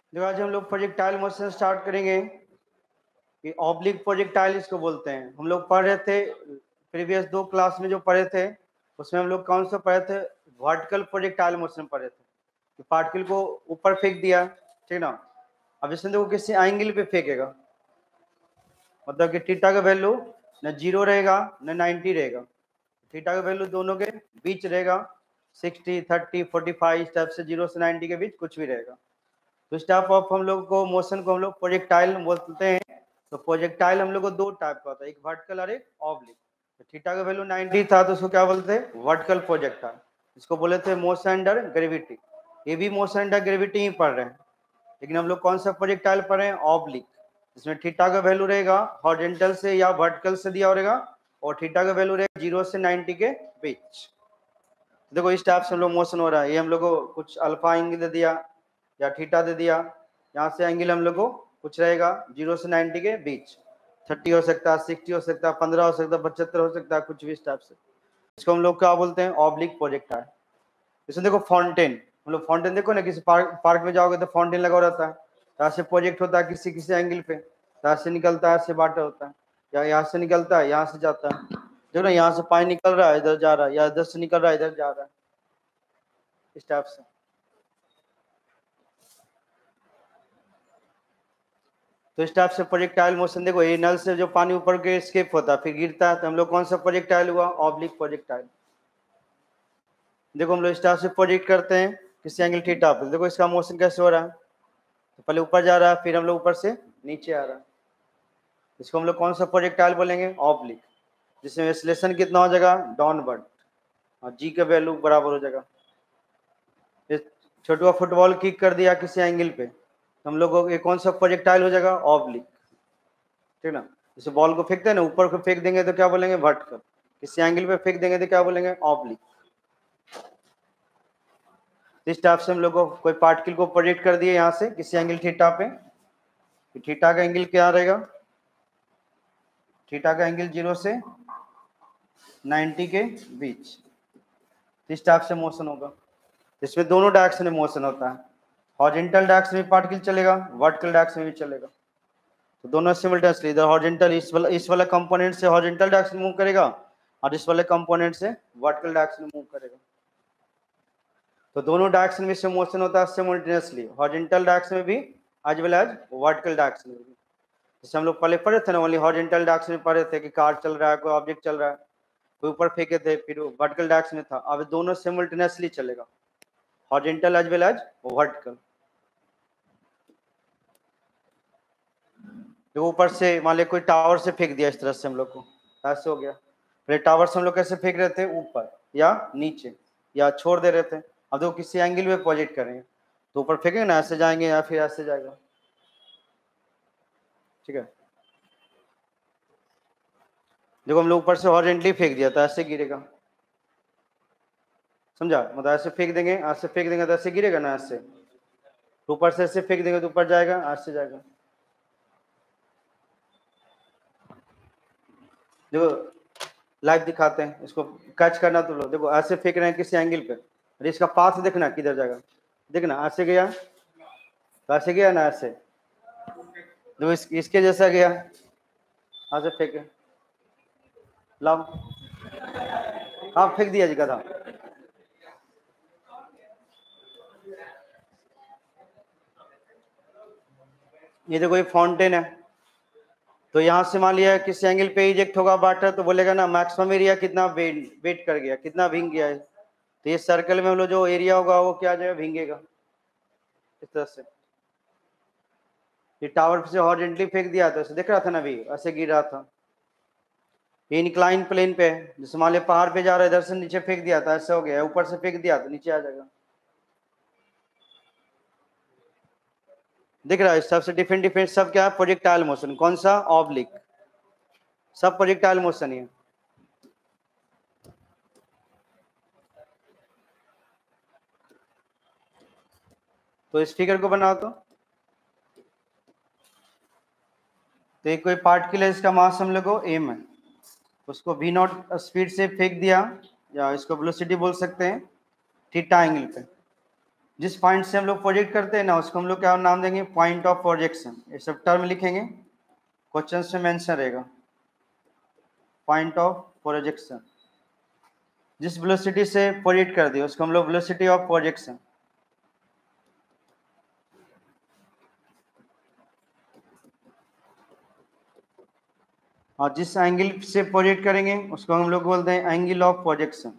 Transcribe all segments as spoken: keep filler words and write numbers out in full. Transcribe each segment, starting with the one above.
जो आज हम लोग प्रोजेक्टाइल मोशन स्टार्ट करेंगे कि ऑब्लिक प्रोजेक्टाइल इसको बोलते हैं। हम लोग पढ़ रहे थे प्रीवियस दो क्लास में, जो पढ़े थे उसमें हम लोग कौन सा पढ़े थे? वर्टिकल प्रोजेक्टाइल मोशन पढ़े थे कि पार्टिकल को ऊपर फेंक दिया, ठीक ना। अब इसमें देखो किसी एंगल पे फेंकेगा, मतलब कि थीटा का वैल्यू न जीरो रहेगा न नाइन्टी रहेगा, थीटा का वैल्यू दोनों के बीच रहेगा, सिक्सटी, थर्टी, फोर्टी फाइव इस टाइप से, जीरो से नाइन्टी के बीच कुछ भी रहेगा। तो इस टाइप ऑफ हम लोग को मोशन को हम लोग प्रोजेक्टाइल बोलते हैं। तो प्रोजेक्टाइल हम लोग को दो टाइप का होता है, एक वर्टिकल और एक ऑब्लिक। तो थीटा का वैल्यू नाइन्टी था तो उसको क्या बोलते हैं? Vertical projectile. इसको बोले थे मोशन अंडर ग्रेविटी। ये भी मोशन अंडर ग्रेविटी ही पढ़ रहे हैं, लेकिन हम लोग कौन सा प्रोजेक्टाइल पढ़ रहे हैं? ऑब्लिक। इसमें थीटा का वैल्यू रहेगा हॉरिजॉन्टल से या वर्टिकल से दिया रहेगा, और थीटा का वैल्यू रहेगा जीरो से नाइन्टी के बीच। देखो इस टाइप से हम लोग मोशन हो रहा है। ये हम लोग को कुछ अल्फा एंगल दे दिया या थीटा दे दिया, यहाँ से एंगल हम लोग को कुछ रहेगा जीरो से नाइन्टी के बीच, थर्टी हो सकता है, सिक्सटी हो सकता है, पंद्रह हो सकता है, पचहत्तर हो सकता है, कुछ भी इस टाइप से। इसको हम लोग क्या बोलते हैं? Oblique projectile. इसमें देखो फाउंटेन, हम लोग फाउंटेन देखो ना, किसी पार्क पार्क में जाओगे तो फाउंटेन लगा रहता है, यहाँ से प्रोजेक्ट होता है किसी किसी एंगल पे, यहाँ से निकलता है, से बाटा होता है, या यहाँ से निकलता है, यहाँ से जाता है। देखो ना, यहाँ से पानी निकल रहा है, इधर जा रहा है, या इधर से निकल रहा है, इधर जा रहा है, इस टाइप से। तो इस टाइप से प्रोजेक्टाइल मोशन देखो, ये नल से जो पानी ऊपर के स्केप होता है फिर गिरता है, तो हम लोग कौन सा प्रोजेक्टाइल हुआ? Oblique projectile. देखो हम लोग इस टाइप से प्रोजेक्ट करते हैं किसी एंगल थीटा पे। देखो इसका मोशन कैसे हो रहा है, तो पहले ऊपर जा रहा है, फिर हम लोग ऊपर से नीचे आ रहा है। इसको हम लोग कौन सा प्रोजेक्टाइल बोलेंगे? ऑब्लिक। जिसमें एक्सेलरेशन कितना हो जाएगा? डाउनवर्ड, और जी का वैल्यू बराबर हो जाएगा। छोटा फुटबॉल किक कर दिया किसी एंगल पे, तो हम लोग को ये कौन सा प्रोजेक्टाइल हो जाएगा? ऑब्लिक, ठीक ना। जैसे बॉल को फेंकते हैं ना, ऊपर को फेंक देंगे तो क्या बोलेंगे? वर्टिकल। किसी एंगल पे फेंक देंगे तो क्या बोलेंगे? ऑब्लिक। इस टाइप से हम लोग को कोई पार्टिकल को प्रोजेक्ट कर दिए यहाँ से किसी एंगल थीटा पे, थीटा का एंगल क्या रहेगा? थीटा का एंगल जीरो से नाइन्टी के बीच। इस टाइप से मोशन होगा। इसमें दोनों डायरेक्शन में मोशन होता है, हॉरिजॉन्टल डायरेक्शन में पार्टिकल चलेगा, वर्टिकल डायरेक्शन में भी चलेगा। तो दोनों सिमिल्टेनियसली, इधर हॉरिजॉन्टल इस वाला इस वाला कंपोनेंट से हॉरिजॉन्टल डायरेक्शन मूव करेगा, और इस वाले कंपोनेंट से वर्टिकल डायरेक्शन मूव करेगा। तो दोनों डायरेक्शन में से मोशन होता है सिमिल्टेनियसली, हॉरिजॉन्टल डायरेक्शन में भी as well as vertical direction में भी। जैसे हम लोग पहले पढ़े थे ना, ओनली हॉरिजॉन्टल डायरेक्शन में पढ़े थे कि कार चल रहा है, कोई ऑब्जेक्ट चल रहा है, कोई ऊपर फेंके थे, फिर वर्टिकल डायरेक्शन में था। अब दोनों सिमिल्टेनियसली चलेगा, horizontal as well as vertical. जो ऊपर से मान लिया कोई टावर से फेंक दिया इस तरह से हम लोग को, ऐसे हो गया। फिर टावर से हम लोग कैसे फेंक रहे थे? ऊपर या नीचे, या छोड़ दे रहे थे। अब देखो किसी एंगल में प्रोजेक्ट करेंगे तो ऊपर फेंकेंगे ना, ऐसे जाएंगे या फिर ऐसे जाएगा, ठीक है। देखो हम लोग ऊपर से हॉरिजॉन्टली फेंक दिया तो ऐसे गिरेगा, समझा? मतलब ऐसे फेंक देंगे, ऐसे फेंक देंगे तो ऐसे गिरेगा ना, ऐसे। ऊपर से ऐसे फेंक देंगे तो ऊपर जाएगा, ऐसे जाएगा। देखो लाइव दिखाते हैं, इसको कैच करना तो लो। देखो ऐसे फेंक रहे हैं किसी एंगल पे, और इसका पाथ देखना किधर जाएगा, देखना ऐसे गया तो ऐसे गया ना, ऐसे। देखो इस, इसके जैसा गया, ऐसे फेंके, लाओ, हाँ फेंक दिया जी गधा। ये देखो ये फाउंटेन है, तो यहाँ से मान लिया किसी एंगल पे इजेक्ट होगा वाटर, तो बोलेगा ना मैक्सिमम एरिया कितना वेट वेट कर गया, कितना भींग गया है। तो ये सर्कल में हम लोग जो एरिया होगा वो क्या जाएगा? भींगेगा, इस तरह से। ये टावर से हॉरिजॉन्टली फेंक दिया तो ऐसे दिख रहा था ना, अभी ऐसे गिर रहा था। ये इंक्लाइन प्लेन पे है, जैसे मान लिया पहाड़ पे जा रहा है, इधर से नीचे फेंक दिया था, ऐसे हो गया। ऊपर से फेंक दिया तो नीचे आ जाएगा, दिख रहा है। इस सबसे डिफरेंट डिफरेंट सब क्या है? Projectile motion. कौन सा? ऑब्लिक। सब प्रोजेक्टाइल मोशन है। तो इस फिगर को बनाओ तो तो एक कोई पार्टिकल है, इसका मास हम लोग को एम है, उसको वी नॉट स्पीड से फेंक दिया, या इसको वेलोसिटी बोल सकते हैं, थीटा एंगल पे। जिस पॉइंट से हम लोग प्रोजेक्ट करते हैं ना उसको हम लोग क्या नाम देंगे, पॉइंट ऑफ प्रोजेक्शन। ये सब टर्म लिखेंगे, क्वेश्चन में मेंशन रहेगा, पॉइंट ऑफ प्रोजेक्शन। जिस वेलोसिटी से प्रोजेक्ट कर दिया उसको हम लोग वेलोसिटी ऑफ प्रोजेक्शन। और जिस एंगल से प्रोजेक्ट करेंगे उसको हम लोग बोलते हैं एंगल ऑफ प्रोजेक्शन।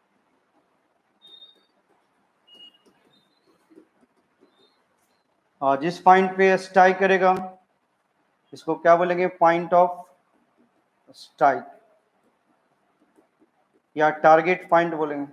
और जिस पॉइंट पे स्ट्राइक करेगा इसको क्या बोलेंगे, पॉइंट ऑफ स्ट्राइक या टारगेट पॉइंट बोलेंगे।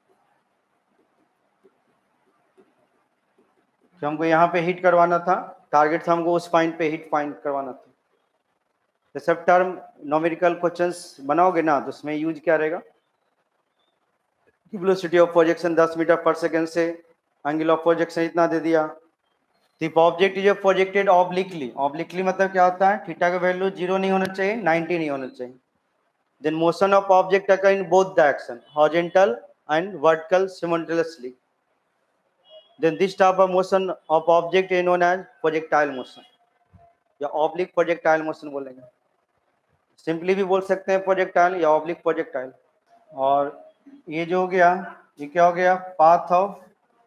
तो हमको यहाँ पे हिट करवाना था, टारगेट था हमको उस पॉइंट पे हिट पॉइंट करवाना था। तो सब टर्म न्यूमेरिकल क्वेश्चंस बनाओगे ना तो उसमें यूज क्या रहेगा, वेलोसिटी ऑफ प्रोजेक्शन दस मीटर पर सेकंड से एंगल ऑफ प्रोजेक्शन इतना दे दिया। तो ऑब्जेक्ट जो प्रोजेक्टेड ऑब्लिकली, ऑब्लिकली मतलब क्या होता है, थीटा का वैल्यू जीरो नहीं होना चाहिए, नाइंटी नहीं होना चाहिए। Then motion of object occur in both direction, horizontal and vertical simultaneously. Then this type of motion of object is known as projectile motion या ऑब्लिक प्रोजेक्टाइल मोशन बोलेंगे। Simply भी बोल सकते हैं प्रोजेक्टाइल या ऑब्लिक प्रोजेक्टाइल। और ये जो हो गया, ये क्या हो गया, पाथ ऑफ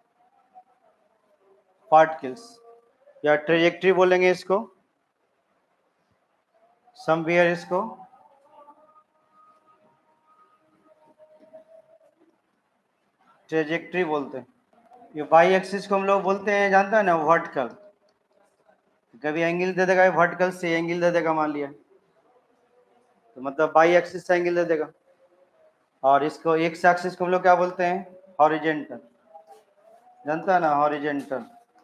पार्टिकल्स या ट्रेजेक्ट्री बोलेंगे इसको, समवेयर इसको ट्रेजेक्ट्री बोलते हैं। ये वाई एक्सिस को हम लोग बोलते हैं, जानता है ना, वर्टिकल। कभी एंगल दे देगा वर्टिकल से एंगल दे देगा मान लिया, तो मतलब वाई एक्सिस से एंगल दे देगा। और इसको एक्स एक्सिस को हम लोग क्या बोलते हैं, हॉरिजॉन्टल, जानता है ना, हॉरिजॉन्टल।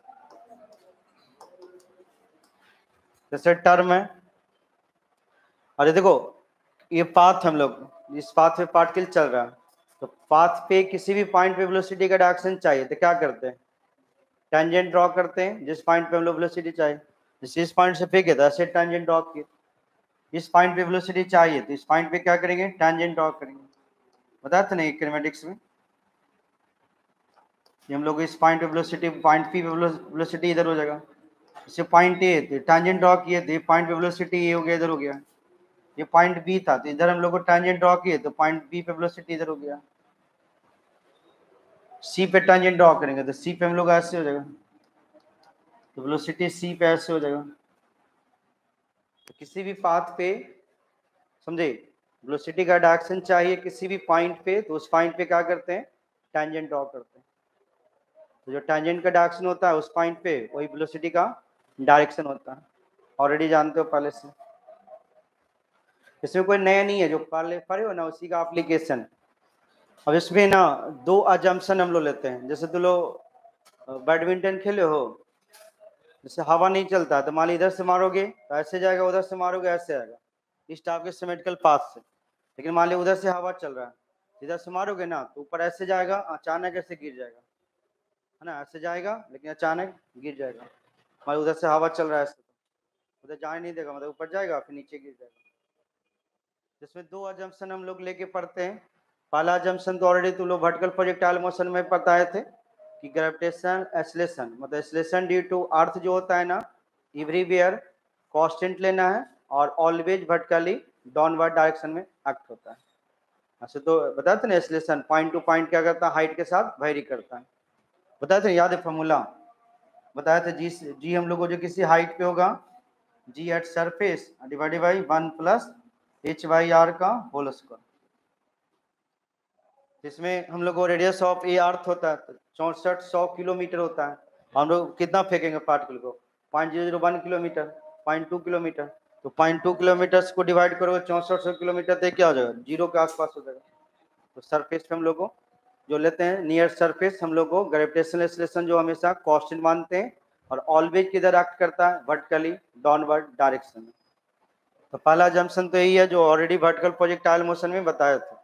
जैसे टर्म है, अरे देखो ये पाथ, हम लोग इस पाथ पे पार्टिकल चल रहा है, तो पाथ पे किसी भी पॉइंट पे वेलोसिटी का डायरेक्शन चाहिए तो क्या करते हैं, टेंजेंट ड्रॉ करते हैं। जिस पॉइंट पे हम लोग वेलोसिटी चाहिए, जैसे इस पॉइंट से फेंके तो ऐसे टेंजेंट ड्रॉ किए। इस पॉइंट पे वेलोसिटी चाहिए तो इस पॉइंट पे क्या करेंगे, टेंजेंट ड्रॉ करेंगे। बताते नहीं किनेमेटिक्स में, हम लोग इस पॉइंट पे वेलोसिटी, पॉइंट पी पे वेलोसिटी इधर हो जाएगा। जैसे पॉइंट ए थे, टेंजेंट ड्रॉ किए थे, पॉइंट पे वेलोसिटी ये हो गया, इधर हो गया। ये पॉइंट बी था तो इधर हम लोग को टेंजेंट ड्रॉ किए तो पॉइंट बी पे वेलोसिटी इधर हो गया। सी पे टेंजेंट ड्रॉ करेंगे तो सी पे हम लोग ऐसे हो जाएगा, तो वेलोसिटी सी पे ऐसे हो जाएगा। तो किसी भी पाथ पे, समझे, वेलोसिटी का डायरेक्शन चाहिए किसी भी पॉइंट पे, तो उस पॉइंट पे क्या करते हैं, टेंजेंट ड्रॉ करते हैं। तो जो टेंजेंट का डायरेक्शन होता है उस पॉइंट पे वही वेलोसिटी का डायरेक्शन होता है, ऑलरेडी जानते हो पहले से। इसमें कोई नया नहीं है, जो पहले पढ़े हो ना उसी का एप्लीकेशन। अब इसमें ना दो अजम्पशन हम लोग लेते हैं। जैसे तुम लोग बैडमिंटन खेले हो, जैसे हवा नहीं चलता तो मान ली इधर से मारोगे तो ऐसे जाएगा, उधर से मारोगे ऐसे आएगा, इस टाइप के सिमेट्रिकल पाथ से। लेकिन मान ली उधर से हवा चल रहा है, इधर से मारोगे ना तो ऊपर ऐसे जाएगा, अचानक ऐसे गिर जाएगा, है ना, ऐसे जाएगा लेकिन अचानक गिर जाएगा। मान उधर से हवा चल रहा है ऐसे, तो उधर जाने नहीं देगा, मतलब ऊपर जाएगा फिर नीचे गिर जाएगा। जिसमें दो अजम्पशन हम लोग लेके पढ़ते हैं। पहला अजम्पशन तो ऑलरेडी तुम लोग वर्टिकल प्रोजेक्टाइल मोशन में बताए थे कि ग्रेविटेशन एक्सेलरेशन, मतलब एक्सेलरेशन ड्यू टू अर्थ जो होता है ना, एवरीवेयर कांस्टेंट लेना है और ऑलवेज वर्टिकली डाउनवर्ड डायरेक्शन में एक्ट होता है। ऐसे तो बताते ना, एक्सेलरेशन पॉइंट टू पॉइंट क्या करता है, हाइट के साथ वेरी करता है। बताए थे, याद है फॉर्मूला, बताया था, जी जी हम लोग को जो किसी हाइट पे होगा, g at surface divided by one plus h by R का होल स्क्वायर। इसमें हम लोग को रेडियस ऑफ ए अर्थ होता है चौसठ सौ किलोमीटर होता है। हम लोग कितना फेंकेंगे पार्टिकल को, point zero zero one kilometre, point two kilometre. तो पॉइंट टू किलोमीटर को डिवाइड करोगे चौसठ सौ किलोमीटर तो क्या हो जाएगा, जीरो के आसपास हो जाएगा। तो सरफेस पे हम लोग को जो लेते हैं नियर सरफेस, हम लोग को ग्रेविटेशनल एक्सेलरेशन जो हमेशा कांस्टेंट मानते हैं, और ऑलवेज किधर एक्ट करता है, वर्टिकली डाउनवर्ड डायरेक्शन में। तो पहला जंक्शन तो यही है जो ऑलरेडी वर्टिकल प्रोजेक्टाइल मोशन में बताया था।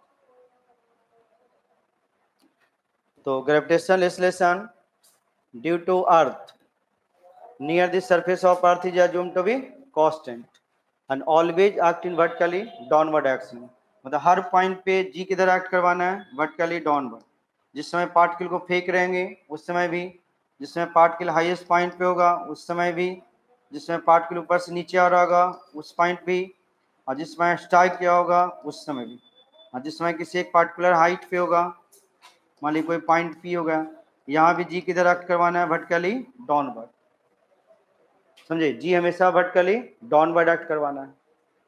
तो gravitational acceleration due to Earth near the surface of Earth is assumed to be constant and always act in vertically downward direction। मतलब हर पॉइंट पे जी किधर एक्ट करवाना है, वर्टिकली डाउनवर्ड। जिस समय पार्टिकल को फेंक रहेंगे उस समय भी जिसमें पार्टिकल हाईएस्ट पॉइंट पे होगा उस समय भी, जिसमें पार्टिकल ऊपर से नीचे आ रहा होगा उस पॉइंट भी, और जिसमें स्ट्राइक किया होगा उस समय भी, और जिसमें किसी एक पार्टिकुलर हाइट पे होगा, मान ली कोई पॉइंट पी होगा, यहाँ भी जी किधर एक्ट करवाना है, वर्टिकली डाउनवर्ड, समझे, जी हमेशा वर्टिकली डाउनवर्ड एक्ट करवाना है।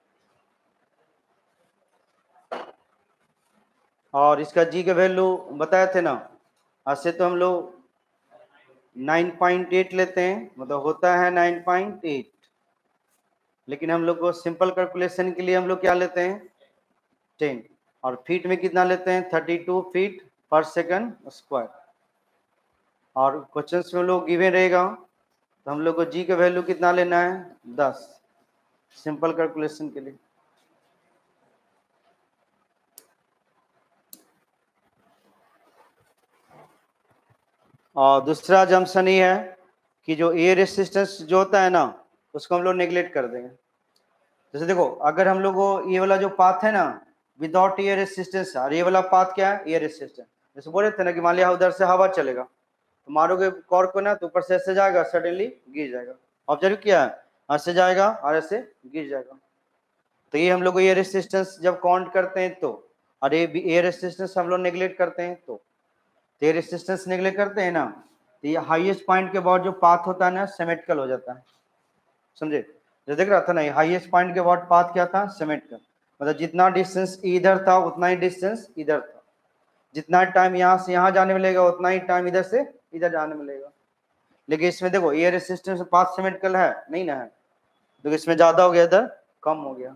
और इसका जी का वैल्यू बताए थे ना, ऐसे तो हम लोग नाइन पॉइंट एट लेते हैं, मतलब होता है नाइन पॉइंट एट, लेकिन हम लोग को सिंपल कैलकुलेशन के लिए हम लोग क्या लेते हैं टेन, और फीट में कितना लेते हैं थर्टी टू फीट पर सेकंड स्क्वायर। और क्वेश्चन में लोग गिवन रहेगा तो हम लोग को जी का वैल्यू कितना लेना है दस, सिंपल कैलकुलेशन के लिए। और दूसरा जम्पशन ये है कि जो एयर रेसिस्टेंस जो होता है ना उसको हम लोग नेग्लेक्ट कर देंगे। जैसे देखो, अगर हम लोग को ये वाला जो पाथ है ना विदाउट एयर रेसिस्टेंस, और ये वाला पाथ क्या है एयर रेसिस्टेंस, जैसे बोले थे ना कि मान लिया उधर से हवा चलेगा तो मारोगे कॉर्क को ना तो ऊपर से ऐसे जाएगा, सडनली गिर जाएगा। ऑब्जर्व किया है, ऐसे जाएगा और ऐसे गिर जाएगा। तो ये हम लोग एयर रेसिस्टेंस जब काउंट करते हैं तो, और ये एयर रेसिस्टेंस हम लोग नेग्लेक्ट करते हैं तो एयर रेसिस्टेंस नेग्लेक्ट करते हैं ना तो ये हाईएस्ट पॉइंट के बाद जो पाथ होता है ना सिमेट्रिकल हो जाता है, समझे। जो देख रहा था ना, हाईएस्ट पॉइंट के बाद पाथ क्या था सिमेट्रिकल, मतलब जितना डिस्टेंस इधर था उतना ही डिस्टेंस इधर था, जितना टाइम यहाँ से यहाँ जाने में लगेगा उतना ही टाइम इधर से इधर जाने में लगेगा। लेकिन इसमें देखो एयर रेसिस्टेंस पाथ सिमेट्रिकल है नहीं ना है, तो इसमें ज्यादा हो गया इधर कम हो गया,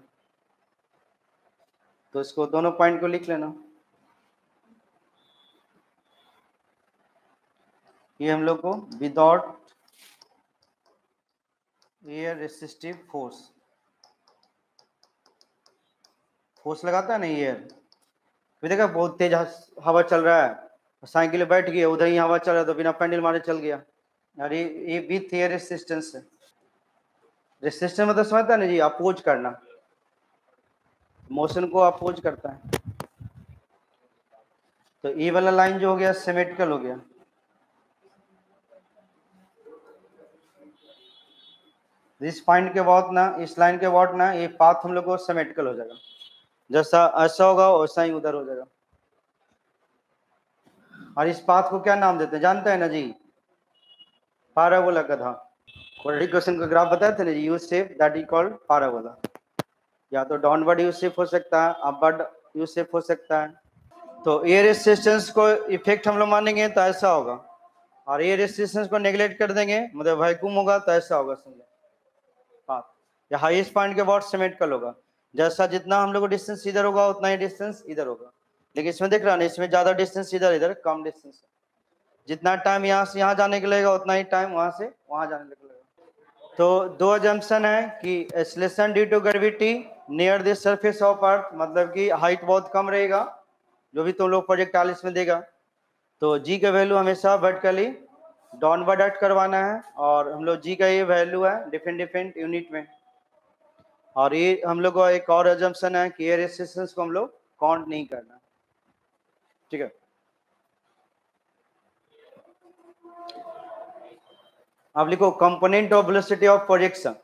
तो इसको दोनों पॉइंट को लिख लेना। ये हम लोग को without air resistive force, force लगाता है ना एयर, फिर देखा बहुत तेज हवा चल रहा है, साइकिल में बैठ गया उधर ही हवा चल रहा है तो बिना पैंडल मारे चल गया, और ये ये विथ एयर रेसिस्टेंस है। रेसिस्टेंस मतलब समझता है ना जी, अपोज करना, मोशन को अपोज करता है। तो ये वाला लाइन जो हो गया सिमेट्रिकल हो गया, इस पॉइंट के बाद ना इस लाइन के बाद ना ये पाथ हम लोग को सिमेट्रिकल हो जाएगा, जैसा ऐसा होगा वैसा ही उधर हो जाएगा। और इस पाथ को क्या नाम देते हैं जानते हैं ना जी, पैराबोला का था, क्वाड्रेटिक क्वेश्चन का ग्राफ बताए थे ना जी, U shape that is called parabola, या तो डाउनवर्ड यू शेप हो सकता है, अपवर्ड यू शेप हो सकता है। तो एयर रेसिस्टेंस को इफेक्ट हम लोग मानेंगे तो ऐसा होगा, और एयर रेसिस्टेंस को नेग्लेक्ट कर देंगे मतलब वैक्यूम होगा तो ऐसा होगा, समझे पाथ, या हाईएस्ट पॉइंट के बाद सिमेट्रिकल होगा, जैसा जितना हम लोग को डिस्टेंस इधर होगा उतना ही डिस्टेंस इधर होगा। लेकिन इसमें देख रहा ना, इसमें ज्यादा डिस्टेंस इधर, इधर कम डिस्टेंस है, जितना टाइम यहाँ से यहाँ जाने के लगेगा उतना ही टाइम वहां से वहां जाने लगेगा। तो दो अजम्पशन है कि acceleration due to gravity near the surface of Earth, मतलब कि हाइट बहुत कम रहेगा जो भी तुम लोग प्रोजेक्टाइल में देगा, तो जी का वैल्यू हमेशा वर्टिकली डाउनवर्ड एक्ट करवाना है, और हम लोग जी का ये वैल्यू है डिफरेंट डिफरेंट यूनिट में। और ये हम लोग का एक और अजम्पशन है कि एयर रेसिस्टेंस को हम लोग काउंट नहीं करना, ठीक है। अब लिखो component of velocity of projection,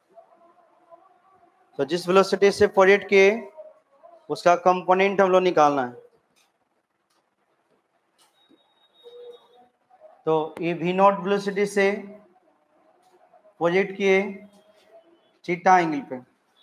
तो जिस वेलोसिटी से प्रोजेक्ट किए उसका कंपोनेंट हम लोग निकालना है। तो ये वी नॉट वेलोसिटी से प्रोजेक्ट किए थीटा एंगल पे,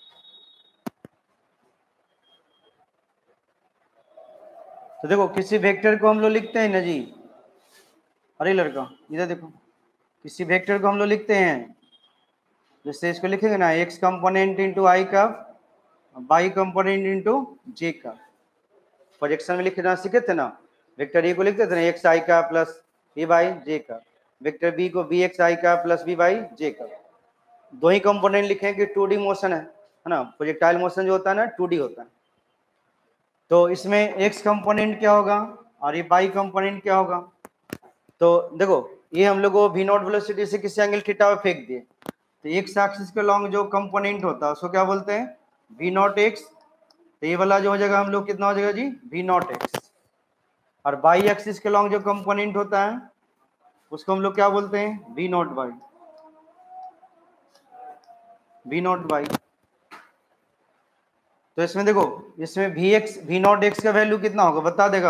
तो देखो किसी वेक्टर को हम लोग लिखते हैं ना जी, अरे लड़का इधर देखो, किसी वेक्टर को हम लोग लिखते हैं, जैसे इसको लिखेंगे ना एक्स कंपोनेंट इंटू आई का, वाई कंपोनेंट इंटू जे का, प्रोजेक्शन में लिखना सीखे थे ना, वेक्टर ए को लिखते थे ना एक्स आई का प्लस बी वाई जे का, वेक्टर बी को बी एक्स आई का प्लस बी वाई जे का, दो ही कंपोनेंट लिखे कि टू डी मोशन है है ना, प्रोजेक्टाइल मोशन जो होता है ना टू डी होता है। तो इसमें एक्स कंपोनेंट क्या होगा और ये वाई कंपोनेंट क्या होगा, तो देखो ये हम लोग को वी नॉट वेलोसिटी से किसी एंगल थीटा पे फेंक दिए, तो एक्स एक्सिस के लॉन्ग जो कंपोनेंट होता है उसको क्या बोलते हैं वी नॉट एक्स, तो ये वाला जो हो जाएगा हम लोग कितना हो जाएगा जी वी नॉट एक्स, और वाई एक्सिस के लॉन्ग जो कंपोनेंट होता है उसको हम लोग क्या बोलते हैं, we not Y we not Y. तो इसमें देखो, इसमें V X we not x का वैल्यू कितना होगा बता देगा,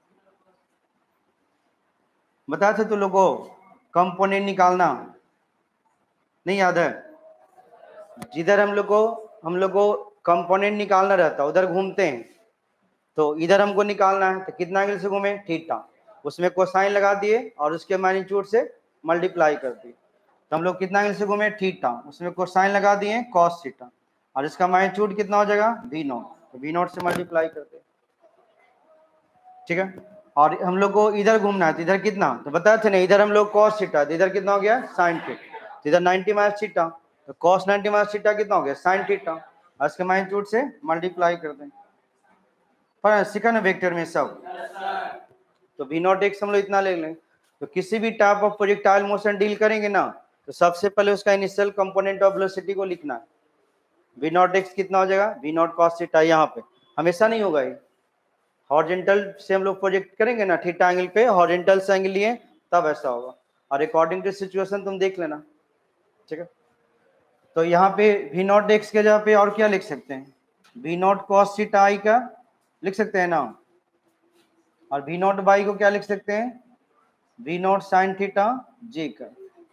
बता थे तुम लोग को कंपोनेंट निकालना नहीं याद है? जिधर हम लोग को हम लोग को कंपोनेंट निकालना रहता उधर घूमते हैं, तो इधर हमको निकालना है तो कितना एंगल से घूमे, थीटा, उसमें कोसाइन लगा दिए और उसके मैग्नीट्यूड से मल्टीप्लाई कर दिए, तो हम लोग कितना एंगल से घूमे, थीटा, उसमें कोसाइन लगा दिए कॉस थीटा, और इसका मैग्नीट्यूड कितना हो जाएगा, वी नॉट, तो वी नॉट से मल्टीप्लाई करते, ठीक है। और हम लोग को इधर घूमना है तो इधर कितना, तो बताए थे ना, इधर हम लोग कॉस थीटा, तो इधर कितना हो गया, साइन थीटा, तो इधर नाइन्टी माइनस थीटा, तो कॉस नाइन्टी माइनस थीटा कितना हो गया, साइन थीटा, और इसके मैग्नीट्यूड से मल्टीप्लाई कर दें, पर सीखा ना वेक्टर में सब। तो वी नॉट एक्स हम लोग इतना ले लें। तो किसी भी type of projectile motion deal करेंगे ना, तो सबसे पहले उसका इनिशियल कंपोनेंट ऑफ वेलोसिटी को लिखना है। वी नॉट एक्स कितना हो जाएगा, वी नॉट कॉस थीटा, यहाँ पे हमेशा नहीं होगा ये, हॉरिजॉन्टल से हम लोग प्रोजेक्ट करेंगे ना थीटा एंगल पे, हॉरिजॉन्टल से एंगल लिए तब ऐसा होगा, और अकॉर्डिंग टू सिचुएशन तुम देख लेना, ठीक है। तो यहाँ पे वी नॉट एक्स के जगह पे और क्या लिख सकते हैं, वी नॉट कॉस थीटा आई का लिख सकते हैं ना, और वी नॉट बाई को क्या लिख सकते हैं, वी नॉट साइन थीटा जे का,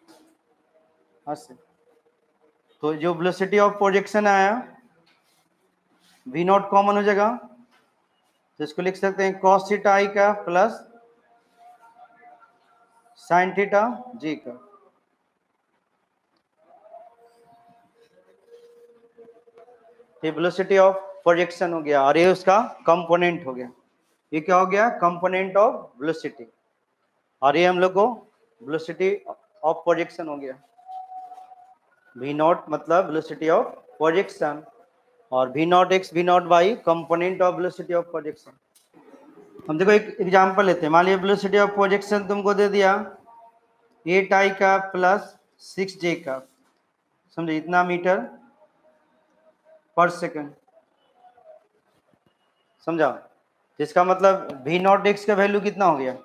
तो जो वेलोसिटी ऑफ प्रोजेक्शन आया वी नॉट कॉमन हो जाएगा, तो इसको लिख सकते हैं कॉस थीटा आई का प्लस साइन थीटा जी का, ये वेलोसिटी ऑफ प्रोजेक्शन हो गया, और ये उसका कंपोनेंट हो गया, ये क्या हो गया, कंपोनेंट ऑफ वेलोसिटी, और ये हम लोग को वेलोसिटी ऑफ प्रोजेक्शन हो गया, वी नॉट मतलब वेलोसिटी ऑफ प्रोजेक्शन, और we not x we not Y component of velocity of projection. हम देखो एक एग्जांपल लेते हैं, मान लीजिए वेलोसिटी ऑफ प्रोजेक्शन तुमको दे दिया एट आई का प्लस सिक्स जे का, समझे, इतना मीटर पर सेकंड, समझा, जिसका मतलब वी नॉट एक्स का वैल्यू कितना हो गया,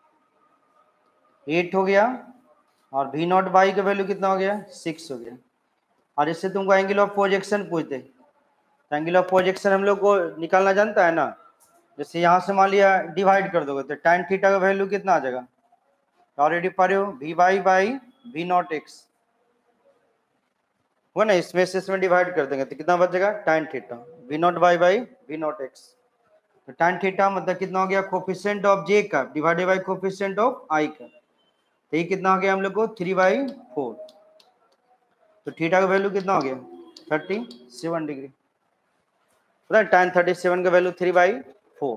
एट हो गया, और वी नॉट वाई का वैल्यू कितना हो गया, सिक्स हो गया, और इससे तुमको एंगल ऑफ प्रोजेक्शन पूछते, तो एंगल ऑफ प्रोजेक्शन हम लोग को निकालना जानता है ना, जैसे यहाँ से मान लिया डिवाइड कर दोगे तो tan थीटा का वैल्यू कितना आ जाएगा, ऑलरेडी पढ़े हो, V Y by we not X हुआ ना, इसमें से इसमें डिवाइड कर देंगे तो कितना बचेगा, tan theta, we not Y by we not X, तो tan थीटा मतलब कितना हो गया, कोफिशिएंट ऑफ जे का डिवाइडेड बाई कोफिशिएंट ऑफ आई का, तो ये कितना हो गया हम लोग को थ्री बाई फोर, तो थीटा का वैल्यू कितना हो गया, थर्टी सेवन डिग्री, पता है tan थर्टी सेवन का वैल्यू थ्री बाई फोर,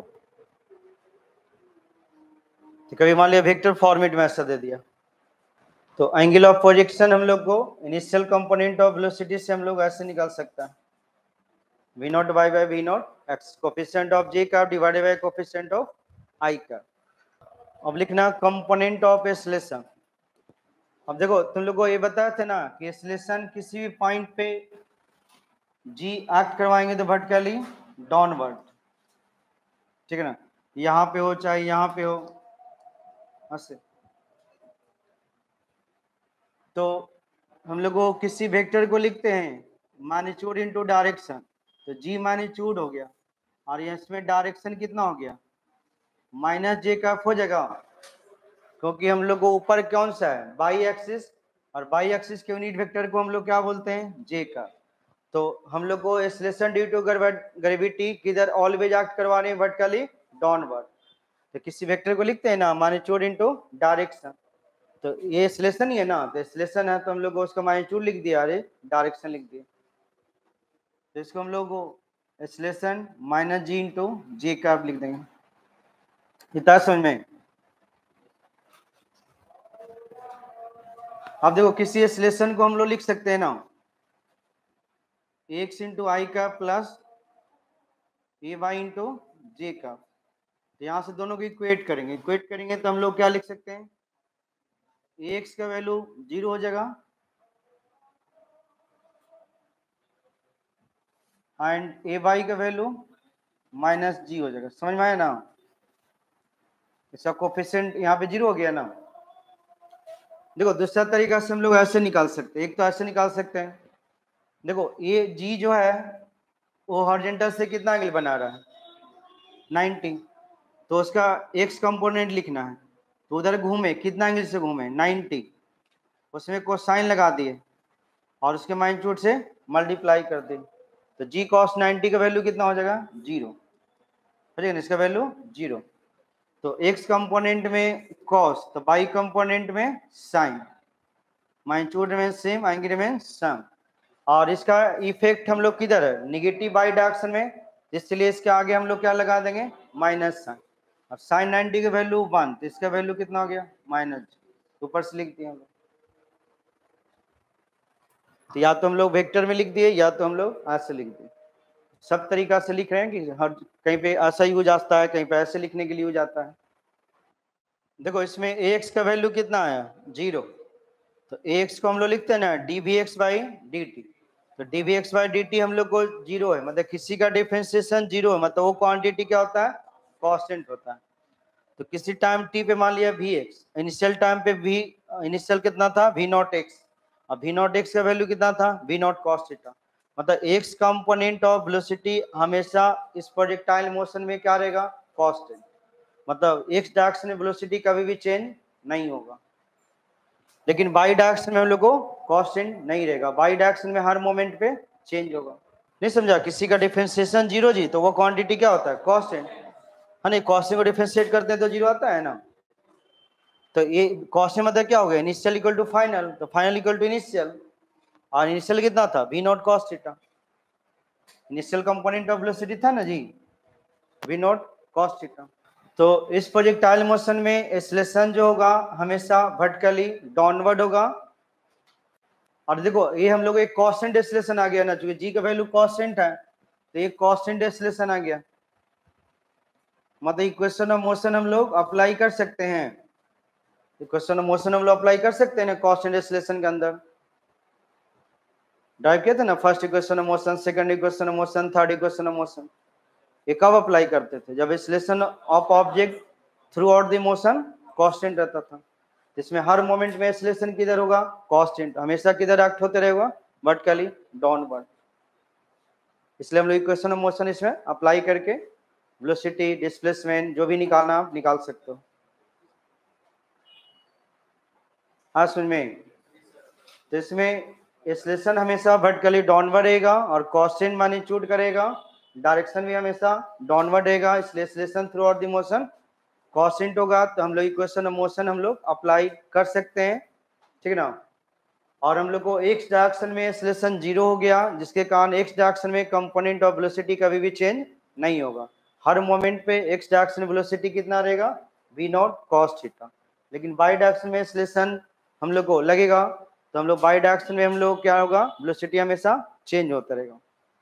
तो कभी मान लिया वेक्टर फॉर्मेट में ऐसा दे दिया, तो एंगल ऑफ प्रोजेक्शन हम लोग को इनिशियल कंपोनेंट ऑफ वेलोसिटी से हम लोग ऐसे निकाल सकता है, we not Y by we not x, coefficient of जे का डिवाइडेड बाई कोफिशिएंट ऑफ आई का। अब लिखना कंपोनेंट ऑफ एक्सेलरेशन। अब देखो तुम लोग को ये बताया था ना कि एक्सेलरेशन किसी भी पॉइंट पे जी एक्ट करवाएंगे तो वर्टिकली डाउनवर्ड, ठीक है ना, यहाँ पे हो चाहे यहाँ पे हो ऐसे, तो हम लोग को किसी वेक्टर को लिखते हैं मैग्नीट्यूड इनटू डायरेक्शन, तो जी मैग्नीट्यूड हो गया, और इसमें डायरेक्शन कितना हो गया, माइनस जे का हो जाएगा, क्योंकि हम लोग को ऊपर कौन सा है, बाई एक्सिस, और बाई एक्सिस के यूनिट वेक्टर को हम लोग क्या बोलते हैं, जे का, तो हम लोग को एक्सेलरेशन ड्यू टू ग्रेविटी किधर ऑलवेज एक्ट करवाने वर्टिकली डाउनवर्ड, तो किसी वेक्टर को लिखते हैं ना मैग्नीट्यूड इनटू डायरेक्शन, तो ये एक्सेलरेशन ही है ना, तो एक्सेलरेशन है तो हम लोग उसका मैग्नीट्यूड लिख दिया, अरे डायरेक्शन लिख दिया, तो इसको हम लोग एक्सेलरेशन माइनस जी इंटू जे का लिख देंगे, इतना समझ में। अब देखो किसी एक्सेलरेशन को हम लोग लिख सकते हैं ना एक्स इंटू आई का प्लस ए वाई इंटू जे का, तो यहाँ से दोनों को इक्वेट करेंगे, इक्वेट करेंगे तो हम लोग क्या लिख सकते हैं, एक्स का वैल्यू जीरो हो जाएगा एंड ए वाई का वैल्यू माइनस जी हो जाएगा, समझ में आया ना, इसका कोफिशिएंट यहाँ पे जीरो हो गया ना, देखो दूसरा तरीका से हम लोग ऐसे निकाल सकते हैं, एक तो ऐसे निकाल सकते हैं, देखो ये जी जो है वो हॉरिजॉन्टल से कितना एंगल बना रहा है, नाइन्टी, तो उसका एक्स कंपोनेंट लिखना है, तो उधर घूमे कितना एंगल से घूमे, नाइन्टी, उसमें कोसाइन लगा दिए और उसके मैग्नीट्यूड से मल्टीप्लाई कर दिए, तो जी कॉस नाइन्टी का वैल्यू कितना हो जाएगा, जीरो, ठीक है ना, इसका वैल्यू जीरो। तो एक्स कंपोनेंट में कॉस, तो बाई कंपोनेंट में साइन, मैग्नीट्यूड में सेम, एंगल में सम, और इसका इफेक्ट हम लोग किधर है, निगेटिव बाई डायरेक्शन में, इसलिए इसके आगे हम लोग क्या लगा देंगे, माइनस साइन। अब साइन नाइन्टी का वैल्यू वन, तो इसका वैल्यू कितना हो गया, माइनस, ऊपर से लिख दिए हम लोग, तो या तो हम लोग वेक्टर में लिख दिए या तो हम लोग ऐसे लिख दिए, सब तरीका से लिख रहे हैं कि हर कहीं पे ऐसा यूज आता है, कहीं पे ऐसे लिखने के लिए यूज आता है। देखो इसमें एक्स का वैल्यू कितना आया, जीरो, तो एक्स को हम लोग लिखते हैं ना D V X by D T, तो D V X by D T हम लोग को जीरो है, मतलब किसी का डिफरेंशिएशन जीरो है, मतलब वो क्वांटिटी क्या होता है, कांस्टेंट होता है। तो किसी टाइम टी पे मान लिया वी एक्स, इनिशियल टाइम पे वी इनिशियल कितना था, वी नॉट एक्स, अब वी नॉट एक्स का वैल्यू कितना था, वी नॉट कॉस थीटा, मतलब एक्स कंपोनेंट ऑफ वेलोसिटी हमेशा इस प्रोजेक्टाइल मोशन में क्या रहेगा, कांस्टेंट, मतलब एक्स डायरेक्शन में वेलोसिटी कभी भी चेंज नहीं होगा, लेकिन बाई डायरेक्शन में हम लोग को कांस्टेंट नहीं रहेगा, बाई डायरेक्शन में हर मोमेंट पे चेंज होगा। नहीं समझा, किसी का डिफरेंशिएशन जीरो जी, तो वो क्वांटिटी क्या होता है, कांस्टेंट है, नहीं कांस्टेंट को डिफरेंशिएट करते हैं तो जीरो आता है ना, तो ये कांस्टेंट मतलब क्या हो गया, इनिशियल इक्वल टू फाइनल, तो फाइनल इक्वल टू इनिशियल, और इनिशियल कितना था, we not cos theta, initial component of velocity था ना जी, वी नॉट कॉस थीटा। तो इस प्रोजेक्टाइल मोशन में एक्सेलरेशन जो होगा हमेशा वर्टिकली डाउनवर्ड होगा, और देखो ये हम लोग एक कांस्टेंट एक्सेलरेशन आ गया ना, क्योंकि जी का वैल्यू कांस्टेंट है, तो ये कांस्टेंट एक्सेलरेशन आ गया, मतलब इक्वेशन ऑफ मोशन हम लोग अप्लाई कर सकते हैं, इक्वेशन ऑफ मोशन हम लोग अप्लाई कर सकते हैं ना कांस्टेंट एक्सेलरेशन के अंदर, ड्राइव किया था ना, first equation of motion, second equation of motion, third equation of motion, ये कब अप्लाई करते थे, जब acceleration of object throughout the motion constant रहता था, इसमें हर मोमेंट में एक्सेलरेशन किधर होगा, कांस्टेंट, हमेशा किधर एक्ट होते रहेगा, वर्टिकली डाउनवर्ड, इसलिए हम लोग इक्वेशन ऑफ मोशन इसमें अप्लाई करके वेलोसिटी, डिस्प्लेसमेंट जो भी निकालना आप निकाल सकते हो। हाँ सुन में, तो इसमें एक्सेलरेशन हमेशा वर्टिकली डाउनवर्ड रहेगा और कांस्टेंट मैग्नीट्यूड करेगा, डायरेक्शन भी हमेशा डाउनवर्ड रहेगा, इसलिए acceleration throughout the motion constant होगा, तो हम लोग इक्वेशन ऑफ मोशन हम लोग अप्लाई कर सकते हैं, ठीक है ना। और हम लोग को एक्स डायरेक्शन में एक्सेलरेशन जीरो हो गया, जिसके कारण एक्स डायरेक्शन में कंपोनेंट ऑफ वेलोसिटी कभी भी चेंज नहीं होगा, हर मोमेंट पे एक्स डायरेक्शन वेलोसिटी कितना रहेगा, वी नॉट कॉस थीटा, लेकिन बाई डायरेक्शन में एक्सेलरेशन हम लोग को लगेगा, तो हम लोग बाई डायरेक्शन में हम लोग क्या होगा, वेलोसिटी हमेशा चेंज होता रहेगा,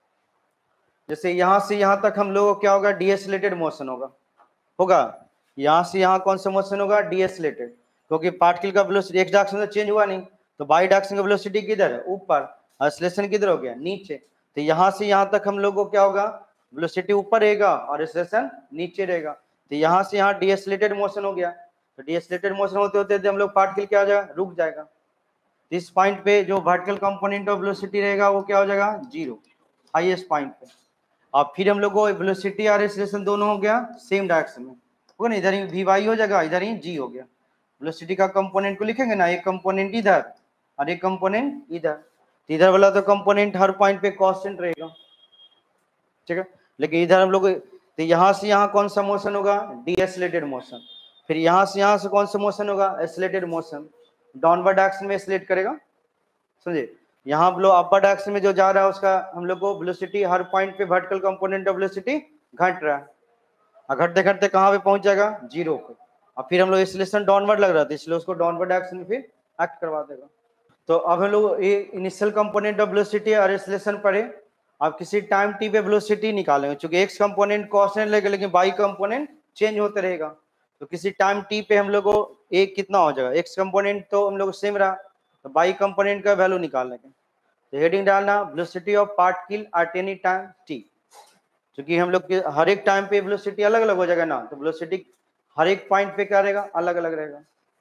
जैसे यहाँ से यहाँ तक हम लोग को क्या होगा, डीएक्सेलरेटेड मोशन होगा होगा यहाँ से यहाँ कौन सा मोशन होगा, डीएक्सेलरेटेड, क्योंकि पार्टिकल का वेलोसिटी एक्स डायरेक्शन में चेंज हुआ नहीं, तो बाई डायरेक्शन का वेलोसिटी किधर है, ऊपर, एक्सेलरेशन किधर हो गया, नीचे, तो यहाँ से यहाँ तक हम लोग को क्या होगा, वेलोसिटी ऊपर रहेगा और एक्सेलरेशन नीचे रहेगा, तो यहाँ से यहाँ डीएक्सेलरेटेड मोशन हो गया, तो डीएक्सेलरेटेड मोशन होते होते हम लोग पार्टिकल क्या हो जाएगा, रुक जाएगा, इस पॉइंट पे जो वर्टिकल कंपोनेंट ऑफ वेलोसिटी रहेगा वो क्या हो जाएगा, जीरो, हाईएस्ट पॉइंट पे, और फिर हम लोग को वेलोसिटी और एक्सेलरेशन दोनों हो गया सेम डायरेक्शन में होगा ना, इधर ही वी वाई हो जाएगा, इधर ही जी हो गया, वेलोसिटी का कंपोनेंट को लिखेंगे ना, एक कंपोनेंट इधर और एक कंपोनेंट इधर, तो इधर वाला तो कंपोनेंट हर पॉइंट पे कांस्टेंट रहेगा, ठीक है, लेकिन इधर हम लोग, तो यहाँ से यहाँ कौन सा मोशन होगा, डीएक्सेलरेटेड मोशन, फिर यहाँ से यहाँ से कौन सा मोशन होगा, एक्सेलरेटेड मोशन, डाउनवर्ड डायरेक्शन में एक्सेलरेट करेगा, समझे, यहाँ हम लोग अपर डायरेक्शन में जो जा रहा है उसका हम लोग को वेलोसिटी हर पॉइंट पे वर्टिकल कंपोनेंट ऑफ वेलोसिटी घट रहा है, और घटते घटते कहाँ पे पहुंच जाएगा, जीरो पे, और फिर हम लोग एक्सेलरेशन डाउनवर्ड लग रहा था, इसलिए उसको डाउनवर्ड डायरेक्शन में फिर एक्ट करवा देगा। तो अब हम लोग ये इनिशियल कंपोनेंट ऑफ वेलोसिटी और एक्सेलरेशन पढ़े, अब किसी टाइम टी पे वेलोसिटी निकालेंगे, क्योंकि एक्स कंपोनेंट कांस्टेंट रहेगा लेकिन वाई कंपोनेंट चेंज होते रहेगा, तो किसी टाइम टी पे हम लोग को एक कितना हो जाएगा, एक्स कंपोनेंट तो हम लोग सेम रहा, तो वाई कंपोनेंट का वैल्यू निकालने के, तो हेडिंग डालना velocity of particle at any time T, क्योंकि हम लोग के हर एक टाइम पे वेलोसिटी अलग अलग हो जाएगा ना, तो वेलोसिटी हर एक पॉइंट पे क्या रहेगा, अलग अलग रहेगा,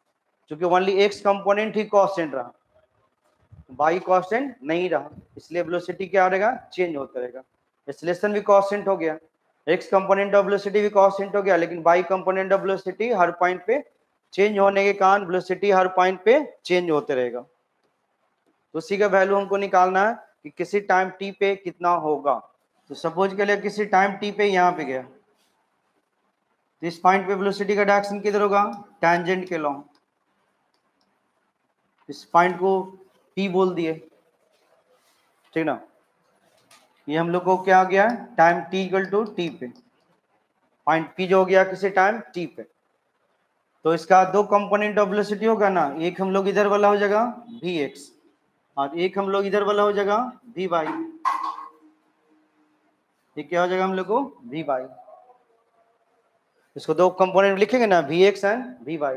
क्योंकि ओनली एक्स कंपोनेंट ही कांस्टेंट रहा, वाई कांस्टेंट नहीं रहा, इसलिए वेलोसिटी क्या रहेगा, चेंज होता रहेगा। एक्सेलरेशन भी कांस्टेंट हो गया, एक्स कंपोनेंट ऑफ वेलोसिटी भी कांस्टेंट हो गया, लेकिन वाई कंपोनेंट ऑफ वेलोसिटी हर पॉइंट पे चेंज होने के कारण वेलोसिटी हर पॉइंट पे चेंज होते रहेगा। तो उसी का वैल्यू हमको निकालना है कि किसी टाइम टी पे कितना होगा। तो सपोज के लिए किसी टाइम टी पे यहाँ पे गया, तो इस पॉइंट पे वेलोसिटी का डायरेक्शन किधर होगा, टैंजेंट के लॉन्ग। इस पॉइंट को पी बोल दिए, ठीक ना। ये हम लोग को क्या हो गया, time T equal to T पे, पॉइंट पी जो हो गया किसी टाइम टी पे। तो इसका दो कंपोनेंट ऑफ वेलोसिटी होगा ना, एक हम लोग इधर वाला हो जाएगा वी एक्स और एक हम लोग इधर वाला हो जाएगा वी वाई। ये क्या हो जाएगा हम लोग को, वी वाई। इसको दो कंपोनेंट लिखेंगे ना, v x and v y.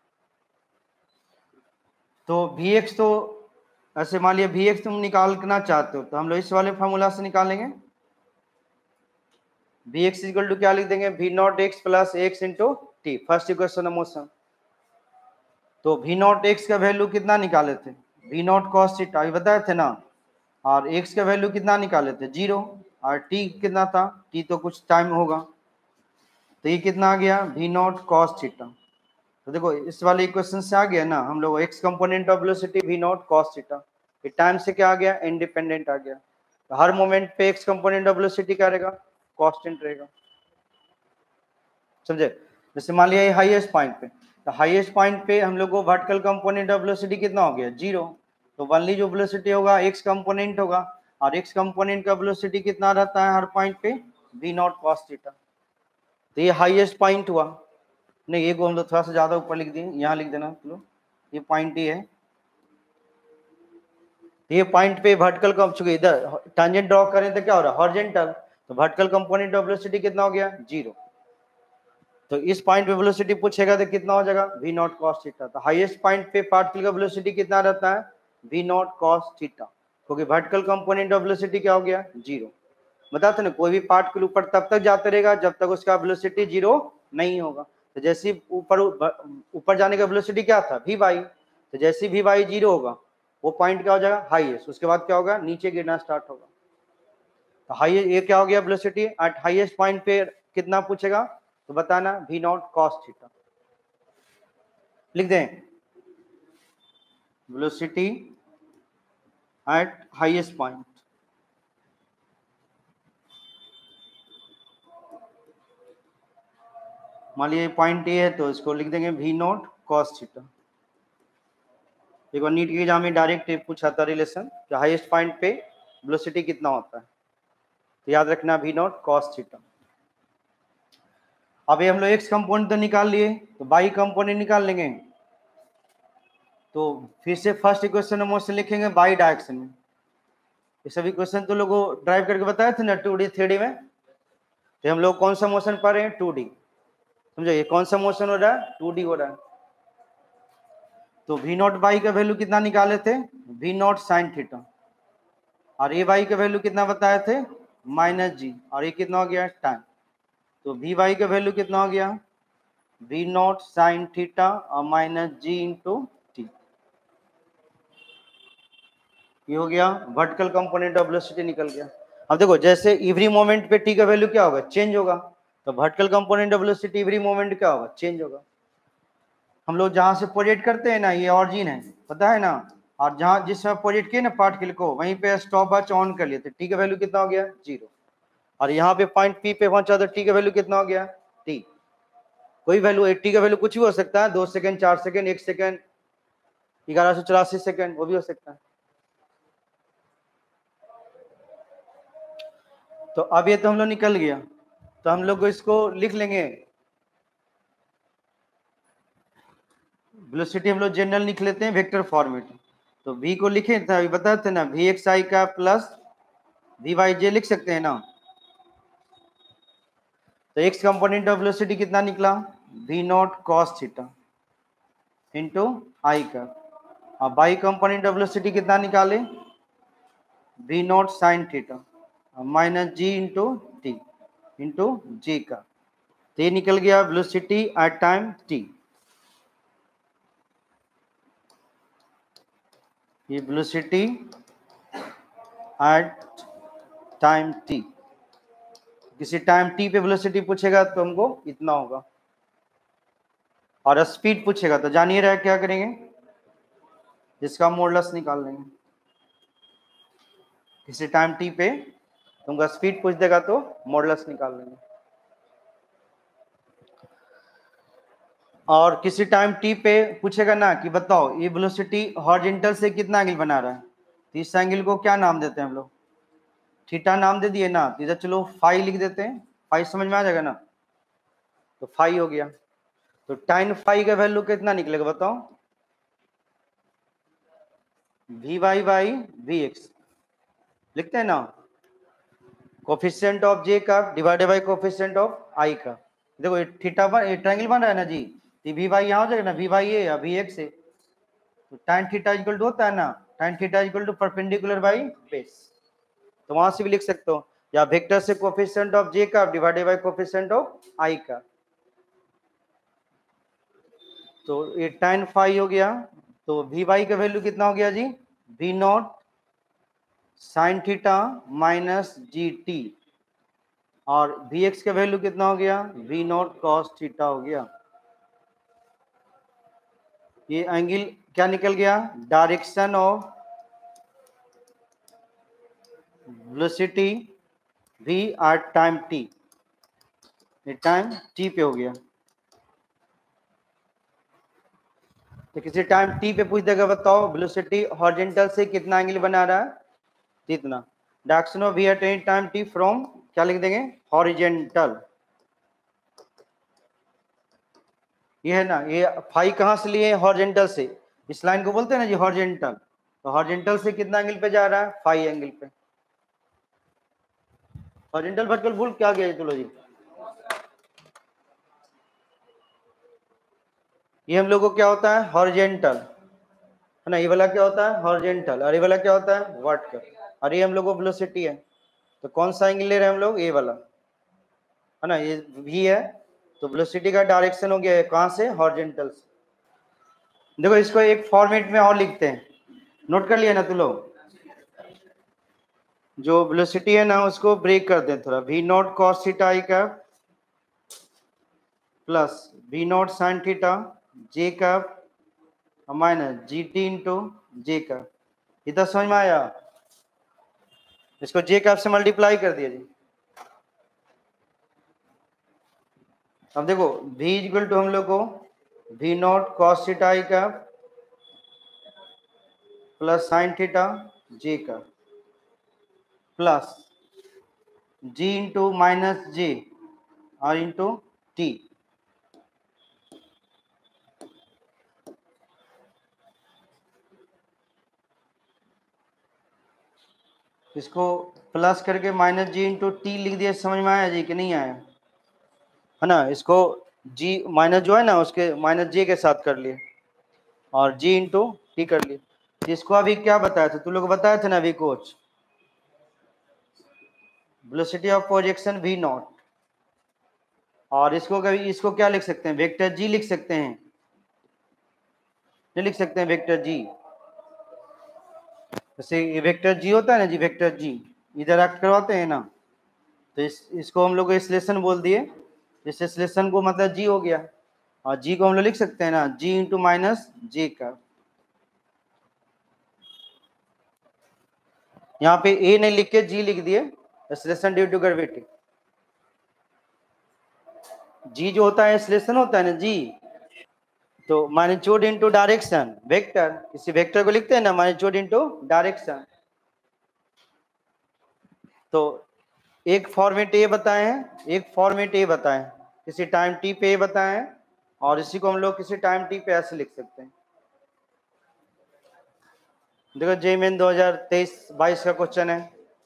तो वी एक्स तो ऐसे मान लिया वी एक्स तुम निकालना चाहते हो तो हम लोग इस वाले फॉर्मूला से निकालेंगे। वी एक्स इक्वल टू क्या लिख देंगे, v not x plus x into t, first equation of motion. तो वी नॉट एक्स का वैल्यू कितना निकाले थे, वी नॉट कॉस थीटा, अभी बताए थे ना। और एक्स का वैल्यू कितना निकाले थे, जीरो। और टी कितना था, टी तो कुछ टाइम होगा, तो ये कितना आ गया, वी नॉट कॉस थीटा। तो देखो इस वाले इक्वेशन से आ गया ना हम लोग, x component of velocity v not cos theta, ये टाइम से क्या आ गया, इंडिपेंडेंट आ गया। तो हर मोमेंट पे एक्स कंपोनेंट ऑफ वेलोसिटी क्या रहेगा, कांस्टेंट रहेगा, समझे। जैसे मान लिया ये हाईएस्ट पॉइंट पे, तो हाईएस्ट पॉइंट पे हम लोग को वर्टिकल कंपोनेंट ऑफ वेलोसिटी कितना हो गया, जीरो। तो वनली जो वेलोसिटी होगा एक्स कंपोनेंट होगा, और एक्स कंपोनेंट का वेलोसिटी कितना रहता है हर पॉइंट पे, वी नॉट कॉस थीटा। तो ये हाईएस्ट पॉइंट हुआ, नहीं ये को हम लोग थोड़ा सा ज्यादा ऊपर लिख दिए, यहाँ लिख देना चलो, ये पॉइंट ही है। ये पॉइंट पे वर्टिकल का चुके इधर टैंजेंट ड्रॉ करें तो क्या हो रहा है, हॉरिजॉन्टल। तो वर्टिकल कंपोनेंट ऑफ वेलोसिटी कितना हो गया, जीरो। तो इस पॉइंट पे वेलोसिटी पूछेगा तो कितना हो जाएगा, वी नॉट कॉस थीटा। तो हाईएस्ट पॉइंट पे पार्टिकल का वेलोसिटी कितना रहता है, वी नॉट कॉस थीटा, क्योंकि वर्टिकल कंपोनेंट ऑफ वेलोसिटी क्या हो गया, जीरो। बताते ना कोई भी पार्टिकल ऊपर तब तक जाता रहेगा जब तक उसका वेलोसिटी जीरो नहीं होगा। तो जैसे ऊपर ऊपर जाने का वेलोसिटी क्या था, वी वाई। तो जैसे वी वाई जीरो होगा वो पॉइंट क्या हो जाएगा, हाईएस्ट। उसके बाद क्या होगा, नीचे गिरना स्टार्ट होगा। तो हाई ये क्या हो गया वेलोसिटी एट हाईएस्ट पॉइंट पे कितना पूछेगा, तो बताना वी नॉट कॉस थीटा। लिख दें वेलोसिटी एट हाईएस्ट पॉइंट, मान लीजिए पॉइंट ए है तो इसको लिख देंगे वी नॉट कॉस थीटा। एक बार नीट के एग्जाम में डायरेक्ट पूछा था रिलेशन कि हाईएस्ट पॉइंट पे वेलोसिटी कितना होता है, तो याद रखना वी नॉट कॉस थीटा। अब ये हम लोग एक्स कंपोनेंट तो निकाल लिए, तो वाई कंपोनेंट निकाल लेंगे। तो फिर से फर्स्ट इक्वेशन मोशन लिखेंगे वाई डायरेक्शन में। ये सभी क्वेश्चन तो लोगों को ड्राइव करके बताए थे ना टू डी थ्री डी में। तो हम लोग कौन सा मोशन पढ़ रहे हैं, टू डी। समझो ये कौन सा मोशन हो रहा है, टू डी हो रहा है। तो वी नॉट वाई का वैल्यू कितना निकाले थे, वी नॉट साइन थीटा, और ए वाई का वैल्यू कितना बताए थे, माइनस जी, और ये कितना हो गया, टाइम। तो वी वाई का वैल्यू कितना हो गया, वी नॉट साइन थीटा और माइनस जी इंटू टी। ये हो गया वर्टिकल कंपोनेंट ऑफ वेलोसिटी निकल गया। अब देखो जैसे एवरी मोमेंट पे टी का वैल्यू क्या होगा, चेंज होगा। तो vertical component of velocity every moment क्या होगा, चेंज होगा। हम लोग जहां से प्रोजेक्ट करते हैं ना, ये ऑरिजिन है पता है ना, और जहां जिस समय प्रोजेक्ट किए ना पार्टिकल को, वहीं पे स्टॉप वॉच ऑन कर लिए थे, टी का वैल्यू कितना हो गया, जीरो। और यहाँ पे पॉइंट पी पे पहुंचा तो टी का वैल्यू कितना हो गया, टी। कोई वैल्यू, टी का वैल्यू कुछ भी हो सकता है, दो सेकंड, चार सेकंड, एक सेकंड, ग्यारह सौ चौरासी सेकंड, वो भी हो सकता है। तो अब ये तो हम लोग निकल गया, तो हम लोग इसको लिख लेंगे वेलोसिटी, हम लोग जनरल लिख लेते हैं वेक्टर फॉर्मेट। तो v को लिखे थे अभी बताए थे ना, वी एक्स आई का प्लस वी वाई जे लिख सकते हैं ना। तो एक्स कंपोनेंट ऑफ वेलोसिटी कितना निकला, v not cos theta into आई का, और वाई कंपोनेंट ऑफ वेलोसिटी कितना निकाले, v not sine theta minus ji into t into जी का। तो ये निकल गया वेलोसिटी एट टाइम टी। ये वेलोसिटी एट टाइम टी, किसी टाइम टी पे वेलोसिटी पूछेगा तो हमको इतना होगा, और स्पीड पूछेगा तो जानिए रहा क्या करेंगे, इसका मॉडुलस निकाल लेंगे। किसी टाइम टी पे तुमको स्पीड पूछ देगा तो मॉडुलस निकाल लेंगे। और किसी टाइम टी पे पूछेगा ना कि बताओ ये वेलोसिटी हॉरिजॉन्टल से कितना एंगल बना रहा है, तो इस एंगल को क्या नाम देते हैं हम लोग, थीटा नाम दे दिए ना, तो इधर चलो फाई लिख देते हैं, फाई समझ में आ जाएगा ना, तो फाई हो गया। तो टाइन फाई का वैल्यू कितना निकलेगा बताओ, v Y by we x लिखते हैं ना, कोफिशिएंट ऑफ जे का डिवाइडेड बाई कोफिशिएंट ऑफ आई का। देखो ये थीटा बन, ये ट्रायंगल बन रहा है ना जी, तो वी वाई यहाँ हो जाएगा ना, वी वाई ए या वी एक्स है, तो tan थीटा इक्वल टू होता है ना, tan theta equal to perpendicular by base, तो वहां से भी लिख सकते हो, या वेक्टर से कोफिशिएंट ऑफ जे का डिवाइडेड बाई कोफिशिएंट ऑफ आई का। तो ये tan फाई हो गया, तो वी वाई का वैल्यू कितना हो गया जी, we not sine theta minus ji t, और वी एक्स का वैल्यू कितना हो गया, वी नॉट कॉस थीटा हो गया। ये एंगल क्या निकल गया, direction of velocity v at time t, ये टाइम t पे हो गया। तो किसी टाइम t पे पूछ देगा बताओ वेलोसिटी हॉरिजॉन्टल से कितना एंगल बना रहा है, इतना। Direction of v at any time t from क्या लिख देंगे, हॉरिजॉन्टल, ये है ना, ये फाई कहां से लिए, हॉरिजॉन्टल से, इस लाइन को बोलते हैं ना जी हॉरिजॉन्टल, तो हॉरिजॉन्टल से कितना एंगल पे जा रहा है, फाई एंगल पे। हॉरिजॉन्टल वर्टिकल भूल क्या गया, चलो जी, ये हम लोग को क्या होता है हॉरिजॉन्टल, है ना, ये वाला क्या होता है हॉरिजॉन्टल, और ये वाला क्या होता है वर्टिकल, और ये हम लोग को वेलोसिटी है, तो कौन सा एंगल ले रहे हैं हम लोग, ये वाला, है ना, ये v है, तो वेलोसिटी का डायरेक्शन हो गया है कहां से, हॉरिजॉन्टल से। देखो इसको एक फॉर्मेट में और लिखते हैं, नोट कर लिया ना तुम लोग, जो वेलोसिटी है ना उसको ब्रेक कर दें थोड़ा, v नॉट कॉस थीटा आई का plus v not sine theta जे का माइनस जी टी इंटू जे का, इतना समझ में आया, इसको जे कैप से मल्टीप्लाई कर दिया जी। अब देखो v इक्वल टू हम लोग को v नॉट कॉस थीटा आई का प्लस साइन थीटा जे का plus g into minus j और इंटू टी, इसको प्लस करके माइनस जी इंटू टी लिख दिया, समझ में आया जी कि नहीं आया, है ना, इसको g माइनस जो है ना उसके माइनस जे के साथ कर लिए और g इंटू टी कर लिए। इसको अभी क्या बताया था तुम लोग, बताया था ना अभी कोच, velocity of projection v not, और इसको कभी इसको क्या लिख सकते हैं, वेक्टर g लिख सकते हैं, नहीं लिख सकते हैं वेक्टर g, जैसे ये वेक्टर g होता है ना जी, वेक्टर g इधर एक्ट करवाते हैं ना, तो इस इसको हम लोग एक्सलेशन बोल दिए, इस एक्सलेशन को मतलब g हो गया, और g को हम लोग लिख सकते हैं ना g इंटू माइनस जे का, यहाँ पे a नहीं लिख के g लिख दिए, acceleration due to gravity, g जो होता है एक्सलेशन होता है ना g, तो मैग्नीट्यूड इंटू डायरेक्शन वेक्टर, इसी वेक्टर को लिखते हैं ना मैग्नीट्यूड इंटू डायरेक्शन। तो एक फॉर्मेट ये बताए हैं, एक फॉर्मेट ये बताए हैं, किसी टाइम टी पे ये बताए हैं, और इसी को हम लोग किसी टाइम टी पे ऐसे लिख सकते हैं। देखो जे मेन दो हजार तेईस बाईस का क्वेश्चन है,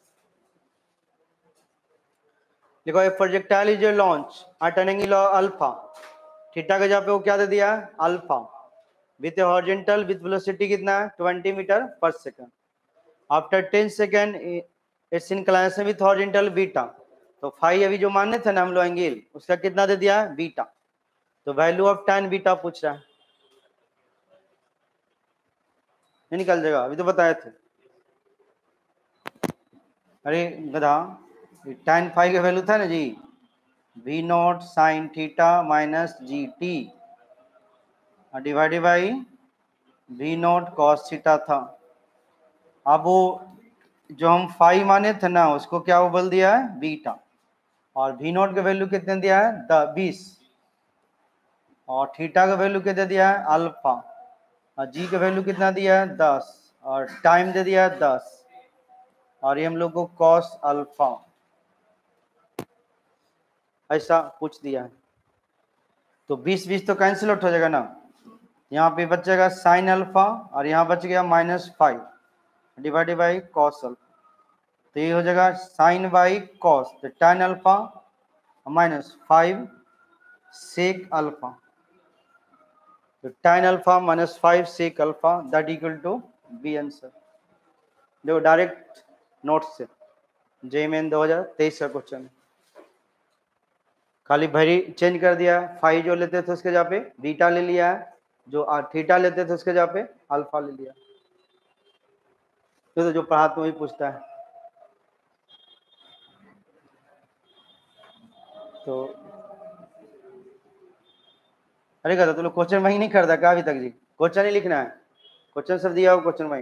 देखो a projectile is launch at an angle alpha, theta का जगह पे वो क्या दे दिया alpha, with horizontal with velocity कितना है ट्वेंटी मीटर पर second, after ten second its inclination with horizontal beta, तो फाई अभी जो मानने थे ना हम लोग एंगल उसका कितना दे दिया बीटा, तो वैल्यू ऑफ tan बीटा पूछ रहा है। नहीं निकल जाएगा, अभी तो बताए थे। अरे गधा, tan फाइव का वैल्यू था ना जी, v not sine theta minus ji t divided by v not cos theta था। अब वो जो हम फाइव माने थे ना, उसको क्या वो बोल दिया है बीटा, और v नॉट का वैल्यू कितने दिया है द बीस, और थीटा का वैल्यू कितना दिया है अल्फा, और जी का वैल्यू कितना दिया है दस, और टाइम दे दिया है दस, और ये हम लोग को कॉस अल्फा ऐसा पूछ दिया है। तो बीस बीस तो कैंसिल आउट हो जाएगा ना, यहाँ पे बचेगा साइन अल्फा, और यहाँ बच गया minus five divided by cos alpha, तो ये हो जाएगा साइन बाई कॉस, तो tan alpha minus five sec alpha, तो tan alpha minus five sec alpha that equal to be answer. देखो डायरेक्ट नोट से जे मेन दो हजार तेईस का क्वेश्चन, खाली भरी चेंज कर दिया, फाइव जो लेते थे उसके जगह पे बीटा ले लिया है, जो थीटा लेते थे उसके जगह पे अल्फा ले लिया। तो, तो जो पढ़ा तो वही पूछता है। तो अरे कहता तुम लोग क्वेश्चन वही नहीं करता क्या अभी तक जी? क्वेश्चन ही लिखना है, क्वेश्चन सब दिया हो क्वेश्चन वही।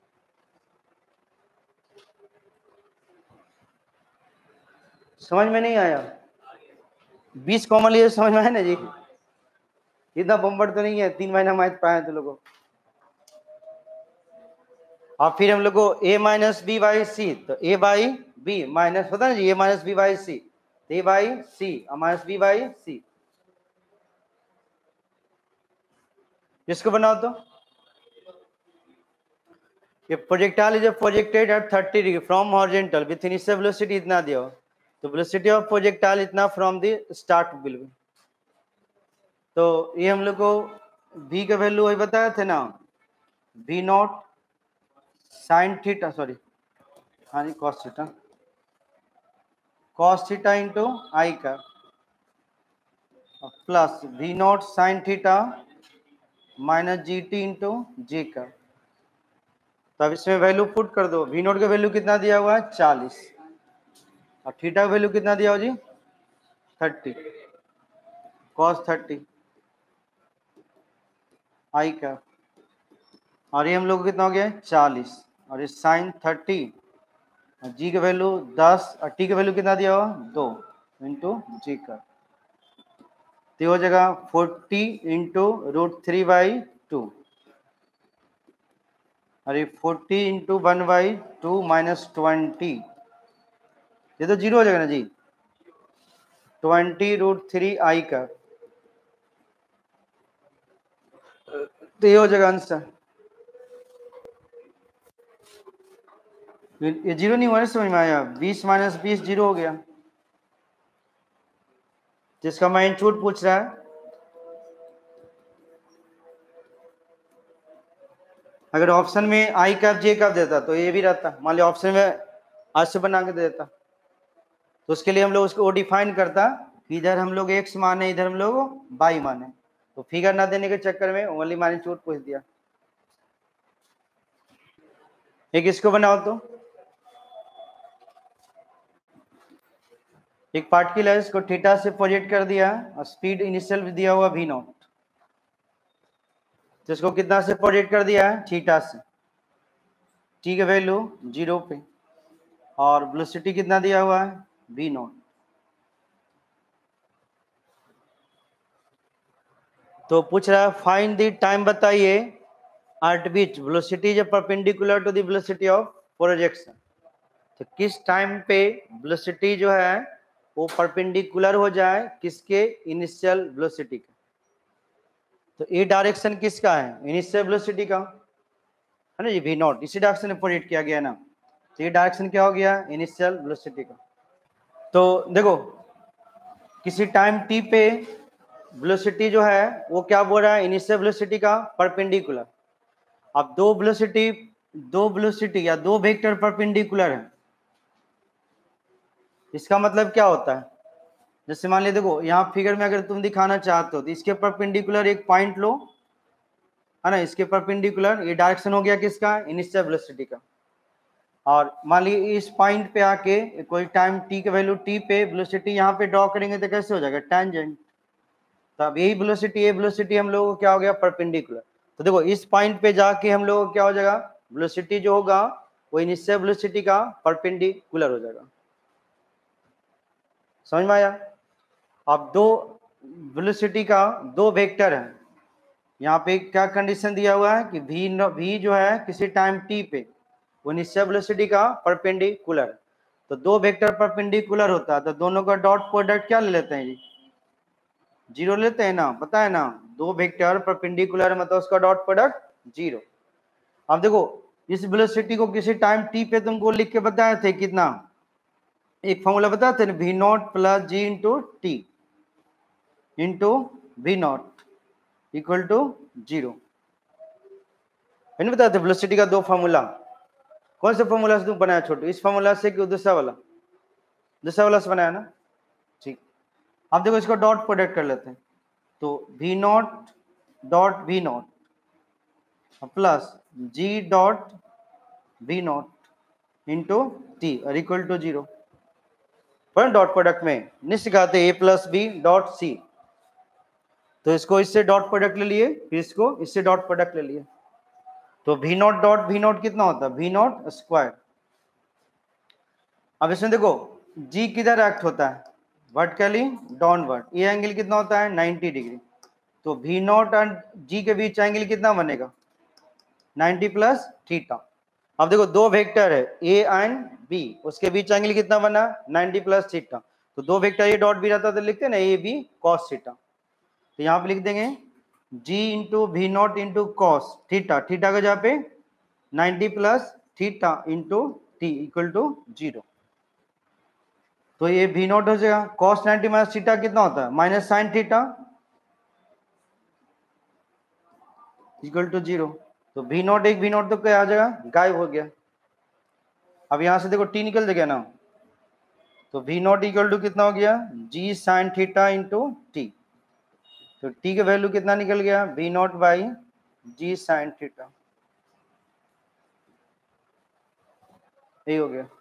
समझ में नहीं आया? बीस कॉमन लिए समझ में आया ना जी? इतना बम्बट तो नहीं है, तीन महीना मैथ पाए तो लोगों। और फिर हम लोग को a minus b by c, तो a बाई बी माइनस होता है ना जी, a minus b by c, a by c minus b by c, इसको बनाओ तो ये projectile is projected at thirty degree from horizontal with initial velocity इतना दिया हो, तो वेलोसिटी ऑफ प्रोजेक्टाइल इतना फ्रॉम द स्टार्ट बिल्कुल। तो ये हम लोग को v का वैल्यू वही बताया थे ना, v not sine theta sorry हाँ जी cos theta cos theta into आई का plus v not sine theta minus G T into जे का। तो अब इसमें वैल्यू पुट कर दो, v नॉट का वैल्यू कितना दिया हुआ है चालीस, और थीटा का वैल्यू कितना दिया हो जी थर्टी, कॉस थर्टी आई का, और ये हम लोग कितना हो गया चालीस, और ये साइन थर्टी, और जी का वैल्यू दस, और टी का वैल्यू कितना दिया हुआ दो इंटू जी का, तो हो जाएगा forty into root three by two, और ये forty into one by two minus twenty, ये तो जीरो हो जाएगा ना जी, ट्वेंटी रूट थ्री आई का, तो ये हो जाएगा आंसर। ये जीरो नहीं हुआ समझ में आया, बीस माइनस बीस जीरो हो गया, जिसका मैग्नीट्यूड पूछ रहा है। अगर ऑप्शन में आई कैप जे कैप देता तो ये भी रहता, मान लिया ऑप्शन में आज से बना के दे देता, तो उसके लिए हम लोग उसको डिफाइन करता कि इधर हम लोग एक्स माने इधर हम लोग बाई माने, तो फिगर ना देने के चक्कर में ओनली मैग्नीट्यूड पूछ दिया। एक इसको बनाओ तो, एक पार्टिकल है इसको थीटा से प्रोजेक्ट कर दिया और स्पीड इनिशियल दिया हुआ वी नॉट, तो इसको कितना से प्रोजेक्ट कर दिया है थीटा से, टी का वैल्यू जीरो पे, और वेलोसिटी कितना दिया हुआ है वी नॉट। तो पूछ रहा है फाइंड द टाइम बताइए at which velocity is perpendicular to the velocity of projection, तो किस टाइम पे वेलोसिटी जो है वो परपेंडिकुलर हो जाए किसके इनिशियल वेलोसिटी का, तो ये डायरेक्शन किसका है इनिशियल वेलोसिटी का है ना जी वी नॉट, इसी डायरेक्शन में प्रोजेक्ट किया गया ना, तो ये डायरेक्शन क्या हो गया इनिशियल वेलोसिटी का। तो देखो किसी टाइम टी पे वेलोसिटी जो है वो क्या बोल रहा है इनिशियल वेलोसिटी का परपेंडिकुलर, अब दो वेलोसिटी दो वेलोसिटी या दो वेक्टर परपेंडिकुलर है, इसका मतलब क्या होता है, जैसे मान लीजिए देखो यहाँ फिगर में अगर तुम दिखाना चाहते हो तो इसके परपेंडिकुलर एक पॉइंट लो, है ना, इसके परपेंडिकुलर, ये डायरेक्शन हो गया किसका, इनिशियल वेलोसिटी का। और मान लीजिए इस पॉइंट पे आके कोई टाइम टी के वैल्यू टी पे वेलोसिटी यहाँ पे ड्रॉ करेंगे तो कैसे हो जाएगा, टेंजेंट। तो अब यही वेलोसिटी, ये वेलोसिटी हम लोगों को क्या हो गया, परपेंडिकुलर। तो देखो इस पॉइंट पे जाके हम लोगों को क्या हो जाएगा, वेलोसिटी जो होगा वो इनिशियल वेलोसिटी का परपेंडिकुलर हो जाएगा। समझ में आया। अब दो वेलोसिटी का दो वेक्टर है, यहाँ पे क्या कंडीशन दिया हुआ है कि v v जो है किसी टाइम t पे वो इनिशियल वेलोसिटी का परपेंडिकुलर। तो दो वेक्टर परपेंडिकुलर होता है तो दोनों का डॉट प्रोडक्ट क्या ले लेते हैं जी, जीरो लेते हैं ना, पता है ना, दो वेक्टर परपेंडिकुलर मतलब उसका डॉट प्रोडक्ट जीरो। अब देखो इस वेलोसिटी को किसी टाइम t पे तुमको लिख के बताए थे कितना, एक फॉर्मूला बताए थे ना, we not plus g into t into v not equal to zero, मैंने बताया था वेलोसिटी का दो फॉर्मूला। कौन से फॉर्मूला से तुम बनाया छोटू, इस फॉर्मूला से कि दूसरा वाला, दूसरा वाला से बनाया ना, ठीक। अब देखो इसको डॉट प्रोडक्ट कर लेते हैं, तो we not dot v not plus g dot v not into T और इक्वल टू जीरो। पर डॉट प्रोडक्ट में निश्चित कहते a plus b dot c, तो इसको इससे डॉट प्रोडक्ट ले लिए, फिर इसको इससे डॉट प्रोडक्ट ले लिए, तो we not dot v not कितना होता है, वी नॉट स्क्वायर। अब इसमें देखो जी किधर एक्ट होता है, वर्टिकली डाउनवर्ड, ये एंगल कितना होता है नाइंटी डिग्री, तो वी नॉट एंड जी के बीच एंगल कितना बनेगा नाइंटी प्लस थीटा। अब देखो दो वेक्टर है ए एंड बी, उसके बीच एंगल कितना बना नाइंटी प्लस थीटा, तो दो वेक्टर ए डॉट बी रहता तो लिखते हैं ना ए बी कॉस थीटा, तो यहाँ पे लिख देंगे g into v not into cos theta, theta का जहाँ पे ninety plus theta into t equal to zero. तो ये वी नॉट हो जाएगा कॉस नाइंटी माइनस थीटा कितना होता है minus sine theta equal to zero, तो वी नॉट एक वी नॉट तो क्या आ जाएगा, गायब हो गया। अब यहां से देखो टी निकल जाएगा ना, तो वी नॉट इक्वल टू कितना हो गया g sine theta into T, तो टी का वैल्यू कितना निकल गया we not by g sine theta, यही हो गया।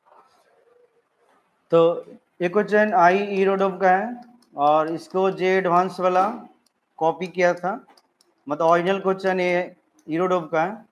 तो एक क्वेश्चन आई ईरोडोम का है और इसको जे एडवांस वाला कॉपी किया था, मतलब ओरिजिनल क्वेश्चन ये ईरोडोम का है,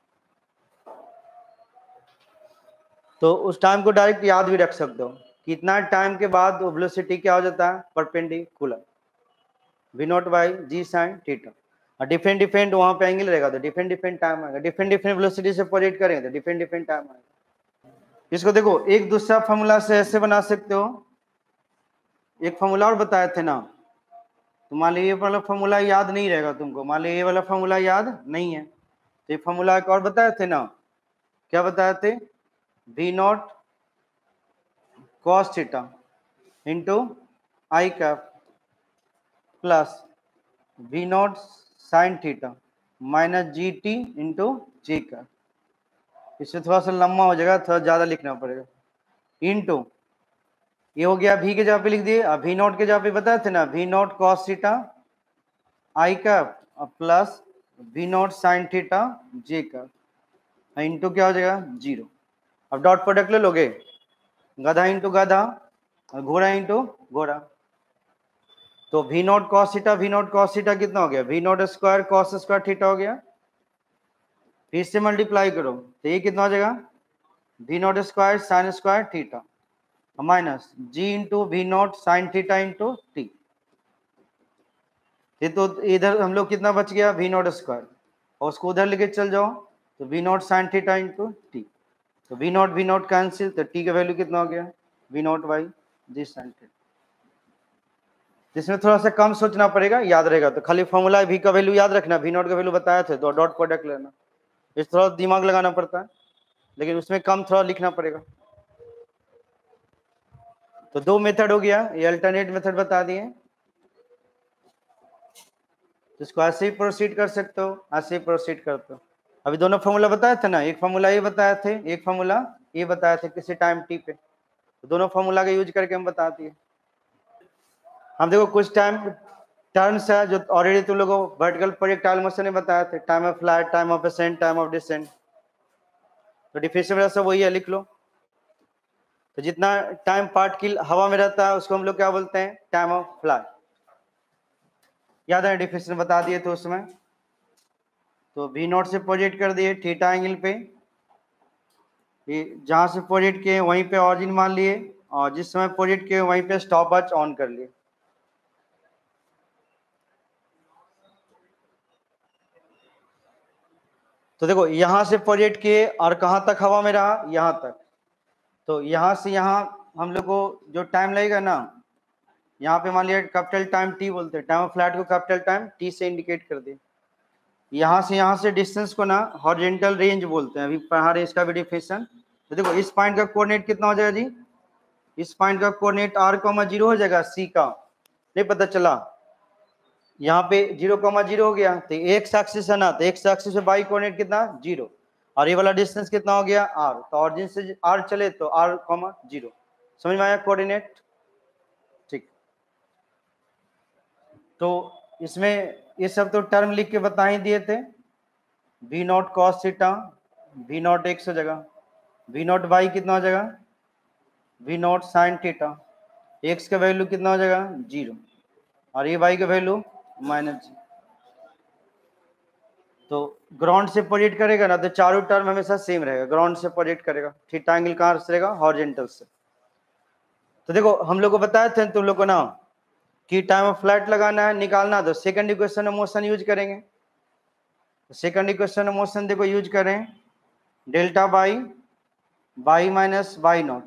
तो उस टाइम को डायरेक्ट याद भी रख सकते हो, कितना टाइम के बाद वेलोसिटी क्या हो जाता है perpendicular, v not by g sine theta, और डिफरेंट डिफरेंट वहां पे एंगल रहेगा तो डिफरेंट डिफरेंट टाइम आएगा, डिफरेंट डिफरेंट वेलोसिटी से प्रोजेक्ट करेंगे तो डिफरेंट डिफरेंट टाइम आएगा। इसको देखो एक दूसरा फॉर्मूला से ऐसे बना सकते हो, एक फॉर्मूला और बताए थे ना, तो मान लीजिए ये वाला फॉर्मूला याद नहीं रहेगा तुमको, मान लीजिए ये वाला फॉर्मूला याद नहीं है, तो ये फॉर्मूला एक और बताए थे ना, क्या बताए थे, we not cos theta into i cap plus we not sine theta minus G T into j cap, इससे थोड़ा सा लंबा हो जाएगा, थोड़ा ज्यादा लिखना पड़ेगा, इंटू ये हो गया वी के जगह पे लिख दिए, अब वी नॉट के जगह पे बताए थे ना we not cos theta i cap plus we not sine theta j cap into क्या हो जाएगा जीरो। अब डॉट प्रोडक्ट ले लोगे, गधा इंटू गधा और घोड़ा इंटू घोड़ा, तो we not cos theta we not cos theta कितना हो गया we not square cos square theta हो गया, फिर से मल्टीप्लाई करो तो ये कितना हो जाएगा we not square sine square theta minus ji into v not sine theta into T, ये तो इधर हम लोग कितना बच गया वी नॉट स्क्वायर, और उसको उधर लेके चल जाओ तो we not sine theta into T, तो we not we not cancel, तो टी का वैल्यू कितना हो गया we not by g sine theta. जिसमें थोड़ा सा कम सोचना पड़ेगा, याद रहेगा तो खाली फॉर्मूला वी का वैल्यू याद रखना, वी नॉट का वैल्यू बताया थे तो डॉट प्रोडक्ट लेना, इस थोड़ा दिमाग लगाना पड़ता है, लेकिन उसमें कम थोड़ा लिखना पड़ेगा। तो दो मेथड हो गया, ये अल्टरनेट मेथड बता दिए, तो इसको ऐसे ही प्रोसीड कर सकते हो, ऐसे ही प्रोसीड करते हो। अभी दोनों फॉर्मूला बताए थे ना, एक फॉर्मूला ये बताए थे, एक फॉर्मूला ये बताए थे किसी टाइम टी पे, तो दोनों फॉर्मूला का यूज करके हम बता दिए। हम देखो कुछ टाइम टर्म्स है जो ऑलरेडी तुम लोगों को वर्टिकल प्रोजेक्टाइल मोशन में बताया थे, time of flight, time of ascent, time of descent. तो डिफिनेशन में सब वही है, लिख लो। तो जितना टाइम पार्टिकल हवा में रहता है उसको हम लोग क्या बोलते हैं, टाइम ऑफ फ्लाइट। याद है डिफिनेशन बता दिए थे उसमें। तो वी नॉट से प्रोजेक्ट कर दिए थीटा एंगल पे, जहां से प्रोजेक्ट किए वहीं पे ऑरिजिन मान लिए, और जिस समय प्रोजेक्ट किए वहीं पे स्टॉप वॉच ऑन कर लिए। तो देखो यहां से प्रोजेक्ट किए और कहां तक हवा में रहा, यहां तक। तो यहां से यहां हम लोग को जो टाइम लगेगा ना, यहाँ पे मान लिया कैपिटल टाइम टी बोलते हैं, टाइम ऑफ फ्लाइट को कैपिटल टाइम टी से इंडिकेट कर दिए। यहाँ से यहाँ से डिस्टेंस को ना हॉरिजॉन्टल रेंज बोलते हैं, अभी पढ़ा रहे इसका भी डिफिनेशन। तो देखो इस पॉइंट का कोऑर्डिनेट कितना हो जाएगा जी, इस पॉइंट का कोऑर्डिनेट आर कॉमा जीरो हो जाएगा, सी का नहीं पता चला, यहाँ पे जीरो कॉमा जीरो हो गया। तो एक्स एक्सिस है ना, तो एक्स एक्सिस से बाई कोऑर्डिनेट कितना, जीरो, और ये वाला डिस्टेंस कितना हो गया, आर। तो ऑरिजिन से आर चले तो आर कॉमा जीरो, समझ में आया कोऑर्डिनेट, ठीक। तो इसमें ये सब तो टर्म लिख के बता ही दिए थे, we not cos theta, we not x हो जाएगा, वी नॉट वाई कितना हो जाएगा, we not sine theta, x का वैल्यू कितना हो जाएगा, जीरो, और ये वाई का वैल्यू माइनस जी। तो ग्राउंड से प्रोजेक्ट करेगा ना तो चारों टर्म हमेशा सेम रहेगा, ग्राउंड से प्रोजेक्ट करेगा, थीटा एंगल कहाँ से रहेगा, हॉरिजॉन्टल से। तो देखो हम लोग को बताया थे तुम लोग को ना कि टाइम ऑफ फ्लाइट लगाना है, निकालना, तो second equation of motion use करेंगे। सेकंड इक्वेशन ऑफ मोशन देखो यूज करें, delta y y minus by not,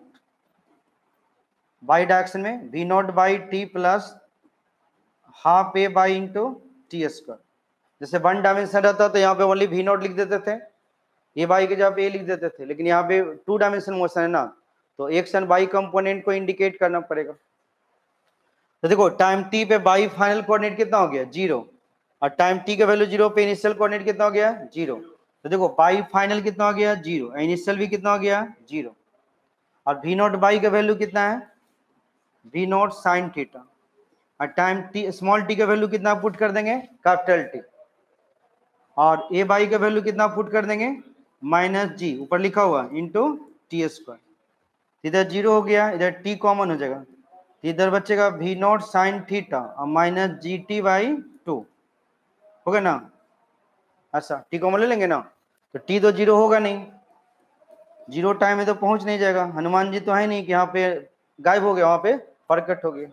y direction में v not by T plus half A by into T square. जैसे one dimension रहता तो यहाँ पे only we not लिख देते थे, ये बाई के जगह पे ए लिख देते थे, लेकिन यहाँ पे टू डायमेंशन मोशन है ना, तो एक्स एंड बाई कंपोनेंट को इंडिकेट करना पड़ेगा। तो देखो टाइम टी पे बाई फाइनल कोऑर्डिनेट कितना हो गया, जीरो, और टाइम टी का वैल्यू जीरो पे इनिशियल कोऑर्डिनेट कितना हो गया, जीरो। तो देखो बाई फाइनल कितना हो गया, जीरो, इनिशियल भी कितना हो गया, जीरो, और वी नॉट बाई का वैल्यू कितना है, वी नॉट साइन थीटा, और टाइम टी स्मॉल टी का वैल्यू कितना पुट कर देंगे, कैपिटल टी, और ए बाई का वैल्यू कितना पुट कर देंगे, माइनस जी ऊपर लिखा हुआ इंटू टी स्क्वायर। इधर जीरो हो गया, इधर टी कॉमन हो जाएगा, इधर बचेगा वी नॉट साइन थीटा और minus ji t by two, हो गया ना। अच्छा टी कॉमन ले लेंगे ना, तो टी तो जीरो होगा नहीं, जीरो टाइम में तो पहुंच नहीं जाएगा, हनुमान जी तो है नहीं कि यहाँ पे गायब हो गया, वहां पे प्रकट हो गया।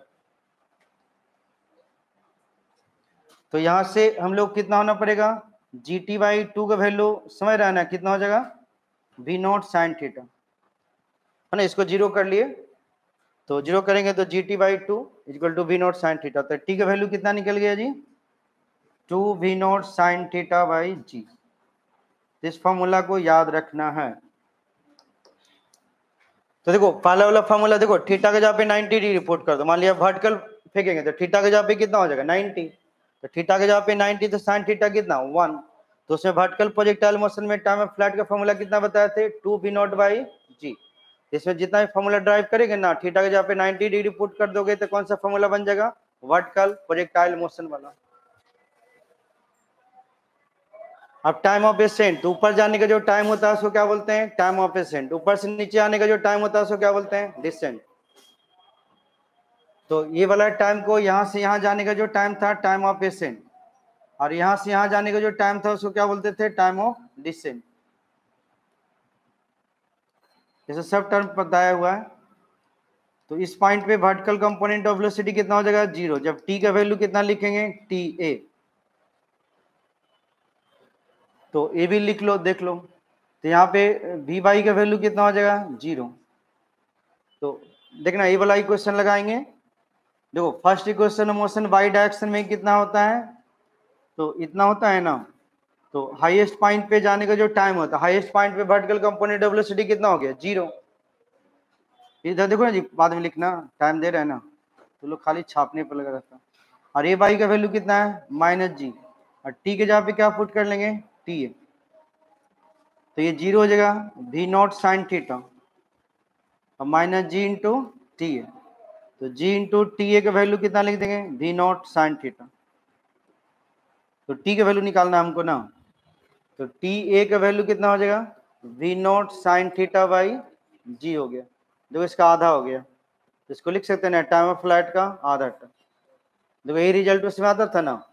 तो यहां से हम लोग कितना होना पड़ेगा, जी टी बाई टू का वैल्यू समझ रहा है ना, कितना हो जाएगा, वी नॉट साइन थीटा, है ना, इसको जीरो कर लिए, तो जीरो करेंगे तो g t by two equal to we not sine theta, तो टी का वैल्यू कितना निकल गया जी, two we not sine theta by g. इस फॉर्मूला को याद रखना है। तो देखो पहला वाला फॉर्मूला देखो, थीटा के जगह पे नाइन्टी डिग्री पुट कर दो, मान लिया वर्टिकल फेंकेंगे तो थीटा के जगह पे कितना हो जाएगा, नाइन्टी, तो थीटा के जगह पे नाइन्टी, तो साइन थीटा कितना, वन। तो उसमें वर्टिकल प्रोजेक्टाइल मोशन में टाइम ऑफ फ्लाइट का फॉर्मूला कितना बताए थे, two we not by g. इसमें जितना भी फॉर्मूला ड्राइव करेंगे ना, थीटा के जगह पे नाइन्टी डिग्री पुट कर दोगे तो कौन सा फॉर्मूला बन जाएगा, वर्टिकल प्रोजेक्टाइल मोशन वाला। अब टाइम ऑफ एसेंट, तो ऊपर जाने का जो टाइम होता है उसको क्या बोलते हैं, टाइम ऑफ एसेंट। ऊपर से नीचे आने का जो टाइम होता है उसको क्या बोलते हैं, डिसेंट। तो ये वाला टाइम को यहां से यहां जाने का जो टाइम था, टाइम ऑफ एसेंट, और यहां से यहां जाने का जो टाइम था उसको क्या बोलते थे, टाइम ऑफ डिसेंट। जैसे सब टर्म बताया हुआ है। तो इस पॉइंट पे वर्टिकल कंपोनेंट ऑफ वेलोसिटी कितना हो जाएगा, जीरो, जब टी का वैल्यू कितना लिखेंगे, टी ए। तो ए भी लिख लो, देख लो, तो यहाँ पे वी बाई का वैल्यू कितना हो जाएगा, जीरो। तो देखना ये वाला इक्वेशन लगाएंगे, देखो first equation motion by direction में कितना होता है, तो इतना होता है ना। तो हाईएस्ट पॉइंट पे जाने का जो टाइम होता है, हाईएस्ट पॉइंट पे वर्टिकल कंपोनेंट ऑफ वेलोसिटी कितना हो गया, जीरो। इधर देखो ना जी, बाद में लिखना, टाइम दे रहे हैं ना, तो लोग खाली छापने पर लगा रहता है। और ए बाई का वैल्यू कितना है, माइनस जी, और टी के जगह पे क्या पुट कर लेंगे, टी ए, तो ये जीरो हो जाएगा, वी नॉट साइन थीटा और minus ji into t a. तो जी इंटू टी ए का वैल्यू कितना लिख देंगे, वी नॉट साइन थीटा। तो टी का वैल्यू निकालना है हमको ना, तो टी ए का वैल्यू कितना हो जाएगा, we not sine theta by जी हो गया, देखो इसका आधा हो गया, इसको लिख सकते हैं ना टाइम ऑफ फ्लाइट का आधा टाइम। देखो यही रिजल्ट उसमें आता था ना,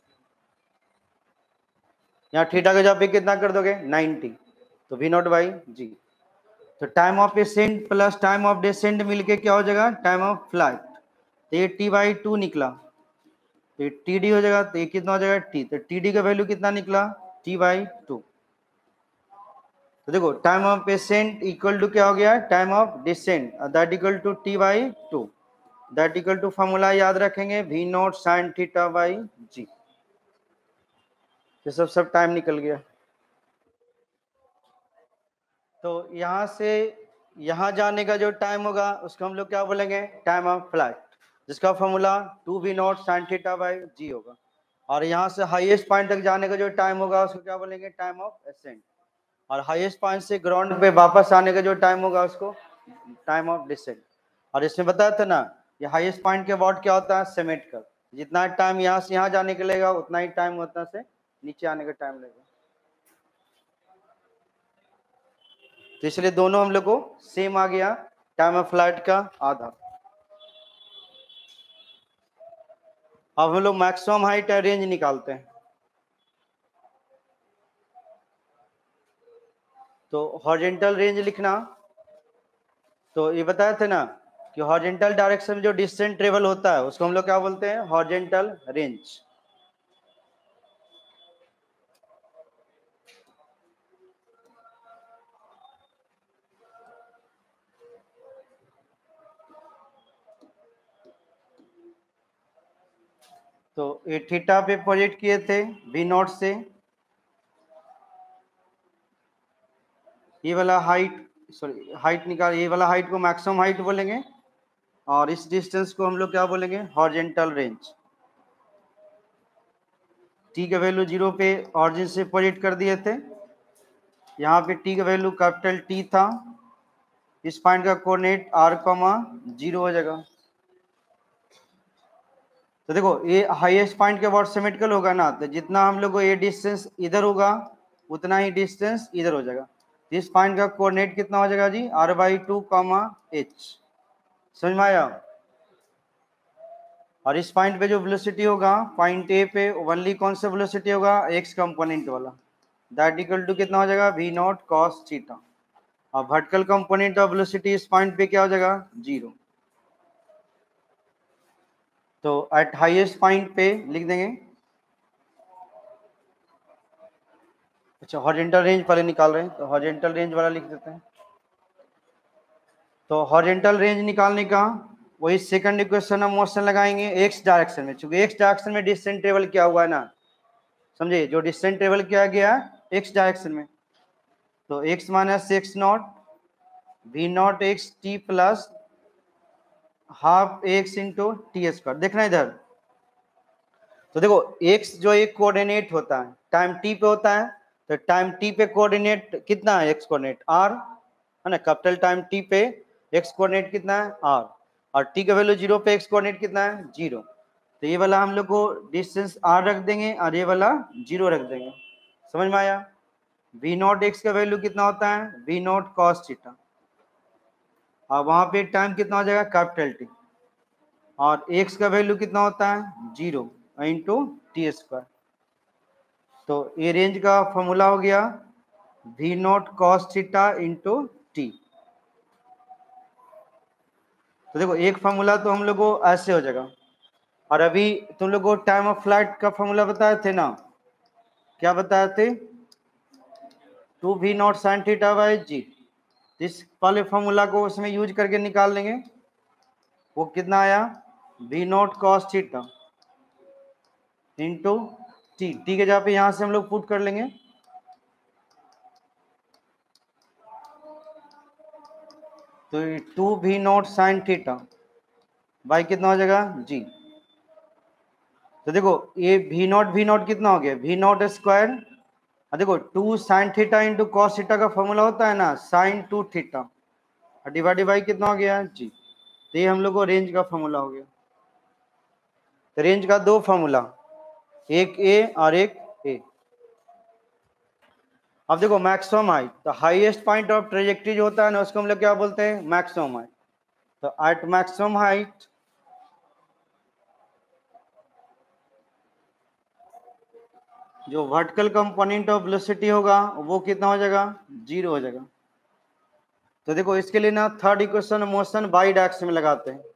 यहाँ थीटा का जब कितना कर दोगे नाइन्टी, तो वी नॉट बाई जी, तो time of ascent plus time of descent मिलके क्या हो जाएगा टाइम ऑफ फ्लाइट, तो ये टी बाई टू निकला, तो ये टी डी हो जाएगा, तो ये कितना हो जाएगा टी, तो टी डी का वैल्यू कितना निकला टी बाई टू। तो देखो time of ascent equal to क्या हो गया time of descent, that equal to t by two, that equal to formula याद रखेंगे v not sine theta by जी। ये सब सब टाइम निकल गया। तो यहाँ से यहाँ जाने का जो टाइम होगा उसको हम लोग क्या बोलेंगे टाइम ऑफ फ्लाइट, जिसका formula two we not sine theta by g होगा। और यहाँ से हाईएस्ट पॉइंट तक जाने का जो टाइम होगा उसको क्या बोलेंगे टाइम ऑफ एसेंट, और हाईएस्ट पॉइंट से ग्राउंड पे वापस आने का जो टाइम होगा उसको टाइम ऑफ डिसेंट। और इसमें बताया था ना ये हाईएस्ट पॉइंट के अबाउट क्या होता है सेमेट का, जितना टाइम यहाँ से यहाँ जाने के लेगा उतना ही टाइम उतना से नीचे आने का टाइम लगेगा, तो इसलिए दोनों हम लोग को सेम आ गया टाइम ऑफ फ्लाइट का आधा। अब हम लोग मैक्सिमम हाइट और रेंज निकालते हैं। तो हॉरिजॉन्टल रेंज लिखना, तो ये बताया थे ना कि हॉरिजॉन्टल डायरेक्शन में जो डिस्टेंस ट्रेवल होता है उसको हम लोग क्या बोलते हैं हॉरिजॉन्टल रेंज। तो ये थीटा पे प्रोजेक्ट किए थे वी नॉट से, ये वाला हाइट सॉरी हाइट निकाल, ये वाला हाइट को मैक्सिमम हाइट बोलेंगे, और इस डिस्टेंस को हम लोग क्या बोलेंगे हॉरिजॉन्टल रेंज। टी का वैल्यू जीरो पे ऑरिजिन से प्रोजेक्ट कर दिए थे, यहाँ पे टी का वैल्यू कैपिटल टी था, इस पॉइंट का कोऑर्डिनेट आर कॉमा जीरो हो जाएगा। तो देखो ये हाईएस्ट पॉइंट के अबाउट सिमेट्रिकल होगा ना, तो जितना हम लोग को ये डिस्टेंस इधर होगा उतना ही डिस्टेंस इधर हो जाएगा, तो इस पॉइंट का कोऑर्डिनेट कितना हो जाएगा जी are by two comma H, समझ में आया। और इस पॉइंट पे जो वेलोसिटी होगा पॉइंट ए पे ओनली कौन सा वेलोसिटी होगा एक्स कंपोनेंट वाला, दैट इक्वल टू कितना हो जाएगा वी नॉट कॉस थीटा, और वर्टिकल कंपोनेंट ऑफ वेलोसिटी इस पॉइंट पे क्या हो जाएगा जीरो। तो एट हाईएस्ट पॉइंट पे लिख देंगे, अच्छा हॉरिजॉन्टल रेंज पहले निकाल रहे हैं तो हॉरिजॉन्टल रेंज वाला लिख देते हैं। तो हॉरिजॉन्टल रेंज निकालने का वही सेकंड इक्वेशन ऑफ मोशन लगाएंगे एक्स डायरेक्शन में, क्योंकि एक्स डायरेक्शन में डिस्टेंस ट्रेवल किया हुआ है ना, समझे जो डिस्टेंस ट्रेवल किया गया एक्स डायरेक्शन में, तो x minus x naught we not x T plus half x into T square. देखना इधर, तो देखो एक्स जो एक कोऑर्डिनेट होता है टाइम टी पे होता है, तो टाइम टी पे कोऑर्डिनेट कितना है एक्स कोऑर्डिनेट आर है ना, कैपिटल टाइम टी पे एक्स कोऑर्डिनेट कितना है आर, और टी का वैल्यू जीरो पे एक्स कोऑर्डिनेट कितना है जीरो, तो ये वाला हम लोग को डिस्टेंस आर रख देंगे और ये वाला जीरो रख देंगे, समझ में आया। वी नॉट एक्स का वैल्यू कितना होता है वी नॉट कॉस थीटा, और वहां पे टाइम कितना हो जाएगा कैपिटल टी, और एक्स का वैल्यू कितना होता है जीरो इंटू टी स्क्वायर। तो ये रेंज का फॉर्मूला हो गया we not cos theta into T. तो देखो एक फॉर्मूला तो हम लोग को ऐसे हो जाएगा, और अभी तुम लोग को टाइम ऑफ फ्लाइट का फॉर्मूला बताए थे ना, क्या बताए थे two we not sine theta by g, इस वाले फॉर्मूला को उसमें यूज करके निकाल लेंगे, वो कितना आया we not cos theta into t, t के जगह पे यहां से हम लोग पुट कर लेंगे, तो two we not sine theta by कितना हो जाएगा जी। तो देखो ये वी नॉट वी नॉट कितना हो गया वी नॉट स्क्वायर, देखो two sine theta into cos theta का फॉर्मूला होता है ना sine two theta, divide by कितना हो गया जी, तो ये हम लोग को रेंज का फॉर्मूला हो गया। तो रेंज का दो फॉर्मूला, एक ए और एक ए। अब देखो मैक्सिमम हाइट, तो हाईएस्ट पॉइंट ऑफ ट्रेजेक्टरी जो होता है ना उसको हम लोग क्या बोलते हैं, मैक्सिमम हाइट। तो एट मैक्सिमम हाइट जो वर्टिकल कंपोनेंट ऑफ वेलोसिटी होगा वो कितना हो जाएगा, जीरो हो जाएगा। तो देखो इसके लिए ना third equation motion by direction में लगाते हैं।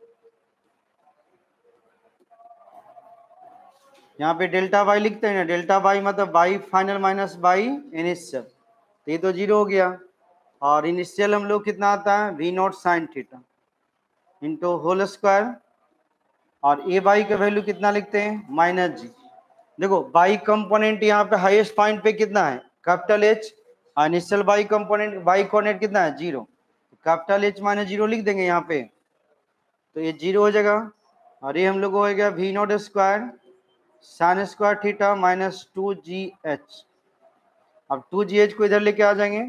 यहाँ पे डेल्टा वाई लिखते हैं ना, डेल्टा वाई मतलब y final minus y initial, तो ये तो जीरो हो गया। और इनिशियल हम लोग कितना आता है, we not sine theta into whole square, और ए बाई का वैल्यू कितना लिखते हैं, माइनस जी। देखो बाई कंपोनेंट यहाँ पे हाईएस्ट पॉइंट पे कितना है, capital H, initial y component y coordinate कितना है, zero, capital H minus zero लिख देंगे यहाँ पे, तो ये जीरो हो जाएगा। और ये हम लोग हो गया we not square sine square theta minus two ji h. अब टू जी एच को इधर लेके आ जाएंगे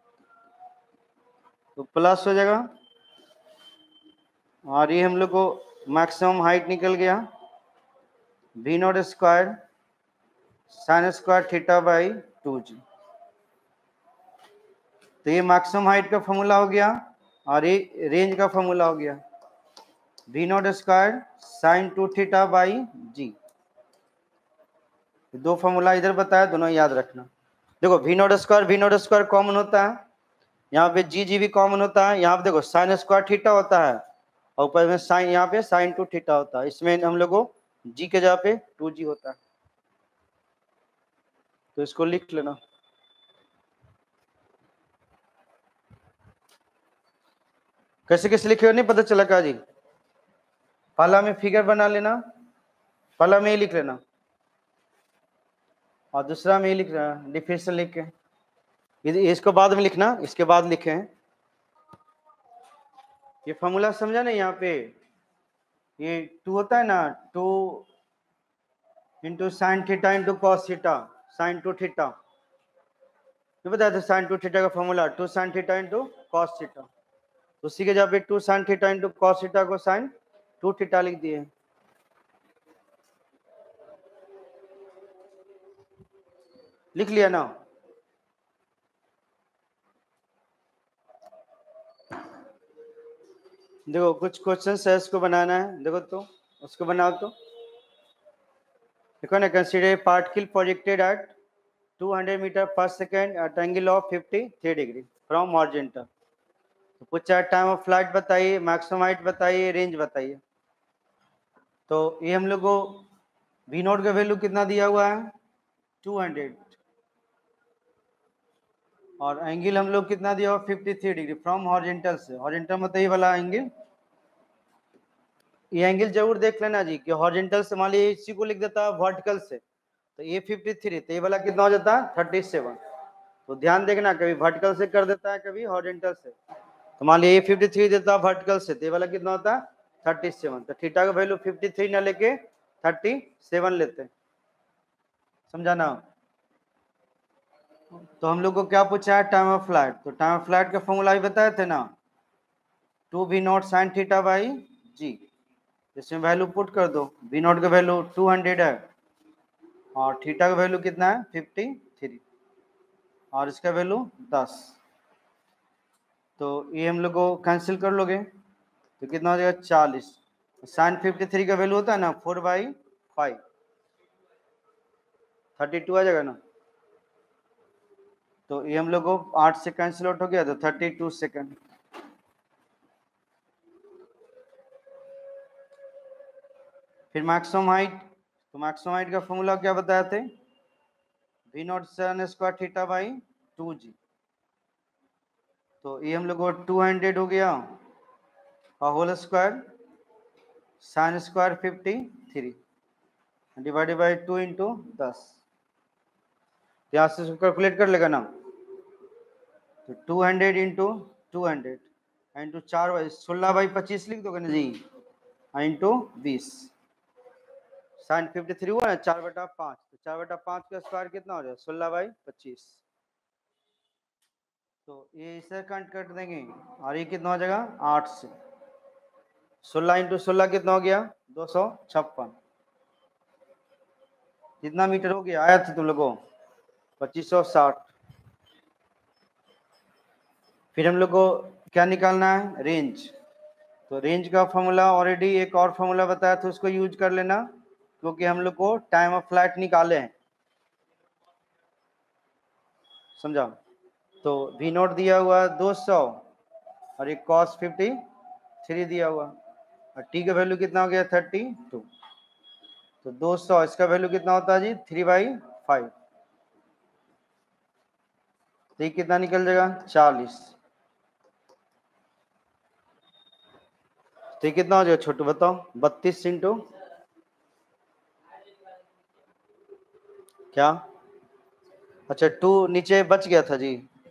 तो प्लस हो जाएगा, और ये हम लोग को मैक्सिमम हाइट निकल गया we not square sine square theta by two g. तो ये मैक्सिमम हाइट का फॉर्मूला हो गया, और ये रेंज का फॉर्मूला हो गया we not square sine two theta by g. दो फॉर्मूला इधर बताया, दोनों याद रखना। देखो we not square v not square common होता है, यहाँ पे जी जी भी कॉमन होता है, यहाँ पे देखो साइन स्क्वायर थीटा होता है और ऊपर में साइन, यहाँ पे साइन टू थीटा होता है, इसमें हम लोग को जी के जगह पे टू जी होता है, तो इसको लिख लेना। कैसे कैसे लिखे हो नहीं पता चला क्या जी, पहला में फिगर बना लेना, पहला में ये लिख लेना और दूसरा में ये लिख लेना डिफरेंशियल लिख के, ये इसको बाद में लिखना, इसके बाद लिखे हैं। ये फॉर्मूला समझा नहीं, यहाँ पे ये टू होता है ना, two into sine theta into cos theta sine two theta, ये बताया था साइन टू थीटा का formula two sine theta into cos theta, तो उसी के जगह पे two sine theta into cos theta को साइन टू थीटा लिख दिए। लिख लिया ना। देखो कुछ क्वेश्चन है इसको बनाना है, देखो तो उसको बनाओ तो देखो ना, consider particle projected at two hundred metre पर second at angle of fifty three degree from horizontal. तो पूछा टाइम ऑफ फ्लाइट बताइए, मैक्सिमम हाइट बताइए, रेंज बताइए। तो ये हम लोग को वी नॉट का वैल्यू कितना दिया हुआ है टू हंड्रेड, और एंगल हम लोग कितना दिया हुआ fifty three degree from horizontal से, हॉरिजॉन्टल मतलब ये वाला एंगल, ये एंगल जरूर देख लेना जी कि हॉरिजॉन्टल से मान लीजिए इसी को लिख देता है वर्टिकल से, तो ये फिफ्टी थ्री, तो ये वाला कितना हो जाता है थर्टी सेवन। तो ध्यान देखना कभी वर्टिकल से कर देता है कभी हॉरिजॉन्टल से, तो मान लीजिए ये फिफ्टी थ्री देता है वर्टिकल से, तो ये वाला कितना होता है थर्टी सेवन, तो थीटा का वैल्यू फिफ्टी थ्री ना लेके थर्टी सेवन लेते हैं, समझाना। तो हम लोग को क्या पूछा है टाइम ऑफ फ्लाइट, तो टाइम ऑफ फ्लाइट का फॉर्मूला भी बताए थे ना, two we not sine theta by g, इसमें वैल्यू पुट कर दो, वी नॉट का वैल्यू टू हंड्रेड है और थीटा का वैल्यू कितना है फिफ्टी थ्री और इसका वैल्यू दस, तो ये हम लोग को कैंसिल कर लोगे तो कितना हो जाएगा चालीस, साइन फिफ्टी थ्री का वैल्यू होता है ना four by five, thirty two आ जाएगा ना, तो ये हम लोग को आठ से कैंसिल आउट हो गया तो थर्टी टू सेकेंड। फिर मैक्सिमम हाइट, तो मैक्सिमम हाइट का फॉर्मूला क्या बताए थे, we not sine square theta by two g, तो ये हम लोग को टू हंड्रेड हो गया और whole square sine square fifty three divided by two into दस, यहाँ से कैलकुलेट कर लेगा ना, तो two hundred into two hundred into चार बाई सोलह बाई पच्चीस लिख दोगे ना जी, इंटू बीस, साइन फिफ्टी थ्री हुआ ना चार बटा पाँच, तो चार बटा पाँच का स्क्वायर कितना हो जाएगा सोलह बाई पच्चीस, तो ये इसे कंट कर देंगे और ये कितना हो जाएगा आठ से, सोलह इंटू सोलह कितना हो गया दो सौ छप्पन, कितना मीटर हो गया, आया था तुम लोगों को पच्चीस सौ साठ। फिर हम लोग को क्या निकालना है, रेंज। तो रेंज का फॉर्मूला ऑलरेडी एक और फॉर्मूला बताया था, उसको यूज कर लेना, क्योंकि हम लोग को टाइम ऑफ फ्लाइट निकाले हैं, समझा। तो वी नोट दिया हुआ दो सौ और एक कॉस फिफ्टी थ्री दिया हुआ, और टी का वैल्यू कितना हो गया थर्टी टू। तो दो सौ, इसका वैल्यू कितना होता है जी, थ्री बाई फाइव। तो ये कितना निकल जाएगा, चालीस। तो ये कितना हो जाएगा छोटू बताओ, बत्तीस इंटू क्या, अच्छा टू नीचे बच गया था जी।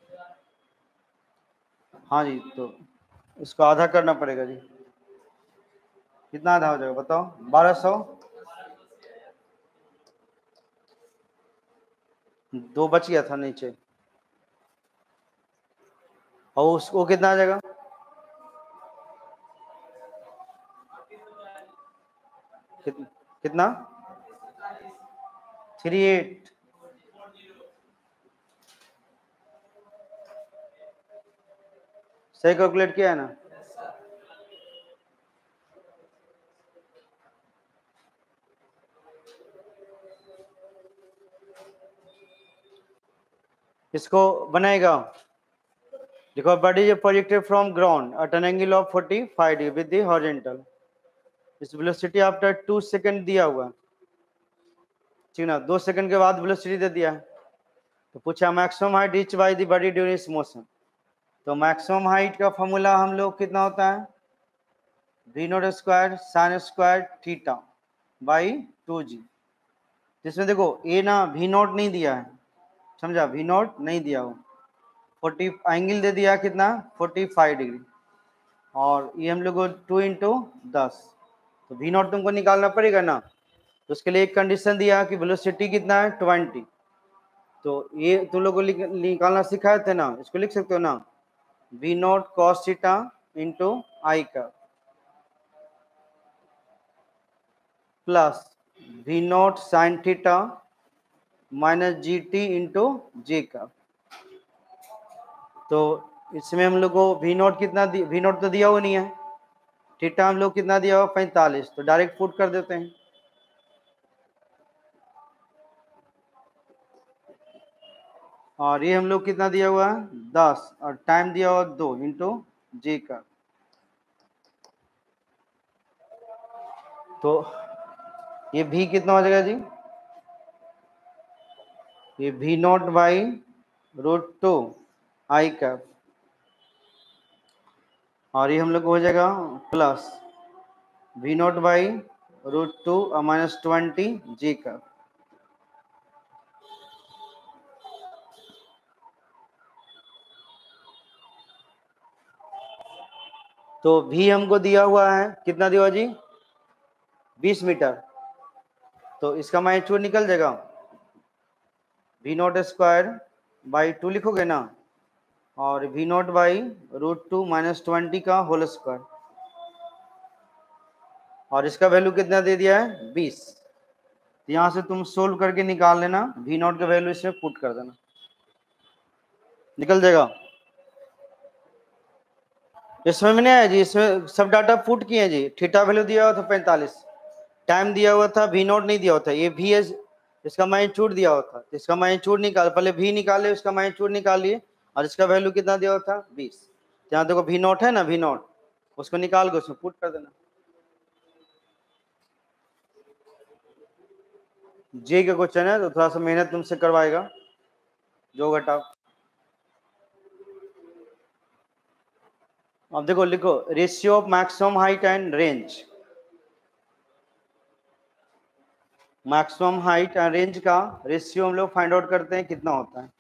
हाँ जी, तो इसको आधा करना पड़ेगा जी। कितना आधा हो जाएगा बताओ, बारह सौ। दो बच गया था नीचे, और उसको कितना आ जाएगा, कित, कितना, थ्री एट। सही कैलकुलेट किया है ना। इसको बनाएगा, देखो body is projected from ground at an angle of forty five degree with the horizontal. इस वेलोसिटी आफ्टर टू सेकंड दिया हुआ, ठीक ना, दो सेकंड के बाद वेलोसिटी दे दिया है। तो पूछा maximum height reach by the body during its motion. तो मैक्सिमम हाइट का फॉर्मूला हम लोग कितना होता है, v naught square sine square theta by two g. जिसमें देखो ए ना वी नोट नहीं दिया है, समझा, वी नोट नहीं दिया हो, फोर्टी एंगल दे दिया कितना, फोर्टी फाइव डिग्री, और ये हम लोग को टू इंटू दस। तो वी नोट तुमको निकालना पड़ेगा ना। तो उसके लिए एक कंडीशन दिया कि वेलोसिटी कितना है, ट्वेंटी। तो ये तुम लोग को निकालना सिखाए थे ना, इसको लिख सकते हो ना, v naught cos theta into आई का plus v naught sine theta minus G T into जे का। तो इसमें हम लोग को वी नोट कितना, वी नोट तो दिया हुआ नहीं है, थीटा हम लोग कितना दिया हुआ पैंतालीस, तो डायरेक्ट पुट कर देते हैं। और ये हम लोग कितना दिया हुआ है, दस, और टाइम दिया हुआ दो इंटू जे का। तो ये भी कितना हो जाएगा जी, ये v naught by root two i का, और ये हम लोग को हो जाएगा plus v naught by root two minus twenty g का। तो भी हमको दिया हुआ है कितना दिया हुआ जी, बीस मीटर। तो इसका मैग्नीट्यूड निकल जाएगा, v naught square by two लिखोगे ना, और v naught by root two minus twenty का होल स्क्वायर, और इसका वैल्यू कितना दे दिया है, बीस। तो यहाँ से तुम सोल्व करके निकाल लेना, वी नोट का वैल्यू इसमें पुट कर देना, निकल जाएगा। इसमें में नहीं आया जी, इसमें सब डाटा पुट किए जी। थीटा वैल्यू दिया हुआ था पैंतालीस, टाइम दिया हुआ था, वी नोट नहीं दिया हुआ था, ये भी है, इसका मैग्नीट्यूड दिया हुआ था, इसका मैग्नीट्यूड निकाल, पहले भी निकाले, उसका मैग्नीट्यूड निकालिए, और इसका वैल्यू कितना दिया हुआ था, बीस। यहाँ देखो वी नोट है ना, वी नोट उसको निकाल के उसमें पुट कर देना। जे का क्वेश्चन है तो थोड़ा सा मेहनत तुमसे करवाएगा, जो घटाओ। अब देखो लिखो ratio of maximum height and range, maximum height and range का रेशियो हम लोग फाइंड आउट करते हैं कितना होता है।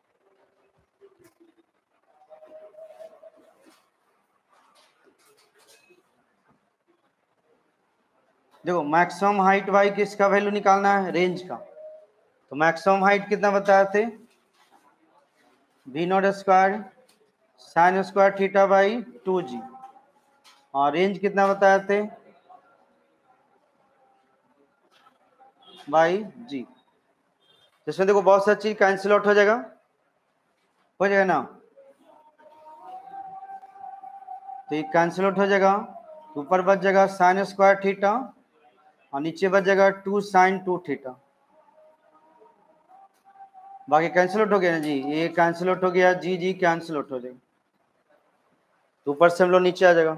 देखो मैक्सिमम हाइट बाई किसका वैल्यू निकालना है, रेंज का। तो मैक्सिमम हाइट कितना बताए थे, we not square sine square theta by two g, और रेंज कितना बताए थे, बाई जी। जिसमें देखो बहुत सारी चीज कैंसिल आउट हो जाएगा, हो जाएगा ना, तो ये कैंसिल आउट हो जाएगा, ऊपर बच जाएगा साइन स्क्वायर थीटा और नीचे बच जाएगा टू साइन टू थीटा। बाकी कैंसिल आउट हो गया ना जी, ये कैंसिल आउट हो गया, जी जी कैंसिल आउट हो जाएगा, तो ऊपर से हम लोग नीचे आ जाएगा।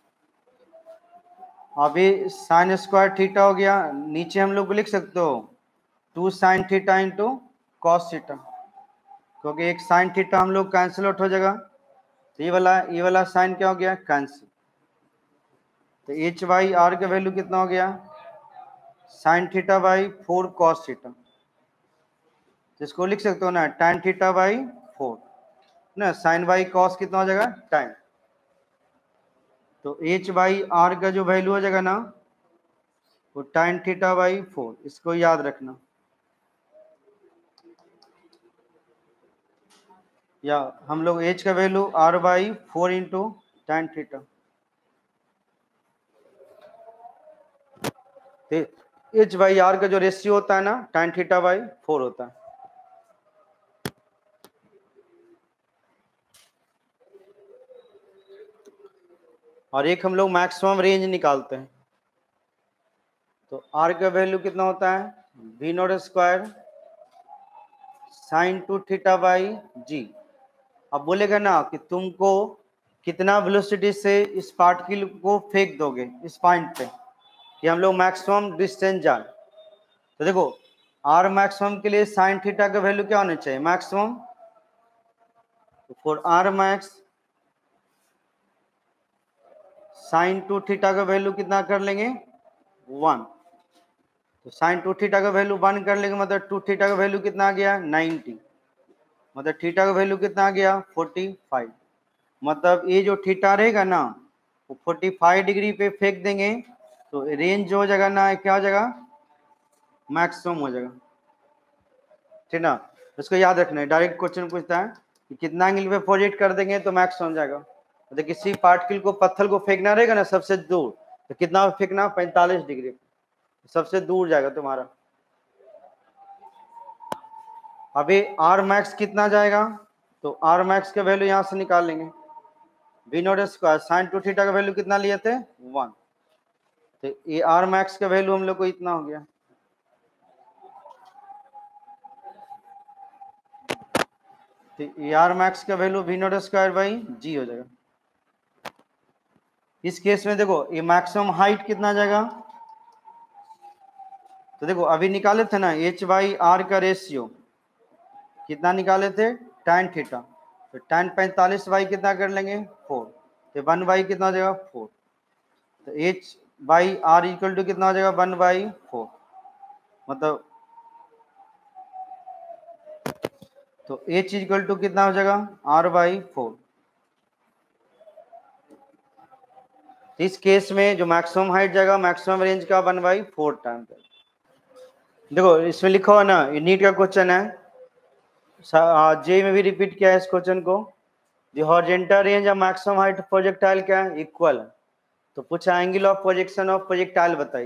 अभी साइन स्क्वायर थीटा हो गया, नीचे हम लोग को लिख सकते हो two sine theta into cos theta, क्योंकि एक साइन थीटा हम लोग कैंसिल आउट हो जाएगा, तो ये वाला ये वाला साइन क्या हो गया, कैंसिल। तो एच बाई आर का वैल्यू कितना हो गया, sine theta by four cos theta, जिसको लिख सकते हो ना tan थीटा बाई फोर ना, साइन बाई कॉस कितना हो जाएगा tan, तो h बाई आर का जो वैल्यू हो जाएगा ना वो tan थीटा बाई फोर, इसको याद रखना। या हम लोग h का value r by four into tan theta, h by R का जो रेशियो होता है ना tan थीटा बाई फोर होता है। और एक हम लोग मैक्सिमम रेंज निकालते हैं, तो r का वैल्यू कितना होता है, we not square sine two theta by जी। अब बोलेगा ना कि तुमको कितना वेलोसिटी से इस पार्टिकल को फेंक दोगे इस पॉइंट पे, कि हम लोग मैक्सिमम डिस्टेंस जाए, तो देखो आर मैक्सिमम के लिए साइन थीटा का वैल्यू क्या होना चाहिए, मैक्सिमम, तो for R max sine two theta का वैल्यू कितना कर लेंगे, वन, तो साइन टू थीटा का वैल्यू वन कर लेंगे, मतलब टू थीटा का वैल्यू कितना आ गया नाइनटी, मतलब थीटा का वैल्यू कितना आ गया फोर्टी फाइव, मतलब ये जो थीटा रहेगा ना वो फोर्टी फाइव डिग्री पे फेंक देंगे, तो रेंज जो हो जाएगा ना क्या हो जाएगा, मैक्सिमम हो जाएगा, ठीक ना। इसको याद रखना है, डायरेक्ट क्वेश्चन पूछता है कि कितना एंगल पे प्रोजेक्ट कर देंगे तो मैक्सिमम हो जाएगा, तो किसी पार्टिकल को पत्थर को फेंकना रहेगा ना सबसे दूर, तो कितना फेंकना, पैंतालीस डिग्री, सबसे दूर जाएगा तुम्हारा। अभी आर मैक्स कितना जाएगा, तो आर मैक्स का वैल्यू यहां से निकाल लेंगे, we not square sine two theta का वैल्यू कितना लिए थे, वन, तो ये आर मैक्स का वैल्यू हम लोग को इतना हो गया, तो ये आर मैक्स का value we not square by जी हो जाएगा। इस केस में देखो ये मैक्सिमम हाइट कितना जाएगा, तो देखो अभी निकाले थे ना एच बाई आर का रेशियो कितना निकाले थे, tan थीटा, तो tan पैंतालीस बाई कितना कर लेंगे फोर, तो वन बाई कितना हो जाएगा फोर, तो H by are equal to कितना हो जाएगा वन बाई फोर, मतलब तो एच इक्वल टू कितना हो जाएगा आर बाई फोर। इस केस में जो मैक्सिमम हाइट जाएगा मैक्सिमम रेंज का वन बाई फोर टाइम। देखो इसमें लिखा हुआ ना, ये नीट का क्वेश्चन है, जे में भी रिपीट किया है इस क्वेश्चन को, the horizontal range of maximum height projectile क्या है, इक्वल, तो पूछा angle of projection of projectile बताइए,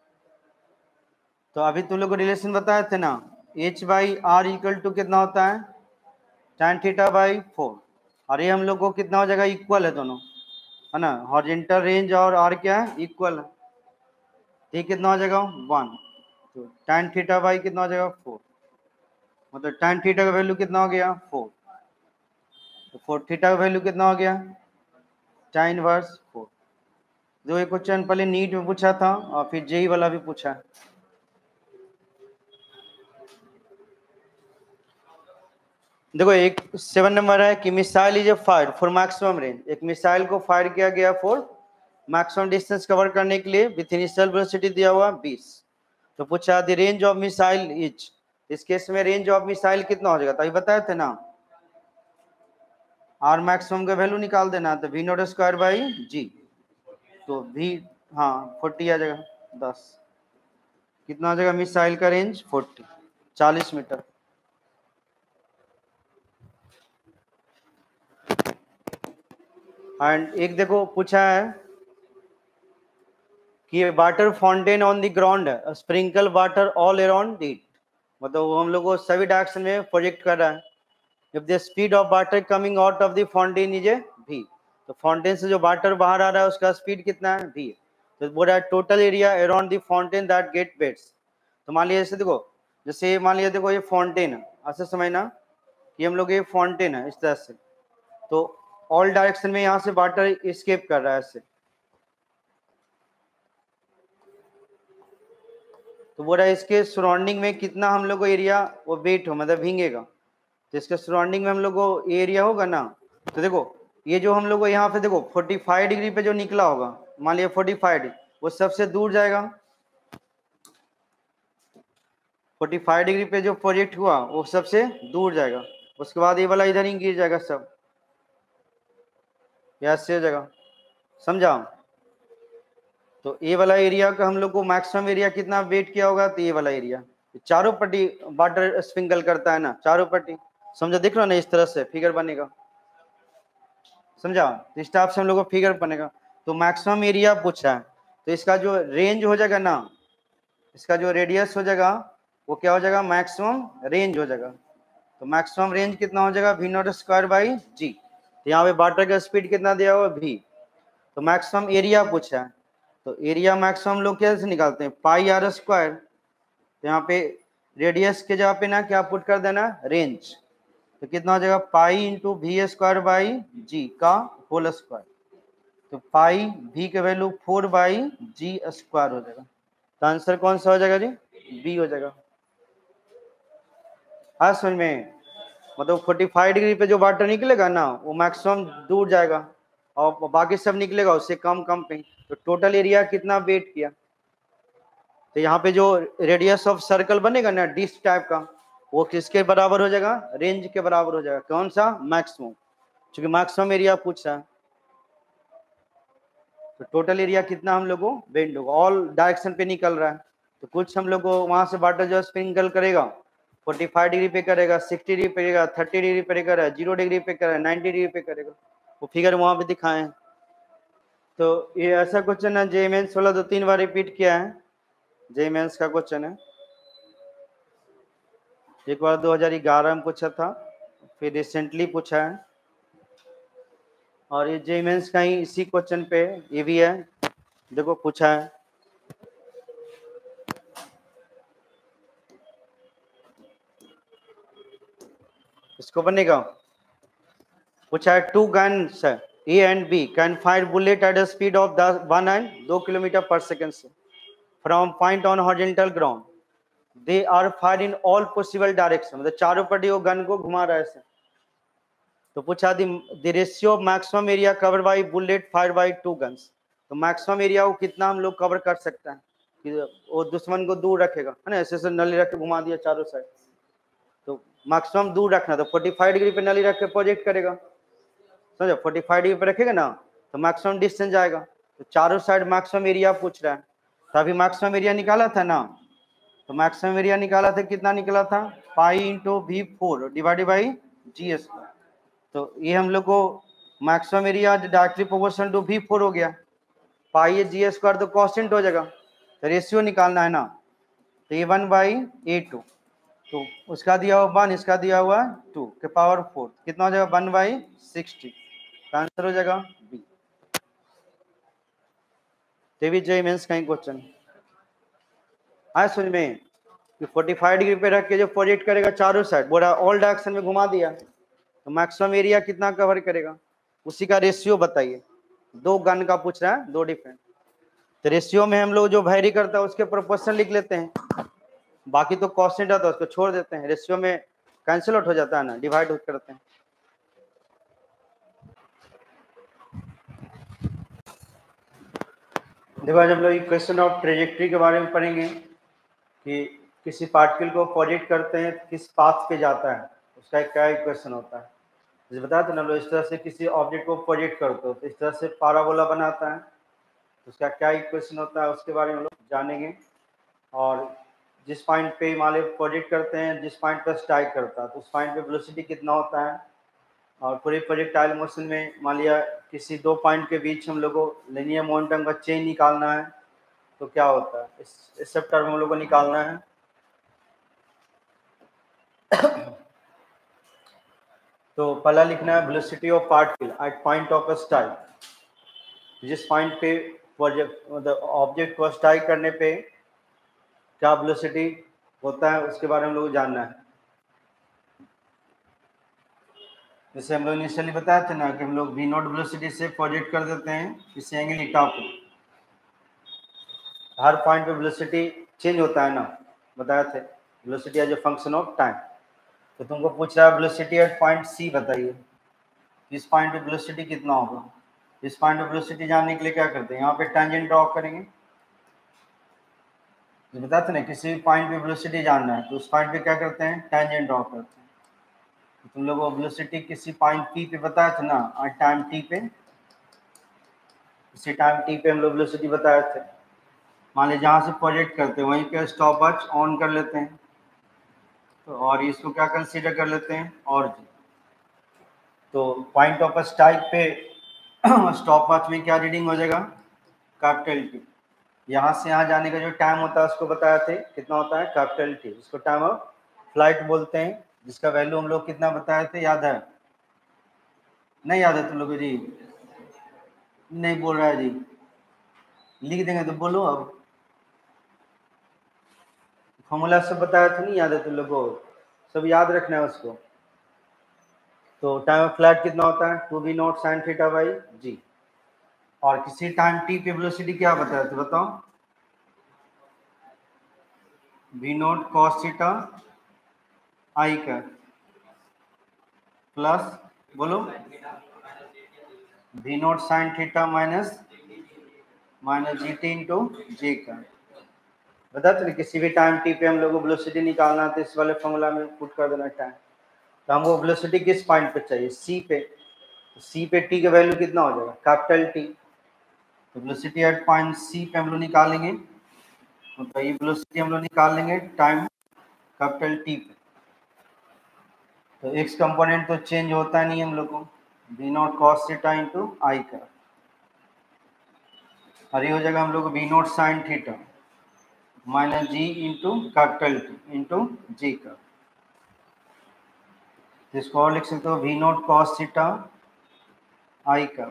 तो अभी तुम लोग को रिलेशन बताए थे ना, H by are equal to कितना होता है tan थीटा बाई फोर, और ये हम लोग को कितना हो जाएगा, इक्वल है दोनों, है ना, हॉरिजॉन्टल रेंज और आर क्या है इक्वल है, ये कितना हो जाएगा वन, तो tan थीटा बाई कितना हो जाएगा फोर, मतलब tan थीटा का वैल्यू कितना हो गया फोर, तो फोर थीटा का वैल्यू कितना हो गया tan इनवर्स फोर। जो ये क्वेश्चन पहले नीट में पूछा था और फिर जेई वाला भी पूछा है। देखो एक सेवन नंबर है कि missile is a fire for maximum range, एक मिसाइल को फायर किया गया फॉर मैक्सिमम डिस्टेंस कवर करने के लिए विथ इनिशियल वेलोसिटी दिया हुआ बीस, तो पूछा the range of missile is, इस केस में रेंज ऑफ मिसाइल कितना हो जाएगा, तो अभी बताए थे ना आर मैक्सिमम का वैल्यू निकाल देना, तो वी नॉट स्क्वायर बाई जी, तो वी हाँ फोर्टी आ जाएगा, दस कितना आ जाएगा मिसाइल का रेंज फोर्टी, चालीस मीटर। एंड एक देखो पूछा है कि water fountain on the ground sprinkle water all around it, मतलब वो हम लोग को सभी डायरेक्शन में प्रोजेक्ट कर रहा है। If the speed of water coming out of the fountain is a v, तो फाउंटेन से जो वाटर बाहर आ रहा है उसका स्पीड कितना है v। तो बोल रहा है total area around the fountain that get wets. तो मान लिया जैसे देखो, जैसे मान लिया देखो ये फाउंटेन है, ऐसे समझना कि हम लोग ये फाउंटेन है इस तरह से, तो ऑल डायरेक्शन में यहाँ से वाटर एस्केप कर रहा है ऐसे। तो बोल रहा है इसके सराउंडिंग में कितना हम लोग को एरिया वो वेट हो, मतलब भींगेगा। तो इसके सराउंडिंग में हम लोग को एरिया होगा ना, तो देखो ये जो हम लोग को यहाँ पे देखो पैंतालीस डिग्री पे जो निकला होगा, मान लिया पैंतालीस डिग्री, वो सबसे दूर जाएगा। पैंतालीस डिग्री पे जो प्रोजेक्ट हुआ वो सबसे दूर जाएगा। उसके बाद ये वाला इधर ही गिर जाएगा सब, ऐसे हो जाएगा, समझा। तो ये वाला एरिया का हम लोग को मैक्सिमम एरिया कितना वेट किया होगा, तो ये वाला एरिया चारों पट्टी वाटर स्प्रिंकल करता है ना, चारों पट्टी, समझा। देख लो ना इस तरह से फिगर बनेगा, समझा। तो इस टाइप से हम लोग को फिगर बनेगा। तो मैक्सिमम एरिया पूछा है, तो इसका जो रेंज हो जाएगा ना, इसका जो रेडियस हो जाएगा वो क्या हो जाएगा, मैक्सिमम रेंज हो जाएगा। तो मैक्सिमम रेंज कितना हो जाएगा, वी नॉट स्क्वायर बाई जी। तो यहाँ पे वाटर का स्पीड कितना दिया हुआ भी। तो मैक्सिमम एरिया पूछा है, तो एरिया मैक्सिमम लोग कैसे निकालते हैं, पाई आर स्क्वायर। तो यहाँ पे रेडियस के जगह पे ना क्या पुट कर देना, रेंज। तो कितना हो जाएगा, pi into V square by G का होल स्क्वायर। तो पाई भी के value four by G square हो जाएगा। तो आंसर कौन सा हो जाएगा जी, बी हो जाएगा। हाँ समझ में, मतलब पैंतालीस डिग्री पे जो वाटर निकलेगा ना वो मैक्सिमम दूर जाएगा, और बाकी सब निकलेगा उससे कम कम पे। तो टोटल एरिया कितना वेट किया। तो यहाँ पे जो रेडियस ऑफ सर्कल बनेगा ना डिस्क टाइप का, वो किसके बराबर हो जाएगा, रेंज के बराबर हो जाएगा। कौन सा, मैक्सिमम, क्योंकि मैक्सिमम एरिया पूछ रहा है। तो टोटल एरिया कितना हम लोग को बेंड होगा, ऑल डायरेक्शन पे निकल रहा है। तो कुछ हम लोग को वहां से वाटर जो स्प्रिंकल करेगा पैंतालीस डिग्री पे करेगा, साठ डिग्री पे करेगा, तीस डिग्री पे करेगा, जीरो डिग्री पे करेगा, नब्बे डिग्री पे करेगा, वो फिगर वहां पे दिखाए। तो ये ऐसा क्वेश्चन है, जे मेंस वाला दो तीन बार रिपीट किया है, जे मेंस का क्वेश्चन है। एक बार दो हज़ार ग्यारह में पूछा था, फिर रिसेंटली पूछा है, और ये जे मेंस का ही इसी क्वेश्चन पे ये भी है, देखो पूछा है। इसको बनेगा, पूछा है two guns A and B can fire bullet at a speed of one and दो किलोमीटर पर सेकेंड से from point on horizontal ground, they are fire in all possible direction, मतलब चारों पट्टी वो गन को घुमा रहा है ऐसे। तो पूछा the ratio of maximum area cover by bullet fire by two guns, तो मैक्सिमम एरिया वो कितना हम लोग कवर कर सकते हैं कि वो दुश्मन को दूर रखेगा, है ना, ऐसे ऐसे नली रख के घुमा दिया चारों साइड। तो मैक्सिमम दूर रखना, तो पैंतालीस डिग्री पे नली रख के प्रोजेक्ट करेगा, समझो। पैंतालीस डिग्री पे रखेगा ना तो मैक्सिमम डिस्टेंस जाएगा। तो चारों साइड मैक्सिमम एरिया पूछ रहा है, तो अभी मैक्सिमम एरिया निकाला था ना, तो मैक्सिमम एरिया निकाला था, कितना निकला था, pi into V four divided by G square. तो ये हम लोग को maximum area directly proportional to V four हो गया, पाई जी स्क्वायर तो कॉन्स्टेंट हो जाएगा, तो रेशियो निकालना है ना, तो ये वन बाई ए टू, तो उसका दिया हुआ वन, इसका दिया हुआ टू के पावर फोर, कितना हो जाएगा, वन बाई सिक्सटी, आंसर हो जाएगा बी। तेवी जे मेंस का क्वेश्चन आए समझ में कि पैंतालीस डिग्री पे रख के जो प्रोजेक्ट करेगा चारों साइड, बोला ऑल डायरेक्शन में घुमा दिया, तो मैक्सिमम एरिया कितना कवर करेगा, उसी का रेशियो बताइए। दो गन का पूछ रहा है, दो डिफरेंट, तो रेशियो में हम लोग जो वैरी करता है उसके प्रोपोर्शन लिख लेते हैं, बाकी तो कॉन्स्टेंट आता है उसको छोड़ देते हैं, रेशियो में कैंसिल आउट हो जाता है ना, डिवाइड करते हैं। देखो आज हम लोग क्वेश्चन ऑफ ट्रेजेक्ट्री के बारे में पढ़ेंगे कि किसी पार्टिकल को प्रोजेक्ट करते हैं किस पाथ पे जाता है, उसका एक क्या इक्वेशन होता है। जैसे बताया था ना, लोग इस तरह से किसी ऑब्जेक्ट को प्रोजेक्ट करते हो तो इस तरह से पाराबोला बनाता है, उसका क्या इक्वेशन होता है उसके बारे में लोग जानेंगे। और जिस पॉइंट पे मान लो प्रोजेक्ट करते हैं, जिस पॉइंट पर स्ट्राइक करता है तो उस पॉइंट पे वेलोसिटी कितना होता है, और पूरे प्रोजेक्टाइल मोशन में मान लिया किसी दो पॉइंट के बीच हम लोग को लिनियर मोमेंटम का चेन निकालना है, तो क्या होता है, इस इस सब टर्म हम लोग को निकालना है। तो पहला लिखना है velocity of particle at point of strike, जिस पॉइंट पे प्रोजेक्ट मतलब ऑब्जेक्ट को स्ट्राइक करने पे क्या वेलोसिटी होता है उसके बारे में हम लोग को जानना है। जैसे हम लोग इनिशियली बताया था ना कि हम लोग वी नॉट वेलोसिटी से प्रोजेक्ट कर देते हैं किसी एंगल इटा पे, हर पॉइंट पे वेलोसिटी चेंज होता है ना, बताया थे velocity as a function of time. तो तुमको पूछ रहा है वेलोसिटी एट पॉइंट सी बताइए, इस पॉइंट पे वेलोसिटी कितना होगा। इस पॉइंट पे वेलोसिटी जानने के लिए क्या करते हैं, यहाँ पे टेंजेंट ड्रॉ करेंगे। तो बताते ना किसी भी पॉइंट पे वेलोसिटी जानना है तो उस पॉइंट पे क्या करते हैं, टेंजेंट ड्रॉ करते हैं। तो तुम लोगों को वेलोसिटी किसी पॉइंट पी पे बताया था ना, और टाइम टी पे, इसी टाइम टी पे हम लोग वेलोसिटी बताए थे। मान लीजिए जहाँ से प्रोजेक्ट करते हैं वहीं पे स्टॉप वॉच ऑन कर लेते हैं, तो और इसको क्या कंसीडर कर लेते हैं, और जी। तो पॉइंट ऑफ स्ट्राइक पे स्टॉप वॉच में क्या रीडिंग हो जाएगा, कैपिटल टी। यहाँ से यहाँ जाने का जो टाइम होता है उसको बताया थे कितना होता है, कैपिटल टी। इसको टाइम ऑफ फ्लाइट बोलते हैं, जिसका वैल्यू हम लोग कितना बताए थे, याद है, नहीं याद है तुम लोग को जी, नहीं बोल रहा है जी, लिख देंगे तो बोलो। अब फॉर्मूला सब बताया था, नहीं याद है तुम लोग को, सब याद रखना है उसको। तो टाइम ऑफ फ्लाइट कितना होता है, two we not sine theta by जी। और किसी टाइम टी पे वेलोसिटी क्या बताया था बताओ, वी नॉट कॉस थीटा आई का प्लस, बोलो, V not sine theta minus minus G T into जे का। बताते किसी भी टाइम टी पे हम लोग को वेलोसिटी निकालना तो इस वाले फॉर्मूला में पुट कर देना टाइम। तो हमको वेलोसिटी किस पॉइंट पे चाहिए, सी पे। तो सी पे टी का वैल्यू कितना हो जाएगा, कैपिटल टी। तो वेलोसिटी एट पॉइंट सी पे हम लोग निकालेंगे, तो ये वेलोसिटी हम लोग निकाल लेंगे टाइम कैपिटल टी पे। तो एक्स कंपोनेंट तो चेंज होता नहीं हम लोग को, we not cos theta into आई का, और ये हो जाएगा हम लोग को we not sine theta minus ji into capital T into जी का। इसको और लिख सकते हो वी नॉट कॉस थीटा आई का,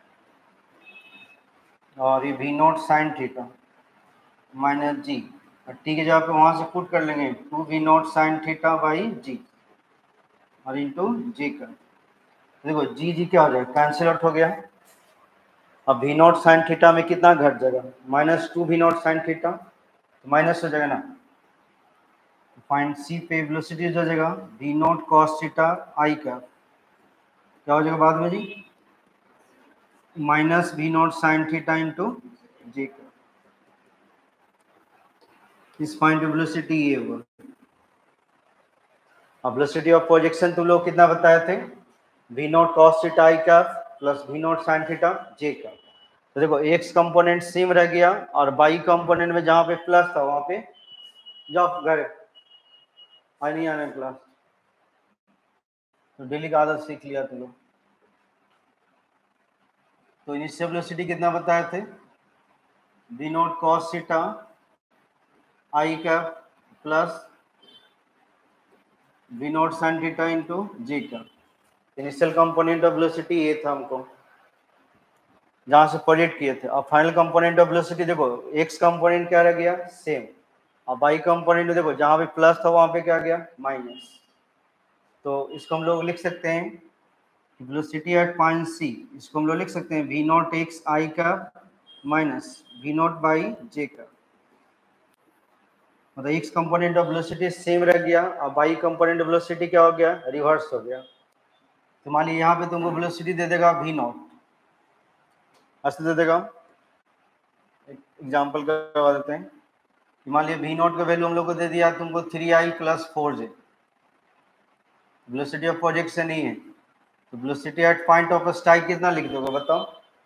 और ये we not sine theta minus G, और टी के जगह पे वहां से पुट कर लेंगे two we not sine theta by जी और इंटू जी का। देखो जी जी क्या हो जाएगा, कैंसिल आउट हो गया। अब वी नॉट साइन थीटा में कितना घट जाएगा, minus two we not sine theta, तो माइनस हो जाएगा ना। पॉइंट सी पे वेलोसिटी हो जाएगा वी नॉट कॉस थीटा आई का, क्या हो जाएगा बाद में G, minus we not sine theta into जी का। इस पॉइंट पे वेलोसिटी ये होगा। अब वेलोसिटी ऑफ प्रोजेक्शन तुम लोग कितना बताए थे, वी नॉट कॉस थीटा आई का plus we not sine theta जे का। तो देखो एक्स कंपोनेंट सेम रह गया, और वाई कंपोनेंट में जहां पे प्लस था वहां पे जाओ घर, आज नहीं आना क्लास, तो डेली का आदत सीख लिया तुम लोग। तो इनिशियल वेलोसिटी कितना बताए थे, वी नॉट कॉस थीटा आई का plus we not sine theta into जी का। इनिशियल कंपोनेंट ऑफ वेलोसिटी ये था हमको जहां से प्रोजेक्ट किए थे। और फाइनल कंपोनेंट ऑफ वेलोसिटी देखो एक्स कंपोनेंट क्या रह गया सेम, और वाई कंपोनेंट देखो जहां पे प्लस था वहां पे क्या गया माइनस। तो इसको हम लोग लिख सकते हैं वेलोसिटी एट पॉइंट सी, इसको हम लोग लिख सकते हैं वी नॉट एक्स आई का minus we not Y J का। मतलब X component of velocity same रह गया और वाई कंपोनेंट ऑफ वेलोसिटी क्या हो गया, रिवर्स हो गया। तो मान लीजिए यहाँ पे तुमको वेलोसिटी दे देगा वी नॉट, ऐसे दे देगा, एग्जाम्पल करवा देते हैं। मान लीजिए वी नॉट का वैल्यू हम लोग को दे दिया तुमको three I plus four J, velocity of projection ही है। तो velocity at point of strike कितना लिख दोगे बताओ,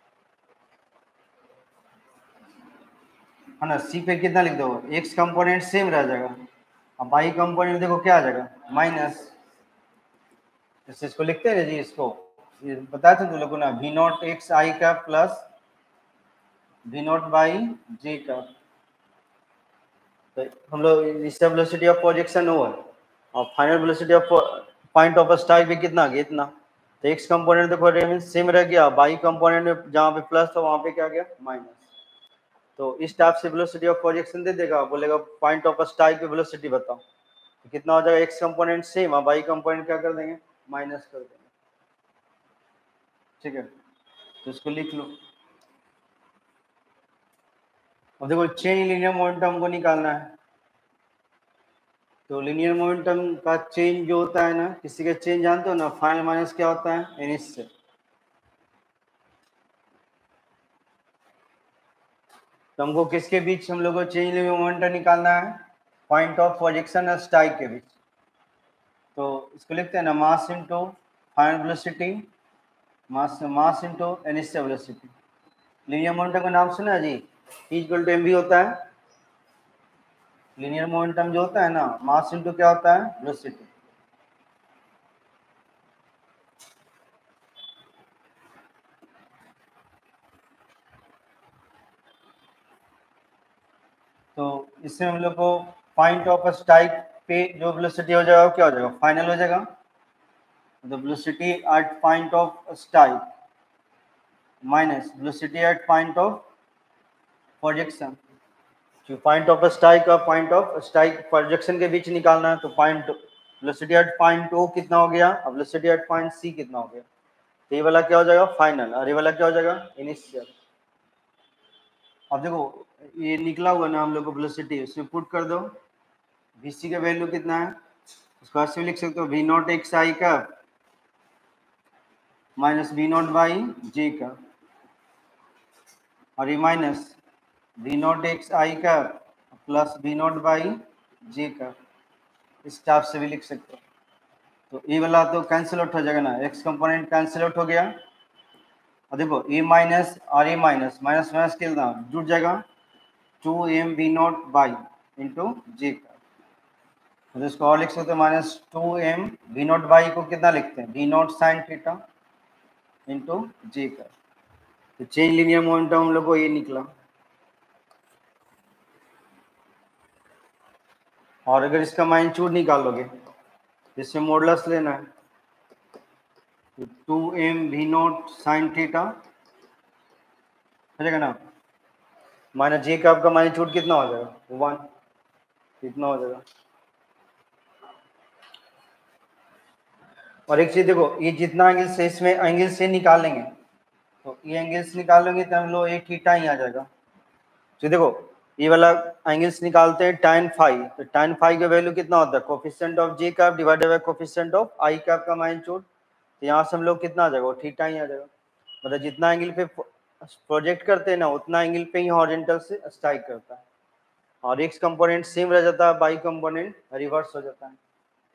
है ना, सी पे कितना लिख दोगे, एक्स कंपोनेंट सेम रह जाएगा, अब वाई कंपोनेंट देखो क्या आ जाएगा माइनस। इस इसको लिखते हैं जी, इसको ये बताया था तुम लोगों ने, वी नॉट एक्स आई का plus we not Y J का। तो हम लोग इससे वेलोसिटी ऑफ प्रोजेक्शन हो और final velocity of point of strike भी कितना गया इतना। तो एक्स कंपोनेंट देखो रेमेन सेम रह गया, बाई कंपोनेंट में जहाँ पे प्लस था वहाँ पे क्या गया माइनस। तो इस टाइप से वेलोसिटी ऑफ प्रोजेक्शन दे देगा, बोलेगा पॉइंट ऑफ स्ट्राइक पे वेलोसिटी बताओ, तो कितना हो जाएगा एक्स कंपोनेंट सेम और बाई कंपोनेंट क्या कर देंगे माइनस कर देंगे। ठीक है, तो इसको लिख लो। अब देखो चेन लीनियर मोमेंटम को निकालना है, तो लीनियर मोमेंटम का चेंज जो होता है ना, किसी का चेंज जानते हो ना, फाइनल माइनस क्या होता है इनिशियल। तो हमको किसके बीच हम लोग को चेंज लीनियर मोमेंटम निकालना है, पॉइंट ऑफ प्रोजेक्शन और स्ट्राइक के बीच। तो इसको लिखते हैं ना mass into final velocity, mass mass into initial velocity. Linear momentum का नाम सुना है जी, इक्वल टू एम वी होता है। लीनियर मोमेंटम जो होता है ना, मास इनटू क्या होता है वेलोसिटी। तो इससे हम लोग को पॉइंट ऑफ स्ट्राइक पे जो वेलोसिटी हो जाएगा क्या हो जाएगा फाइनल हो जाएगा। The velocity at point of strike minus velocity at point of projection। जो पॉइंट ऑफ स्ट्राइक और पॉइंट ऑफ स्ट्राइक प्रोजेक्शन के बीच निकालना है, तो point velocity at point O कितना हो गया और वेलोसिटी एट पॉइंट सी कितना हो गया। तो ये वाला क्या हो जाएगा फाइनल और ये वाला क्या हो जाएगा इनिशियल। अब देखो ये निकला हुआ ना हम लोग को वेलोसिटी, उसमें पुट कर दो वीसी का वैल्यू कितना है, उसको ऐसे लिख सकते हो वी नॉट एक्स आई का minus we not Y J का, और ये माइनस वी नॉट एक्स आई का plus we not Y J का, इस टाइप से भी लिख सकते हो। तो ये वाला तो कैंसिल आउट हो जाएगा ना, एक्स कंपोनेंट कैंसिल आउट हो गया, और देखो ये माइनस और ये माइनस माइनस माइनस कितना जुड़ जाएगा two M we not Y into जे का। तो इसको और लिख सकते हो minus two M we not Y को कितना लिखते हैं we not sine theta into जे का। तो चेंज लीनियर मोमेंटम हम लोग को ये निकला। और अगर इसका माइनच्यूड निकालोगे, जिससे मॉडुलस लेना है, तो two M we not sine theta हो जाएगा ना, माइनस जे का आपका माइनच्यूड कितना हो जाएगा वन, कितना हो जाएगा। और एक चीज देखो, ये जितना एंगल से इसमें एंगल से निकालेंगे, तो ये एंगल से निकालेंगे तो हम लोग एक थीटा ही आ जाएगा। तो देखो ये वाला एंगल्स निकालते हैं tan फाइव, तो tan फाइव का वैल्यू कितना होता है कोफिशिएंट ऑफ जे का डिवाइडेड बाय कोफिशिएंट ऑफ आई का का माइनच्यूड। तो यहाँ से हम लोग कितना आ जाएगा वो थीटा ही आ जाएगा। मतलब जितना एंगल पे प्रोजेक्ट करते हैं ना, उतना एंगल पे ही हॉरिजॉन्टल से स्ट्राइक करता है, और एक्स कंपोनेंट सेम रह जाता है, बाई कंपोनेंट रिवर्स हो जाता है।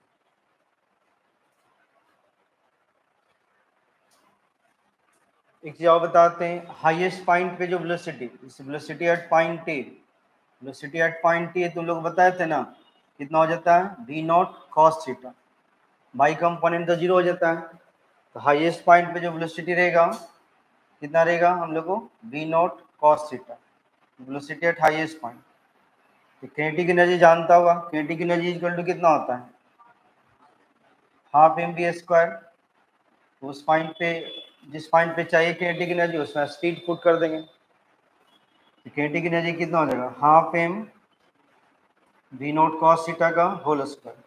एक चीज और बताते हैं, हाईएस्ट पॉइंट पे जो वेलोसिटी, इस velocity at point A, velocity at point A तुम लोग बताए थे ना कितना हो जाता है we not cos theta, Y component तो जीरो हो जाता है। तो हाईएस्ट पॉइंट पे जो वेलोसिटी रहेगा कितना रहेगा हम लोग को we not cos theta, velocity at highest point. तो किनेटिक एनर्जी जानता होगा, किनेटिक एनर्जी इक्वल टू कितना होता है हाफ एम बी स्क्वायर। तो उस पॉइंट पे जिस पॉइंट पे चाहिए किनेटिक एनर्जी उसमें स्पीड पुट कर देंगे, तो किनेटिक एनर्जी कितना हो जाएगा half M we not cos theta का होल स्क्वायर।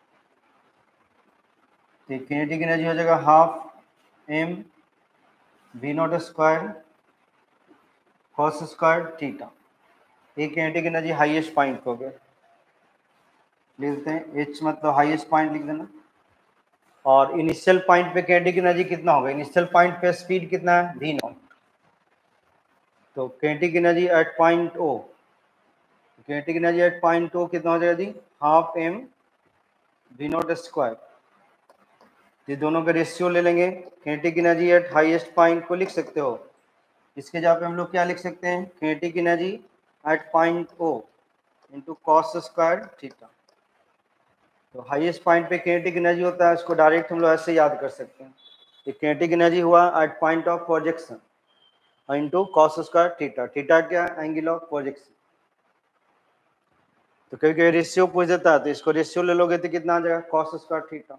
तो किनेटिक एनर्जी हो जाएगा half M we not square cos square theta. एक किनेटिक एनर्जी हाईएस्ट पॉइंट हो गया, लिख देते हैं एच मतलब हाईएस्ट पॉइंट लिख देना। और इनिशियल पॉइंट पे किनेटिक एनर्जी कितना होगा, इनिशियल पॉइंट पे स्पीड कितना है वी नॉट। तो kinetic energy at point O, kinetic energy at point O कितना हो जाएगा जी half M we not square. ये दोनों का रेशियो ले लेंगे, kinetic energy at highest point को लिख सकते हो, इसके जगह पे हम लोग क्या लिख सकते हैं kinetic energy at point O into cos square theta. तो हाईएस्ट पॉइंट पे किनेटिक एनर्जी होता है, उसको डायरेक्ट हम लोग ऐसे याद कर सकते हैं कि किनेटिक एनर्जी हुआ at point of projection into cos square theta, theta क्या एंगल ऑफ प्रोजेक्शन। तो कभी कभी रेशियो पूछ देता है, तो इसको रेशियो ले लोगे तो कितना आ जाएगा, कॉस स्क्वायर थीटा।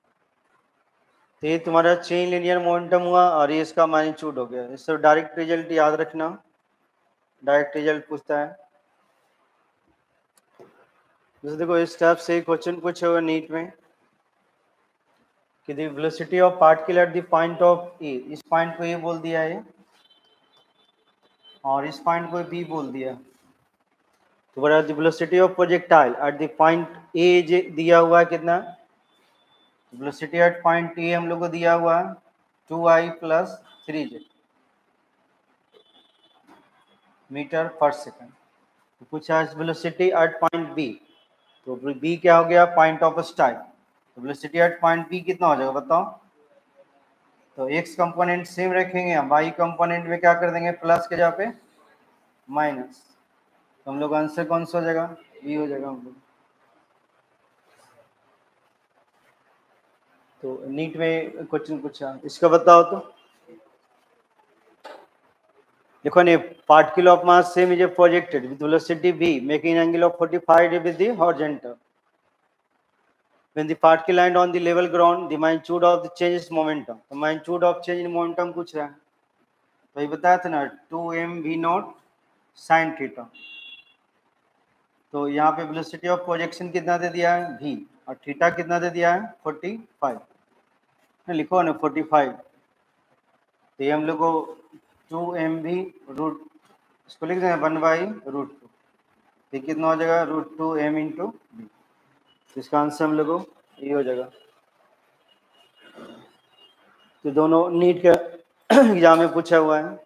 तो ये तुम्हारा चेन लिनियर मोमेंटम हुआ और ये इसका मैग्नीट्यूड हो गया। इससे डायरेक्ट रिजल्ट याद रखना, डायरेक्ट रिजल्ट पूछता है। जैसे देखो इस टाइप से क्वेश्चन पूछे हुए नीट में कि the velocity of particle at the point of A, इस पॉइंट को ए बोल दिया है और इस पॉइंट को बी बोल दिया। तो बड़ा the velocity of projectile at the point A दिया हुआ है कितना, वेलोसिटी एट पॉइंट ए हम लोग को दिया हुआ है two i plus three j metre पर सेकंड। तो पूछा है वेलोसिटी एट पॉइंट बी, तो बी क्या हो गया, पॉइंट ऑफ स्टार्ट। तो वेलोसिटी एट पॉइंट बी कितना हो जाएगा बताओ। तो एक्स कंपोनेंट सेम रखेंगे, हम वाई कंपोनेंट में क्या कर देंगे, प्लस के जगह पे माइनस। तो हम लोग आंसर कौन सा हो जाएगा, बी हो जाएगा हम लोग। तो नीट में क्वेश्चन पूछा, इसका बताओ। तो देखो ने particle of mass same is projected with velocity v making angle of forty-five degree with the horizontal. When the particle land on the level ground, the magnitude of the change is momentum. तो magnitude of change in momentum पूछ रहा है, तो ये बताया था ना two M we not sine theta. तो यहाँ पे वेलोसिटी ऑफ प्रोजेक्शन कितना दे दिया है v और थीटा कितना दे दिया है पैंतालीस, लिखो ना पैंतालीस। तो ये हम लोग को टू एम वी रूट, इसको लिख देंगे वन बाई रूट टू, ये कितना हो जाएगा root two m into B. तो इसका आंसर हम लोग को ये हो जाएगा। तो दोनों नीट के एग्जाम में पूछा हुआ है,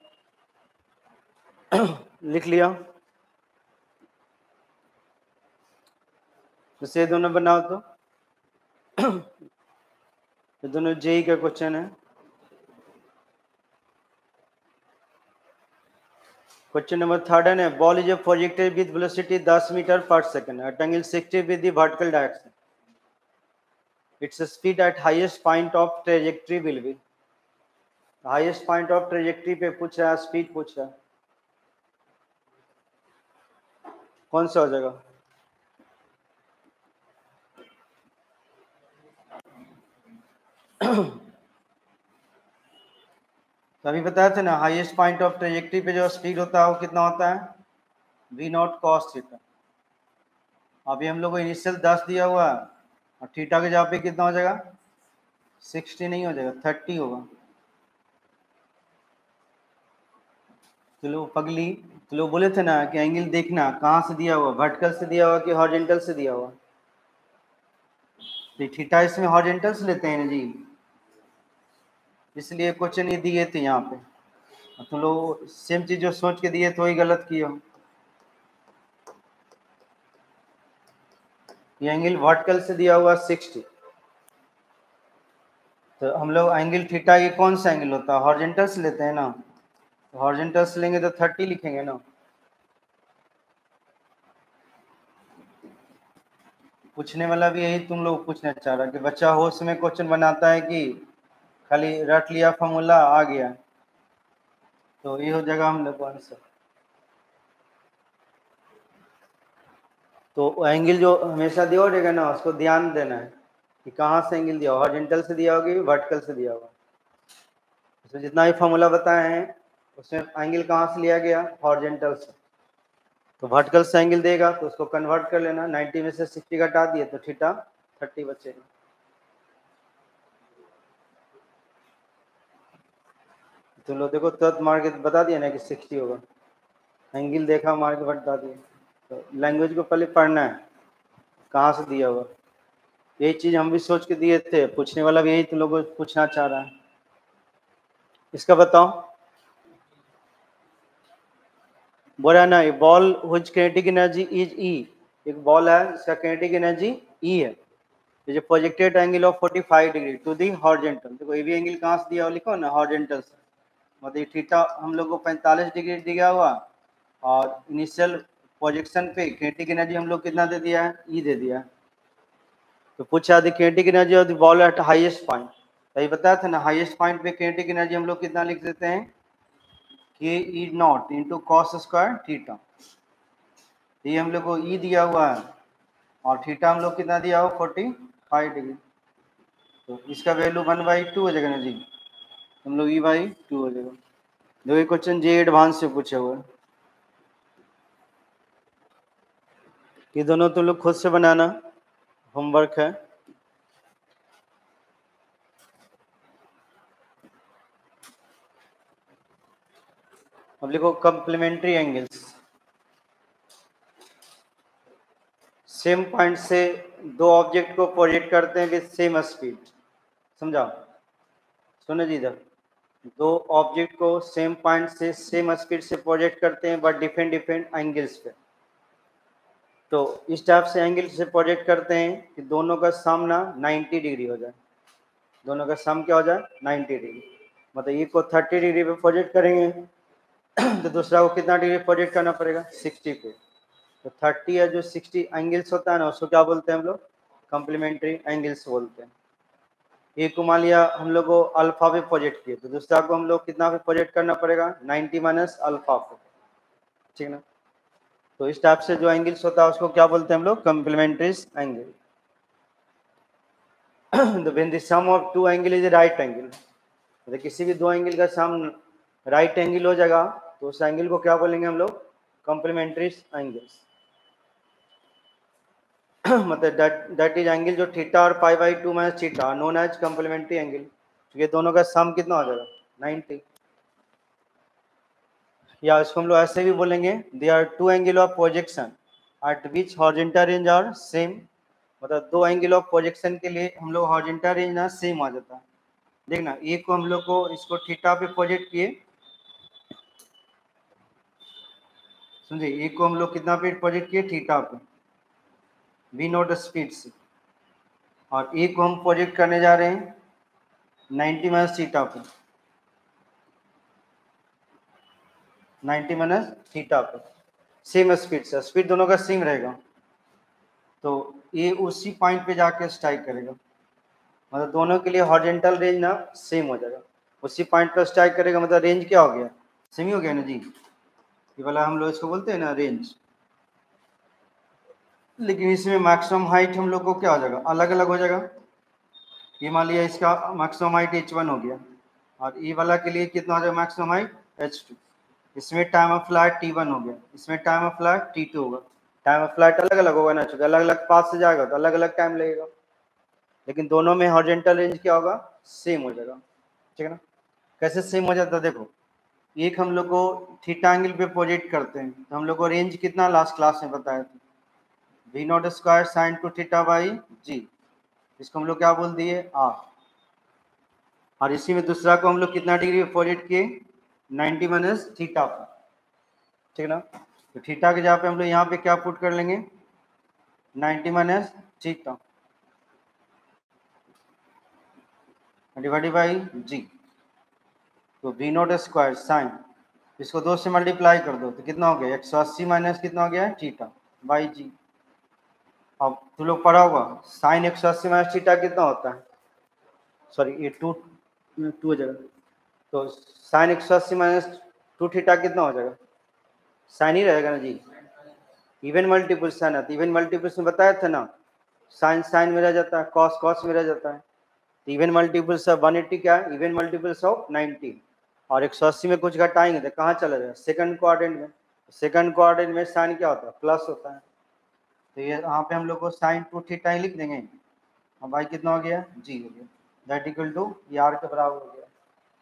लिख लिया। तो से दोनों बनाओ। तो ये दोनों जेई का क्वेश्चन है। क्वेश्चन नंबर थर्ड है, ball is projected with velocity ten metre पर second at angle sixty with the vertical direction, its speed at highest point of trajectory will be. Highest point of trajectory पे पूछ रहा है, speed पूछ रहा है, कौन सा हो जाएगा। तो अभी बताया था ना हाईएस्ट पॉइंट ऑफ ट्रेजेक्टरी पे जो स्पीड होता है वो कितना होता है, वी नॉट कॉस थीटा। अभी हम लोग को इनिशियल दस दिया हुआ है और थीटा के जगह पे कितना हो जाएगा, सिक्सटी नहीं हो जाएगा, थर्टी होगा। तो लोग पगली, तो लोग बोले थे ना कि एंगल देखना कहाँ से दिया हुआ, वर्टिकल से दिया हुआ कि हॉरिजॉन्टल से दिया हुआ। तो थीटा इसमें हॉरिजॉन्टल से लेते हैं ना जी, इसलिए क्वेश्चन ये दिए थे यहाँ पे। तो लोग सेम चीज जो सोच के दिए तो वही गलत किया। ये एंगल वर्टिकल से दिया हुआ सिक्सटी, तो हम लोग एंगल थीटा ये कौन सा एंगल होता है, हॉरिजॉन्टल से लेते हैं ना। तो हॉरिजॉन्टल से लेंगे तो थर्टी लिखेंगे ना। पूछने वाला भी यही तुम लोग पूछना चाह रहा कि बच्चा होश में क्वेश्चन बनाता है कि खाली रट लिया फॉर्मूला आ गया। तो ये हो जाएगा हम लोग को आंसर। तो एंगल जो हमेशा दिया रहेगा ना उसको ध्यान देना है कि कहाँ से एंगल दिया, हॉरिजॉन्टल से दिया होगी वर्टिकल से दिया होगा। उसमें जितना भी फॉर्मूला बताए हैं उसमें एंगल कहाँ से लिया गया, हॉरिजॉन्टल से। तो वर्टिकल से एंगल देगा तो उसको कन्वर्ट कर लेना, नाइन्टी में से सिक्सटी घटा दिए तो थीटा थर्टी बचेगा। तो लो देखो तुरंत मार के बता दिया ना कि सिक्सटी होगा, एंगल देखा मार के बता दिया। तो लैंग्वेज को पहले पढ़ना है कहाँ से दिया हुआ, यही चीज हम भी सोच के दिए थे, पूछने वाला भी यही तुम लोगों को पूछना चाह रहा है। इसका बताओ, बोला ना ये ball which kinetic energy is E, एक बॉल है इसका काइनेटिक एनर्जी ई है, जो प्रोजेक्टेड एंगल ऑफ पैंतालीस डिग्री टू दी हॉरिजॉन्टल। देखो ये भी एंगल कहाँ से दिया हुआ लिखो ना, हॉरिजॉन्टल से। मतलब थीटा हम लोग को पैंतालीस डिग्री दिया हुआ और इनिशियल प्रोजेक्शन पे काइनेटिक एनर्जी हम लोग कितना दे दिया है, ई दे दिया है। तो पूछा the kinetic energy of the ball at highest point, तो ये बताया था ना हाईएस्ट पॉइंट पे काइनेटिक एनर्जी हम लोग कितना लिख देते हैं, के E naught into cos square theta. ये हम लोग को ई दिया हुआ है और थीटा हम लोग कितना दिया हुआ फोर्टी फाइव डिग्री, तो इसका वैल्यू वन बाई टू हो जाएगा ना जी, हम लोग ई बाई टू हो जाएगा। जो ये क्वेश्चन जे एडवांस से पूछे हुए हैं, ये दोनों तुम लोग खुद से बनाना, होमवर्क है। अब लिखो कम्प्लीमेंट्री एंगल्स, सेम पॉइंट से दो ऑब्जेक्ट को प्रोजेक्ट करते हैं विद सेम स्पीड। समझा? सुनो जी, इधर दो ऑब्जेक्ट को सेम पॉइंट से सेम स्पीड से प्रोजेक्ट करते हैं बट डिफरेंट डिफरेंट एंगल्स पे। तो इस टाइप से एंगल से प्रोजेक्ट करते हैं कि दोनों का सम ना नाइन्टी डिग्री हो जाए, दोनों का सम क्या हो जाए नाइन्टी डिग्री। मतलब एक को थर्टी डिग्री पे प्रोजेक्ट करेंगे तो दूसरा को कितना डिग्री प्रोजेक्ट करना पड़ेगा सिक्सटी पे। तो थर्टी या जो सिक्सटी एंगल्स होता है ना उसको क्या बोलते हैं हम लोग कॉम्प्लीमेंट्री एंगल्स बोलते हैं। एक को मान लिया हम लोग को अल्फा पे प्रोजेक्ट किए तो दूसरा को हम लोग कितना पे प्रोजेक्ट करना पड़ेगा नाइन्टी माइनस अल्फा पे, ठीक ना। तो इस टाइप से जो एंगल्स होता है उसको क्या बोलते हैं हम लोग कॉम्प्लीमेंट्री एंगल। तो when the sum of two angle is right angle, मतलब किसी भी दो एंगल का सम राइट एंगल हो जाएगा तो उस एंगल को क्या बोलेंगे हम लोग कॉम्प्लीमेंट्री एंगल्स। मतलब दैट इज एंगल जो थीटा और pi by two minus theta known as complementary angle. ये दोनों का सम कितना हो जाएगा नाइन्टी। या इसको हम लोग ऐसे भी बोलेंगे they are two angle of projection at which horizontal range are same. मतलब दो एंगल ऑफ प्रोजेक्शन के लिए हम लोग हॉरिजॉन्टल रेंज ना सेम आ जाता है। देखना एक को हम लोग को इसको थीटा पे प्रोजेक्ट किए, समझे, एक को हम लोग कितना पे प्रोजेक्ट किए थीटा पे वी नोट स्पीड से, और एक को हम प्रोजेक्ट करने जा रहे हैं नाइन्टी माइनस थीटा पे, नाइन्टी माइनस थीटा पे सेम स्पीड से, स्पीड दोनों का सेम रहेगा। तो ये उसी पॉइंट पे जाके स्ट्राइक करेगा, मतलब दोनों के लिए हॉरिजॉन्टल रेंज ना सेम हो जाएगा। उसी पॉइंट पर स्ट्राइक करेगा मतलब रेंज क्या हो गया सेम ही हो गया ना जी। ये वाला हम लोग इसको बोलते हैं ना रेंज। लेकिन इसमें मैक्सिमम हाइट हम लोग को क्या हो जाएगा अलग अलग हो जाएगा। ये मान लिया इसका मैक्सिमम हाइट एच वन हो गया और ये वाला के लिए कितना हो जाएगा मैक्सिमम हाइट एच टू। इसमें time of flight T one हो गया, इसमें time of flight T two होगा। टाइम ऑफ फ्लाइट अलग अलग होगा ना, चूंकि अलग अलग पास से जाएगा तो अलग अलग टाइम लगेगा, लेकिन दोनों में हॉरिजॉन्टल रेंज क्या होगा सेम हो जाएगा, ठीक है ना। कैसे सेम हो जाता है देखो, एक हम लोग को थीटा एंगल पे प्रोजेक्ट करते हैं तो हम लोग को रेंज कितना लास्ट क्लास में बताया था we not square sine two theta by g, इसको हम लोग क्या बोल दिए आर। और इसी में दूसरा को हम लोग कितना डिग्री पे प्रोजेक्ट किए नाइन्टी माइनस थीटा पर, ठीक है ना। तो थीटा के जगह पे हम लोग यहाँ पे क्या पुट कर लेंगे ninety minus theta divided by जी। तो वी नॉट स्क्वायर साइन इसको दो से मल्टीप्लाई कर दो तो कितना हो गया एक सौ अस्सी माइनस कितना हो गया थीटा बाई जी। अब तुम लोग पढ़ा होगा साइन एक सौ अस्सी माइनस थीटा कितना होता है, सॉरी ये टू टू हो जाएगा। तो साइन एक सौ अस्सी माइनस टू थीटा कितना हो जाएगा साइन ही रहेगा ना जी। इवन मल्टीपल साइन आता है, इवन मल्टीपल्स में बताया था ना साइन साइन में रह जाता है कॉस कॉस में रह जाता है। Even multiples of one eighty क्या है इवन मल्टीपल्स ऑफ नाइन्टी, और एक सौ अस्सी में कुछ घटाएंगे तो कहाँ चला जाएगा सेकंड क्वाड्रेंट में, सेकंड क्वाड्रेंट में साइन क्या होता है प्लस होता है। तो ये यहाँ पे हम लोग को साइन टू थीटा ही लिख देंगे। अब भाई कितना हो गया जी हो गया दैट इक्वल टू ये आर के बराबर हो गया।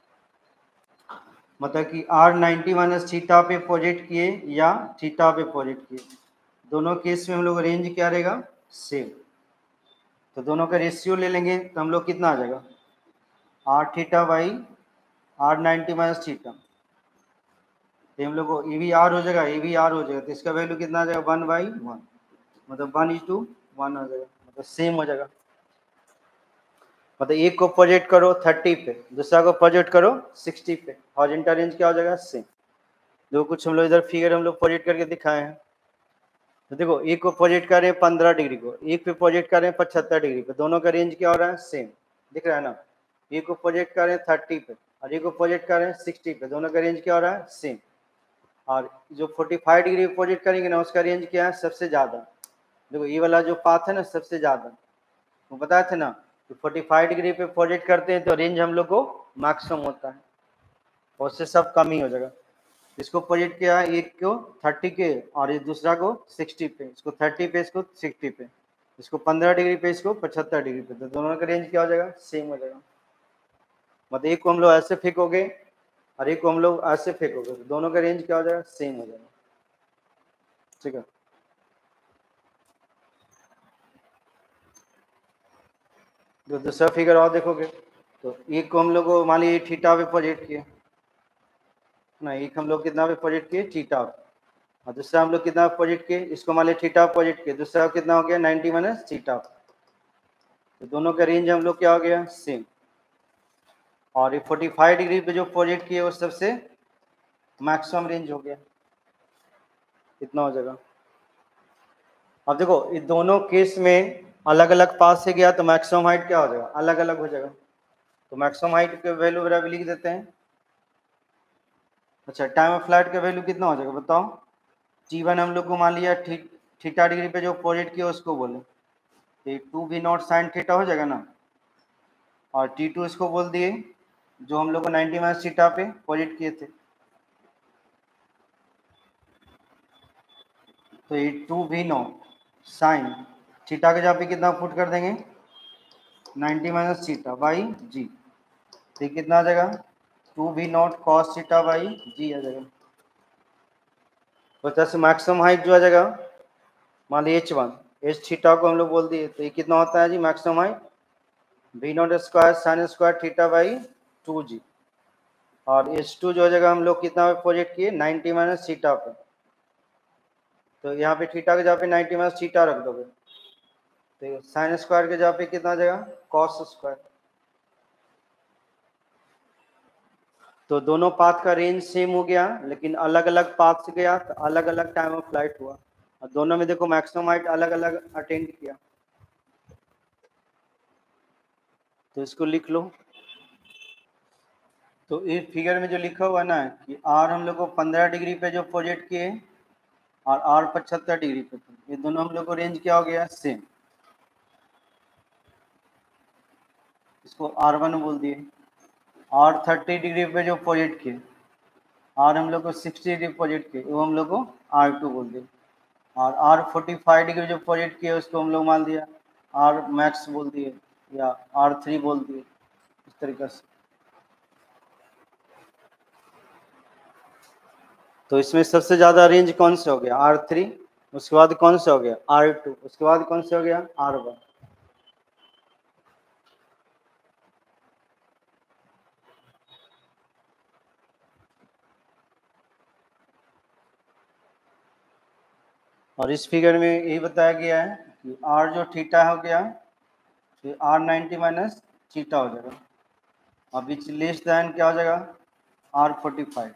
मतलब कि आर नाइन्टी माइनस थीटा पे प्रोजेक्ट किए या थीटा पे प्रोजेक्ट किए, दोनों केस में हम लोग रेंज क्या रहेगा सेम। तो दोनों का रेशियो ले लेंगे तो हम लोग कितना आ जाएगा R theta by R ninety minus theta. तो हम लोग को ये भी आर हो जाएगा ये भी आर हो जाएगा, तो इसका वैल्यू कितना आ जाएगा वन बाई वन, मतलब वन इज टू वन आ जाएगा, मतलब सेम हो जाएगा। मतलब एक को प्रोजेक्ट करो थर्टी पे दूसरा को प्रोजेक्ट करो सिक्सटी पे, हॉरिजॉन्टल रेंज क्या हो जाएगा सेम। जो कुछ हम लोग इधर फिगर हम लोग प्रोजेक्ट करके दिखाए हैं। तो देखो एक को प्रोजेक्ट कर रहे हैं पंद्रह डिग्री को, एक पे प्रोजेक्ट कर रहे हैं पचहत्तर डिग्री पे, दोनों का रेंज क्या हो रहा है सेम, दिख रहा है ना। एक को प्रोजेक्ट कर रहे हैं थर्टी पे और एक को प्रोजेक्ट कर रहे हैं सिक्सटी पे, दोनों का रेंज क्या हो रहा है सेम। और जो पैंतालीस डिग्री प्रोजेक्ट करेंगे ना उसका रेंज क्या है, सबसे ज़्यादा। देखो ये वाला जो पाथ है ना सबसे ज़्यादा, वो बताए थे ना कि पैंतालीस डिग्री पे प्रोजेक्ट करते हैं तो रेंज हम लोग को मैक्सिमम होता है, और उससे सब कम ही हो जाएगा। इसको प्रोजेक्ट किया है एक को तीस के और ये दूसरा को साठ पे, इसको तीस पे इसको साठ पे, इसको पंद्रह डिग्री पे इसको पचहत्तर डिग्री पे, तो दोनों का रेंज क्या हो जाएगा, सेम हो जाएगा। मतलब एक को हम लोग ऐसे फेंकोगे और एक को हम लोग ऐसे फेंकोगे तो दोनों का रेंज क्या हो जाएगा, सेम हो जाएगा। ठीक है, तो दूसरा फिगर और देखोगे तो एक को हम लोग को मान लीजिए थीटा पे प्रोजेक्ट किए ना, एक हम लोग कितना पे प्रोजेक्ट किए, थीटा, और दूसरा हम लोग कितना प्रोजेक्ट किए, इसको मान लीजिए थीटा प्रोजेक्ट किए, दूसरा कितना हो गया नाइन्टी माइनस थीटा, तो दोनों का रेंज हम लोग क्या हो गया, सेम। और ये पैंतालीस डिग्री पे जो प्रोजेक्ट किए वो सबसे मैक्सिमम रेंज हो गया, कितना हो जाएगा। अब देखो ये दोनों केस में अलग अलग पास से गया तो मैक्सिमम हाइट क्या हो जाएगा, अलग अलग हो जाएगा। तो मैक्सिमम हाइट के वैल्यू वगैरह भी लिख देते हैं। अच्छा, टाइम ऑफ फ्लाइट का वैल्यू कितना हो जाएगा बताओ। टी वन हम लोग को मान लिया थीटा डिग्री पे जो प्रोजेक्ट किया उसको बोले, तो two v naught sine theta हो जाएगा ना, और टी टू इसको बोल दिए जो हम लोग को नाइन्टी माइनस थीटा पे प्रोजेक्ट किए थे, तो ये to v naught sine theta के जहाँ पे कितना पुट कर देंगे, नाइन्टी माइनस थीटा बाई जी, तो ये कितना आ जाएगा, two v naught cos theta by g आ जाएगा। तो जैसे मैक्सिमम हाइट जो आ जाएगा मान लीजिए एच वन, एच थीटा को हम लोग बोल दिए, तो ये कितना होता है जी maximum height, v not square sine square theta by two g, और एच टू जो हो जाएगा हम लोग कितना पे प्रोजेक्ट किए, नाइन्टी माइनस थीटा पे, तो यहाँ पे थीटा के जहाँ पे नाइन्टी माइनस थीटा रख दोगे तो साइन स्क्वायर के जहाँ पे कितना आ जाएगा, कॉस स्क्वायर। तो दोनों पाथ का रेंज सेम हो गया, लेकिन अलग अलग पाथ से गया तो अलग अलग टाइम ऑफ फ्लाइट हुआ, और दोनों में देखो मैक्सिमम हाइट अलग अलग अटेंड किया। तो इसको लिख लो। तो इस फिगर में जो लिखा हुआ ना कि आर हम लोग को पंद्रह डिग्री पे जो प्रोजेक्ट किए और आर पचहत्तर डिग्री पे, ये दोनों हम लोग को रेंज क्या हो गया, सेम। इसको आर वन बोल दिए। आर थर्टी डिग्री पे जो प्रोजेक्ट किए, आर हम लोग को सिक्सटी डिग्री प्रोजेक्ट किए, वो हम लोग को आर टू बोल दिए। और आर फोर्टी फाइव डिग्री जो प्रोजेक्ट किए उसको हम लोग मान दिया आर मैक्स बोल दिए या आर थ्री बोल दिए, इस तरीके से। तो इसमें सबसे ज़्यादा रेंज कौन से हो गया, आर थ्री, उसके बाद कौन सा हो गया, आर टू, उसके बाद कौन सा हो गया, आर वन। और इस फिगर में यही बताया गया है कि आर जो थीटा हो गया तो आर नाइन्टी माइनस थीटा हो जाएगा, और विच लेस देन क्या हो जाएगा, आर फोर्टी फाइव।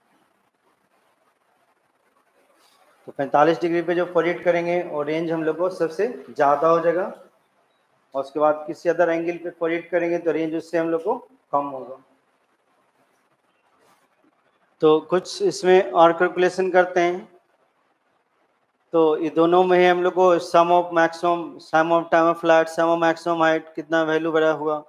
तो पैंतालीस डिग्री पे जो प्रोजेक्ट करेंगे और रेंज हम लोग को सबसे ज़्यादा हो जाएगा, और उसके बाद किसी अदर एंगल पे प्रोजेक्ट करेंगे तो रेंज उससे हम लोग को कम होगा। तो कुछ इसमें और कैलकुलेशन करते हैं। तो ये दोनों में ही हम लोग को sum of maximum, sum of time of flight, sum of maximum height कितना वैल्यू बड़ा हुआ।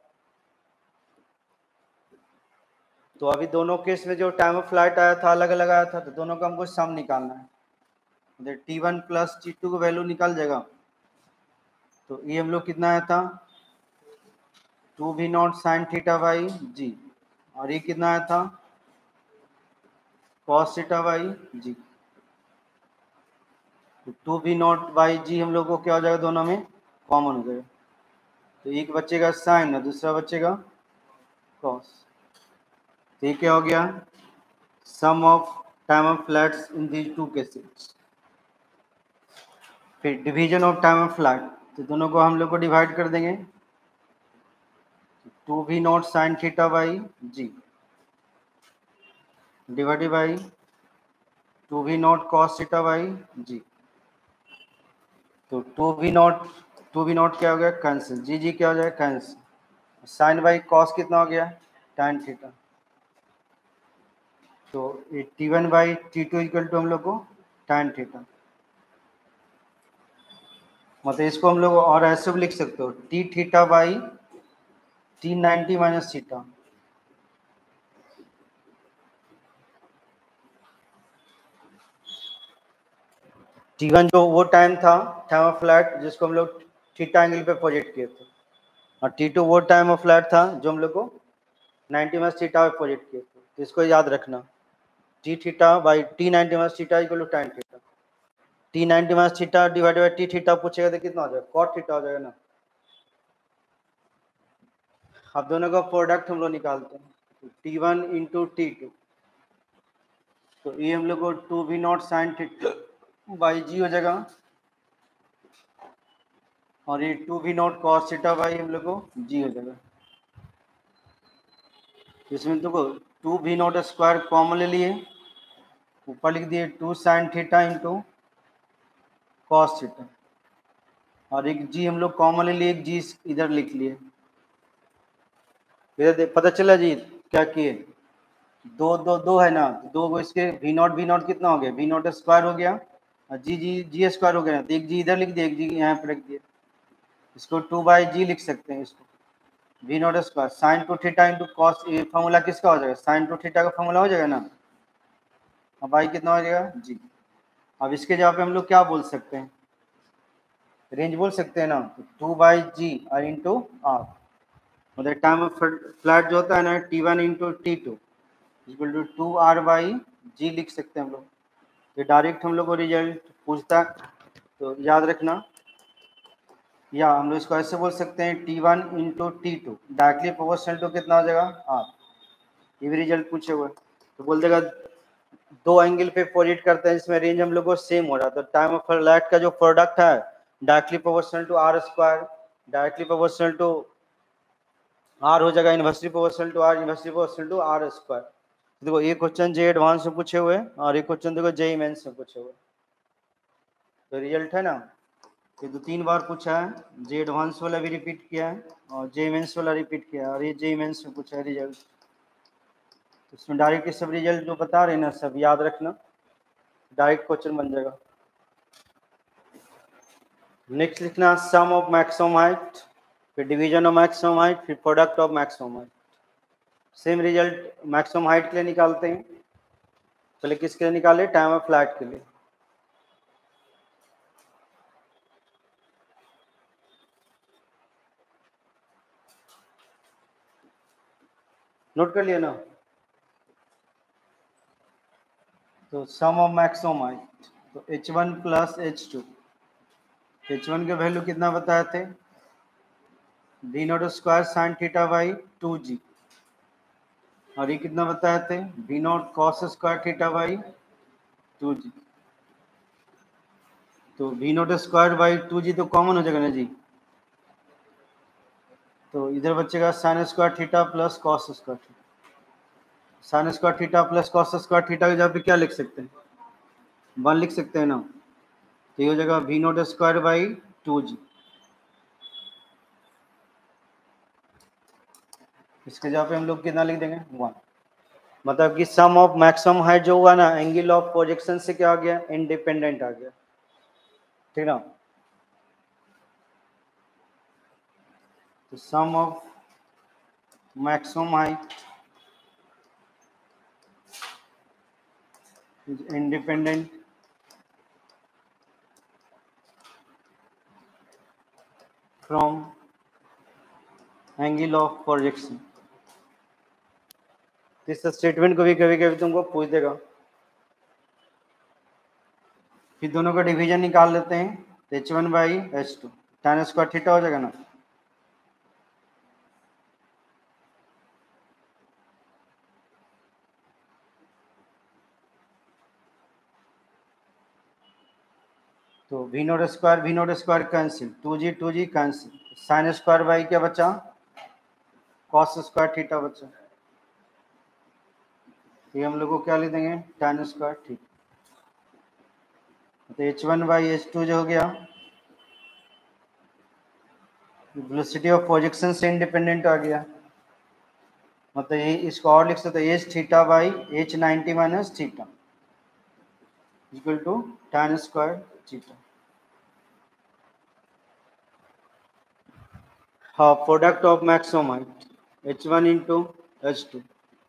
तो अभी दोनों केस में जो टाइम ऑफ फ्लाइट आया था अलग अलग आया था, तो दोनों का हमको सम निकालना है। T one plus T two का वैल्यू निकल जाएगा, तो ये हम लोग कितना आया था, two v naught sine theta by जी, और ये कितना आया था, कॉस थीटा बाई जी। तो टू भी नॉट बाई जी हम लोग को क्या हो जाएगा, दोनों में कॉमन हो जाएगा, तो एक बच्चेगा साइन और दूसरा बच्चेगा कॉस। तो ये क्या हो गया, sum of time of flights in these two cases. फिर division of time of flight, तो दोनों को हम लोग को डिवाइड कर देंगे, two v naught sine theta by g divided by two v naught cos theta by जी। तो two v not to v not क्या हो गया, कैंसिल, जी जी क्या हो जाएगा, कैंसिल। साइन बाई कॉस कितना हो गया, tan थीटा। तो ये T one by T two equal to हम लोग को tan थीटा, मतलब इसको हम लोग और ऐसे भी लिख सकते हो T theta by T ninety minus theta. T one जो वो टाइम था टाइम ऑफ फ्लैट जिसको हम लोग थीटा एंगल पे प्रोजेक्ट किए थे, और टी टू वो टाइम ऑफ फ्लैट था जो हम लोग को नाइन्टी माइनस थीटा पे प्रोजेक्ट किए थे। तो इसको याद रखना, T theta by T ninety minus theta equal to tan theta. T ninety minus theta divided by T theta पूछेगा तो कितना हो जाएगा, cot थीटा हो जाएगा ना। अब दोनों का प्रोडक्ट हम लोग निकालते हैं, T one into T two, तो ये हम लोग को two we not sine theta by जी हो जाएगा, और ये two we not cos theta by हम लोग को जी हो जाएगा। इसमें देखो two we not square common ले लिए, ऊपर लिख दिए two sine theta into cos theta, और एक जी हम लोग कॉमन ले लिए, एक जी इधर लिख लिए। इधर पता चला जी क्या किए, दो दो दो है ना, दो को इसके वी नॉट वी नॉट कितना हो गया, वी नॉट स्क्वायर हो गया, और जी जी जी स्क्वायर हो गया ना, तो एक जी इधर लिख दिया, एक जी यहाँ पर रख दिया, इसको टू बाई जी लिख सकते हैं इसको, v not square sine two theta into cos, ये फॉर्मूला किसका हो जाएगा, साइन टू थीटा का फॉर्मूला हो जाएगा ना, अब बाई कितना हो जाएगा जी। अब इसके जगह पे हम लोग क्या बोल सकते हैं, रेंज बोल सकते हैं ना, टू बाई जी और इंटू आर, मतलब टाइम ऑफ फ्लैट जो होता है ना T one into T two equal to two R by g लिख सकते हैं हम लोग। तो डायरेक्ट हम लोग को रिजल्ट पूछता है, तो याद रखना, या हम लोग इसको ऐसे बोल सकते हैं T one into T two directly proportional to कितना हो जाएगा आर, ये भी रिजल्ट पूछे हुए, तो बोल देगा दो एंगल पे प्रोजेक्ट करते हैं जिसमें रेंज हम लोग को सेम हो रहा है, तो टाइम ऑफ फ्लैट का जो प्रोडक्ट है directly proportional to R square, directly proportional to R हो जाएगा inversely proportional to R, inversely proportional to R square. देखो ये क्वेश्चन जे एडवांस में पूछे हुए और ये क्वेश्चन देखो जे मेंस में पूछे हुए, तो रिजल्ट है ना, ये दो तीन बार पूछा है, जे एडवांस वाला भी रिपीट किया है और जे मेंस वाला रिपीट किया है, और ये जे मेंस में पूछा है रिजल्ट, तो इसमें डायरेक्ट सब रिजल्ट जो बता रहे हैं ना सब याद रखना, डायरेक्ट क्वेश्चन बन जाएगा। नेक्स्ट लिखना सम ऑफ मैक्सिमम हाइट, फिर डिवीजन ऑफ मैक्सिमम हाइट, फिर product of maximum height. Same result maximum height के लिए निकालते हैं, पहले किसके लिए निकाले, टाइम ऑफ फ्लैट के लिए। नोट कर लिया ना, तो सम ऑफ मैक्सिमम हाइट, तो h one plus h two, h one के वैल्यू कितना बताए थे, we not square sine theta by two g, और ये कितना बताए थे, we not cos square theta by two g, तो we not square by two g तो कॉमन हो जाएगा ना जी, तो इधर बचेगा sine square theta plus cos square theta, sine square theta plus cos square theta की जगह पे क्या लिख सकते हैं, वन लिख सकते हैं ना, तो ये हो जाएगा we not square by two g, इसके जगह पे हम लोग कितना लिख देंगे वन, मतलब कि सम ऑफ मैक्सिमम हाइट जो हुआ ना एंगल ऑफ प्रोजेक्शन से क्या आ गया, इंडिपेंडेंट आ गया, ठीक ना। तो sum of maximum height is independent from angle of projection. इस स्टेटमेंट को भी कभी कभी तुमको पूछ देगा। फिर दोनों का डिवीजन निकाल लेते हैं, तो h one by h two tan square theta हो जाएगा ना, तो v naught square v naught square cancel, two ji two ji cancel, sine square by क्या बचा, कॉस स्क्वायर थीटा बचा, ये हम लोग को क्या लिख देंगे tan स्क्वायर थीटा, तो h one by h two जो हो गया वेलोसिटी ऑफ प्रोजेक्शन से इंडिपेंडेंट आ गया, मतलब ये इसको और लिख सकते हैं h theta by H ninety minus theta equal to tan square theta. हाँ, product of maximum height h one into h two.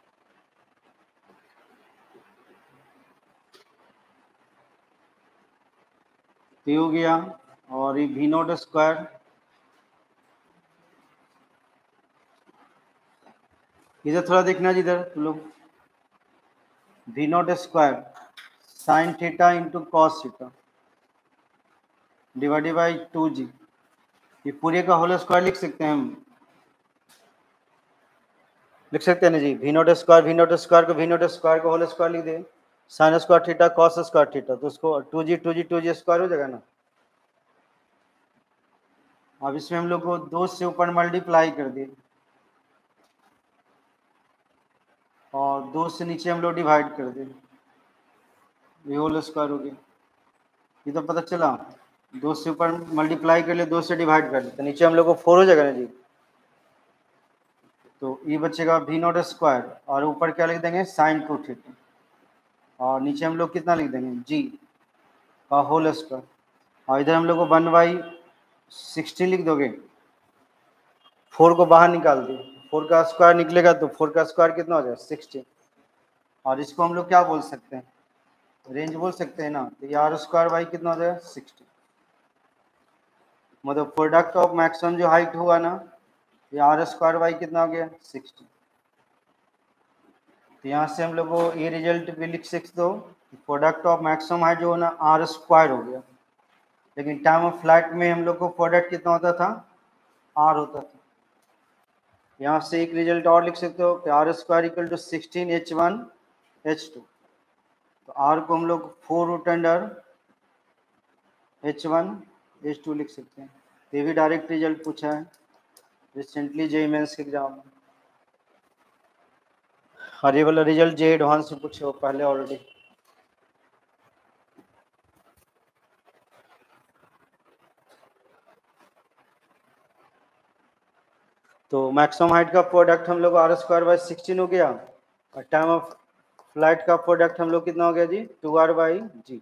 ये हो गया, और ये वी नॉट स्क्वायर इधर थोड़ा देखना जी, इधर तुम लोग we not square sine theta into cos theta divided by two g. ये पूरे का होल स्क्वायर लिख सकते हैं हम, लिख सकते हैं ना जी। We not square v not square को वी नॉट स्क्वायर को होल स्क्वायर लिख दे, sine square theta cos square theta, तो उसको टू जी टू जी टू जी स्क्वायर हो जाएगा ना। अब इसमें हम लोग को दो से ऊपर मल्टीप्लाई कर दिए और दो से नीचे हम लोग डिवाइड कर दिए, ये होल स्क्वायर हो गया। ये तो पता चला, दो से ऊपर मल्टीप्लाई कर ले, दो से डिवाइड कर ले, तो नीचे हम लोग को फोर हो जाएगा ना जी। तो ये बचेगा वी नॉट स्क्वायर और ऊपर क्या लिख देंगे साइन टू थीटा, और नीचे हम लोग कितना लिख देंगे जी का होल स्क्वायर, और इधर हम लोग को वन बाई सिक्सटी लिख दोगे, फोर को बाहर निकाल दो, फोर का स्क्वायर निकलेगा तो फोर का स्क्वायर कितना हो जाएगा सिक्सटी, और इसको हम लोग क्या बोल सकते हैं रेंज बोल सकते हैं ना। तो ये आर स्क्वायर बाई कितना हो जाएगा सिक्सटी, मतलब प्रोडक्ट ऑफ मैक्सिमम जो हाइट हुआ ना, ये आर स्क्वायर बाई कितना हो गया सिक्सटी। तो यहाँ से हम लोग को ये रिजल्ट भी लिख सकते हो, प्रोडक्ट ऑफ मैक्सिमम हाइट जो है ना आर स्क्वायर हो गया, लेकिन टाइम ऑफ फ्लाइट में हम लोग को प्रोडक्ट कितना होता था आर होता था। यहाँ से एक रिजल्ट और लिख सकते हो कि R square equal to sixteen H one H two, तो आर को हम लोग four root under H one H two लिख सकते हैं। ये भी डायरेक्ट रिजल्ट पूछा है रिसेंटली जेईई मेंस के एग्जाम में, और ये वाला रिजल्ट जे एडवांस से पूछे हो पहले ऑलरेडी। तो मैक्सिमम हाइट का प्रोडक्ट हम लोग आर स्क्वायर बाई सिक्सटीन हो गया, और टाइम ऑफ फ्लाइट का प्रोडक्ट हम लोग कितना हो गया जी टू आर बाई जी।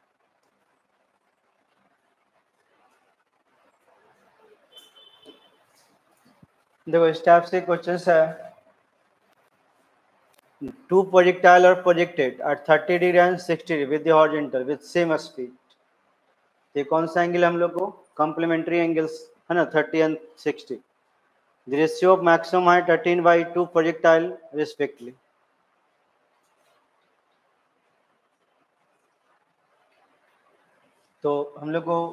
देखो इस टाइप से क्वेश्चन है, two projectile are projected at thirty degree and sixty degree with the horizontal with same speed। ये कौन सा एंगल हम लोग को कॉम्प्लीमेंट्री एंगल्स है ना thirty and sixty. The ratio of maximum height thirteen by two projectile respectively। तो हम लोग को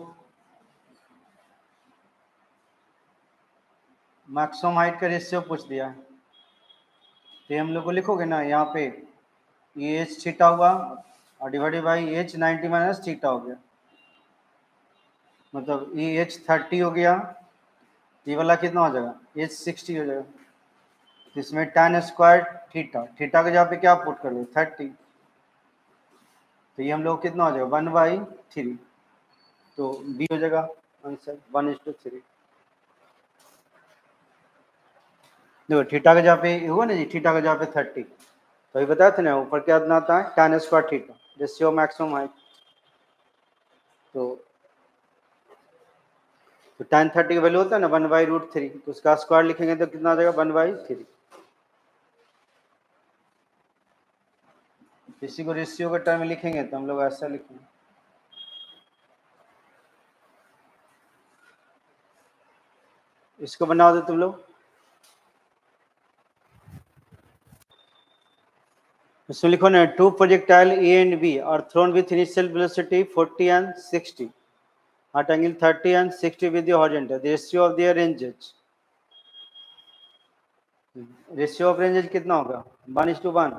मैक्सिमम हाइट का रेशियो पूछ दिया, तो हम लोग को लिखोगे ना यहाँ पे ये एच थीटा हुआ और divided by H ninety minus theta हो गया, मतलब ये एच थर्टी हो गया, ये वाला कितना हो जाएगा एच सिक्सटी हो जाएगा। इसमें tan स्क्वायर थीटा थीटा के जगह पे क्या पुट कर दो थर्टी, तो ये हम लोग कितना हो जाएगा वन बाई थ्री, तो बी हो जाएगा answer one is two three. देखो थीटा के जगह पे हुआ ना जी, थीटा के जगह पे थर्टी, तो ये बताया था ना ऊपर क्या आता है tan square theta ratio maximum height, तो तो tan थर्टी का वैल्यू होता है ना वन बाई रूट थ्री, तो उसका स्क्वायर लिखेंगे तो कितना आ जाएगा वन बाई थ्री। इसी को रेशियो के टर्म में लिखेंगे तो हम लोग ऐसा लिखेंगे, इसको बना दो तुम लोग। इसमें लिखो ना two projectile A and B are thrown with initial velocity forty and sixty at angle thirty and sixty with the horizontal, the ratio of their ranges, ratio of ranges कितना होगा one is to one,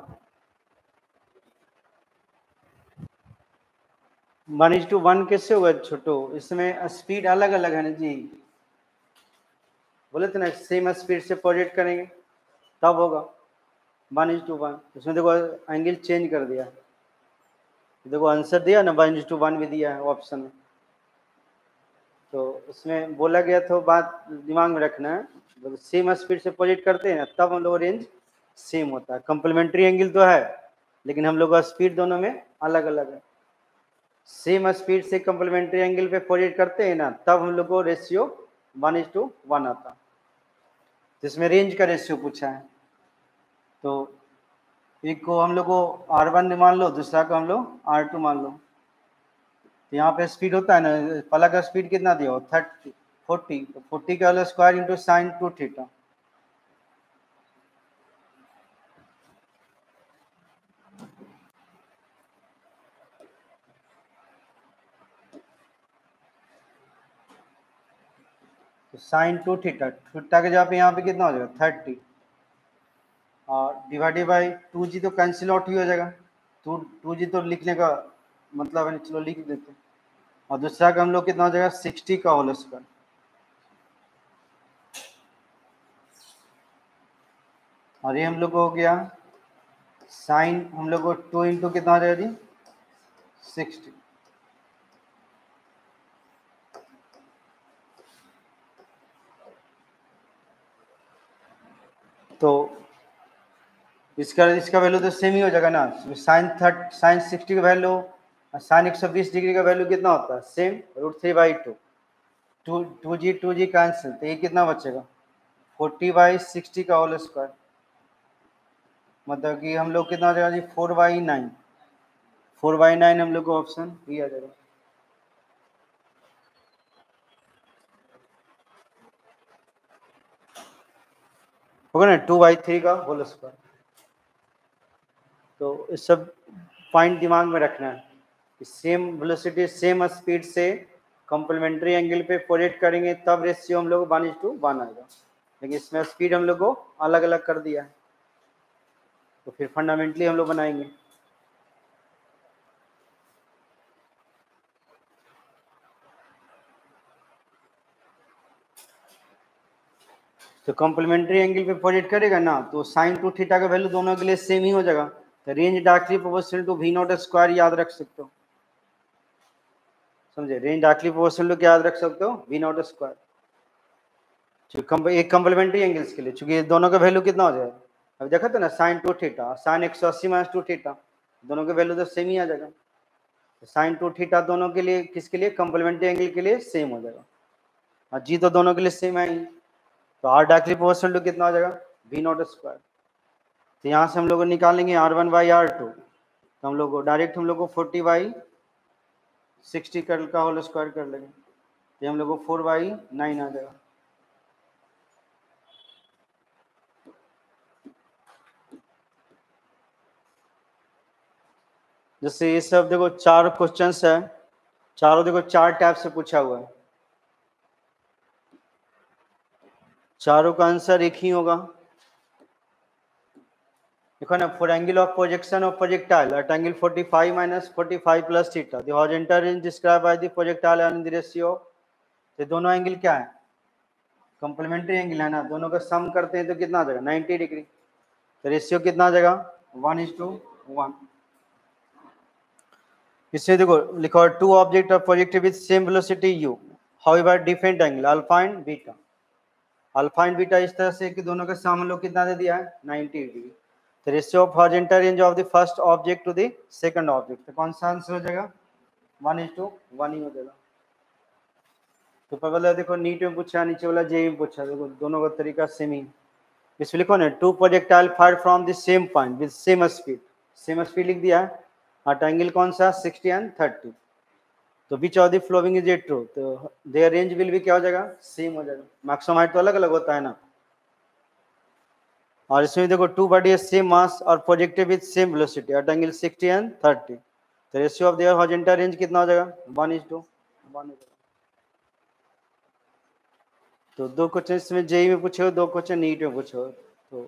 one is to one कैसे होगा छोटो, इसमें speed अलग अलग है ना जी, बोले थे ना सेम स्पीड से प्रोजेक्ट करेंगे तब होगा वन इज टू वन। इसमें देखो एंगल चेंज कर दिया, देखो आंसर दिया ना वन इज टू वन भी दिया है ऑप्शन में, तो उसमें बोला गया तो बात दिमाग में रखना है, सेम स्पीड से प्रोजेक्ट करते हैं ना तब हम लोग रेंज सेम होता है। कंप्लीमेंट्री एंगल तो है लेकिन हम लोग का स्पीड दोनों में अलग अलग है। सेम स्पीड से कंप्लीमेंट्री एंगल पे प्रोजेक्ट करते हैं ना, तब हम लोग को ratio one is to one आता, जिसमें रेंज का रेशियो पूछा है। तो एक को हम लोग को आर वन मान लो, दूसरा को हम लोग आर टू मान लो। तो यहाँ पे स्पीड होता है ना, पहला का स्पीड कितना दिया हो, थर्टी फोर्टी, तो फोर्टी का whole square into sine two theta. तो साइन टू थीटा, थीटा के जगह पे यहाँ पे कितना हो जाएगा थर्टी, और डिवाइडेड बाई टू जी तो कैंसिल आउट ही हो जाएगा। टू टू जी तो लिखने का मतलब है, चलो लिख देते हैं। और दूसरा का हम लोग कितना हो जाएगा सिक्सटी का होल स्क्वायर। और ये हम लोग को हो गया साइन, हम लोग को टू इंटू कितना हो जाएगा जी सिक्सटी। तो इसका इसका वैल्यू तो सेम ही हो जाएगा ना, साइन थर्ट साइन सिक्सटी का वैल्यू और साइन एक सौ बीस डिग्री का वैल्यू कितना होता है same, root three by two. Two two ji two ji cancel, तो ये कितना बचेगा फोर्टी बाई सिक्सटी का होल स्क्वायर, मतलब कि हम लोग कितना हो जाएगा G four by nine. Four by nine हम लोग को ऑप्शन ये आ जाएगा। होगा ना टू बाई थ्री का होल स्क्वायर। तो इस सब पॉइंट दिमाग में रखना है कि सेम वेलोसिटी सेम स्पीड से कॉम्प्लीमेंट्री एंगल पे प्रोजेक्ट करेंगे तब रेशियो हम लोग वन इज टू वन आएगा, लेकिन इसमें स्पीड हम लोग को अलग अलग कर दिया है, तो फिर फंडामेंटली हम लोग बनाएंगे। तो कॉम्प्लीमेंट्री एंगल पे प्रोजेक्ट करेगा ना, तो साइन टू थीटा का वैल्यू दोनों के लिए सेम ही हो जाएगा। तो range directly proportional to we not square याद रख सकते हो, समझे, रेंज डायरेक्टली प्रोपोर्शनल टू क्या याद रख सकते हो वी नॉट स्क्वायर। एक कॉम्प्लीमेंट्री एंगल्स के लिए, चूंकि दोनों का वैल्यू कितना हो जाएगा, अब देखा था ना साइन टू थीटा साइन एक सौ अस्सी माइनस टू थीटा, दोनों के वैल्यू तो सेम ही आ जाएगा। तो साइन टू थीटा दोनों के लिए किसके लिए कॉम्प्लीमेंट्री एंगल के लिए सेम हो जाएगा, और जी तो दोनों के लिए सेम है ही। तो आर डायरेक्टली प्रोपोर्शनल टू कितना हो जाएगा वी नॉट स्क्वायर। तो यहाँ से हम लोग निकालेंगे R one by R two, तो हम लोग को डायरेक्ट हम लोग को फोर्टी बाई सिक्सटी कर का होल स्क्वायर कर लेंगे, तो हम लोग को फोर बाई नाइन आ जाएगा। जैसे ये सब देखो चार क्वेश्चंस है, चारों देखो चार टाइप से पूछा हुआ है, चारों का आंसर एक ही होगा। देखो ना, for angle of projection of projectile at angle forty five minus forty five plus theta the horizontal range describe by the projectile and the ratio. ये दोनों एंगल क्या है कॉम्प्लीमेंट्री एंगल है ना, दोनों का सम करते हैं तो कितना आ जाएगा नाइन्टी डिग्री। तो रेशियो कितना आ जाएगा वन इज टू वन। इससे देखो लिखो two object of project with same velocity U however different angle alpha and beta. Alpha and beta इस तरह से कि दोनों का सम हम लोग कितना दे दिया है नाइन्टी डिग्री। तो ratio of horizontal range of the first object to the second object, तो कौन सा आंसर हो जाएगा वन इज टू वन ही हो जाएगा। तो पहले देखो नीट में पूछा, नीचे वाला जे में पूछा, देखो दोनों का तरीका सेम ही। इसमें लिखो ना two projectile fire from the same point with same speed, same speed लिख दिया है, और एंगल कौन सा सिक्सटी एंड थर्टी। तो which of the following is a true, तो देयर रेंज विल भी क्या हो जाएगा सेम हो जाएगा, मैक्सिमम हाइट तो अलग अलग होता है ना। और इसमें देखो टू बॉडी सेम मास और projected with same velocity at angle sixty and thirty, तो ratio of their horizontal range कितना हो जाएगा वन इज टू वन हो जाएगा। तो दो क्वेश्चन इसमें जेई में पूछे हो, दो क्वेश्चन नीट में पूछे हो। तो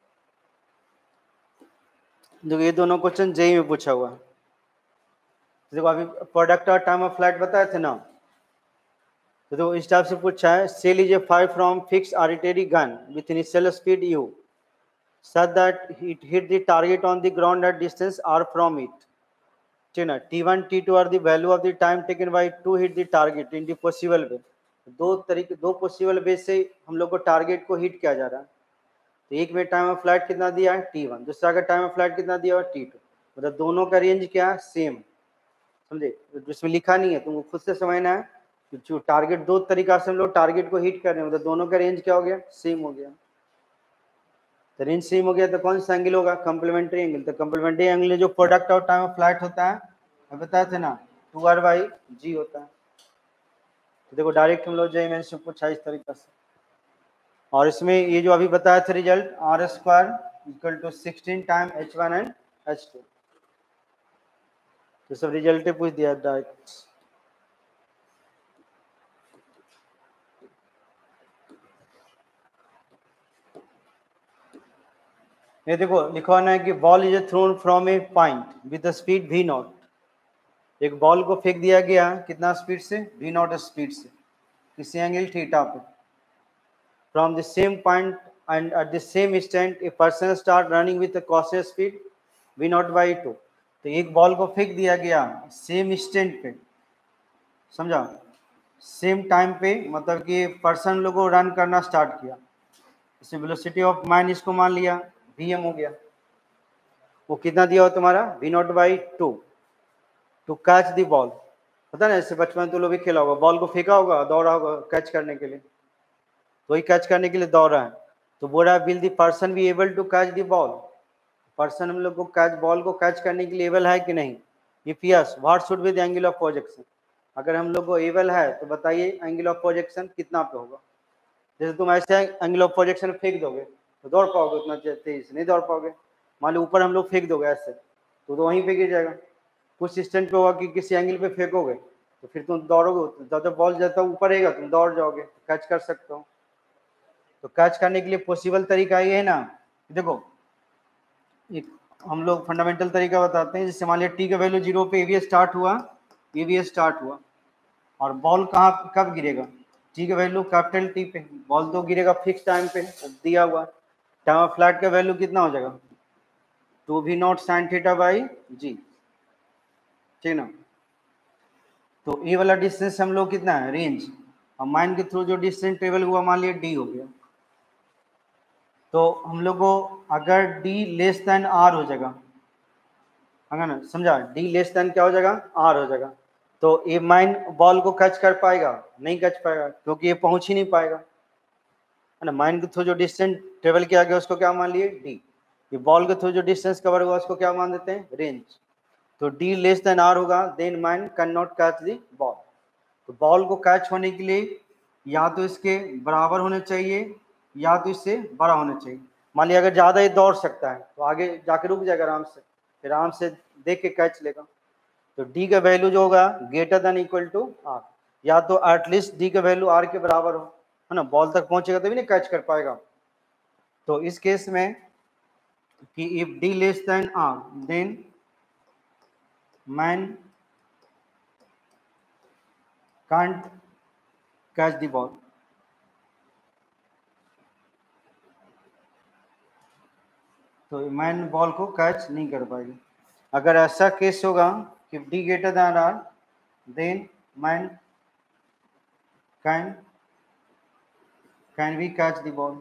देखो ये दोनों क्वेश्चन जेई में पूछा हुआ है। देखो अभी प्रोडक्ट और टाइम ऑफ फ्लाइट बताए थे ना, तो देखो इस टाइप से पूछा है shell is a fire from fix artillery gun with initial speed U such that it hit the target on the ground at distance r from it, ठीक है। T one T two are the value of the time taken by to hit the target in the possible way. दो तरीके दो possible way से हम लोग को target को हिट किया जा रहा है। तो एक में टाइम ऑफ फ्लाइट कितना दिया है टी वन, दूसरा का टाइम ऑफ फ्लाइट कितना दिया हुआ टी टू, मतलब दोनों का रेंज क्या है सेम, समझे, जिसमें लिखा नहीं है तुमको खुद से समझना है। जो टारगेट दो तरीका से हम लोग टारगेट को हिट कर रहे हैं, मतलब दोनों का रेंज क्या हो गया सेम हो गया। तो रेंज सेम हो गया तो कौन सा एंगल होगा कम्प्लीमेंट्री एंगल। तो कम्प्लीमेंट्री एंगल जो product of time of flight होता है मैं बताए थे ना टू आर बाई जी होता है। तो देखो डायरेक्ट हम लोग जो मैंने से पूछा इस तरीके से, और इसमें ये जो अभी बताया था result R square equal to sixteen time H one and H two, तो सब रिजल्ट पूछ दिया डायरेक्ट। ये देखो लिखवाना है कि ball is thrown from a point with speed V not, एक बॉल को फेंक दिया गया कितना स्पीड से वी नॉट स्पीड से किसी एंगल थीटा पे, from the same point and at the same instant a person start running with constant speed V not by two. तो एक बॉल को फेंक दिया गया सेम इंस्टेंट पे, समझा, सेम टाइम पे, मतलब कि पर्सन लोगों को रन करना स्टार्ट किया, इसे वेलोसिटी ऑफ माइन इसको मान लिया वी एम हो गया, वो कितना दिया हो तुम्हारा V not by two to catch the ball. पता ना ऐसे बचपन तो लोग भी खेला होगा, बॉल को फेंका होगा दौड़ा होगा कैच करने के लिए, तो वही कैच करने के लिए दौड़ा है। तो बोल रहा है will the person be able to catch the ball, person हम लोग को कैच बॉल को कैच करने के लिए एबल है कि नहीं। If yes what should be the angle of projection, अगर हम लोग को एबल है तो बताइए एंगल ऑफ प्रोजेक्शन कितना पे होगा। जैसे तुम ऐसे एंगल ऑफ प्रोजेक्शन फेंक दोगे तो दौड़ पाओगे, उतना तेज से नहीं दौड़ पाओगे। मान लो ऊपर हम लोग फेंक दोगे ऐसे तो, तो वहीं पे गिर जाएगा। कुछ डिस्टेंस पे होगा कि किसी एंगल पे फेंकोगे तो फिर तुम दौड़ोगे, जब जब बॉल जाता ऊपर रहेगा तुम दौड़ जाओगे, कैच कर सकते हो। तो कैच करने के लिए पॉसिबल तरीका ये है ना, देखो एक हम लोग फंडामेंटल तरीका बताते हैं। जैसे मान लिया टी का वैल्यू जीरो पे एवीएस स्टार्ट हुआ, एवीएस स्टार्ट हुआ और बॉल कहाँ कब गिरेगा टी का वैल्यू कैपिटल टी पे, बॉल तो गिरेगा फिक्स टाइम पे दिया हुआ, टाइम ऑफ फ्लाइट का वैल्यू कितना हो जाएगा two we not sine theta by G, ठीक ना। तो ये वाला डिस्टेंस हम लोग कितना है रेंज, और माइन के थ्रू जो डिस्टेंस ट्रेवल हुआ मान लिया डी हो गया। तो हम लोग को अगर डी लेस देन आर हो जाएगा, अगर ना समझा डी लेस देन क्या हो जाएगा आर हो जाएगा, तो ये माइन बॉल को कैच कर पाएगा नहीं कैच पाएगा क्योंकि ये पहुंच ही नहीं पाएगा, है ना। माइन के थ्रू जो डिस्टेंस ट्रेवल किया गया उसको क्या मान लिए डी, ये बॉल के थ्रू जो डिस्टेंस कवर हुआ उसको क्या मान देते हैं रेंज। तो डी लेस देन आर होगा then man can not catch the ball. तो बॉल को कैच होने के लिए या तो इसके बराबर होने चाहिए या तो इससे बड़ा होना चाहिए। मान लिया अगर ज़्यादा ही दौड़ सकता है तो आगे जाके रुक जाएगा आराम से, फिर आराम से देख के कैच लेगा। तो डी का वैल्यू जो होगा greater than equal to R, या तो एटलीस्ट डी का वैल्यू आर के बराबर हो, है ना, बॉल तक पहुंचेगा तभी नहीं कैच कर पाएगा। तो इस केस में कि if D less than R then man can't catch the ball. तो मैन बॉल को कैच नहीं कर पाएगी। अगर ऐसा केस होगा कि D greater than R then man can can we catch the ball.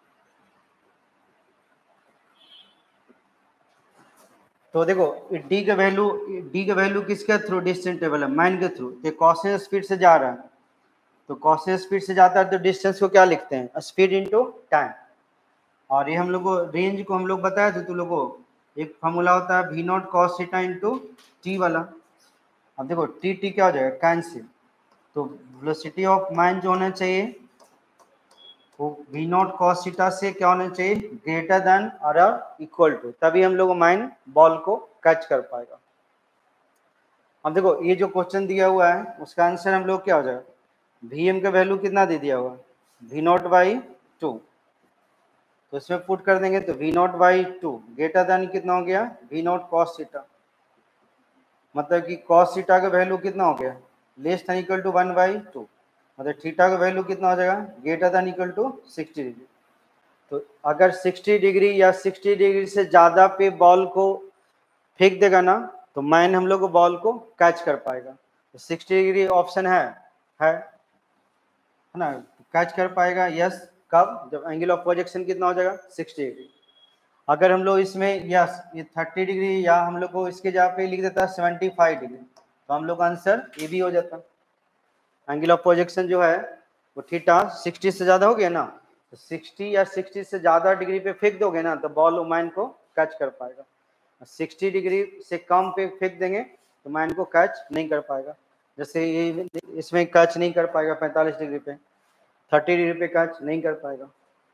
तो देखो डी का वैल्यू डी का वैल्यू किसके थ्रू डिस्टेंस टेबल है मैन के थ्रू, तो कॉन्स्टेंट स्पीड से जा रहा है, तो कॉन्स्टेंट स्पीड से जाता है तो डिस्टेंस को क्या लिखते हैं स्पीड इनटू टाइम। और ये हम लोग को रेंज को हम लोग बताया थे तुम लोग को, एक फॉर्मूला होता है we not cos theta into T वाला। अब देखो टी टी क्या हो जाएगा कैंसिल, तो वेलोसिटी ऑफ माइन जो होना चाहिए वो वी नॉट कॉस थीटा से क्या होना चाहिए ग्रेटर देन और इक्वल टू, तभी हम लोग माइन बॉल को कैच कर पाएगा। अब देखो ये जो क्वेश्चन दिया हुआ है उसका आंसर हम लोग क्या हो जाएगा, वी एम का वैल्यू कितना दे दिया हुआ वी नॉट बाई टू, तो इसमें पुट कर देंगे तो we not by two greater than कितना हो गया वी नॉट कॉस थीटा, मतलब कि कॉस थीटा का वैल्यू कितना हो गया less than equal to one by two, मतलब थीटा का वैल्यू कितना हो जाएगा greater than equal to sixty degree. तो अगर सिक्सटी डिग्री या सिक्सटी डिग्री से ज़्यादा पे बॉल को फेंक देगा ना तो मैन हम लोग को बॉल को कैच कर पाएगा। तो सिक्सटी डिग्री ऑप्शन है है है ना, कैच कर पाएगा यस कब? जब एंगल ऑफ प्रोजेक्शन कितना हो जाएगा? Sixty degree. अगर हम लोग इसमें यस ये थर्टी डिग्री या हम लोग को इसके जगह पे लिख देता है सेवेंटी फाइव डिग्री, तो हम लोग का आंसर ये भी हो जाता। एंगल ऑफ प्रोजेक्शन जो है वो थीटा सिक्सटी से ज़्यादा हो गया ना, तो सिक्सटी या सिक्सटी से ज़्यादा डिग्री पे फेंक दोगे ना तो बॉल मैन को कैच कर पाएगा। सिक्सटी डिग्री से कम पे फेंक देंगे तो मैन को कैच नहीं कर पाएगा। जैसे ये इसमें कैच नहीं कर पाएगा पैंतालीस डिग्री पे, थर्टी डिग्री पे कैच नहीं कर पाएगा।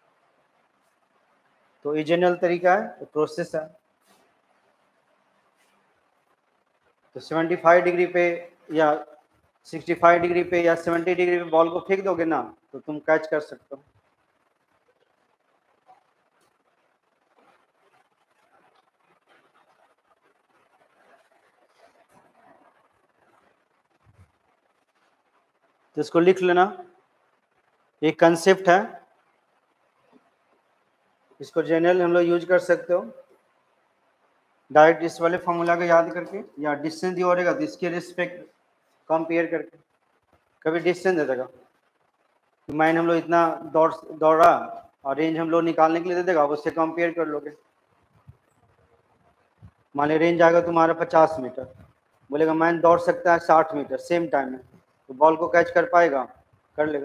तो ये जनरल तरीका है, प्रोसेस है। तो सेवेंटी फाइव डिग्री पे या सिक्सटी फाइव डिग्री पे या सेवेंटी डिग्री पे बॉल को फेंक दोगे ना तो तुम कैच कर सकते हो। तो इसको लिख लेना, एक कंसेप्ट है, इसको जनरल हम लोग यूज कर सकते हो डायरेक्ट इस वाले फॉर्मूला को याद करके, या डिस्टेंस दिया रहेगा तो इसके रिस्पेक्ट कंपेयर करके। कभी डिस्टेंस दे देगा तो मैंने हम लोग इतना दौड़ दौड़ा और रेंज हम लोग निकालने के लिए दे देगा, उससे कंपेयर कर लोगे। मान ली रेंज आएगा तुम्हारा पचास मीटर, बोलेगा मैन दौड़ सकता है साठ मीटर सेम टाइम में, तो बॉल को कैच कर पाएगा? कर लेगा।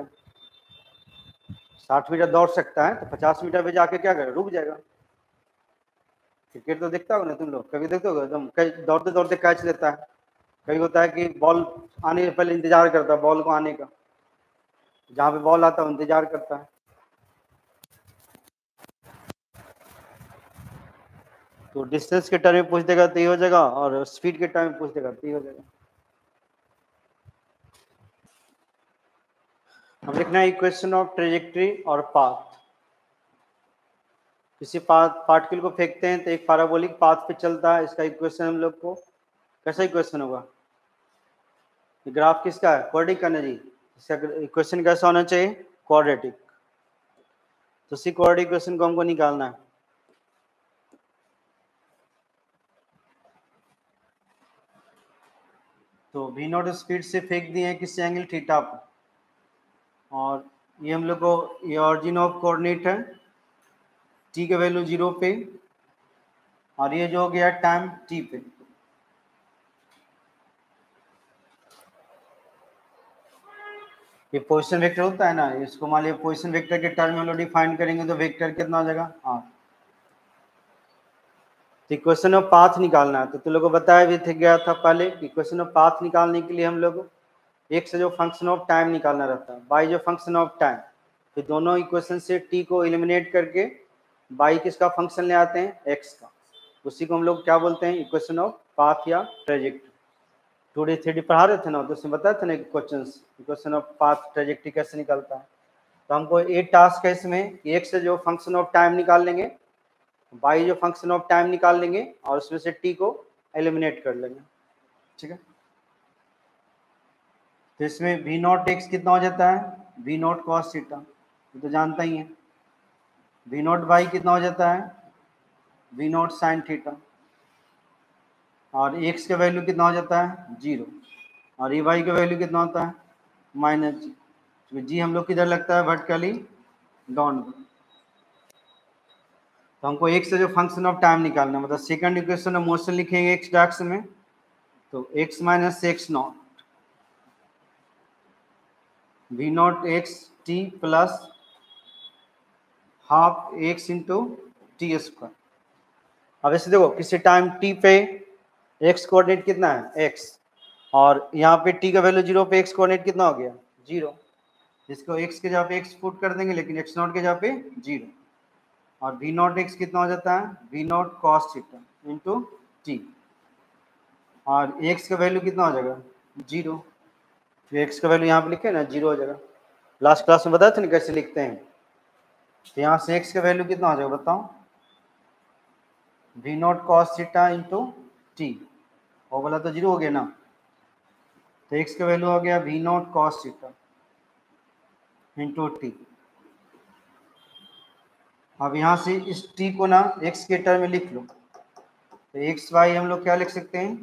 साठ मीटर दौड़ सकता है तो पचास मीटर पे जाके क्या करेगा? रुक जाएगा। क्रिकेट तो देखता होगा ना तुम लोग, कभी देखते हो एकदम दौड़ते दौड़ते कैच लेता है। कभी होता है कि बॉल आने से पहले इंतजार करता है बॉल को आने का, जहाँ पे बॉल आता है इंतजार करता है। तो डिस्टेंस के टर्म में पूछ देगा तो ये हो जाएगा, और स्पीड के टर्म में पूछ देगा तो ये हो जाएगा। अब लिखना है इक्वेशन ऑफ ट्रेजेक्ट्री और पाथ। किसी पार्टिकल को फेंकते हैं तो एक पैराबोलिक पाथ पे चलता है, इसका इक्वेशन हम लोग को कैसा इक्वेशन होगा? ग्राफ किसका है? क्वाड्रेटिक का ना जी। इसका इक्वेशन कैसा होना चाहिए? क्वाड्रेटिक। तो इसी क्वाड्रेटिक इक्वेशन को हमको निकालना है। तो वी नॉट स्पीड से फेंक दिए हैं किस एंगल? थीटा पर। और ये हम लोग को ये ऑरिजिन ऑफ कोऑर्डिनेट है, टी के वैल्यू जीरो पे, और ये जो हो गया टाइम टी पे। ये पोजीशन वेक्टर होता है ना, इसको मान लिया पोजीशन वेक्टर के टर्म में हम लोग डिफाइन करेंगे तो वेक्टर कितना हो जाएगा? हाँ। तो इक्वेशन ऑफ पाथ निकालना है, तो तुम लोग को बताया भी थे गया था पहले, इक्वेशन ऑफ पाथ निकालने के लिए हम लोग एक से जो फंक्शन ऑफ टाइम निकालना रहता है, बाई जो फंक्शन ऑफ टाइम, तो दोनों इक्वेशन से टी को एलिमिनेट करके बाई किसका फंक्शन ले आते हैं? एक्स का। उसी को हम लोग क्या बोलते हैं? इक्वेशन ऑफ पाथ या trajectory. Two D three D पढ़ा रहे थे ना, तो उसमें बताया था ना question equation of path trajectory कैसे निकलता है। तो हमको एक टास्क है इसमें, एक से जो फंक्शन ऑफ टाइम निकाल लेंगे, बाई जो फंक्शन ऑफ टाइम निकाल लेंगे, और उसमें से टी को एलिमिनेट कर लेंगे। ठीक है, तो इसमें वी नॉट एक्स कितना हो जाता है? वी नॉट कॉस थीटा, ये तो जानता ही है। वी नॉट वाई कितना हो जाता है? We not sine theta. और एक्स का वैल्यू कितना हो जाता है? जीरो। और ई वाई का वैल्यू कितना होता है? Minus G. तो जी हम लोग किधर लगता है? Vertically down. तो हमको एक्स से जो फंक्शन ऑफ टाइम निकालना, मतलब सेकंड इक्वेशन ऑफ मोशन लिखेंगे एक्स डायरेक्शन में, तो x minus x naught we not x T plus half x into T square. अब ऐसे देखो किसी टाइम टी पे एक्स कोऑर्डिनेट कितना है? एक्स, और यहाँ पे टी का वैल्यू जीरो पे एक्स कोऑर्डिनेट कितना हो गया? जीरो। इसको एक्स के जगह पे एक्स पुट कर देंगे, लेकिन एक्स नॉट के जगह पे जीरो। और वी नॉट एक्स कितना हो जाता है? We not cos theta into T. और एक्स का वैल्यू कितना हो जाएगा? जीरो। तो एक्स का वैल्यू यहाँ पे लिखे ना, जीरो हो जाएगा। लास्ट क्लास में बताया था ना कैसे लिखते हैं। तो यहाँ से एक्स का वैल्यू कितना हो जाएगा बताओ? We not cos theta into T, वो वाला तो जीरो हो गया ना, तो एक्स का वैल्यू हो गया we not cos theta into T. अब यहाँ से इस टी को ना एक्स के टर्म में लिख लो, तो एक्स वाई हम लोग क्या लिख सकते हैं?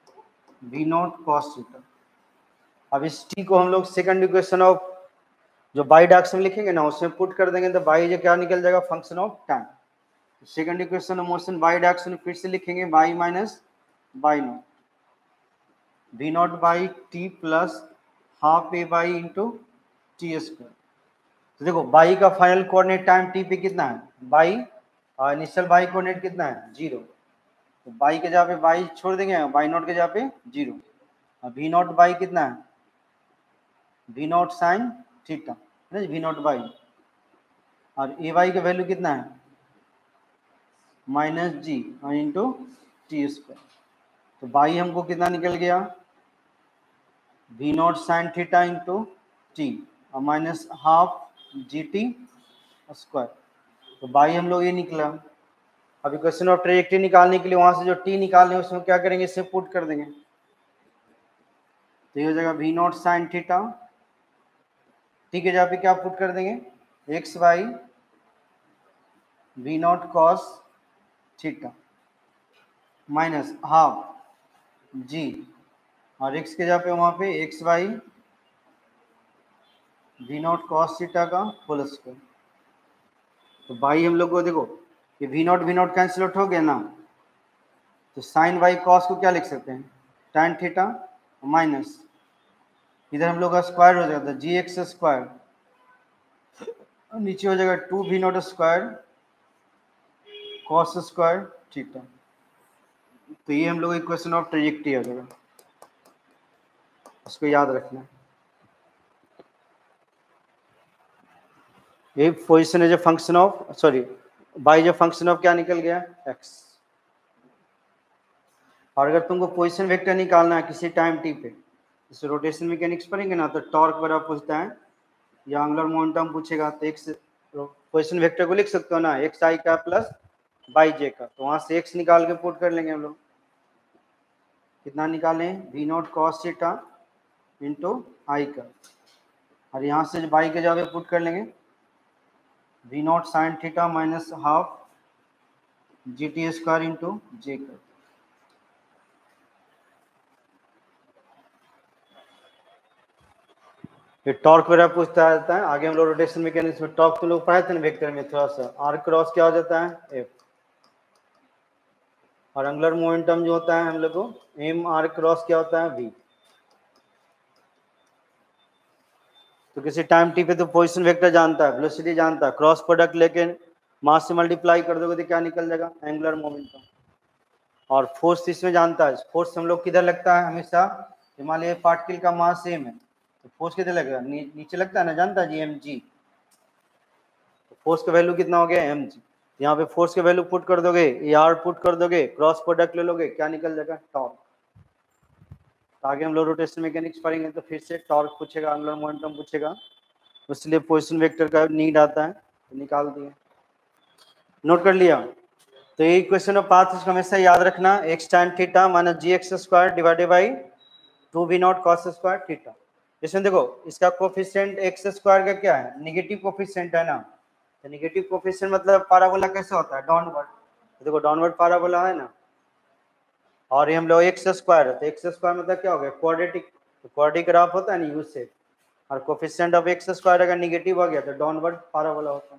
We not cos theta. अब इस टी को हम लोग सेकंड इक्वेशन ऑफ जो बाई डायरेक्शन लिखेंगे ना उसमें पुट कर देंगे तो बाई जो क्या निकल जाएगा, function of time. Second equation of motion by direction फिर से लिखेंगे, Y minus by naught we not by T plus half A by into T square. तो देखो बाई का फाइनल कोऑर्डिनेट टाइम टी पे कितना है, बाई और इनिशियल बाई कोऑर्डिनेट कितना है, जीरो। तो बाई के जगह पे बाई छोड़ देंगे, बाई नॉट के जगह पे जीरो। और वी नॉट बाई कितना है, we not sine theta, we not y. और ए वाई का वैल्यू कितना है, माइनस जी इंटू टी स्क्वायर। तो बाई हमको कितना निकल गया, we not sine theta into T और minus half g t square. तो बाई हम लोग ये निकला। अब इक्वेशन ऑफ ट्रेजेक्टरी निकालने के लिए वहां से जो टी निकालने उसमें क्या करेंगे, इसे पुट कर देंगे। तो ये हो जाएगा we not sine theta, t के जगह पे क्या पुट कर देंगे, x by we not cos theta minus half g, और एक्स के जगह पे वहां पे x by we not cos theta का होल स्क्वायर। तो बाई हम लोग को देखो ये we not we not cancel out हो गया ना, तो साइन बाई कॉस को क्या लिख सकते हैं, tan थीटा माइनस इधर हम लोग का स्क्वायर हो जाता है जी एक्स स्क्वायर, नीचे हो जाएगा two we not square cos square theta. तो ये हम लोग इक्वेशन ऑफ ट्रेजेक्टरी हो जाएगा, उसको याद रखना। ये पोजिशन है जो फंक्शन ऑफ सॉरी बाई जो फंक्शन ऑफ क्या निकल गया, एक्स। और अगर तुमको पोजीशन वेक्टर निकालना है किसी टाइम टी पे, जैसे रोटेशन मैकेनिक्स पढ़ेंगे ना, तो टॉर्क बराबर पूछता है या एंगुलर मोमेंटम पूछेगा, तो एक्स पोजीशन वेक्टर को लिख सकते हो ना, एक्स आई का प्लस बाई जे का। तो वहां से एक्स निकाल के पुट कर लेंगे हम लोग, कितना निकालें, v not cos theta into आई का, और यहाँ से बाई के जगह पुट कर लेंगे we not sine theta minus half g t square into जे का। ये टॉर्क वगैरह पूछता रहता है। आगे हम लोग रोटेशन मैकेनिक्स में टॉर्क तो लोग पढ़े थे ना वेक्टर में, थोड़ा सा आर क्रॉस क्या हो जाता है, एफ। और एंगुलर मोमेंटम जो होता है हम लोग को एम आर क्रॉस क्या होता है, वी। तो किसी टाइम टी पे तो पोजीशन वेक्टर जानता है, वेलोसिटी जानता है, क्रॉस प्रोडक्ट लेके मास से मल्टीप्लाई कर दोगे तो क्या निकल जाएगा, एंगुलर मोमेंटम। और फोर्स इसमें जानता है, फोर्स हम लोग किधर लगता है हमेशा, मान लीजिए पार्टिकल का मास सेम है तो फोर्स किधर लगेगा, नी, नीचे लगता है ना, जानता है जी एम जी। तो फोर्स का वैल्यू कितना हो गया, एम जी। यहाँ पे फोर्स के वैल्यू पुट कर दोगे, ए आर पुट कर दोगे, क्रॉस प्रोडक्ट ले लोगे, क्या निकल जाएगा, टॉर्क। तो आगे हम लोग रोटेशन मैकेनिक्स पढ़ेंगे तो फिर से टॉर्क पूछेगा, एंगुलर मोमेंटम पूछेगा, इसलिए पोजीशन वेक्टर का नीड आता है, तो निकाल दिए। नोट कर लिया। तो ये इक्वेशन ऑफ पाथ इसको हमेशा याद रखना, x tan theta minus g x square divided by two we not cos square theta. इसमें देखो इसका कोफिशिएंट एक्स स्क्वायर का क्या है, निगेटिव कोफिशिएंट है ना, तो निगेटिव कोफिशिएंट मतलब पाराबोला कैसे होता है, डाउनवर्ड। तो देखो डाउनवर्ड पाराबोला है ना, और ये हम लोग एक्स स्क्वायर है, तो एक्स स्क्वायर मतलब क्या हो गया, क्वाड्रेटिक। तो क्वाड्रेटिक ग्राफ होता है ना यू से, और कोफिशिएंट ऑफ एक्स स्क्वायर अगर निगेटिव हो गया तो डाउनवर्ड पाराबोला होता है।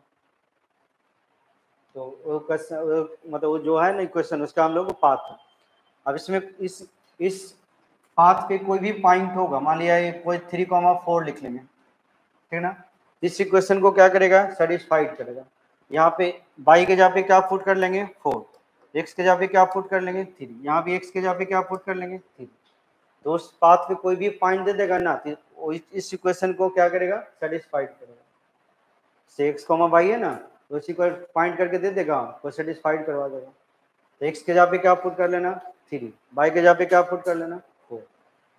तो वो क्वेश्चन मतलब वो जो है ना इक्वेशन, उसका हम लोग पाथ है। अब इसमें इस इस पाथ पे कोई भी पॉइंट होगा, मान लिया ये कोई थ्री कॉमा फोर लिख लेंगे, ठीक ना, इस इक्वेशन को क्या करेगा, सेटिस्फाइड करेगा। यहाँ पे बाई के जगह पे क्या पुट कर लेंगे, फोर, एक्स के जगह पे क्या पुट कर लेंगे, थ्री, यहाँ भी एक्स के जगह पे क्या पुट कर लेंगे, थ्री। तो उस पाथ पे कोई भी पॉइंट दे देगा ना, तो इस इक्वेशन को क्या करेगा, सेटिस्फाइड करेगा। से एक्स कॉमा बाई है ना, तो उसी को पॉइंट करके दे देगा, वो सेटिस्फाइड करवा देगा। तो एक्स के जगह पे क्या पुट कर लेना, थ्री, बाई के जगह पे क्या पुट कर लेना, फोर।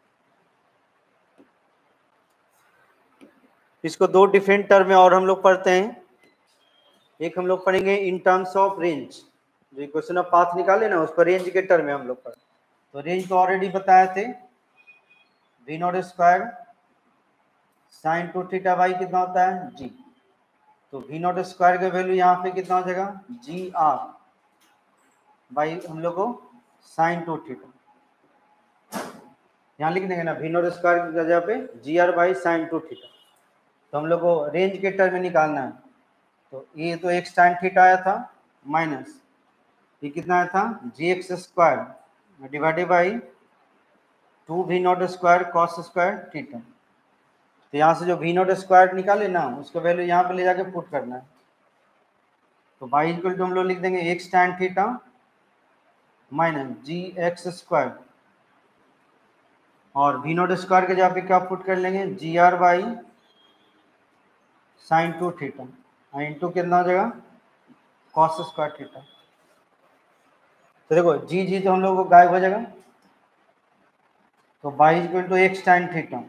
इसको दो डिफरेंट टर्म में और हम लोग पढ़ते हैं। एक हम लोग पढ़ेंगे इन टर्म्स ऑफ रेंज, जो इक्वेशन ऑफ पाथ निकाले ना उसको रेंज के टर्म में हम लोग पढ़े। तो रेंज तो ऑलरेडी बताए थे, we not square sine two theta by कितना होता है, जी। तो वी नॉट स्क्वायर का वैल्यू यहाँ पे कितना हो जाएगा, जी आर बाई हम लोग को साइन टू थीटा, यहाँ लिख देंगे ना वी नॉट स्क्वायर की जगह पे g are by sine two theta. तो हम लोग को रेंज के टर्म में निकालना है। तो ये तो एक्स tan थीटा आया था माइनस ये कितना आया था g x square divided by two we not square cos square theta. तो यहाँ से जो वी नॉट स्क्वायर निकाले ना उसका वैल्यू यहाँ पे ले जाके पुट करना है। तो बाई इक्वल टू हम लोग लिख देंगे x tan theta minus g x square और वी नॉट स्क्वायर के जहाँ पे क्या पुट कर लेंगे g are by sine two theta into कितना हो जाएगा कॉस स्क्वायर थीटा। तो देखो जी जी तो हम लोग को गायब हो जाएगा। तो y equal to x tan theta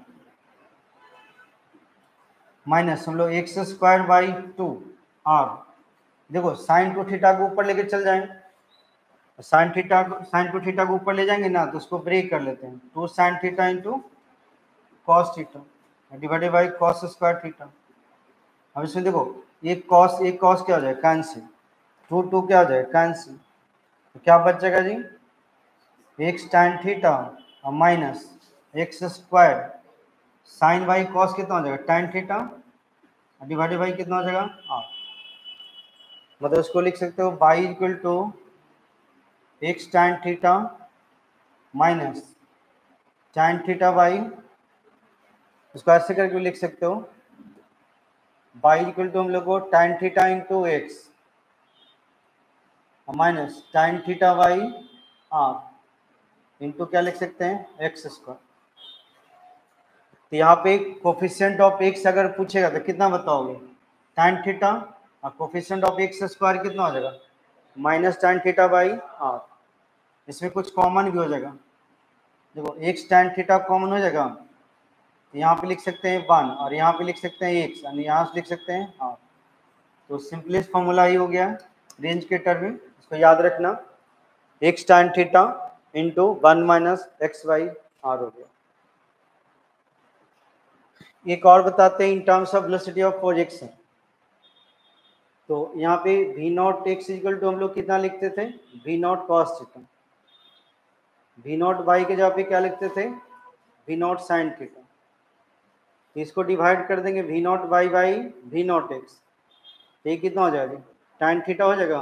minus हम लोग x square by two r. देखो साइन टू थीटा को ऊपर लेके चल जाएंगे sine theta sine two theta को ऊपर ले जाएंगे ना तो उसको ब्रेक कर लेते हैं two sine theta into cos theta divided by cos square theta. अब इसमें देखो एक कॉस एक कॉस क्या हो जाए कैंसिल टू टू क्या हो जाए कैंसिल तो क्या बच जाएगा जी एक्स tan थीटा और minus x square sine by cos कितना हो जाएगा tan थीटा डिवाइडेड बाई कितना हो जाएगा आर। मतलब इसको लिख सकते हो y equal to x tan theta minus tan theta by इसको ऐसे करके लिख सकते हो बाई इक्वल टू हम लोग को tan theta into x minus tan theta by r into क्या लिख सकते हैं एक्स स्क्वायर। तो यहाँ पे कोफिशिएंट ऑफ एक्स अगर पूछेगा तो कितना बताओगे tan थीटा और कोफिशिएंट ऑफ एक्स स्क्वायर कितना हो जाएगा minus tan theta by r. इसमें कुछ कॉमन भी हो जाएगा देखो एक्स tan थीटा कॉमन हो जाएगा तो यहाँ पे लिख सकते हैं वन और यहाँ पे लिख सकते हैं एक्स और यहाँ से लिख सकते हैं आर। तो सिंपलेस्ट फॉर्मूला ही हो गया रेंज के टर्म में इसको याद रखना x tan theta into one minus x by r हो गया। एक और बताते हैं in terms of velocity of projection. तो यहाँ पे v not x equal to हम लोग कितना लिखते थे we not cos theta we not y के जगह पे क्या लिखते थे वी नॉट साइन थीटा। तो इसको डिवाइड कर देंगे v not y by we not x ये कितना हो जाएगा tan थीटा हो जाएगा।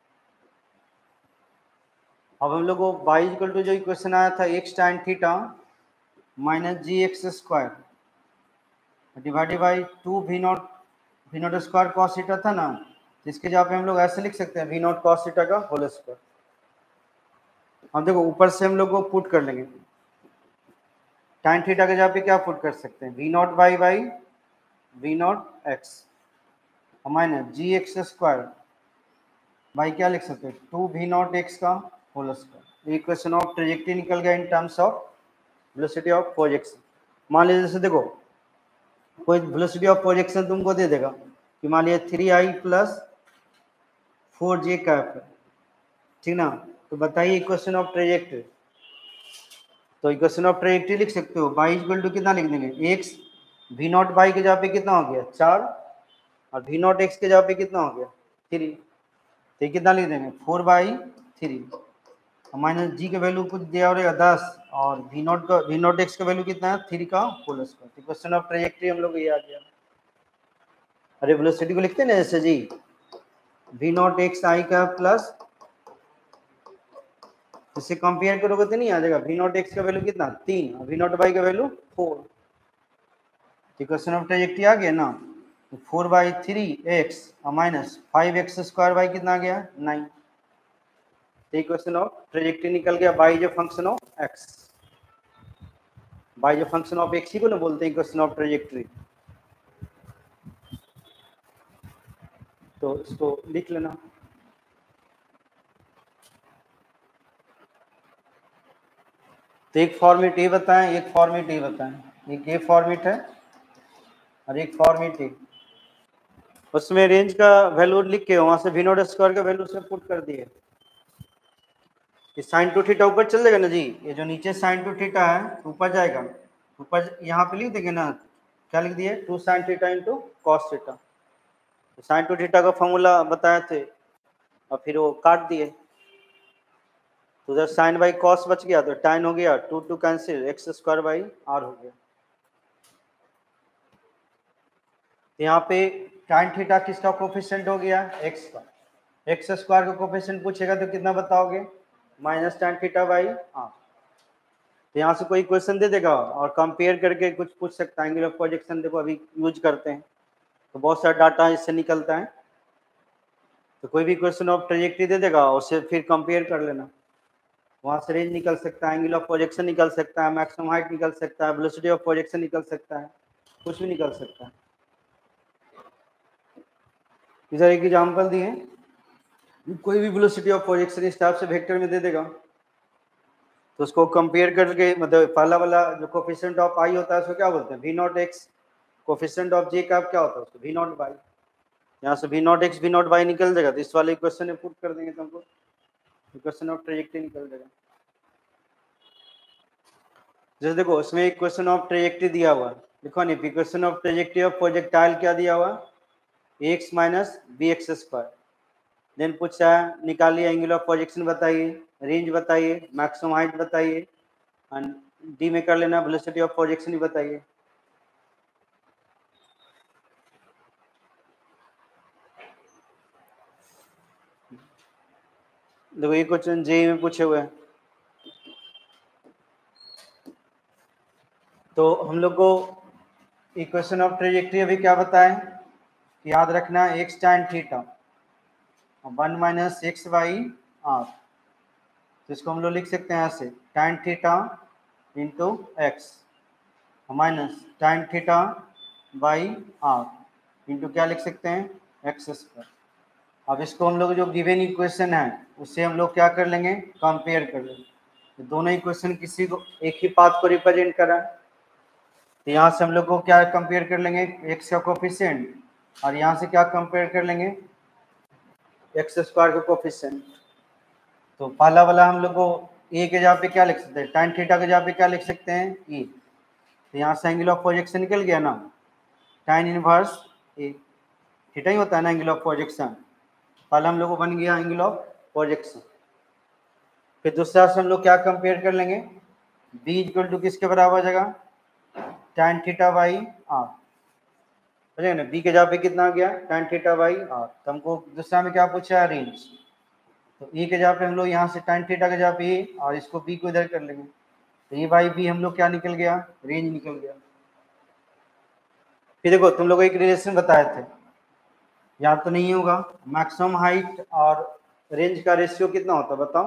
अब हम लोग को बाई इक्वल टू जो इक्वेशन आया था x tan theta minus g x square divided by two we not we not square cos theta था ना जिसके जगह पे हम लोग ऐसे लिख सकते हैं वी नॉट कॉस थीटा का होल स्क्वायर। हम देखो ऊपर से हम लोग को पुट कर लेंगे tan थीटा के जगह पे क्या पुट कर सकते हैं we not y by we not x minus g x square by क्या लिख सकते हैं टू वी नॉट एक्स का whole square. Equation of trajectory निकल गया in terms of velocity of projection. मान लीजिए जैसे देखो कोई वेलोसिटी ऑफ प्रोजेक्शन तुमको दे देगा कि मान लीजिए थ्री आई प्लस फोर जे कैप ठीक ना। तो बताइए इक्वेशन ऑफ ट्रेजेक्टरी। तो इक्वेशन ऑफ ट्रेजेक्टरी लिख सकते हो बाई इक्वल टू कितना लिख देंगे एक्स वी नॉट बाई के जगह पे कितना हो गया चार और वी नॉट एक्स के जगह पे कितना हो गया थ्री। तो कितना लिख देंगे four by three minus g का वैल्यू कुछ दिया रहेगा दस और वी नॉट का वी नॉट एक्स का वैल्यू कितना है थ्री का whole square. Equation of trajectory हम लोग ये आ गया। अरे वेलोसिटी को लिखते हैं ना जैसे जी वी नॉट एक्स आई का प्लस इससे कंपेयर करोगे तो नहीं आ जाएगा वी नॉट एक्स का वैल्यू कितना तीन और वी नॉट वाई का value four. Equation of trajectory आ गया ना तो फोर बाई थ्री एक्स और minus five x square by कितना आ गया नाइन। इक्वेशन ऑफ ट्रेजेक्टरी निकल गया बाई जो फंक्शन ऑफ एक्स बाई जो फंक्शन ऑफ एक्स ही को ना बोलते हैं इक्वेशन ऑफ ट्रेजेक्टरी। तो इसको लिख लेना। तो एक फॉर्मेट ये बताएं एक फॉर्मेट ये बताएं एक ये फॉर्मेट है और एक फॉर्मेट ये उसमें रेंज का वैल्यू लिख के वहां से वी नॉट स्क्वायर का वैल्यू से पुट कर दिए साइन टू थीटा ऊपर चल जाएगा ना जी ये जो नीचे साइन टू थीटा है ऊपर जाएगा ऊपर यहाँ पे लिख देंगे ना क्या लिख दिए two sine theta into cos theta. Sine two theta का फॉर्मूला बताए थे और फिर वो काट दिए तो जब साइन बाई कॉस बच गया तो टाइन हो गया two two cancel x square by r हो गया। तो यहाँ पे tan थीटा किसका कोफिशिएंट हो गया, x का। एक्स स्क्वायर का कोफिशिएंट पूछेगा तो कितना बताओगे, minus tan theta by half. तो यहाँ से कोई क्वेश्चन दे देगा और कंपेयर करके कुछ पूछ सकता है, एंगल ऑफ प्रोजेक्शन देखो अभी यूज करते हैं तो बहुत सारा डाटा इससे निकलता है। तो कोई भी क्वेश्चन ऑफ ट्रेजेक्टरी दे देगा, उससे फिर कंपेयर कर लेना, वहाँ से रेंज निकल सकता है, एंगल ऑफ प्रोजेक्शन निकल सकता है, मैक्सिमम हाइट निकल सकता है, वेलोसिटी ऑफ प्रोजेक्शन निकल सकता है, कुछ भी निकल सकता है। इधर एक एग्जाम्पल दिए, कोई भी वेलोसिटी ऑफ प्रोजेक्शन इस टाइप से वेक्टर में दे देगा तो उसको कंपेयर करके, मतलब पहला वाला जो कोफिशिएंट ऑफ आई होता है उसको क्या बोलते हैं, we not x. Coefficient of जे का क्या होता है उसको वी नॉट बाई। यहाँ से we not x we not y निकल जाएगा तो इस वाले क्वेश्चन में पुट कर देंगे तुमको, क्वेश्चन ऑफ ट्रेजेक्टरी निकल जाएगा। जैसे देखो उसमें एक क्वेश्चन ऑफ ट्रेजेक्टरी दिया हुआ, देखो नहीं, question of trajectory of projectile क्या दिया हुआ, x minus b x square. Then पूछा है निकालिए एंगल ऑफ प्रोजेक्शन बताइए, रेंज बताइए, मैक्सिमम हाइट बताइए, एंड डी में कर लेना वेलोसिटी ऑफ प्रोजेक्शन ही बताइए। देखो ये क्वेश्चन जेई में पूछे हुए हैं, तो हम लोग को इक्वेशन ऑफ ट्रेजेक्टरी अभी क्या बताएं, याद रखना x tan theta one minus x by r. तो इसको हम लोग लिख सकते हैं ऐसे, tan theta into x minus tan theta by r into क्या लिख सकते हैं, एक्स स्क्वायर। अब इसको हम लोग जो गिवन इक्वेशन है उससे हम लोग क्या कर लेंगे, कंपेयर कर लेंगे। तो दोनों इक्वेशन किसी को एक ही पाथ को रिप्रेजेंट करा, तो यहाँ से हम लोग को क्या कंपेयर कर लेंगे, एक्स का कोफिशिएंट, और यहाँ से क्या कंपेयर कर लेंगे, एक्स स्क्वायर का कोफिशिएंट। तो पहला वाला हम लोग को ए के जगह पे क्या लिख सकते हैं, tan थीटा के जगह पे क्या लिख सकते हैं, ई। तो यहाँ से एंगल ऑफ प्रोजेक्शन निकल गया ना, tan इनवर्स ए, थीटा ही होता है ना एंगल ऑफ प्रोजेक्शन। पहला हम लोग को बन गया एंगल ऑफ प्रोजेक्शन। फिर दूसरा से हम लोग क्या कंपेयर कर लेंगे, बी इक्वल टू किसके बराबर हो जाएगा, tan थीटा बाई आर, समझे ना। बी के जगह पे कितना आ गया, tan थीटा बाई आर। तो हमको दूसरा में क्या पूछा है, रेंज। तो ए के जगह पे हम लोग यहाँ से tan थीटा के जगह पे ए और इसको बी को इधर कर लेंगे, तो ए बाई बी हम लोग क्या निकल गया, रेंज निकल गया। फिर देखो तुम लोग एक रिलेशन बताए थे, याद तो नहीं होगा, मैक्सिमम हाइट और रेंज का रेशियो कितना होता है बताओ।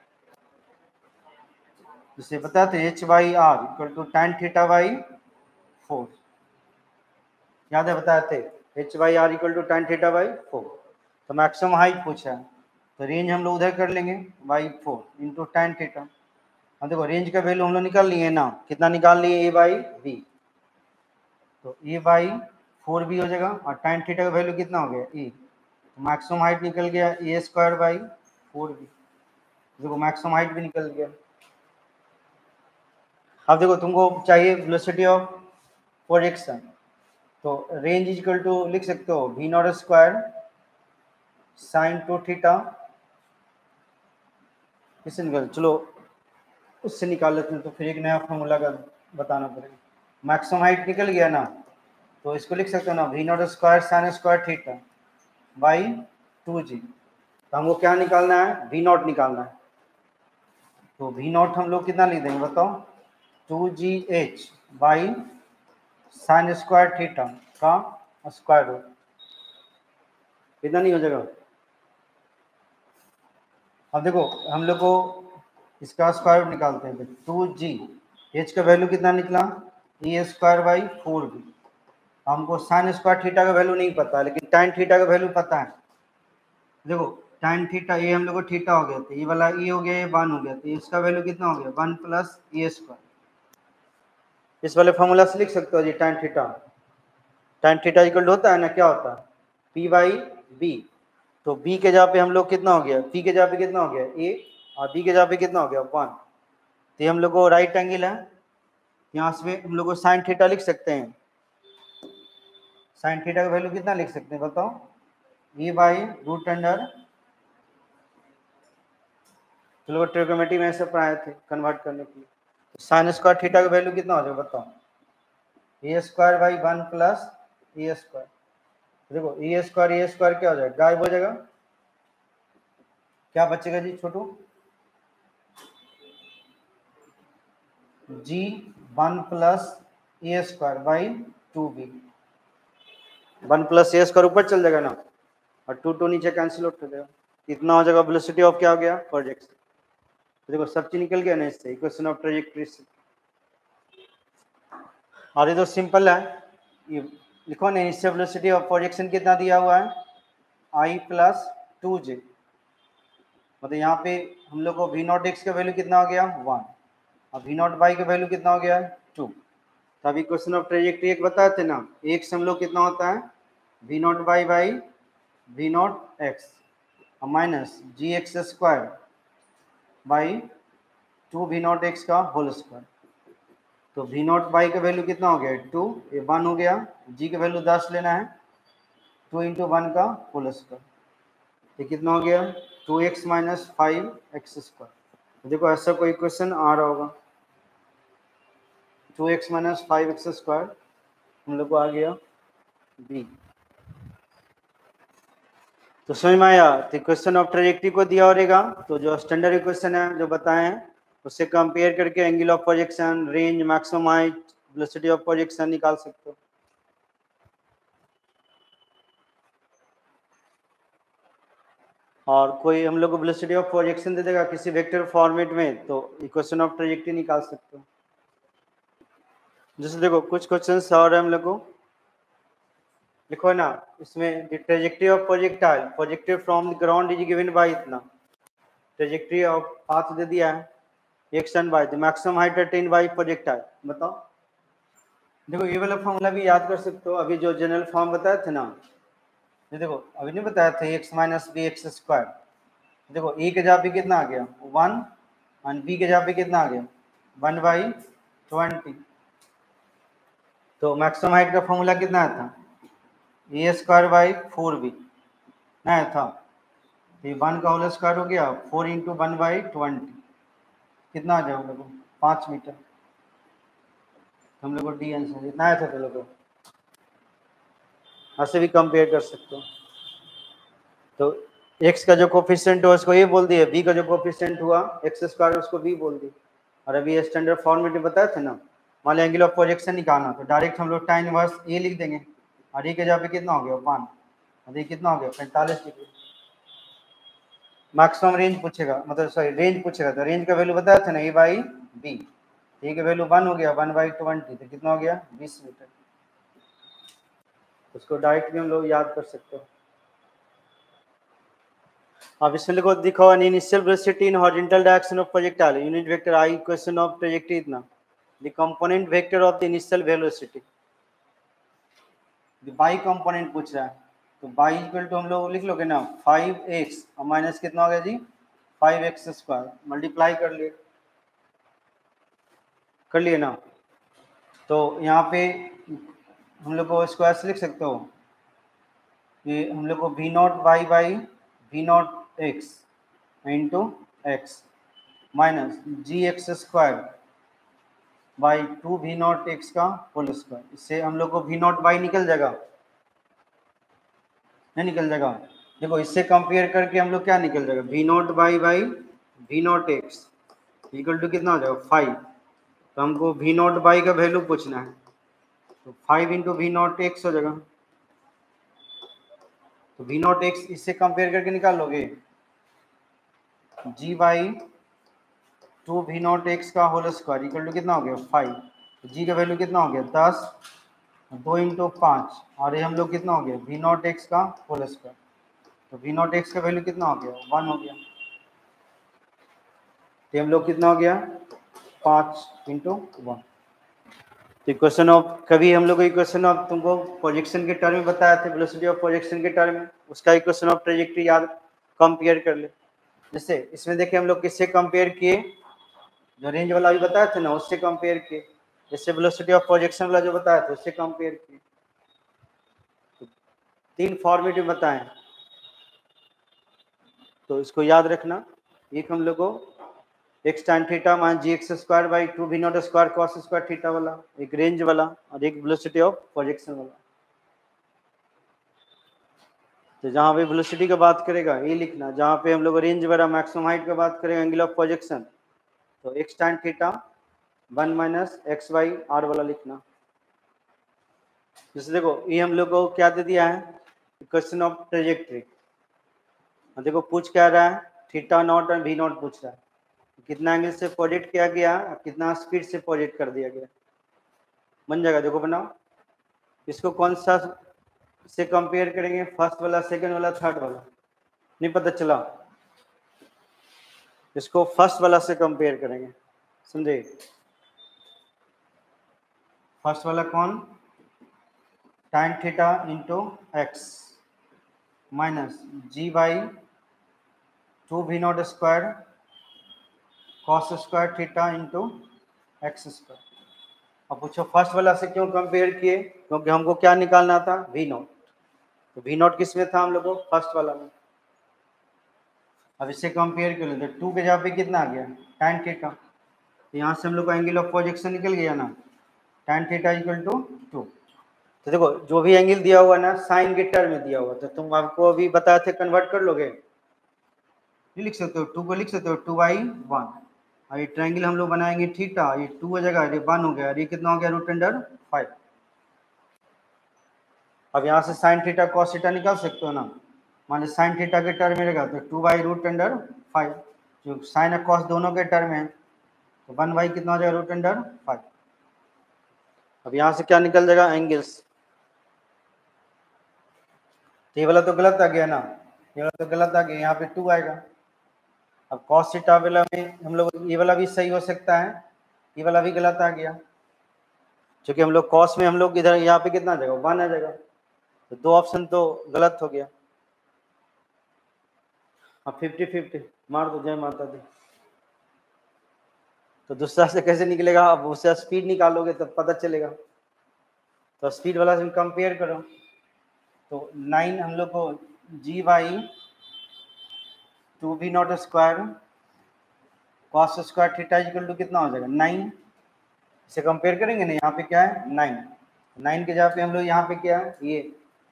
जिसे पता थे h by are equal to tan theta by four, याद है बताए थे, h by are equal to tan theta by four. तो मैक्सिमम हाइट पूछा है तो रेंज हम लोग उधर कर लेंगे by four into tan theta. अब देखो रेंज का वैल्यू हम लोग निकाल लिए ना, कितना निकाल लिए, ए बाई बी। तो ए बाई फोर भी हो जाएगा और tan थीटा का वैल्यू कितना हो गया, ए। तो मैक्सिमम हाइट निकल गया a square by four b, देखो मैक्सिमम हाइट भी निकल गया। अब देखो तुमको चाहिए वेलोसिटी ऑफ प्रोजेक्शन, तो रेंज इक्वल टू लिख सकते हो we not square sine two theta, किससे निकल, चलो उससे निकाल लेते हैं, तो फिर एक नया फॉर्मूला का बताना पड़ेगा। मैक्सिमम हाइट निकल गया ना, तो इसको लिख सकते हो ना we not square sine square theta by two g. तो हमको क्या निकालना है, वी नॉट निकालना है। तो वी नॉट हम लोग कितना लिख देंगे बताओ, two ji H by sine square theta का स्क्वायर रूट, कितना नहीं हो जाएगा। अब देखो हम लोग को इसका स्क्वायर रूट निकालते हैं, टू जी एच का वैल्यू कितना निकला, a square by four b. हमको साइन स्क्वायर थीटा का वैल्यू नहीं पता लेकिन tan थीटा का वैल्यू पता है। देखो tan थीटा ये हम लोग को थीटा हो गया, तो ये वाला ए हो गया, ये वन हो गया, तो इसका वैल्यू कितना हो गया, वन प्लस ए स्क्वायर। इस वाले फॉर्मूला से लिख सकते हो g tan theta, tan theta equal होता है ना, क्या होता है, p बाई बी। तो b के जगह पे हम लोग कितना हो गया, p के जगह पे कितना हो गया a, और b के जगह पे कितना हो गया वन। तो ये हम लोग को राइट एंगल है, यहाँ से हम लोग को साइन थीटा लिख सकते हैं। साइन थीटा का वैल्यू कितना लिख सकते हैं बताओ, ए बाई रूट अंडर, चलो ट्रिग्नोमेट्री में ऐसे पढ़ाए थे कन्वर्ट करने के लिए। साइन स्क्वायर थीटा का वैल्यू कितना हो जाएगा बताओ, a square by one plus a square. देखो ए स्क्वायर ए स्क्वायर क्या हो जाएगा, गायब हो जाएगा, क्या बचेगा जी छोटू, g one plus a square by two b, one plus a square ऊपर चल जाएगा ना, और टू टू नीचे कैंसिल आउट हो जाएगा, इतना हो जाएगा वेलोसिटी ऑफ क्या हो गया प्रोजेक्शन। देखो सब चीज निकल गया ना इससे, इक्वेशन ऑफ ट्रेजेक्टरी से। और ये तो सिंपल है, ये लिखो ना, इनिशियल वेलोसिटी ऑफ प्रोजेक्शन कितना दिया हुआ है, आई प्लस टू जे, मतलब यहाँ पे हम लोग को वी नॉट एक्स का वैल्यू कितना हो गया वन, और वी नॉट वाई का वैल्यू कितना हो गया टू। तो अभी क्वेश्चन ऑफ ट्रेजेक्टरी एक बताए थे ना, एक से हम लोग कितना होता है we not Y by we not x minus g x square by two we not x का होल स्क्वायर। तो वी नॉट वाई का वैल्यू कितना हो गया टू, ये वन हो गया, जी का वैल्यू दस लेना है, टू इंटू वन का होल स्क्वायर, ये कितना हो गया two x minus five x square. देखो ऐसा कोई क्वेश्चन आ रहा होगा, two x minus five x square हम लोग को आ गया बी। तो समझ में आया, तो क्वेश्चन ऑफ ट्रेजेक्टरी को दिया रहेगा, तो जो स्टैंडर्ड इक्वेशन है जो बताए हैं उससे कंपेयर करके angle of projection, range, maximum height, velocity of projection निकाल सकते हो। और कोई हम लोग को वेलोसिटी ऑफ प्रोजेक्शन दे देगा किसी वेक्टर फॉर्मेट में, तो इक्वेशन ऑफ ट्रेजेक्टरी निकाल सकते हो। जैसे देखो कुछ क्वेश्चन और है हम लोग को, लिखो ना इसमें, the trajectory of projectile projected from the ground is given by इतना, ट्रेजेक्टरी ऑफ पाथ दे दिया है x and y, the maximum height attained by projectile, बताओ। देखो ये वाला फॉर्मूला भी याद कर सकते हो, अभी जो जनरल फॉर्म बताए थे ना, ये देखो अभी नहीं बताया था x minus b x square, देखो ए के जगह पे कितना आ गया वन, और बी के जगह पे कितना आ गया वन बाई ट्वेंटी। तो मैक्सिमम हाइट का फॉर्मूला कितना था a square by four b ना था, तो ये वन का होल स्क्वायर हो गया, four into one by twenty, कितना आ जाए हम लोग को पाँच मीटर, हम लोग को डी आंसर इतना आया था, तो लोग को ऐसे भी कंपेयर कर सकते हो। तो x का जो कोफिशिएंट हुआ उसको ये बोल दिए, b का जो कोफिशिएंट हुआ एक्स स्क्वायर उसको b बोल दिए। और अभी स्टैंडर्ड फॉर्मेट में बताया था ना, मान लीजिए एंगल ऑफ प्रोजेक्शन निकालना, तो डायरेक्ट हम लोग tan इनवर्स a लिख देंगे, और ये के जगह पे कितना हो गया वन, और ये कितना हो गया पैंतालीस डिग्री। मैक्सिमम रेंज पूछेगा, मतलब सॉरी रेंज पूछेगा, तो रेंज का वैल्यू बताया था ना ए बाई बी, ए का वैल्यू वन हो गया, वन बाई ट्वेंटी, तो कितना हो गया बीस मीटर। उसको डायरेक्ट भी हम लोग याद कर सकते हो। अब इसमें लिखो, दिखो an initial velocity in horizontal direction of projectile unit vector I equation of trajectory इतना, the component vector of the initial velocity, the y component पूछ रहा है, तो y इक्वल टू हम लोग लिख लोगे ना फाइव एक्स और माइनस कितना हो गया g five x square, multiply कर लिए कर लिए ना, तो यहाँ पे हम लोग को स्क्वायर से लिख सकते हो, ये हम लोग को we not Y by we not x into x minus g x square by two we not x का होल स्क्वायर, इससे हम लोग को वी नॉट वाई निकल जाएगा, नहीं निकल जाएगा। देखो इससे कंपेयर करके हम लोग क्या निकल जाएगा we not Y by we not x equal to कितना हो जाएगा फाइव, तो हमको वी नॉट वाई का वैल्यू पूछना है, तो five into v not x हो जाएगा, तो वी नॉट एक्स इससे कंपेयर करके निकाल लोगे g by two we not x का होल स्क्वायर इक्वल टू कितना हो गया फाइव, जी का वैल्यू कितना हो गया दस, दो इंटू पाँच, और ये हम लोग कितना हो गया वी नॉट एक्स का होल स्क्वायर, तो वी नॉट एक्स का वैल्यू कितना हो गया वन हो गया, तो हम लोग कितना हो गया पाँच इंटू वन। तो इक्वेशन ऑफ, कभी हम लोग को इक्वेशन ऑफ तुमको प्रोजेक्शन के टर्म में बताया था, वेलोसिटी ऑफ प्रोजेक्शन के टर्म में, उसका इक्वेशन ऑफ ट्रेजेक्टरी याद कंपेयर कर ले। जैसे इसमें देखिए हम लोग किससे कंपेयर किए, जो रेंज वाला भी बताया था ना उससे कंपेयर किए, जैसे वेलोसिटी ऑफ प्रोजेक्शन वाला जो बताया था उससे कंपेयर किए, तो तीन फॉर्मेट में बताएं, तो इसको याद रखना। एक हम लोग को x tan theta minus g x square by two we not square cos square theta वाला, एक रेंज वाला, और एक वेलोसिटी ऑफ प्रोजेक्शन वाला। तो जहाँ पे वेलोसिटी की बात करेगा ये लिखना, जहाँ पे हम लोग रेंज वगैरह मैक्सिमम हाइट की बात करेंगे एंगल ऑफ प्रोजेक्शन, तो x tan theta one minus x by r वाला लिखना। जैसे देखो ये हम लोग को क्या दे दिया है, क्वेश्चन ऑफ ट्रेजेक्ट्री। देखो पूछ क्या रहा है, थीटा नॉट और वी नॉट पूछ रहा है, कितना एंगल से प्रोजेक्ट किया गया, कितना स्पीड से प्रोजेक्ट कर दिया गया। बन जाएगा, देखो बनाओ। इसको कौन सा से कंपेयर करेंगे, फर्स्ट वाला, सेकंड वाला, थर्ड वाला, नहीं पता चला। इसको फर्स्ट वाला से कंपेयर करेंगे, समझे। फर्स्ट वाला कौन, tan theta into x minus g by two we not square cos square theta into x square. अब पूछो फर्स्ट वाला से क्यों कंपेयर किए, क्योंकि हमको क्या निकालना था, वी नॉट। तो वी नॉट किस में था हम लोग को, फर्स्ट वाला में। अब इससे कंपेयर कर लेते, टू के जगह पे कितना आ गया, tan थीटा। तो यहाँ से हम लोग का एंगल ऑफ प्रोजेक्शन निकल गया ना, tan theta equal to two. तो देखो जो भी एंगल दिया हुआ ना साइन के टर्म में दिया हुआ, तो तुम आपको अभी बताए थे कन्वर्ट कर लोगे, नहीं लिख सकते हो, टू को लिख सकते हो टू बाई वन। और ये ट्रायंगल हम लोग बनाएंगे थीटा, ये टू हो जाएगा, ये वन हो गया, ये कितना हो गया, रूट अंडर फाइव। अब यहाँ से साइन थीटा कॉस थीटा निकाल सकते हो ना, मान लो साइन थीटा के टर्म में रहेगा तो two by root under five, जो साइन और कॉस दोनों के टर्म है, तो वन बाई कितना हो जाएगा, रूट अंडर फाइव। अब यहाँ से क्या निकल जाएगा, एंगल्स। ये वाला तो गलत आ गया ना, ये वाला तो गलत आ गया, यहाँ पे टू आएगा। अब कॉस थीटा वाला में हम लोग ये वाला भी सही हो सकता है, ये वाला भी गलत आ गया, क्योंकि हम लोग कॉस में हम लोग इधर यहाँ पे कितना आ जाएगा, वन आ जाएगा, तो दो ऑप्शन तो गलत हो गया। अब फिफ्टी फिफ्टी मार दो, जय माता दी। तो दूसरा से कैसे निकलेगा, अब उससे स्पीड निकालोगे तब पता चलेगा। तो स्पीड वाला से कंपेयर करो, तो नाइन हम लोग को g by two we not square cos square theta equal to कितना हो जाएगा, नाइन। इसे कंपेयर करेंगे ना, यहाँ पे क्या है, नाइन। नाइन के जगह पे हम लोग यहाँ पे क्या है, ये,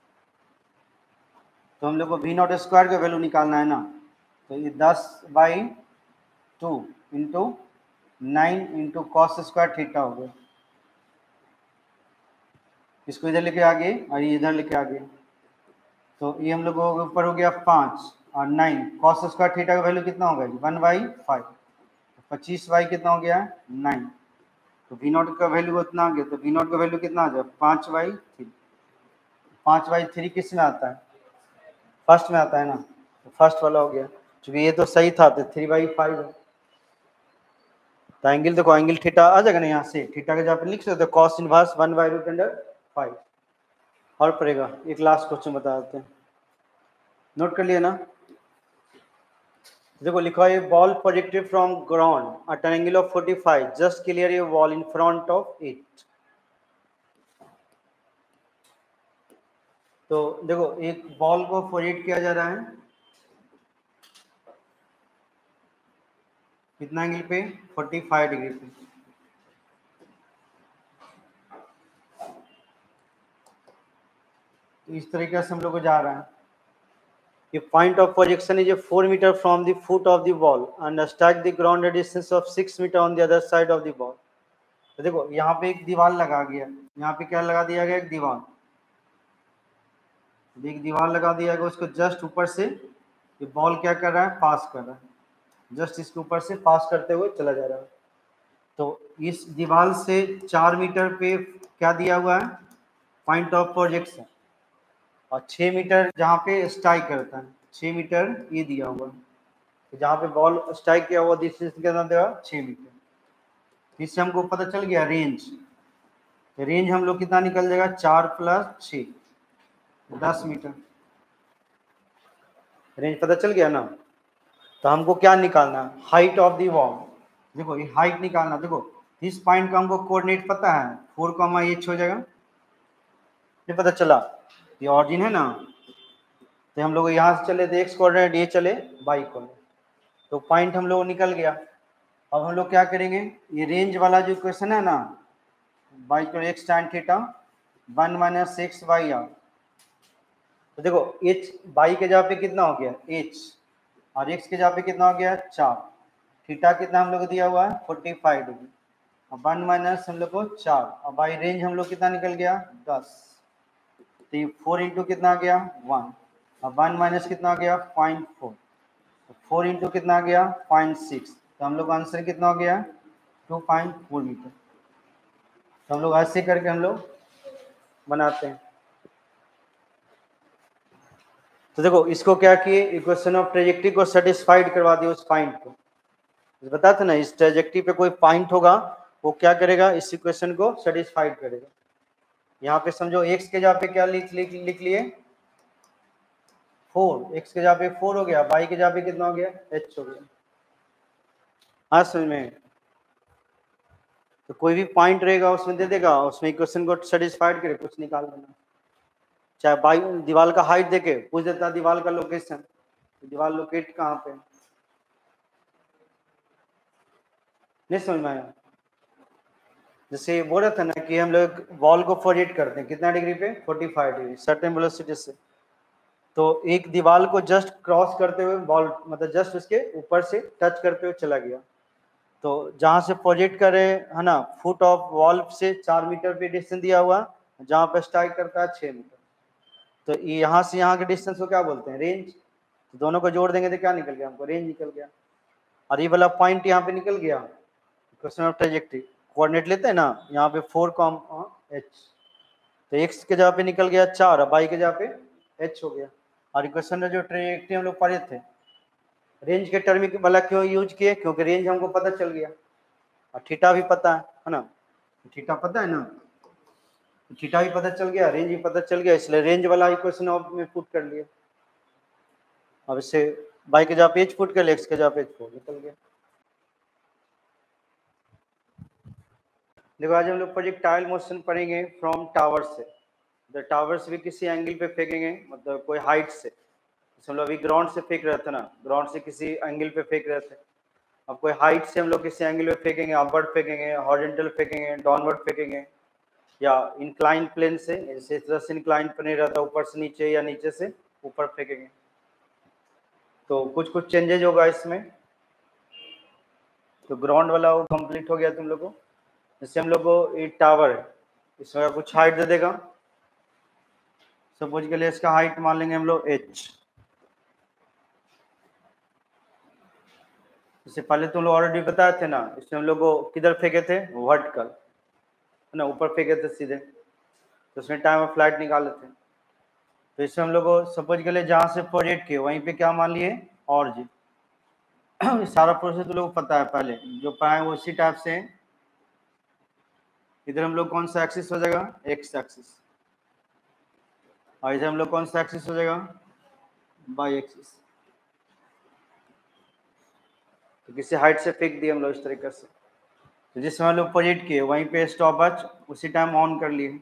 तो हम लोग को वी नॉट स्क्वायर का वैल्यू निकालना है ना, तो ये दस by two into nine into cos square theta हो गया। इसको इधर लेके आगे और ये इधर लेके आगे, तो ये हम लोग को ऊपर हो गया पाँच और नाइन, कॉस स्क्वायर थीटा का वैल्यू कितना होगा, वन बाई फाइव, पच्चीस बाई कितना हो गया, नाइन। तो वी नॉट का वैल्यू कितना आ गया, तो वी नॉट का वैल्यू कितना आ जाए, पाँच बाई थ्री। पाँच बाई थ्री किस में आता है, फर्स्ट में आता है ना, तो फर्स्ट वाला हो गया, क्योंकि ये तो सही था, तो थ्री बाई फाइव है। तो एंगल देखो, एंगल थीटा आ जाएगा ना, यहाँ से थीटा के जहाँ पे लिख सकते हो cos inverse one by root under five. और पड़ेगा, एक लास्ट क्वेश्चन बता देते हैं, नोट कर लिया ना। देखो लिखा है, ball projected from ground at an angle of forty five, just clear a wall in front of it. तो देखो एक बॉल को प्रोजेक्ट किया जा रहा है, कितना एंगल पे, फोर्टी फाइव डिग्री पे। तो इस तरीके से हम लोग को जा रहा है, ये point of projection is four metre from the foot of the ball and strike the ground at distance of six metre on the other side of the ball. तो देखो यहाँ पे एक दीवार लगा गया, यहाँ पे क्या लगा दिया गया, एक दीवार, एक दीवार लगा दिया गया, उसको जस्ट ऊपर से ये बॉल क्या कर रहा है, पास कर रहा है, जस्ट इसके ऊपर से पास करते हुए चला जा रहा है। तो इस दीवार से चार मीटर पे क्या दिया हुआ है, पॉइंट ऑफ प्रोजेक्शन, और छः मीटर जहाँ पे स्ट्राइक करता है, छः मीटर ये दिया हुआ है, तो जहाँ पे बॉल स्ट्राइक किया हुआ डिस्टेंस कितना देगा, छः मीटर। इससे हमको पता चल गया रेंज, तो रेंज हम लोग कितना निकल जाएगा, चार प्लस छः, दस मीटर रेंज पता चल गया ना। तो हमको क्या निकालना है, हाइट ऑफ दी वॉल। देखो ये हाइट निकालना, देखो इस पॉइंट का हमको कोऑर्डिनेट पता है, फोर कॉमा एच हो जाएगा, ये पता चला, ये ऑरिजिन है ना, तो हम लोग यहाँ से चले तो एक्स कोऑर्डिनेट, ये चले वाई कोऑर्डिनेट, तो पॉइंट हम लोग निकल गया। अब हम लोग क्या करेंगे, ये रेंज वाला जो क्वेश्चन है ना, वाई को x tan theta one minus x by r, तो देखो एच बाई के जगह पे कितना हो गया एच, और एक्स के जगह पे कितना हो गया चार, थीटा कितना हम लोग को दिया हुआ है फोर्टी फाइव डिग्री, और वन माइनस हम लोग को चार, और बाई रेंज हम लोग कितना निकल गया दस, तो ये फोर इंटू कितना आ गया वन, और वन माइनस कितना आ गया पॉइंट फोर, फोर इंटू कितना आ गया पॉइंट सिक्स, तो हम लोग का आंसर कितना हो गया टू पॉइंट फोर मीटर। तो हम लोग ऐसे करके हम लोग बनाते हैं। तो देखो इसको क्या किए, इक्वेशन ऑफ ट्रेजेक्टरी को सेटिस्फाइड करवा दिए उस पॉइंट को, बता था ना इस ट्रेजेक्टरी पे कोई पॉइंट होगा वो क्या करेगा इस इक्वेशन को सेटिस्फाइड करेगा। यहाँ पे समझो x के जगह पे क्या लिख लिख लिख लिए फोर, x के जगह पे फोर हो गया, y के जगह पे कितना हो गया h हो गया। हाँ समझ में, तो कोई भी पॉइंट रहेगा उसमें दे देगा, उसमें इक्वेशन को सेटिस्फाइड करे कुछ निकाल देना, चाहे बाई दीवार का हाइट देके पूछ देता दीवार का लोकेशन, तो दीवार लोकेट कहाँ पे, नहीं समझ में आया। जैसे बोल रहा था ना कि हम लोग वॉल को फोर्टी करते हैं कितना डिग्री पे forty five degree certain velocity से, तो एक दीवार को जस्ट क्रॉस करते हुए बॉल मतलब जस्ट उसके ऊपर से टच करते हुए चला गया, तो जहाँ से प्रोजेक्ट करे है ना फुट ऑफ वॉल से चार मीटर पे डिस्टेंस दिया हुआ, जहाँ पे स्ट्राइक करता है छः मीटर, तो यहाँ से यहाँ के डिस्टेंस को क्या बोलते हैं रेंज, तो दोनों को जोड़ देंगे तो क्या निकल गया हमको रेंज निकल गया। और ये वाला पॉइंट यहाँ पे निकल गया क्वेश्चन ऑफ ट्रेजेक्टरी, कोऑर्डिनेट लेते हैं ना यहाँ पे फोर कॉम एच, तो एक्स के जगह पे निकल गया चार और बाई के जगह पे एच हो गया। और इक्वेशन में जो ट्रेजेक्टरी हम लोग पढ़े थे रेंज के टर्म वाला क्यों यूज किए, क्योंकि रेंज हमको पता चल गया और थीटा भी पता है है ना, थीटा पता है ना, थीटा भी पता चल गया रेंज भी पता चल गया, इसलिए रेंज वाला इक्वेशन में पुट कर लिया। अब इससे बाई के जगह पे एच पुट कर लिया, एक्स के जगह पे एच निकल गया। देखो आज हम लोग प्रोजेक्टाइल मोशन पढ़ेंगे फ्रॉम टावर से, द टावर्स भी किसी एंगल पे फेंकेंगे मतलब कोई हाइट से, हम लोग अभी ग्राउंड से फेंक रहे थे ना, ग्राउंड से किसी एंगल पे फेंक रहे थे, अब कोई हाइट से हम लोग किसी एंगल पे फेंकेंगे, अपवर्ड फेंकेंगे, हॉरिजॉन्टल फेंकेंगे, डाउनवर्ड फेंकेंगे, या इंक्लाइन प्लेन से, जैसे इस तरह से इंक्लाइन प्लेन रहता है ऊपर से नीचे या नीचे से ऊपर फेंकेंगे, तो कुछ कुछ चेंजेज होगा इसमें। तो ग्राउंड वाला वो कंप्लीट हो गया तुम लोग को, जैसे हम लोग को एक टावर है इसमें कुछ हाइट दे देगा, सपोज के लिए इसका हाइट मान लेंगे हम लोग h, इससे पहले तुम लोग ऑलरेडी बताए थे ना, इसमें हम लोग को किधर फेंके थे वर्टिकल है ना, ऊपर फेंके थे सीधे, तो उसमें टाइम ऑफ फ्लाइट निकाले थे, तो इसमें हम लोग को सपोज के लिए जहाँ से प्रोजेक्ट किए वहीं पे क्या मान लिए और जी सारा प्रोसेस तुम लोग को पता है पहले जो पाए वो इसी टाइप से, इधर हम लोग कौन सा एक्सिस हो जाएगा एक्स एक्सिस, और इधर हम लोग कौन सा एक्सिस हो जाएगा बाई एक्सिस, तो किसी हाइट से फेंक दिए हम लोग इस तरीके से, तो जिसमें हम लोग प्रोजेक्ट किए वहीं पे स्टॉप वॉच उसी टाइम ऑन कर लिए,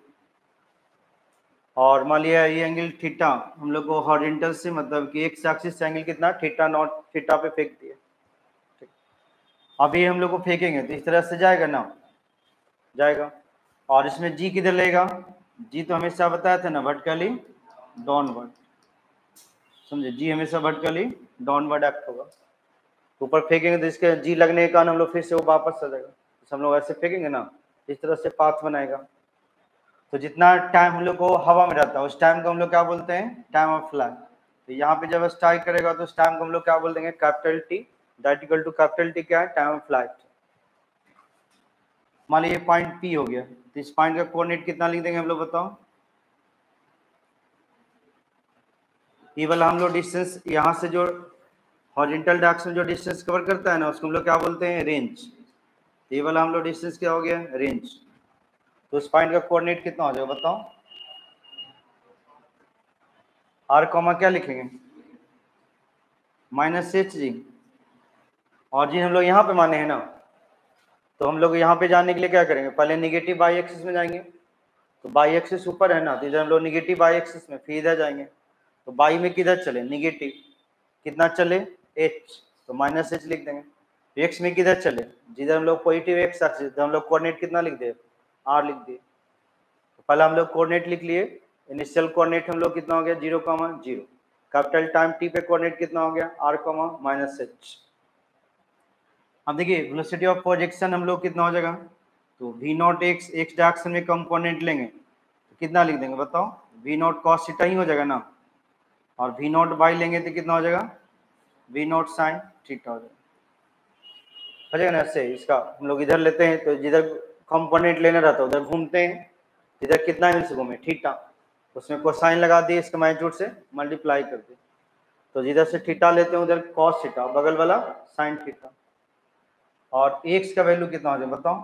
और मान लिया ये एंगल थीटा हम लोग को हॉरिजॉन्टल से मतलब कि एक्स एक्सिस से एंगल कितना थीटा नॉट थीटा पे फेंक दिए, अभी हम लोग को फेंकेंगे तो इस तरह से जाएगा ना जाएगा, और इसमें जी किधर लेगा, जी तो हमेशा बताया था ना वर्टिकली डाउनवर्ड, समझे जी हमेशा वर्टिकली डाउनवर्ड एक्ट होगा, ऊपर फेंकेंगे तो इसके जी लगने के कारण हम लोग फिर से वो वापस आ जाएगा, तो हम लोग ऐसे फेंकेंगे ना इस तरह से पाथ बनाएगा, तो जितना टाइम हम लोग को हवा में रहता है उस टाइम को हम लोग क्या बोलते हैं टाइम ऑफ फ्लाइट, तो यहाँ पे जब स्ट्राइक करेगा तो उस टाइम को हम लोग क्या बोल देंगे capital T, that equal to capital T क्या है टाइम ऑफ फ्लाइट। मान लीजिए पॉइंट पी हो गया, तो इस पॉइंट का कोऑर्डिनेट कितना लिख देंगे हम लोग बताओ, ये वाला हम लोग डिस्टेंस यहाँ से जो हॉरिजॉन्टल डायरेक्शन जो डिस्टेंस कवर करता है ना उसको हम लोग क्या बोलते हैं रेंज, ये वाला हम लोग डिस्टेंस क्या हो गया रेंज, तो उस पॉइंट का कोऑर्डिनेट कितना हो जाएगा बताओ, आर कॉमा क्या लिखेंगे माइनस एच जी, और जी हम लोग यहाँ पे माने हैं ना, तो हम लोग यहाँ पे जाने के लिए क्या करेंगे पहले निगेटिव बाई एक्सिस में जाएंगे, तो बाई एक्सिस ऊपर है ना, तो इधर हम लोग निगेटिव बाई एक्सिस में फिर इधर जाएंगे, तो बाई में किधर चले निगेटिव, कितना चले एच, तो माइनस एच लिख देंगे, एक्स में किधर चले जिधर हम लोग पॉजिटिव एक्स एक्सिस, तो हम लोग कोऑर्डिनेट कितना लिख दिए आर लिख दिए, तो पहले हम लोग कोऑर्डिनेट लिख लिए इनिशियल कोऑर्डिनेट हम लोग कितना हो गया zero comma zero, capital time T पे कोऑर्डिनेट कितना हो गया आर कॉमा माइनस एच। अब देखिए वेलोसिटी ऑफ प्रोजेक्शन हम लोग कितना हो जाएगा, तो we not x x direction में कंपोनेंट लेंगे तो कितना लिख देंगे बताओ, वी नॉट कॉस थीटा ही हो जाएगा ना, और वी नॉट बाई लेंगे तो कितना हो जाएगा वी नॉट साइन थीटा हो जाएगा, हो जाएगा ना। ऐसे इसका हम लोग इधर लेते हैं तो जिधर कंपोनेंट लेना रहता है उधर घूमते हैं, इधर कितना एंगल से घूमे थीटा, उसमें कोसाइन लगा दिए इसके मैग्नीट्यूड से मल्टीप्लाई कर दिए, तो जिधर से थीटा लेते हैं उधर कॉस थीटा, बगल वाला साइन थीटा, और एक्स का वैल्यू कितना हो जाए बताओ।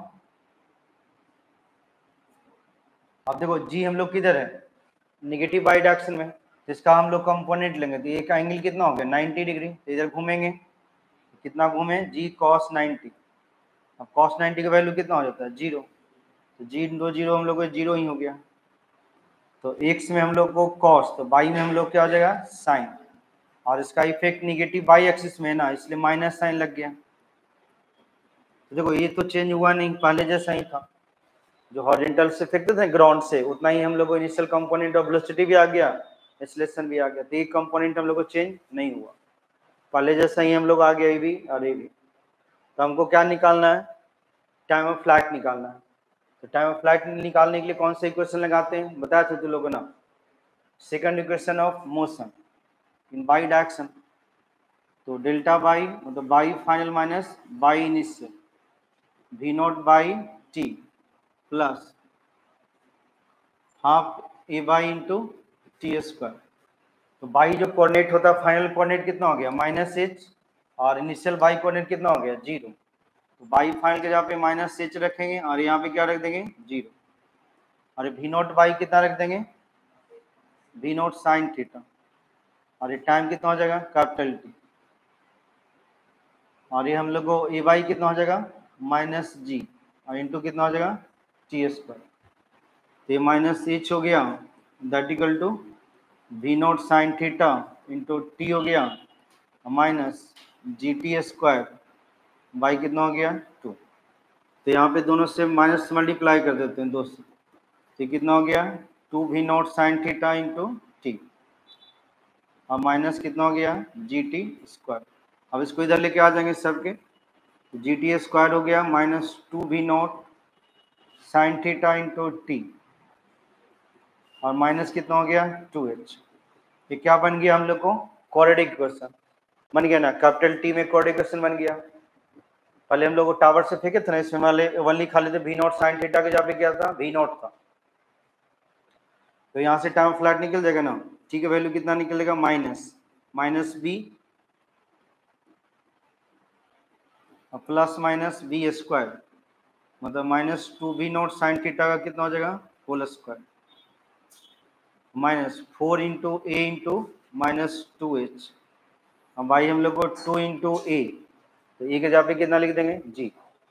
अब देखो जी हम लोग किधर है निगेटिव बाई डायरेक्शन में, तो इसका हम लोग कंपोनेंट लेंगे तो एक एंगल कितना हो गया नाइन्टी डिग्री, तो इधर घूमेंगे कितना घूमे जी कॉस नाइन्टी, अब कॉस नाइन्टी का वैल्यू कितना हो जाता है जीरो, तो जी दो जीरो हम लोग को जीरो ही हो गया, तो एक्स में हम लोग को कॉस, तो बाई में हम लोग क्या हो जाएगा साइन, और इसका इफेक्ट निगेटिव बाई एक्सिस में है ना इसलिए माइनस साइन लग गया। तो देखो ये तो चेंज हुआ नहीं, पहले जैसा ही था, जो हॉरिजॉन्टल से इफेक्ट थे ग्राउंड से उतना ही हम लोग को इनिशियल कंपोनेंट ऑफ वेलोसिटी भी आ गया, एक्सेलरेशन भी आ गया, तो ये कंपोनेंट हम लोग को चेंज नहीं हुआ, पहले जैसा ही हम लोग आ गया ये भी और ये भी। तो हमको क्या निकालना है, टाइम ऑफ फ्लाइट निकालना है, तो टाइम ऑफ फ्लाइट निकालने के लिए कौन सा इक्वेशन लगाते हैं बताया था तुम लोगों ना, second equation of motion in y direction, तो डेल्टा बाई मतलब y final minus y initial v not by T plus half A by into T square, तो बाई जो कोऑर्डिनेट होता है फाइनल कोऑर्डिनेट कितना हो गया माइनस एच, और इनिशियल बाई कोऑर्डिनेट कितना हो गया जीरो, तो बाई फाइनल के जहाँ पे माइनस एच रखेंगे और यहाँ पे क्या रख देंगे जीरो, और वी नॉट बाई कितना रख देंगे वी नॉट साइन थीटा, और ये टाइम कितना हो जाएगा कैपिटल टी, और ये हम लोग को ए बाई कितना हो जाएगा माइनस जी और इंटू कितना हो जाएगा टी स्क्वायर, तो ये माइनस एच हो गया that equal to we not sine theta into T हो गया minus ji t square by कितना हो गया टू, तो यहाँ पे दोनों से माइनस मल्टीप्लाई कर देते हैं दो से, तो कितना हो गया two we not sine theta into T, और माइनस कितना हो गया जी टी स्क्वायर, अब इसको इधर लेके आ जाएंगे सबके, तो जी टी स्क्वायर हो गया minus two we not sine theta into T, और माइनस कितना हो गया टू एच, ये क्या बन गया हम लोग को क्वाड्रेटिक इक्वेशन बन गया ना, कैपिटल टी में क्वाड्रेटिक इक्वेशन बन गया। पहले हम लोग टावर से फेंके थे ना इसमें वाले वन लिख खा लेते, वी नॉट साइन थीटा के जहाँ पे क्या था वी नॉट था, तो यहाँ से टाइम फ्लैट निकल जाएगा ना, ठीक है वैल्यू कितना निकलेगा minus minus b plus minus b square, मतलब minus two B naught sine theta का कितना हो जाएगा whole square, minus four into a into minus two h, अब भाई हम लोग को टू इंटू ए, तो ए के जहाँ पे कितना लिख देंगे जी,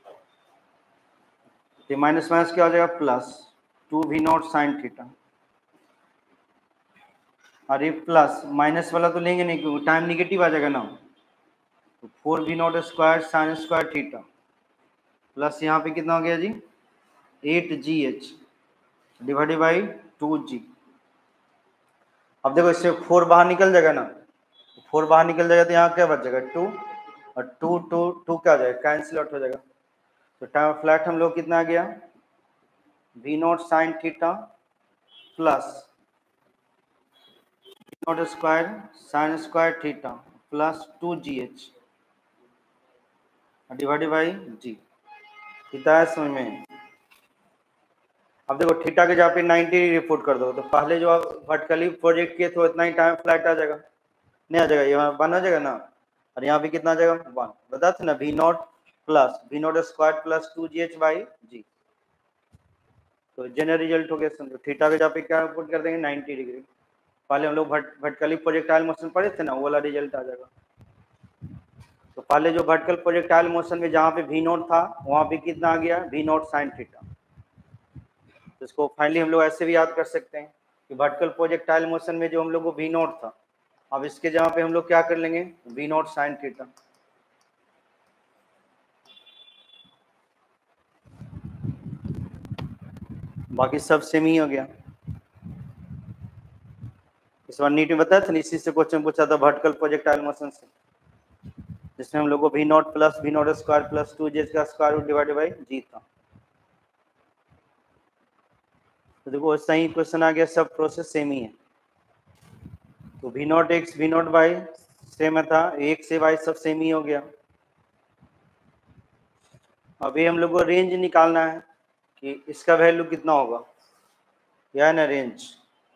तो माइनस माइनस क्या हो जाएगा plus two we not sine theta, और ये प्लस माइनस वाला तो लेंगे नहीं क्योंकि टाइम निगेटिव आ जाएगा ना, तो four v not square sine square theta plus यहाँ पे कितना हो गया g eight g H divided by two g, अब देखो इससे फोर बाहर निकल जाएगा ना, फोर बाहर निकल जाएगा तो यहाँ क्या बच जाएगा टू, और टू टू टू क्या आ जाएगा कैंसिल आउट हो जाएगा, तो टाइम फ्लैट हम लोग कितना आ गया we not sine theta plus we not square sine square theta plus two ji H divided by g, कितना है समझ में। अब देखो थीटा के जहाँ पे नाइन्टी रिपोर्ट कर दो, तो पहले जो आप वर्टिकली प्रोजेक्ट किए तो इतना ही टाइम फ्लैट आ जाएगा, नहीं आ जाएगा ये वन आ जाएगा ना, और यहाँ पे कितना आ जाएगा वन, बता थे ना we not plus we not square plus two ji H by जी, तो जनरल रिजल्ट हो गया समझो, थीटा के जहाँ पे क्या पुट कर देंगे नाइन्टी डिग्री, पहले हम लोग वर्टिकली प्रोजेक्टाइल मोशन पढ़े थे ना वो वाला रिजल्ट आ जाएगा, तो पहले जो वर्टिकल प्रोजेक्टाइल मोशन में जहाँ पे वी नॉट था वहाँ पे कितना आ गया वी नॉट साइन थीटा, तो इसको फाइनली हम लोग ऐसे भी याद कर सकते हैं कि वर्टिकल प्रोजेक्टाइल मोशन में जो हम लोग को वी नॉट था, अब इसके जहाँ पे हम लोग क्या कर लेंगे वी नॉट साइन थीटा, बाकी सब सेम ही हो गया। इस बार नीट में बताया था, इसी से क्वेश्चन पूछा था वर्टिकल प्रोजेक्टाइल मोशन से, जिसमें हम लोग को we not plus we not square plus two j का square root divided by g था। तो देखो सही क्वेश्चन आ गया, सब प्रोसेस सेम ही है। तो we not x we not y same था, एक से वाई सब सेम ही हो गया। अभी हम लोग को रेंज निकालना है कि इसका वैल्यू कितना होगा, या ना रेंज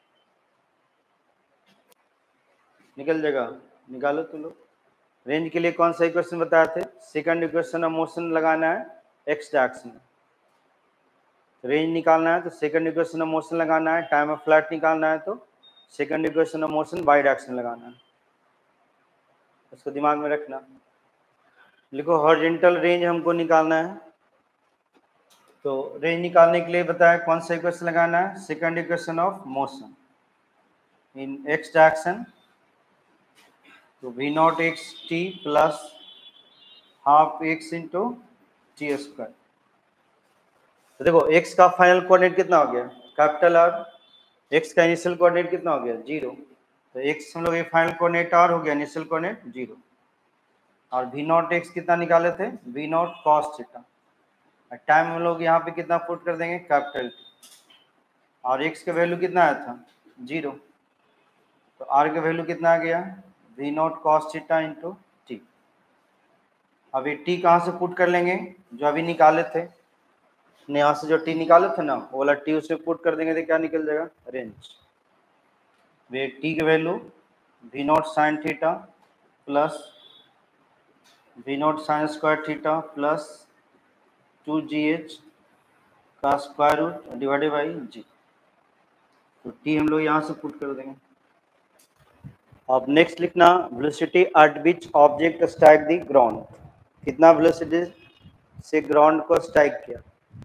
निकल जाएगा, निकालो तुम लोग। रेंज के लिए कौन सा इक्वेशन बताए थे, सेकंड इक्वेशन ऑफ मोशन लगाना है एक्स डायरेक्शन। रेंज निकालना है तो सेकंड इक्वेशन ऑफ मोशन लगाना है, टाइम ऑफ फ्लाइट निकालना है तो second equation of motion by direction लगाना है, इसको दिमाग में रखना। लिखो हॉरिजॉन्टल रेंज हमको निकालना है, तो रेंज निकालने के लिए बताया कौन सा इक्वेशन लगाना है, second equation of motion in x direction, तो we not x T plus half x into T square. तो देखो x का फाइनल कोऑर्डिनेट कितना हो गया, कैपिटल आर, x का इनिशियल कोऑर्डिनेट कितना हो गया, जीरो। तो x हम लोग ये फाइनल कोऑर्डिनेट आर हो गया, इनिशियल कोऑर्डिनेट जीरो। और वी नॉट एक्स कितना निकाले थे, we not cos theta. Time हम लोग यहाँ पे कितना पुट कर देंगे, कैपिटल टी। और x का वैल्यू कितना आया था, जीरो। तो r का वैल्यू कितना आ गया, we not cos theta into T. अब ये t कहाँ से पुट कर लेंगे, जो अभी निकाले थे, यहाँ से जो टी निकाले थे ना, वो वाला टी उसमें पुट कर देंगे तो क्या निकल जाएगा, रेंज। वे टी की value we not sine theta plus we not sine square theta plus two ji H का स्क्वायर रूट डिवाइडेड बाई जी। तो टी हम लोग यहाँ से पुट कर देंगे। अब नेक्स्ट लिखना velocity at which object strike the ground, कितना वेलोसिटी से ग्राउंड को स्ट्राइक किया।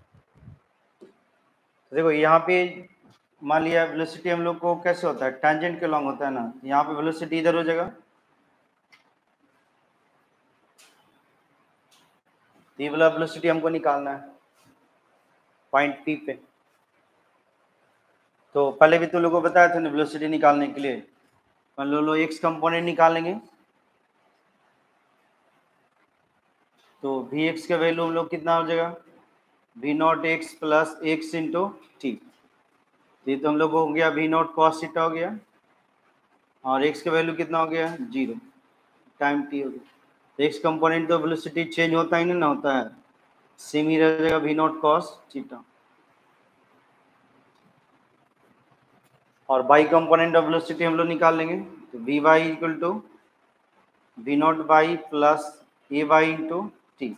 तो देखो यहाँ पे मान लिया वेलोसिटी हम लोग को कैसे होता है, टेंजेंट के लॉन्ग होता है ना, यहाँ पे वेलोसिटी इधर हो जाएगा, ये वाला वेलोसिटी हमको निकालना है पॉइंट पी पे। तो पहले भी तो लोगों को बताया था ना, वेलोसिटी निकालने के लिए मान लो लो एक्स कंपोनेंट निकालेंगे, तो वी एक्स का वैल्यू हम लोग कितना हो जाएगा, we not x plus x into T. ये तो हम लोग हो गया वी नॉट कॉस थीटा हो गया, और एक्स का वैल्यू कितना हो गया, जीरो, टाइम टी हो गया। एक्स कंपोनेंट तो वेलोसिटी चेंज होता ही नहीं ना, होता है सेम ही रह जाएगा, वी नॉट कॉस थीटा। और बाई कंपोनेंट ऑफ वेलोसिटी हम लोग निकाल लेंगे, तो V Y equal to we not Y plus A Y into T.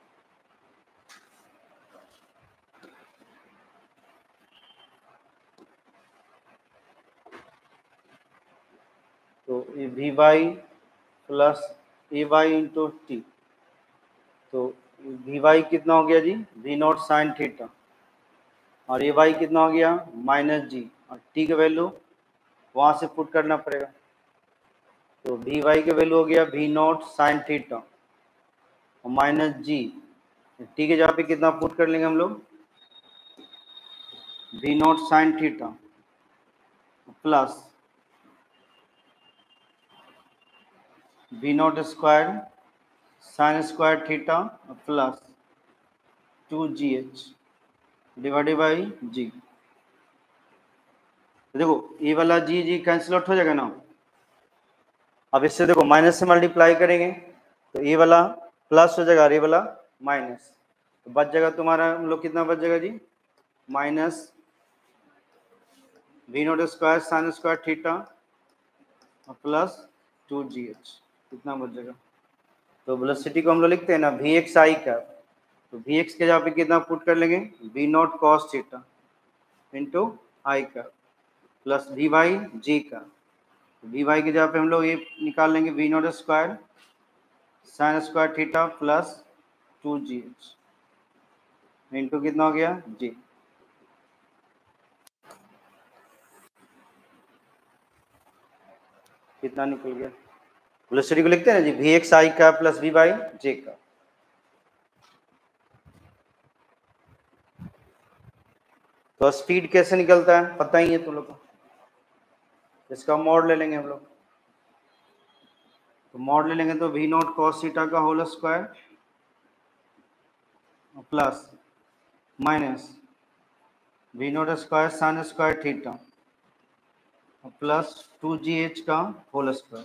तो वी वाई प्लस ए वाई इंटू टी, तो वी वाई कितना हो गया जी, वी नॉट साइन थीटा, और ए वाई कितना हो गया, माइनस जी, और टी का वैल्यू वहाँ से पुट करना पड़ेगा। तो वी वाई का वैल्यू हो गया वी नॉट साइन थीटा और माइनस जी, टी के जगह पे कितना पुट कर लेंगे हम लोग, we not sine theta plus we not square sine square theta plus two ji H divided by जी। देखो ये वाला जी जी कैंसिल आउट हो जाएगा ना। अब इससे देखो माइनस से मल्टीप्लाई करेंगे तो ये वाला प्लस हो जाएगा, ये वाला माइनस, तो बच जाएगा तुम्हारा हम लोग कितना बच जाएगा जी, minus we not square sine square theta plus two ji H, कितना बच जाएगा। तो वेलोसिटी को हम लोग लिखते हैं ना वी एक्स आई का, तो वी एक्स के जगह पे कितना पुट कर लेंगे, we not cos theta into आई का प्लस वी वाई जी का। वी वाई की जगह पे हम लोग ये निकाल लेंगे we not square sine square theta plus two ji H into कितना हो गया जी। कितना निकल गया, वेलोसिटी को लिखते हैं ना जी वी एक्स आई का प्लस वी वाई जे का। तो स्पीड कैसे निकलता है पता ही है तुम लोग को, इसका मॉड ले लेंगे हम लोग, तो मॉड ले लेंगे तो वी नॉट कॉस थीटा का whole square plus minus we not square sine square theta plus two ji H का होल स्क्वायर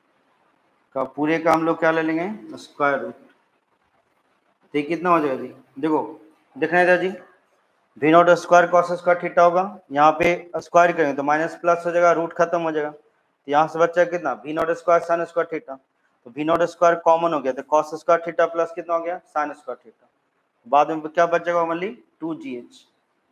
का पूरे का हम लोग क्या ले लेंगे स्क्वायर रूट। तो ये कितना हो जाएगा जी, देखो देखना था जी, we not square cos square theta होगा, यहाँ पे स्क्वायर करेंगे तो माइनस प्लस हो जाएगा, रूट खत्म हो जाएगा, तो यहाँ से बच्चा कितना V not square sine square theta, तो वी नॉट स्क्वायर कॉमन हो गया तो कॉस स्क्वायर थीटा प्लस कितना हो गया साइन स्क्वायर थीटा, बाद में क्या बच जाएगा ओनली टू जी एच,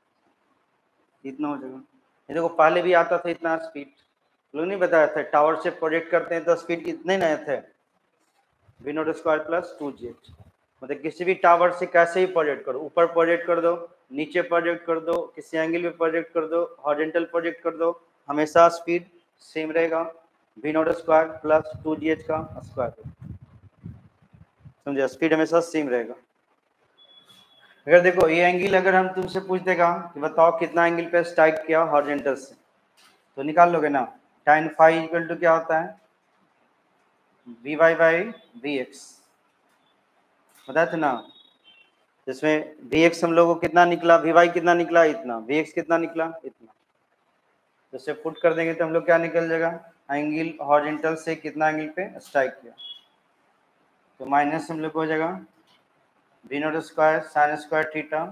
इतना हो जाएगा। ये देखो पहले भी आता था इतना स्पीड, लोग नहीं बताया था टावर से प्रोजेक्ट करते हैं तो स्पीड कितने नए थे, we not square plus two ji H, मतलब किसी भी टावर से कैसे ही प्रोजेक्ट करो, ऊपर प्रोजेक्ट कर दो, नीचे प्रोजेक्ट कर दो, किसी एंगल में प्रोजेक्ट कर दो, हॉरिजॉन्टल प्रोजेक्ट कर दो, हमेशा स्पीड सेम रहेगा, V not square plus two ji H का स्क्वायर, समझे, स्पीड हमेशा सेम रहेगा। अगर देखो ये एंगल अगर हम तुमसे पूछ देगा कि बताओ कितना एंगल पे स्ट्राइक किया हॉरिजॉन्टल से, तो निकाल लोगे ना, tan फाइव इक्वल टू क्या होता है we Y by we X, बताए थे ना, जिसमें वी एक्स हम लोगों को कितना निकला, वी वाई कितना निकला इतना, वी एक्स कितना निकला इतना, जैसे पुट कर देंगे तो हम लोग क्या निकल जाएगा एंगल हॉरिजॉन्टल से कितना एंगल पे स्ट्राइक किया, तो माइनस हम लोग को हो जाएगा we not square sine square theta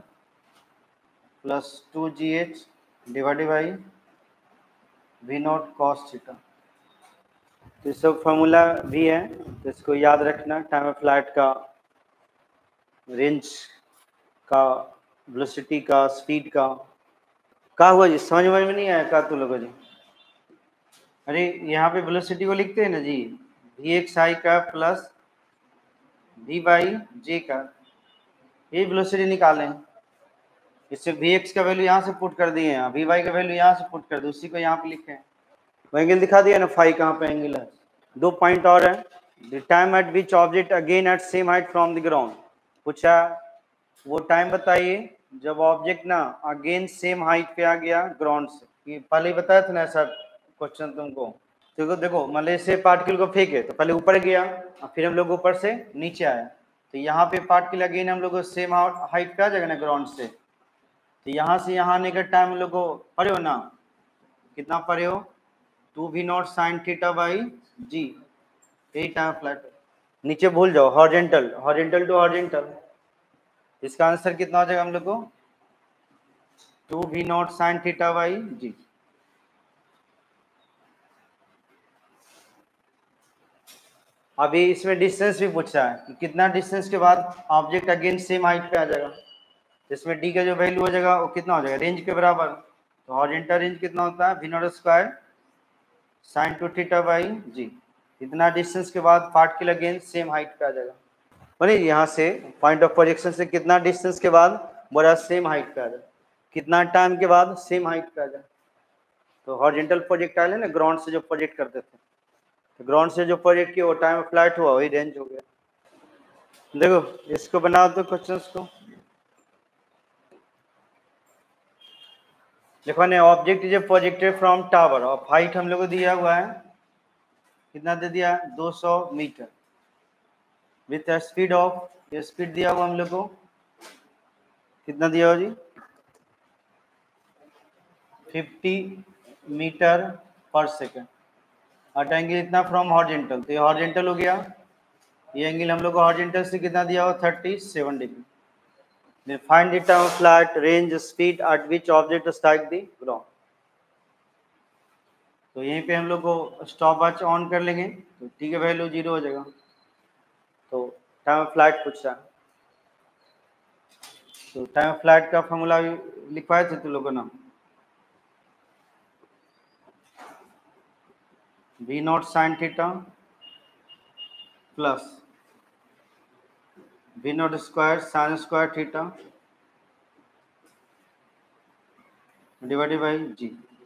plus two ji H divided by we not cos theta, तो सब फॉर्मूला भी है तो इसको याद रखना, टाइम ऑफ फ्लाइट का, रेंज का, वेलोसिटी का, स्पीड का, क्या हुआ जी समझ में नहीं आया क्या तुम लोगों जी, अरे यहाँ पे वेलोसिटी को लिखते हैं ना जी वी एक्स आई का प्लस वी बाई जे का, ये वेलोसिटी निकालें, इससे वी एक्स का वैल्यू यहाँ से पुट कर दिए हैं, वी वाई का वैल्यू यहाँ से पुट कर दिए, उसी को यहाँ पे लिखे हैं, वो एंगल दिखा दिया ना फाइव कहाँ पे एंगल है। दो पॉइंट और है, the time at which object again at same height from the ground, पूछा वो टाइम बताइए जब ऑब्जेक्ट ना अगेन सेम हाइट पे आ गया ग्राउंड से, ये पहले ही बताया था ना ऐसा क्वेश्चन तुमको, देखो देखो मतलब इससे पार्टिकल को फेंके तो पहले ऊपर गया और फिर हम लोग ऊपर से नीचे आए, तो यहाँ पे पार्टिकल अगेन हम लोग सेम हाइट पे आ जाएगा ना ग्राउंड से, तो यहाँ से यहाँ आने का टाइम हम लोग को पढ़े हो ना, कितना पढ़े हो two we not sine theta by G, यही टाइम फ्लाइट, नीचे भूल जाओ हॉरिजॉन्टल, हॉरिजॉन्टल टू हॉरिजॉन्टल, इसका आंसर कितना हो जाएगा हम लोग को two we not sine theta by G. अभी इसमें डिस्टेंस भी पूछा है कि कितना डिस्टेंस के बाद ऑब्जेक्ट अगेन सेम हाइट पे आ जाएगा, इसमें डी का जो वैल्यू हो जाएगा वो कितना हो जाएगा रेंज के बराबर, तो हॉरिजॉन्टल रेंज कितना होता है we not square sine two theta by G, इतना डिस्टेंस के बाद पार्टिकल अगेन सेम हाइट पे आ जाएगा, बोले यहाँ से पॉइंट ऑफ प्रोजेक्शन से कितना डिस्टेंस के बाद बोला सेम हाइट पे आ जाए, कितना टाइम के बाद सेम हाइट पे आ जाए, तो हॉरिजॉन्टल प्रोजेक्टाइल है ना ग्राउंड से जो प्रोजेक्ट करते थे, तो ग्राउंड से जो प्रोजेक्ट किया वो टाइम ऑफ फ्लाइट हुआ वही रेंज हो गया। देखो इसको बना दो क्वेश्चंस को, देखो ने object is projected from tower और हाइट हम लोग को दिया हुआ है कितना दे दिया दो सौ मीटर विथ स्पीड ऑफ, ये स्पीड दिया हुआ हम लोग को कितना दिया हो जी फिफ्टी मीटर पर सेकेंड, और एंगल इतना फ्रॉम हॉरिजॉन्टल, तो ये हॉरिजॉन्टल हो गया, ये एंगल हम लोग को हॉरिजॉन्टल से कितना दिया हो thirty seven degree, then find the time of flight range speed at which object strike the ground, तो यहीं पे हम लोग को स्टॉप वॉच ऑन कर लेंगे तो टी का वैल्यू जीरो हो जाएगा, तो टाइम ऑफ फ्लाइट पूछ रहा है, तो टाइम ऑफ फ्लाइट का फॉर्मूला लिखवाए थे तुम लोगों ना, we not sine theta plus we not square sine square theta divided by जी,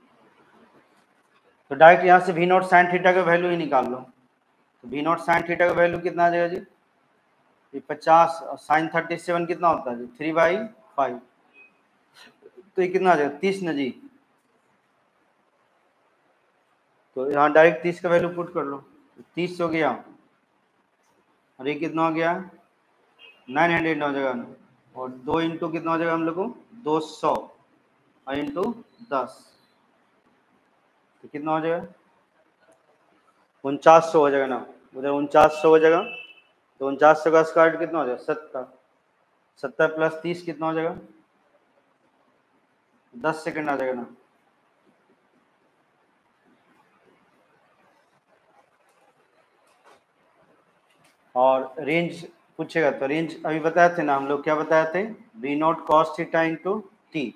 तो डायरेक्ट यहाँ से वी नॉट साइन थीटा का वैल्यू ही निकाल लो, तो वी नॉट साइन थीटा का वैल्यू कितना आ जाएगा जी ये पचास और साइन थर्टी सेवन कितना होता है जी थ्री बाई फाइव, तो ये कितना आ जाएगा तीस ना जी, तो यहाँ डायरेक्ट तीस का वैल्यू पुट कर लो, तीस हो गया और ये कितना हो गया नाइन हंड्रेड हो जाएगा, और दो इंटू कितना हो जाएगा हम लोग को दो सौ और इंटू दस तो कितना हो जाएगा उनचास सौ हो जाएगा ना, उधर उनचास सौ हो जाएगा। तो उनचास सौ का स्क्वायर कितना हो जाएगा सत्तर, सत्तर प्लस तीस कितना हो जाएगा दस सेकंड आ जाएगा ना। और रेंज पूछेगा तो रेंज अभी बताए थे ना हम लोग, क्या बताए थे we not cos theta into T,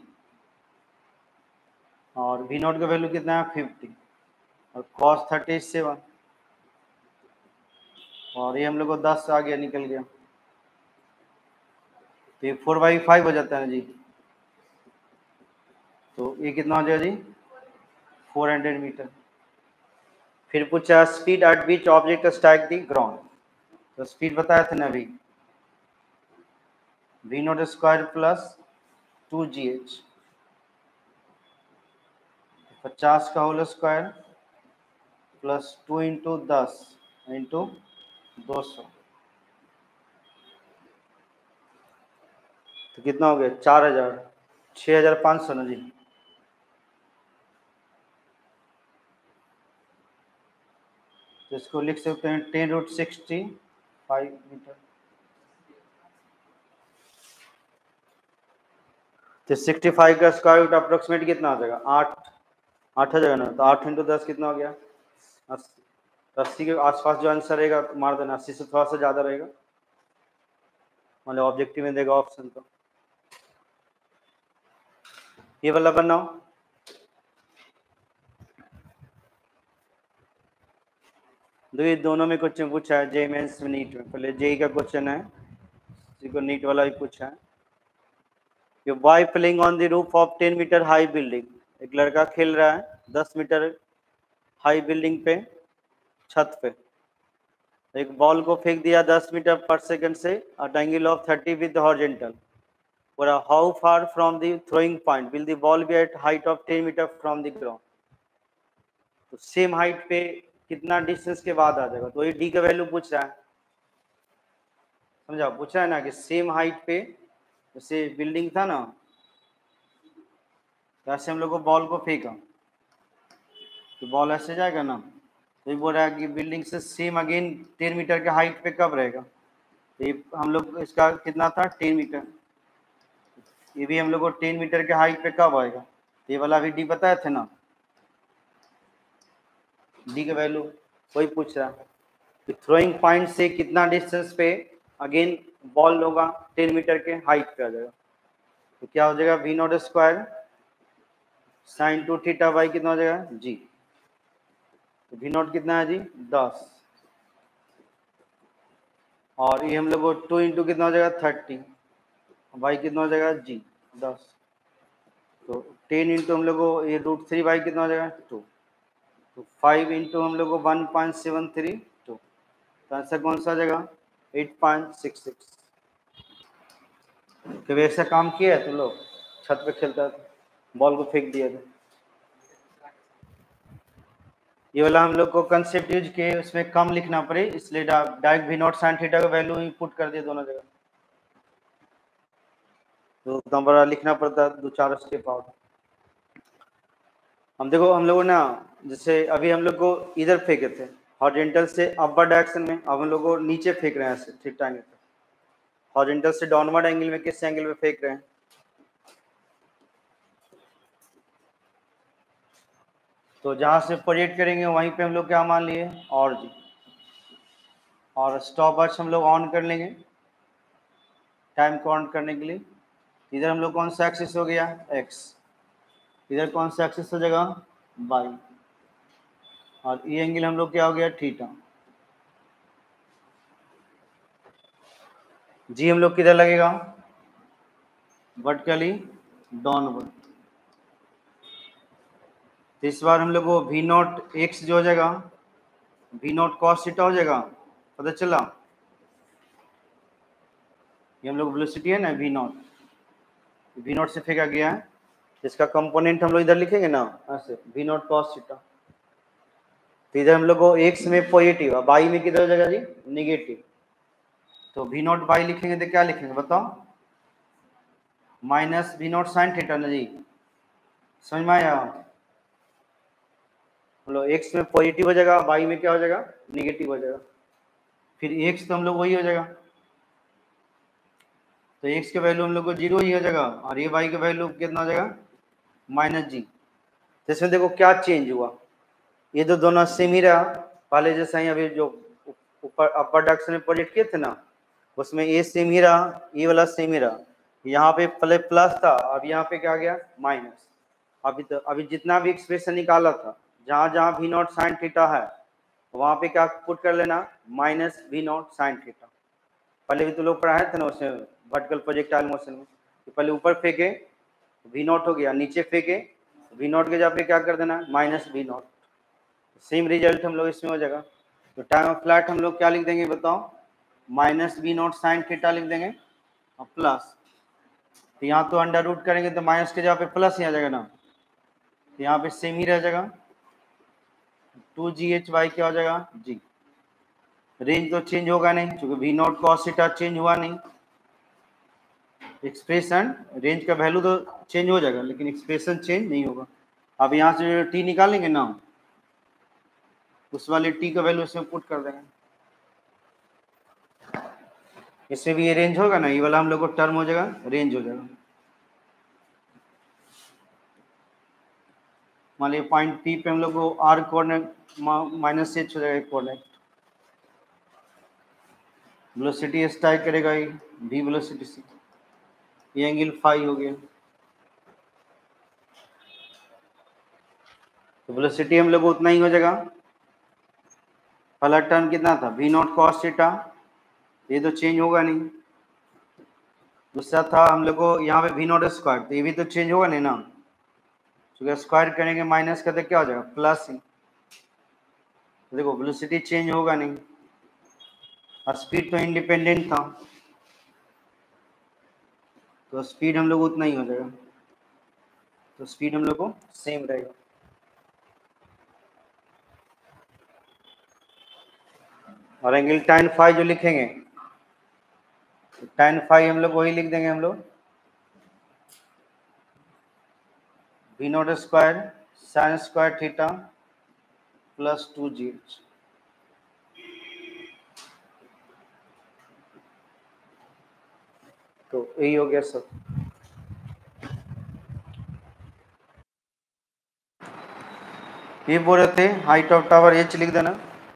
और वी नॉट का वैल्यू कितना है फिफ्टी और कॉस थर्टी सेवन, और ये हम लोग को दस आ गया निकल गया, तो ये फोर बाई फाइव हो जाता है ना जी। तो ये कितना हो जाएगा जी फोर हंड्रेड मीटर। फिर पूछा speed at which object strike the ground, तो स्पीड बताया था ना अभी V not square plus two ji H, पचास का whole square plus two into दस इंटू दो सौ, तो कितना हो गया चार हजार छः हजार पाँच सौ ना जी। तो इसको लिख सकते हैं ten root sixty five metre. तो सिक्सटी फाइव का स्क्वायर रूट अप्रोक्सीमेट कितना आ जाएगा आठ, आठ आ जाएगा ना, तो आठ इंटू दस कितना हो गया अस्सी, तो अस्सी के आसपास जो आंसर रहेगा मार देना, अस्सी से थोड़ा सा ज़्यादा रहेगा, मतलब ऑब्जेक्टिव में देगा ऑप्शन। तो ये वाला बनाओ, दो ये दोनों में क्वेश्चन पूछा है जे मेंस में नीट में, पहले जेई का क्वेश्चन है, इसी को नीट वाला भी पूछा है। ये boy playing on the roof of ten metre high building, एक लड़का खेल रहा है दस मीटर हाई बिल्डिंग पे छत पे, एक बॉल को फेंक दिया दस मीटर पर सेकंड से at angle of thirty with horizontal, और how far from the throwing point will the ball be at height of ten metre from the ground, तो सेम हाइट पे कितना डिस्टेंस के बाद आ जाएगा, तो ये डी का वैल्यू पूछ रहा है, समझा पूछा है ना कि सेम हाइट पे जैसे बिल्डिंग था ना, ऐसे हम लोग को बॉल को फेंका तो बॉल ऐसे जाएगा ना, तो ये बोल रहा है कि बिल्डिंग से सेम अगेन टेन मीटर के हाइट पे कब रहेगा, तो ये हम लोग इसका कितना था टेन मीटर, ये भी हम लोग को टेन मीटर के हाइट पे कब आएगा, तो ये वाला भी डी बताए थे ना, डी का वैल्यू वही पूछ रहा है कि थ्रोइंग पॉइंट से कितना डिस्टेंस पे अगेन बॉल होगा टेन मीटर के हाइट पे आ जाएगा, तो क्या हो जाएगा we not square sine two theta by कितना हो जाएगा जी, तो वी नॉट कितना है जी दस, और ये हम लोग को टू इंटू कितना हो जाएगा थर्टी, बाई कितना हो जाएगा जी दस, तो टेन इंटू हम लोग को ये रूट थ्री बाई कितना हो जाएगा टू, तो फाइव इंटू हम लोग को one point seven three two, तो आंसर कौन सा आ जाएगा एट पॉइंट सिक्स सिक्स। कभी ऐसा काम किया है तुम लोग छत पे खेलता था बॉल को फेंक दिया था, ये वाला हम लोग को कंसेप्ट यूज किए उसमें कम लिखना पड़े इसलिए direct V not sine theta का वैल्यू ही पुट कर दिए दोनों जगह, तो उतना बड़ा लिखना पड़ता दो चार स्टेप आउट। हम देखो हम लोगों ना जैसे अभी हम लोग को इधर फेंके थे हॉरिजॉन्टल से अपवर्ड डायरेक्शन में, अब हम लोग को नीचे फेंक रहे हैं ऐसे थीटा एंगल पे, हॉरिजॉन्टल से डाउनवर्ड एंगल में किस एंगल में फेंक रहे हैं, तो जहाँ से प्रोजेक्ट करेंगे वहीं पे हम लोग क्या मान लिए और जी, और स्टॉप वॉच हम लोग ऑन कर लेंगे टाइम काउंट करने के लिए। इधर हम लोग कौन सा एक्सिस हो गया एक्स, इधर कौन सा एक्सिस हो जाएगा वाई, और ये एंगल हम लोग क्या हो गया थीटा, जी हम लोग किधर लगेगा वर्टिकली डाउनवर्ड, तो इस बार हम लोग को वी नॉट एक्स जो हो जाएगा वी नॉट कॉस थीटा हो जाएगा, पता चला ये हम लोग वेलोसिटी है ना वी नॉट, वी नॉट से फेंका गया है, इसका कंपोनेंट हम लोग इधर लिखेंगे ना ऐसे वी नॉट कॉस थीटा, तो इधर हम लोग को एक्स में पॉजिटिव और बाई में किधर हो जाएगा जी निगेटिव। तो वी नॉट बाई लिखेंगे तो क्या लिखेंगे बताओ, minus we not sine theta ना जी, समझ में आया। मतलब एक्स में पॉजिटिव हो जाएगा, बाई में क्या हो जाएगा निगेटिव हो जाएगा। फिर एक्स तो हम लोग वही हो जाएगा, तो एक्स के वैल्यू हम लोग को जीरो ही हो जाएगा और ये वाई का वैल्यू कितना हो जाएगा माइनस जी। तो इसमें देखो क्या चेंज हुआ, ये तो दोनों सेम ही रहा पहले जैसा ही, अभी जो ऊपर अपर डायरेक्शन में प्रोजेक्ट किए थे ना उसमें ये सेम ही रहा, ये वाला सेम ही रहा, यहाँ पे पहले प्लस था अब यहाँ पे क्या गया माइनस। अभी तो अभी जितना भी एक्सप्रेशन निकाला था जहाँ जहाँ वी नॉट साइन थीटा है वहाँ पे क्या पुट कर लेना minus we not sine theta. पहले भी तो लोग पढ़ाए थे ना उसमें वर्टिकल प्रोजेक्टाइल मोशन में, तो पहले ऊपर फेंके वी नॉट हो गया, नीचे फेंके वी नॉट के जगह पे क्या कर देना minus we naught, same result हम लोग इसमें हो जाएगा। तो टाइम ऑफ फ्लाइट हम लोग क्या लिख देंगे बताओ, minus we not sine theta लिख देंगे और प्लस, तो यहाँ तो अंडर रूट करेंगे तो माइनस के जगह पे प्लस ही आ जाएगा ना, तो यहाँ पे सेम ही रह जाएगा टू जी एच वाई क्या हो जाएगा जी। रेंज तो चेंज होगा नहीं क्योंकि V not cos theta change हुआ नहीं, एक्सप्रेशन रेंज का वैल्यू तो चेंज हो जाएगा लेकिन एक्सप्रेशन चेंज नहीं होगा। अब यहाँ से टी निकालेंगे ना उस वाले टी का वैल्यू इसमें पुट कर देंगे, इससे भी ये रेंज होगा ना, ये वाला हम लोग को टर्म हो जाएगा रेंज हो जाएगा। मान लीजिए पॉइंट पी पे हम लोग को आर कोऑर्डिनेट माइनस एच हो जाएगा कोऑर्डिनेट, वेलोसिटी स्ट्राइक करेगा ये वी वेलोसिटी से, ये एंगल फाई हो गया। तो वेलोसिटी हम लोग को उतना ही हो जाएगा, पहला टर्म कितना था वी नॉट कॉस थीटा, ये तो चेंज होगा नहीं। दूसरा था हम लोग को यहाँ पे वी नॉट स्क्वायर, तो ये भी तो चेंज होगा नहीं ना, तो स्क्वायर करेंगे माइनस का तो क्या हो जाएगा प्लस ही। तो देखो वेलोसिटी चेंज होगा नहीं और स्पीड तो इंडिपेंडेंट था, तो स्पीड हम लोग उतना ही हो जाएगा, तो स्पीड हम लोग को सेम रहेगा। और एंगल tan फाई जो लिखेंगे तो tan फाई हम लोग वही लिख देंगे हम लोग we not square sine square theta plus two ji H. तो यही हो गया सब। ये बोल रहे थे हाइट ऑफ टावर एच लिख देना,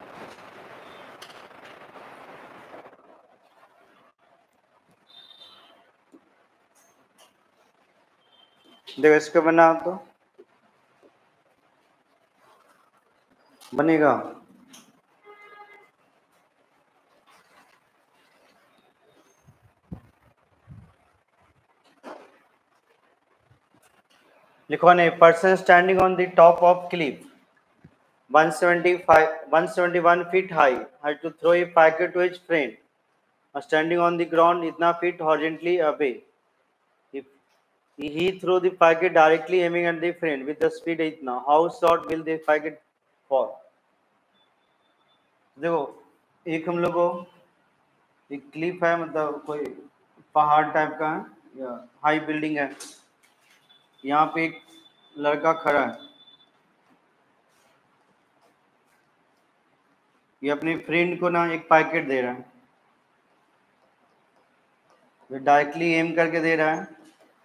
देखो इसका बना तो बनेगा लिखवाने person standing on the top of cliff one seventy-five one seventy-one feet high had to throw a packet to his friend standing on the ground itna feet horizontally away. If he threw the packet directly aiming at the friend with the speed itna, how short will the packet fall? देखो एक हम लोग को एक Cliff है, मतलब कोई पहाड़ टाइप का है या हाई बिल्डिंग है, यहाँ पे एक लड़का खड़ा है, ये अपने फ्रेंड को ना एक पैकेट दे रहा है, ये डायरेक्टली एम करके दे रहा है,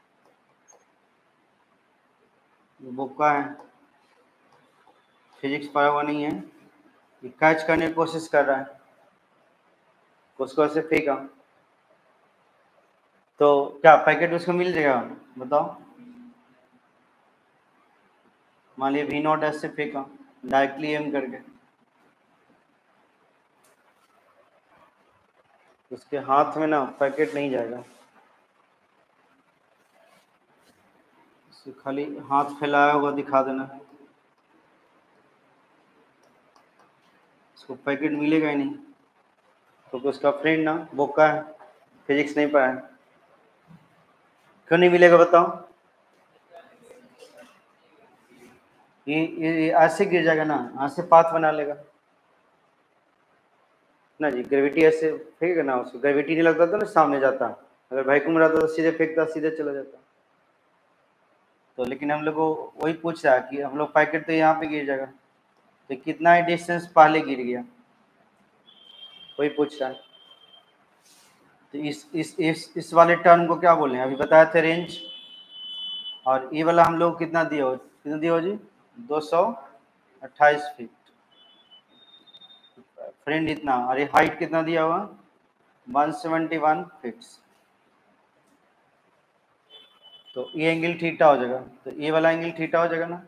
बोका है फिजिक्स पढ़ा हुआ नहीं है, ये कैच करने की कोशिश कर रहा है, उसको ऐसे फेंका तो क्या पैकेट उसको मिल जाएगा बताओ। मान लीजिए वी नॉट ऐसे फेंका डायरेक्टली एम करके, उसके हाथ में ना पैकेट नहीं जाएगा, खाली हाथ फैलाया हुआ दिखा देना, उसको पैकेट मिलेगा ही नहीं, तो उसका फ्रेंड ना बोका है, फिजिक्स नहीं पढ़ा है, क्यों नहीं मिलेगा बताओ। ये ये ऐसे गिर जाएगा ना, यहाँ से पाथ बना लेगा ना जी। ग्रेविटी ऐसे फेंकेगा ना, उसको ग्रेविटी नहीं लगता था ना, सामने जाता। अगर वैक्यूम रहता तो सीधे फेंकता, सीधे चला जाता। तो लेकिन हम लोग को वही पूछ रहा है कि हम लोग पैकेट तो यहाँ पे गिर जाएगा, तो कितना ही डिस्टेंस पहले गिर गया, वही पूछ रहा है। तो इस इस इस इस वाले टर्म को क्या बोले, अभी बताया थे रेंज। और ये वाला हम लोग कितना दिया हो, कितना दिया हो जी, दो सौ अट्ठाईस फीट फ्रेंड इतना। और ये हाइट कितना दिया हुआ, वन सेवेंटी वन फीट्स। तो ये एंगल थीटा हो जाएगा, तो ये वाला एंगल थीटा हो जाएगा ना।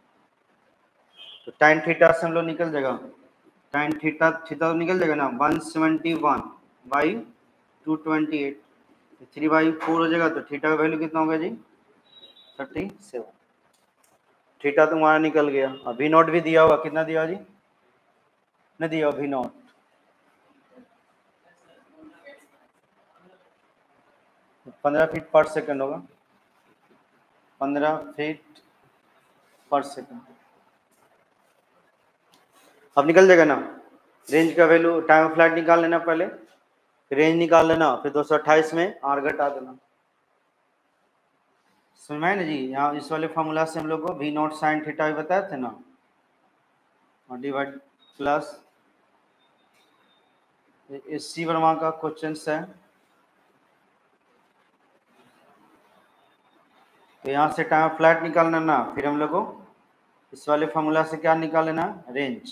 तो टाइन थीटा से हम लोग निकल जाएगा, टाइन थीटा थीटा तो निकल जाएगा ना, one seventy one by two twenty eight, three by four हो जाएगा। तो थीटा का वैल्यू कितना होगा जी, थर्टी सेवन। थीटा तो हमारा निकल गया। और वी नॉट भी दिया हुआ, कितना दिया जी, नहीं दिया वी नॉट, पंद्रह फीट पर सेकंड होगा, पंद्रह फीट पर सेकंड। अब निकल जाएगा ना रेंज का वैल्यू। टाइम ऑफ फ्लाइट निकाल लेना, पहले रेंज निकाल लेना, फिर दो सौ अट्ठाईस में आर घटा देना। समझ में ना जी। यहाँ इस वाले फॉर्मूला से हम लोग को वी नॉट साइन थीटा भी बताए थे ना, और divide plus S C Verma का क्वेश्चन है। तो यहाँ से टाइम ऑफ फ्लाइट निकालना ना, फिर हम लोग को इस वाले फॉर्मूला से क्या निकाल लेना, रेंज।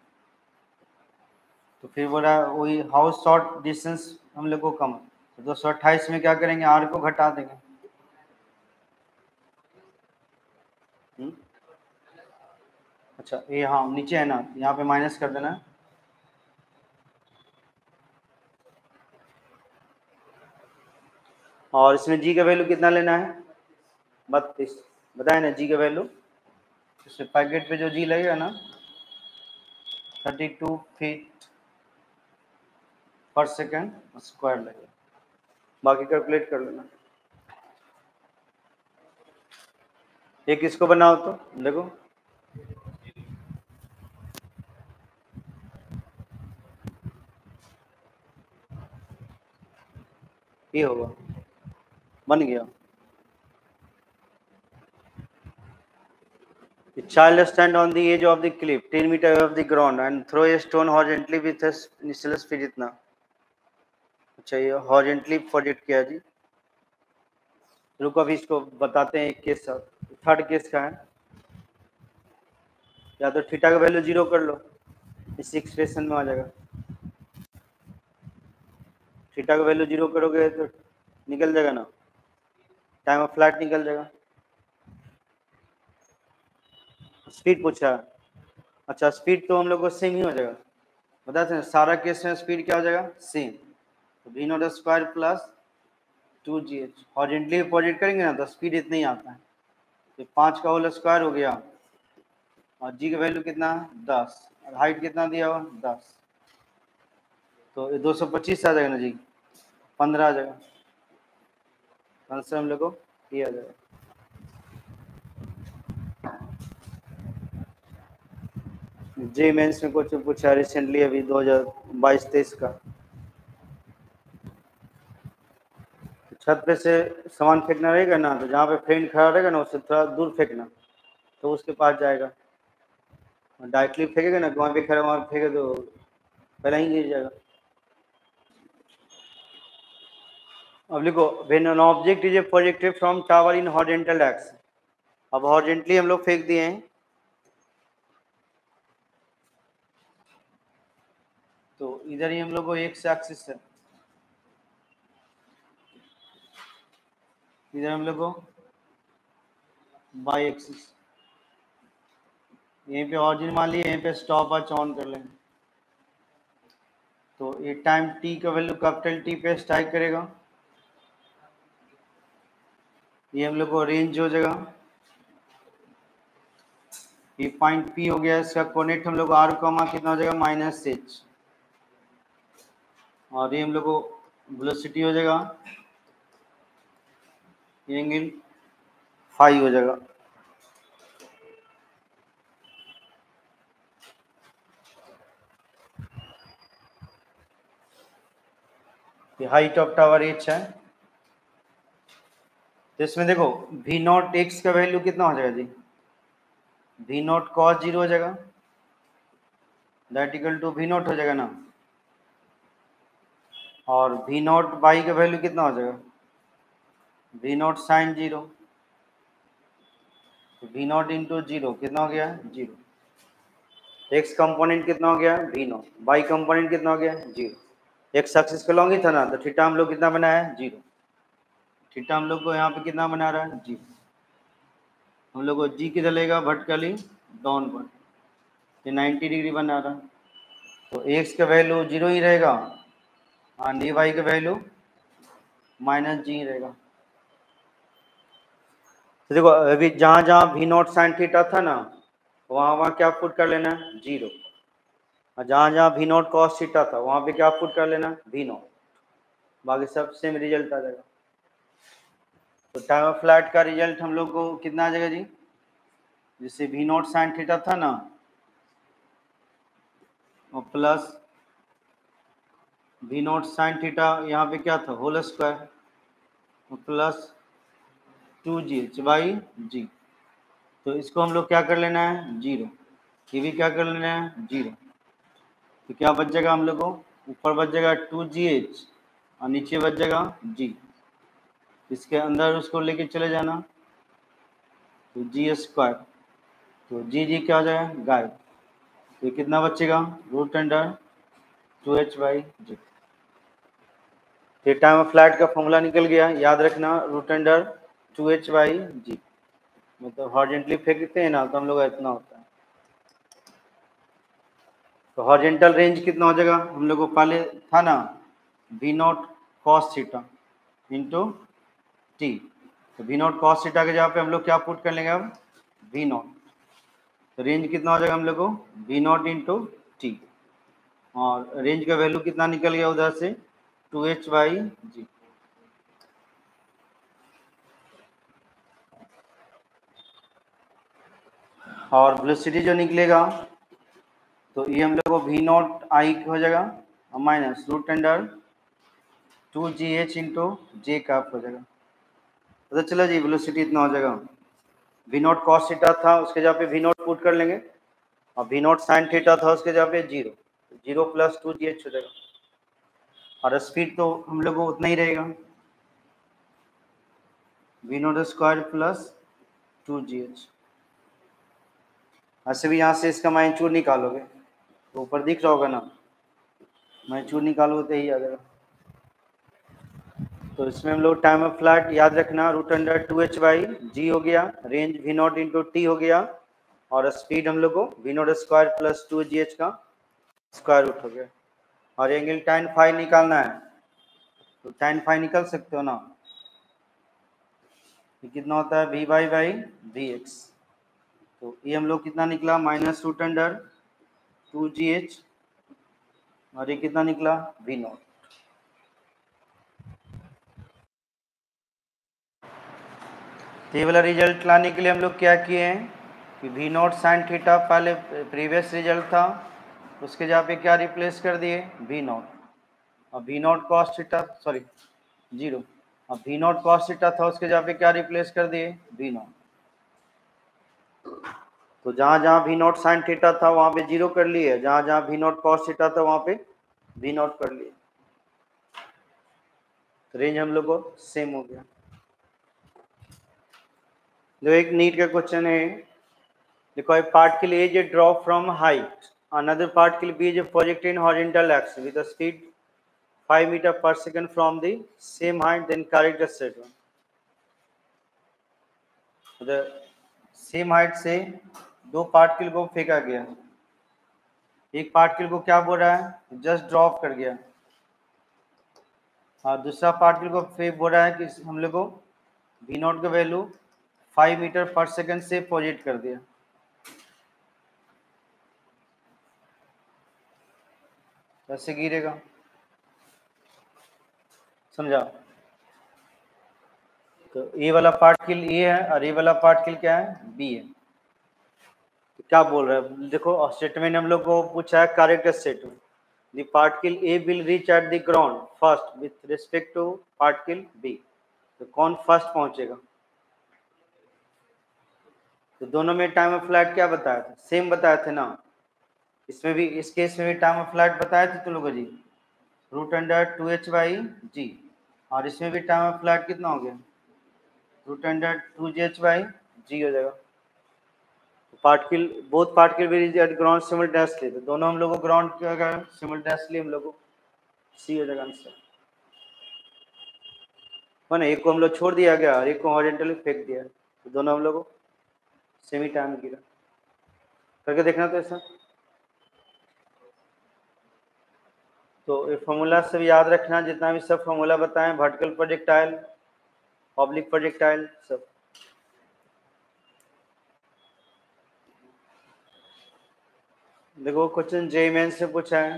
तो फिर बोला वही हाउ शॉर्ट डिस्टेंस हम लोग को कम। तो दो सौ अट्ठाईस में क्या करेंगे, आर को घटा देंगे। हुँ? अच्छा ये हाँ नीचे है ना, यहाँ पे माइनस कर देना। और इसमें जी का वैल्यू कितना लेना है, बत्तीस, बताए ना जी का वैल्यू। इससे पैकेट पे जो जी लगेगा ना, थर्टी टू फीट पर सेकेंड स्क्वायर लगेगा। बाकी कैलकुलेट कर लेना। एक इसको बनाओ तो देखो, ये होगा, बन गया। The child stand on the edge of the cliff, ten meter above the ground, and throw a stone horizontally with a initial speed इतना। अच्छा ये हॉरिजेंटली प्रोजेक्ट किया जी। रुको अभी इसको बताते हैं एक केस। थर्ड केस का है, या तो थीटा का वैल्यू जीरो कर लो, इस एक्सप्रेशन में आ जाएगा। थीटा का वैल्यू जीरो करोगे तो निकल जाएगा ना, टाइम ऑफ फ्लाइट निकल जाएगा। स्पीड पूछा, अच्छा स्पीड तो हम लोग को सेम ही हो जाएगा, बताते हैं सारा केस में स्पीड क्या हो जाएगा, सेम। तो we not square plus two ji H, horizontally project करेंगे ना तो स्पीड इतना ही आता है। तो पाँच का होल स्क्वायर हो गया, और जी का वैल्यू कितना है, दस, और हाइट कितना दिया हुआ, दस। तो ये दो सौ पच्चीस आ जाएगा ना जी, पंद्रह आ जाएगा। आंसर हम लोग को ये आ जाएगा। जे मेंस में कुछ पूछा रिसेंटली अभी दो हज़ार बाईस तेईस का। छत पे से सामान फेंकना रहेगा ना, तो जहाँ पे फ्रेंड खड़ा रहेगा ना उससे थोड़ा दूर फेंकना, तो उसके पास जाएगा। डायरेक्टली फेंकेगा ना, वहाँ पे खड़ा वहाँ फेंके तो पहले ही गिर जाएगा। अब लिखो, when an object is projected from tower in horizontal X. अब हॉरिजॉन्टली हम लोग फेंक दिए हैं, तो इधर ही हम लोग को एक्स एक्सिस है, इधर हम लोग को वाई एक्सिस। यहीं पे ऑरिजिन मान लिए, यहीं पे स्टॉप वॉच ऑन कर लेंगे। तो ये टाइम टी का वैल्यू कैपिटल टी पे स्ट्राइक करेगा, ये हम लोग को रेंज हो जाएगा। ये पॉइंट पी हो गया, इसका कोऑर्डिनेट हम लोग आर कॉमा कितना हो जाएगा, माइनस एच। और ये हम लोग को वेलोसिटी हो जाएगा, ये एंगल फाइव हो जाएगा। ये हाइट ऑफ टावर एच है। तो इसमें देखो वी नॉट एक्स का वैल्यू कितना हो जाएगा जी, वी नॉट कॉस जीरो हो जाएगा, that equal to we naught हो जाएगा ना, और वी नॉट बाई का वैल्यू कितना हो जाएगा, वी नॉट साइन जीरो, तो वी नॉट इंटू जीरो कितना हो गया जीरो, एक्स कंपोनेंट कितना हो गया वी नॉट, बाई कंपोनेंट कितना हो गया जीरो, एक्स एक्सिस का लॉन्ग ही था ना, तो थीटा हम लोग कितना बनाया है जीरो, थीटा हम लोग को यहाँ पे कितना बना रहा है जीरो, हम लोग को जी किधर लेगा वर्टिकली डाउनवर्ड, ये नाइन्टी डिग्री बना रहा है, तो एक्स का वैल्यू जीरो ही रहेगा और डी वाई का वैल्यू माइनस जी रहेगा। तो देखो अभी जहाँ जहाँ वी नॉट साइन थीटा था ना, वहाँ वहाँ क्या पुट कर लेना है जीरो, और जहाँ जहाँ वी नॉट कॉस थीटा था वहाँ पे क्या पुट कर लेना वी नॉट, बाकी सब सेम रिजल्ट आ जाएगा। तो टाइम ऑफ फ्लैट का रिजल्ट हम लोग को कितना आ जाएगा जी, जिससे वी नॉट साइन थीटा था ना और plus we not sine theta यहाँ पे क्या था whole square plus two ji H by जी, तो इसको हम लोग क्या कर लेना है जीरो, ये भी क्या कर लेना है जीरो, तो क्या बच जाएगा हम लोग को, ऊपर बच जाएगा टू जी एच और नीचे बच जाएगा जी, इसके अंदर उसको लेके चले जाना तो जी स्क्वायर, तो जी जी क्या हो जाएगा गायब, तो कितना बचेगा root under two H by जी, ये टाइम ऑफ फ्लैट का फॉर्मूला निकल गया, याद रखना root under two H by G, मतलब हॉरिजॉन्टली फेंकते हैं ना तो हम लोग इतना होता है, तो हॉरिजॉन्टल रेंज कितना हो जाएगा हम लोग को पहले था ना we not cos theta into T, तो वी नॉट कॉस थीटा के जगह पे हम लोग क्या पुट कर लेंगे अब वी नॉट, तो रेंज कितना हो जाएगा हम लोग को वी नॉट इंटू टी, और रेंज का वैल्यू कितना निकल गया उधर से टू एच बाई जी, और वेलोसिटी जो निकलेगा तो ये हम लोग को वी नॉट आई हो जाएगा माइनस रूट अंडर टू जी एच इंटू जे कैप हो जाएगा, पता चला जी वेलोसिटी इतना हो जाएगा, वी नॉट कॉस थीटा था उसके जगह पे वी नॉट पुट कर लेंगे, और वी नॉट साइन थीटा था उसके जगह पे जीरो, जीरो प्लस टू जी एच हो जाएगा, और स्पीड तो हम लोग को उतना ही रहेगा V not square plus two ji H, ऐसे भी यहाँ से इसका मैग्नीट्यूड निकालोगे तो ऊपर दिख रहा होगा ना, मैग्नीट्यूड निकालोगे तो यही आ जाएगा, तो इसमें हम लोग टाइम ऑफ फ्लैट याद रखना root under two H by जी हो गया, range V not into T हो गया, और स्पीड हम लोग को we not square plus two ji H का स्क्वायर रूट हो गया, और एंगल टेन फाइव निकालना है तो टेन फाइव निकल सकते हो ना, ये कितना होता है v y by we x, तो ये हम लोग कितना निकला माइनस रूट अंडर टू जी एच, और ये कितना निकला वी नॉट, ये वाला रिजल्ट लाने के लिए हम लोग क्या किए हैं कि वी नॉट साइन थीटा पहले प्रीवियस रिजल्ट था उसके जगह पे क्या रिप्लेस कर दिए वी नॉट, और we not cos theta sorry zero, अब वी नॉट कॉस थीटा था उसके जगह पे क्या रिप्लेस कर दिए वी नॉट, तो जहाँ जहाँ वी नॉट साइन थीटा था वहाँ पे जीरो कर लिए, जहाँ जहाँ वी नॉट कॉस थीटा था वहाँ पे वी नॉट कर लिए, तो रेंज हम लोग को सेम हो गया। जो एक नीट का क्वेश्चन है, देखो एक particle A is drop from height, another particle B is projected in horizontal axis with a speed five meter per second from the same height, then correct the statement. the same height से दो particle को फेंका गया, एक particle को क्या बोल रहा है जस्ट ड्रॉप कर गया, और दूसरा पार्टिकल को फिर बोल रहा है कि हम लोग को वी नॉट का वैल्यू फाइव मीटर पर सेकंड से प्रोजेक्ट कर दिया, कैसे गिरेगा समझा, तो ये वाला पार्टिकल ए है और ये वाला पार्टिकल क्या है बी है, तो क्या बोल रहा है देखो स्टेटमेंट हम लोग को पूछा है correct statement, the particle A will reach at the ground first with respect to particle B. तो कौन फर्स्ट पहुंचेगा? तो दोनों में टाइम ऑफ फ्लाइट क्या बताया था? सेम बताए थे ना। इसमें भी, इस केस में भी टाइम ऑफ फ्लाइट बताए थे तुम लोगों जी, root under two H by जी, और इसमें भी टाइम ऑफ फ्लाइट कितना हो गया? Root under two ji H by जी हो जाएगा। Particle, both particle will reach at ground simultaneously, तो दोनों हम लोग को ग्राउंड क्या करें सिमल्टेनियसली, हम लोग को सी हो जाएगा आंसर। ना एक को हम लोग छोड़ दिया गया और एक को हॉरिजॉन्टली फेंक दिया, तो दोनों हम लोग को सेमी टाइम गिरा। करके देखना तो ऐसा। तो ये फॉर्मूला सब याद रखना, जितना भी सब फॉर्मूला बताएं, वर्टिकल प्रोजेक्टाइल, ऑब्लिक प्रोजेक्टाइल सब। देखो क्वेश्चन जे मेन से पूछा है,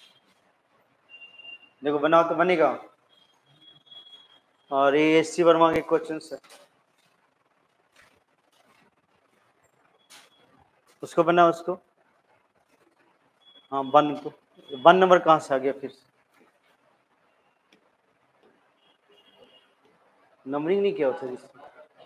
देखो बनाओ तो बनेगा, और ये एस सी वर्मा के क्वेश्चन है, उसको बनाओ उसको। हाँ वन को, वन नंबर कहाँ से आ गया फिर से? नंबरिंग नहीं किया होता जिससे।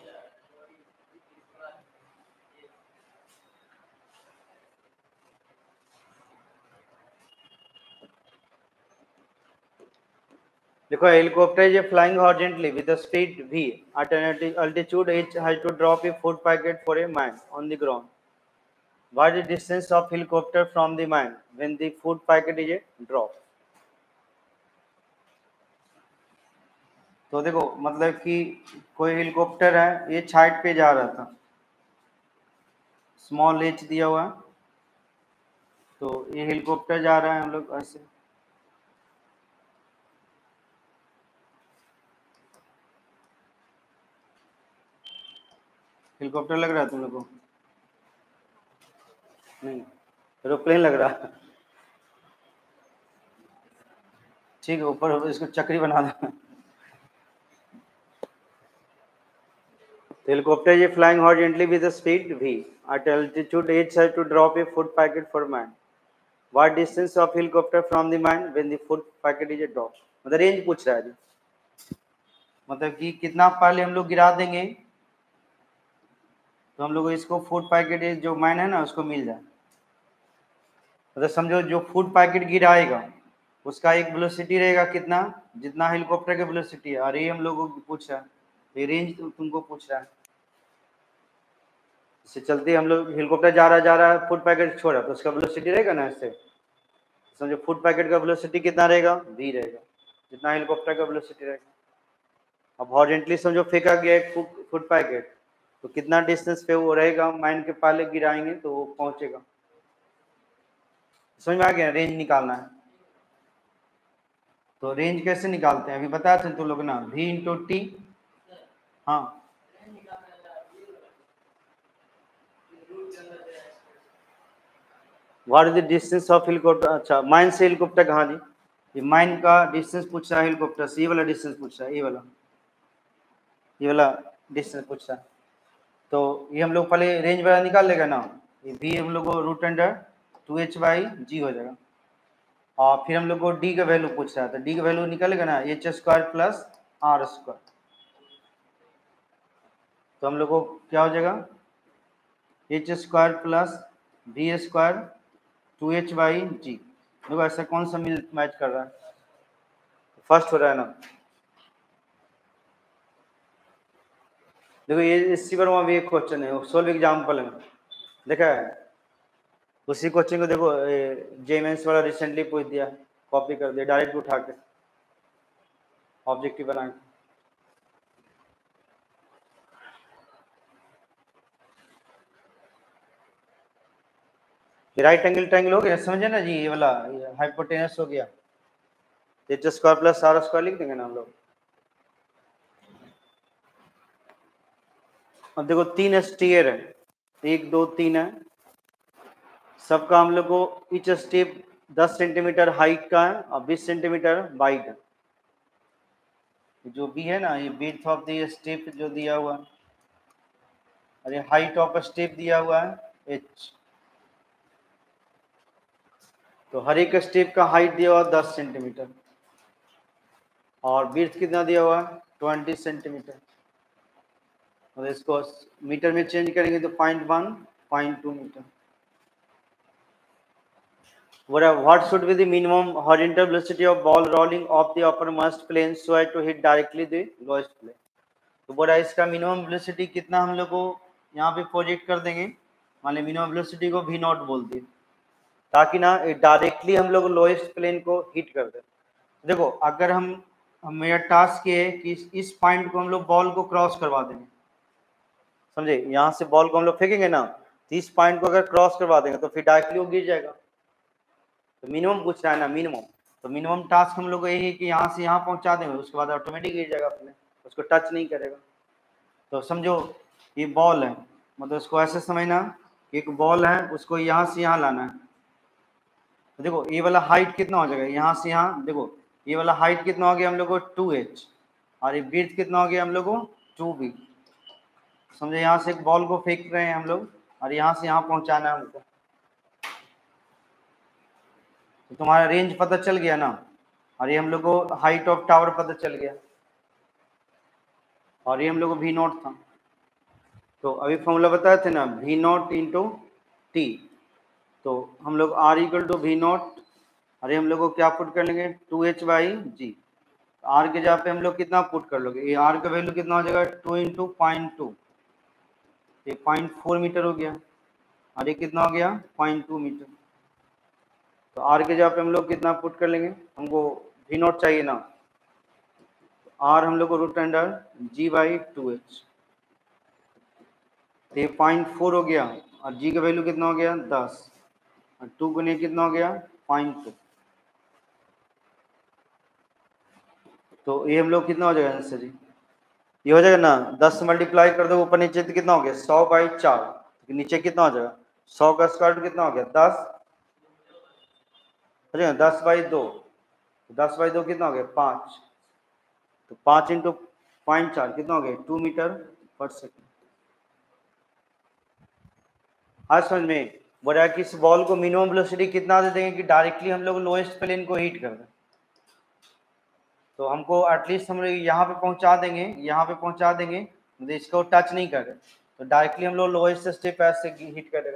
देखो helicopter is flying horizontally with a speed v at an altitude h has to drop a food packet for a mine on the ground. What is the distance of helicopter from the mine when the food packet is dropped? तो देखो मतलब कि कोई helicopter है, ये height पे जा रहा था, स्मॉल एच दिया हुआ है, तो ये हेलीकॉप्टर जा रहा है हम लोग ऐसे, हेलीकॉप्टर लग रहा है तुम लोग को? नहीं, एरोप्लेन लग रहा है। ठीक है, ऊपर इसको चक्री बना देना। The helicopter is flying horizontally with a speed v. At altitude h has to drop a food packet for mine. What distance of helicopter from the mine when the food packet is dropped? मतलब range पूछ रहा है जी, मतलब कि कितना पहले हम लोग गिरा देंगे तो हम लोग इसको फूड पैकेट जो माइन है ना उसको मिल जाए। मतलब समझो जो फूड पैकेट गिराएगा उसका एक वेलोसिटी रहेगा कितना, जितना हेलीकॉप्टर की वेलोसिटी है, और ये हम लोगों को पूछ रहा है, ये रेंज तुमको पूछ रहा है। इससे चलते हम लोग हेलीकॉप्टर जा रहा जा रहा है, फूड पैकेट छोड़ा तो उसका वेलोसिटी रहेगा ना, ऐसे समझो फूड पैकेट का वेलोसिटी कितना रहेगा, v रहेगा, जितना हेलीकॉप्टर का वेलोसिटी रहेगा। अब हॉरिजॉन्टली समझो फेंका गया एक फूड पैकेट, तो कितना डिस्टेंस पे वो रहेगा, माइन के पहले गिराएंगे तो वो पहुंचेगा। समझ में आ गया? रेंज निकालना है, तो रेंज कैसे निकालते हैं अभी बताया थे तुम लोग ना, v इंटू टी। हाँ what is the distance of helicopter, अच्छा माइन से हेलीकॉप्टर कहाँ जी, ये माइन का डिस्टेंस पूछ रहा है हेलीकॉप्टर से, ये वाला डिस्टेंस पूछ रहा है, ये वाला ये वाला डिस्टेंस पूछ रहा है। तो ये हम लोग पहले रेंज वाला निकाल लेगा ना, ये v हम लोग को root under two H by जी हो जाएगा, और फिर हम लोग को d का वैल्यू पूछ रहा है, तो d का वैल्यू निकालेगा ना h square plus r square, तो हम लोग को क्या हो जाएगा h square plus v square two H by जी। देखो ऐसा कौन सा मिल मैच कर रहा है, फर्स्ट हो रहा है ना। देखो ये इसी पर वहाँ भी एक क्वेश्चन है, सोल्व एग्जाम्पल है, देखा है उसी क्वेश्चन को, देखो जे मेंस वाला रिसेंटली पूछ दिया, कॉपी कर दिया डायरेक्ट उठा के ऑब्जेक्टिव बना के। राइट एंगल ट्रायंगल हो गया, समझे ना जी, ये वाला हाइपोटेनस हो गया, h square plus r square लिख देंगे ना हम लोग। अब देखो तीन स्टीयर है, एक दो तीन है, सबका हम लोग को ईच स्टेप दस सेंटीमीटर हाइट का है और बीस सेंटीमीटर वाइड है। जो भी है ना ये विड्थ ऑफ द स्टेप जो दिया हुआ है, और ये हाइट ऑफ स्टेप दिया हुआ है एच। तो हर एक स्टेप का हाइट दिया हुआ दस सेंटीमीटर और विड्थ कितना दिया हुआ है ट्वेंटी सेंटीमीटर। और इसको मीटर में चेंज करेंगे तो point one point two metre. What should be the minimum horizontal velocity of ball rolling off the uppermost plane so as to hit directly the lowest plane? तो बोला इसका minimum velocity कितना हम लोग को यहाँ पे प्रोजेक्ट कर देंगे, मान ली मिनिमम वेलोसिटी को वी नॉट बोलते हैं, ताकि ना डायरेक्टली हम लोग लोएस्ट प्लेन को हिट कर दे। देखो अगर हम, हम मेरा टास्क ये है कि इस पॉइंट को हम लोग बॉल को क्रॉस करवा देंगे, समझे, यहाँ से बॉल को हम लोग फेंकेंगे ना, तो इस पॉइंट को अगर क्रॉस करवा देंगे तो फिर डायरेक्टली वो गिर जाएगा। तो मिनिमम पूछ रहा है ना, मिनिमम, तो मिनिमम टास्क हम लोग को यही है कि यहाँ से यहाँ पहुँचा देंगे, उसके बाद ऑटोमेटिक गिर जाएगा अपने, उसको टच नहीं करेगा। तो समझो ये बॉल है, मतलब इसको ऐसे समझना, एक बॉल है उसको यहाँ से यहाँ लाना है। तो देखो ये वाला हाइट कितना हो जाएगा, यहाँ से यहाँ, देखो ये वाला हाइट कितना हो गया हम लोग को टू एच, और ये विड्थ कितना हो गया हम लोग को टू बी। समझे, यहाँ से एक बॉल को फेंक रहे हैं हम लोग और यहाँ से यहाँ पहुँचाना है हमको। तो तुम्हारा रेंज पता चल गया ना, और ये हम लोग को हाइट ऑफ टावर पता चल गया, और ये हम लोग को वी नॉट था। तो अभी फॉर्मूला बताए थे ना, वी नॉट इंटू टी, तो हम लोग r equal to we naught, अरे हम लोग को क्या पुट कर लेंगे two H by g. R के जगह पे हम लोग कितना पुट कर लोगे, ये आर का वैल्यू कितना हो जाएगा टू इंटू पॉइंट टू, ये पॉइंट फोर मीटर हो गया, और ये कितना हो गया पॉइंट टू मीटर। तो आर के जगह पे हम लोग कितना पुट कर लेंगे, हमको वी नॉट चाहिए ना, आर हम लोग को root under g by two h, तो ये पॉइंट फोर हो गया, और जी का वैल्यू कितना हो गया दस, और टू गुने कितना हो गया पॉइंट टू। तो ये हम लोग कितना हो जाएगा आंसर जी, ये हो जाएगा ना, दस मल्टीप्लाई कर दो ऊपर नीचे तो कितना हो गया सौ बाई चार, तो नीचे कितना हो जाएगा सौ का स्क्वायर रूट कितना हो गया दस, हो जाएगा दस बाई दो, दस बाई दो कितना हो गया पाँच, तो पाँच इंटू पॉइंट चार कितना हो गया टू मीटर पर सेकेंड। आज समझ में बोला कि इस बॉल को मिनिमम वेलोसिटी कितना दे देंगे कि डायरेक्टली हम लोग लोएस्ट प्लेन को हिट कर दें। तो हमको एटलीस्ट हम लोग यहाँ पे पहुँचा देंगे, यहाँ पे पहुँचा देंगे, मतलब इसको टच नहीं करे, तो डायरेक्टली हम लोग लोएस्ट स्टेप ऐसे हिट करेगा।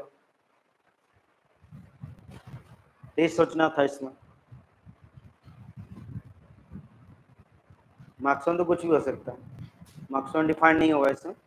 ये सोचना था इसमें, मैक्सिमम तो कुछ भी हो सकता है, मैक्सिमम डिफाइन नहीं होगा इसमें।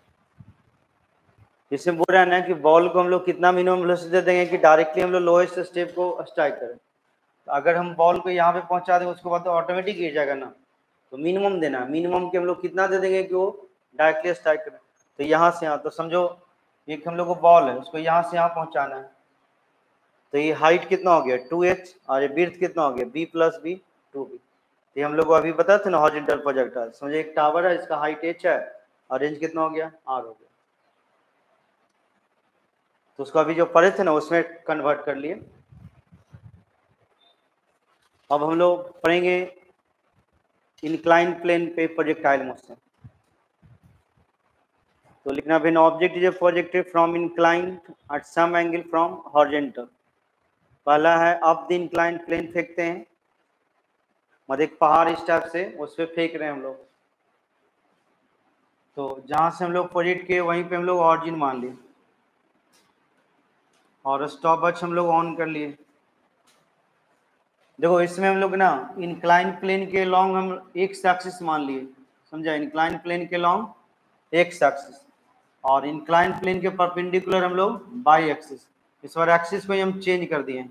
इसमें बोल रहा है ना कि बॉल को हम लोग कितना मिनिमम वेलोसिटी दे देंगे कि डायरेक्टली हम लोग लोएस्ट स्टेप को स्ट्राइक करें। तो अगर हम बॉल को यहाँ पे पहुँचा दें उसके बाद तो ऑटोमेटिक गिर जाएगा ना, तो मिनिमम देना है, मिनिमम के हम लोग कितना दे देंगे कि वो डायरेक्टली स्ट्राइक करें। तो यहाँ से यहाँ, तो समझो एक हम लोग को बॉल है उसको यहाँ से यहाँ पहुँचाना है, तो ये हाइट कितना हो गया टू एच, और ये विड्थ कितना हो गया b plus b two b. ये हम लोग को अभी पता था ना हॉरिजॉन्टल प्रोजेक्टाइल, समझे एक टावर है इसका हाइट एच है और रेंज कितना हो गया आर हो गया, तो उसको अभी जो पढ़े थे ना उसमें कन्वर्ट कर लिए। अब हम लोग पढ़ेंगे इंक्लाइन प्लेन पे प्रोजेक्टाइल मोशन। तो लिखना when object is projected from incline at some angle from horizontal. पहला है अप द इंक्लाइन प्लेन फेंकते हैं, मतलब एक पहाड़ इस टाइप से उस पर फेंक रहे हैं हम लोग, तो जहाँ से हम लोग प्रोजेक्ट किए वहीं पे हम लोग ऑरिजिन मान लिए, और स्टॉप वॉच हम लोग ऑन कर लिए। देखो इसमें हम लोग ना इंक्लाइन प्लेन के लॉन्ग हम एक्स एक्सिस मान लिए, समझा, इंक्लाइन प्लेन के लॉन्ग एक्स एक्सिस, और इंक्लाइन प्लेन के परपेंडिकुलर हम लोग बाई एक्सिस। इस बार एक्सिस को ही हम चेंज कर दिए,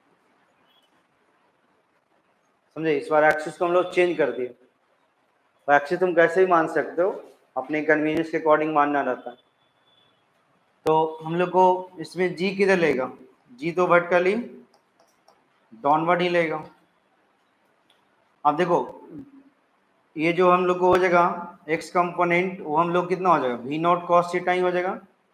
समझे, इस बार एक्सिस को हम लोग चेंज कर दिए। तो एक्सिस तुम कैसे भी मान सकते हो, अपने कन्वीनियंस के अकॉर्डिंग मानना रहता है। तो हम लोग को इसमें जी किधर लेगा, जी तो वर्टिकली डाउनवर्ड ही लेगा। अब देखो ये जो हम लोग को हो जाएगा एक्स कंपोनेंट, वो हम लोग कितना हो जाएगा वी नॉट कॉस थीटा ही हो जाएगा,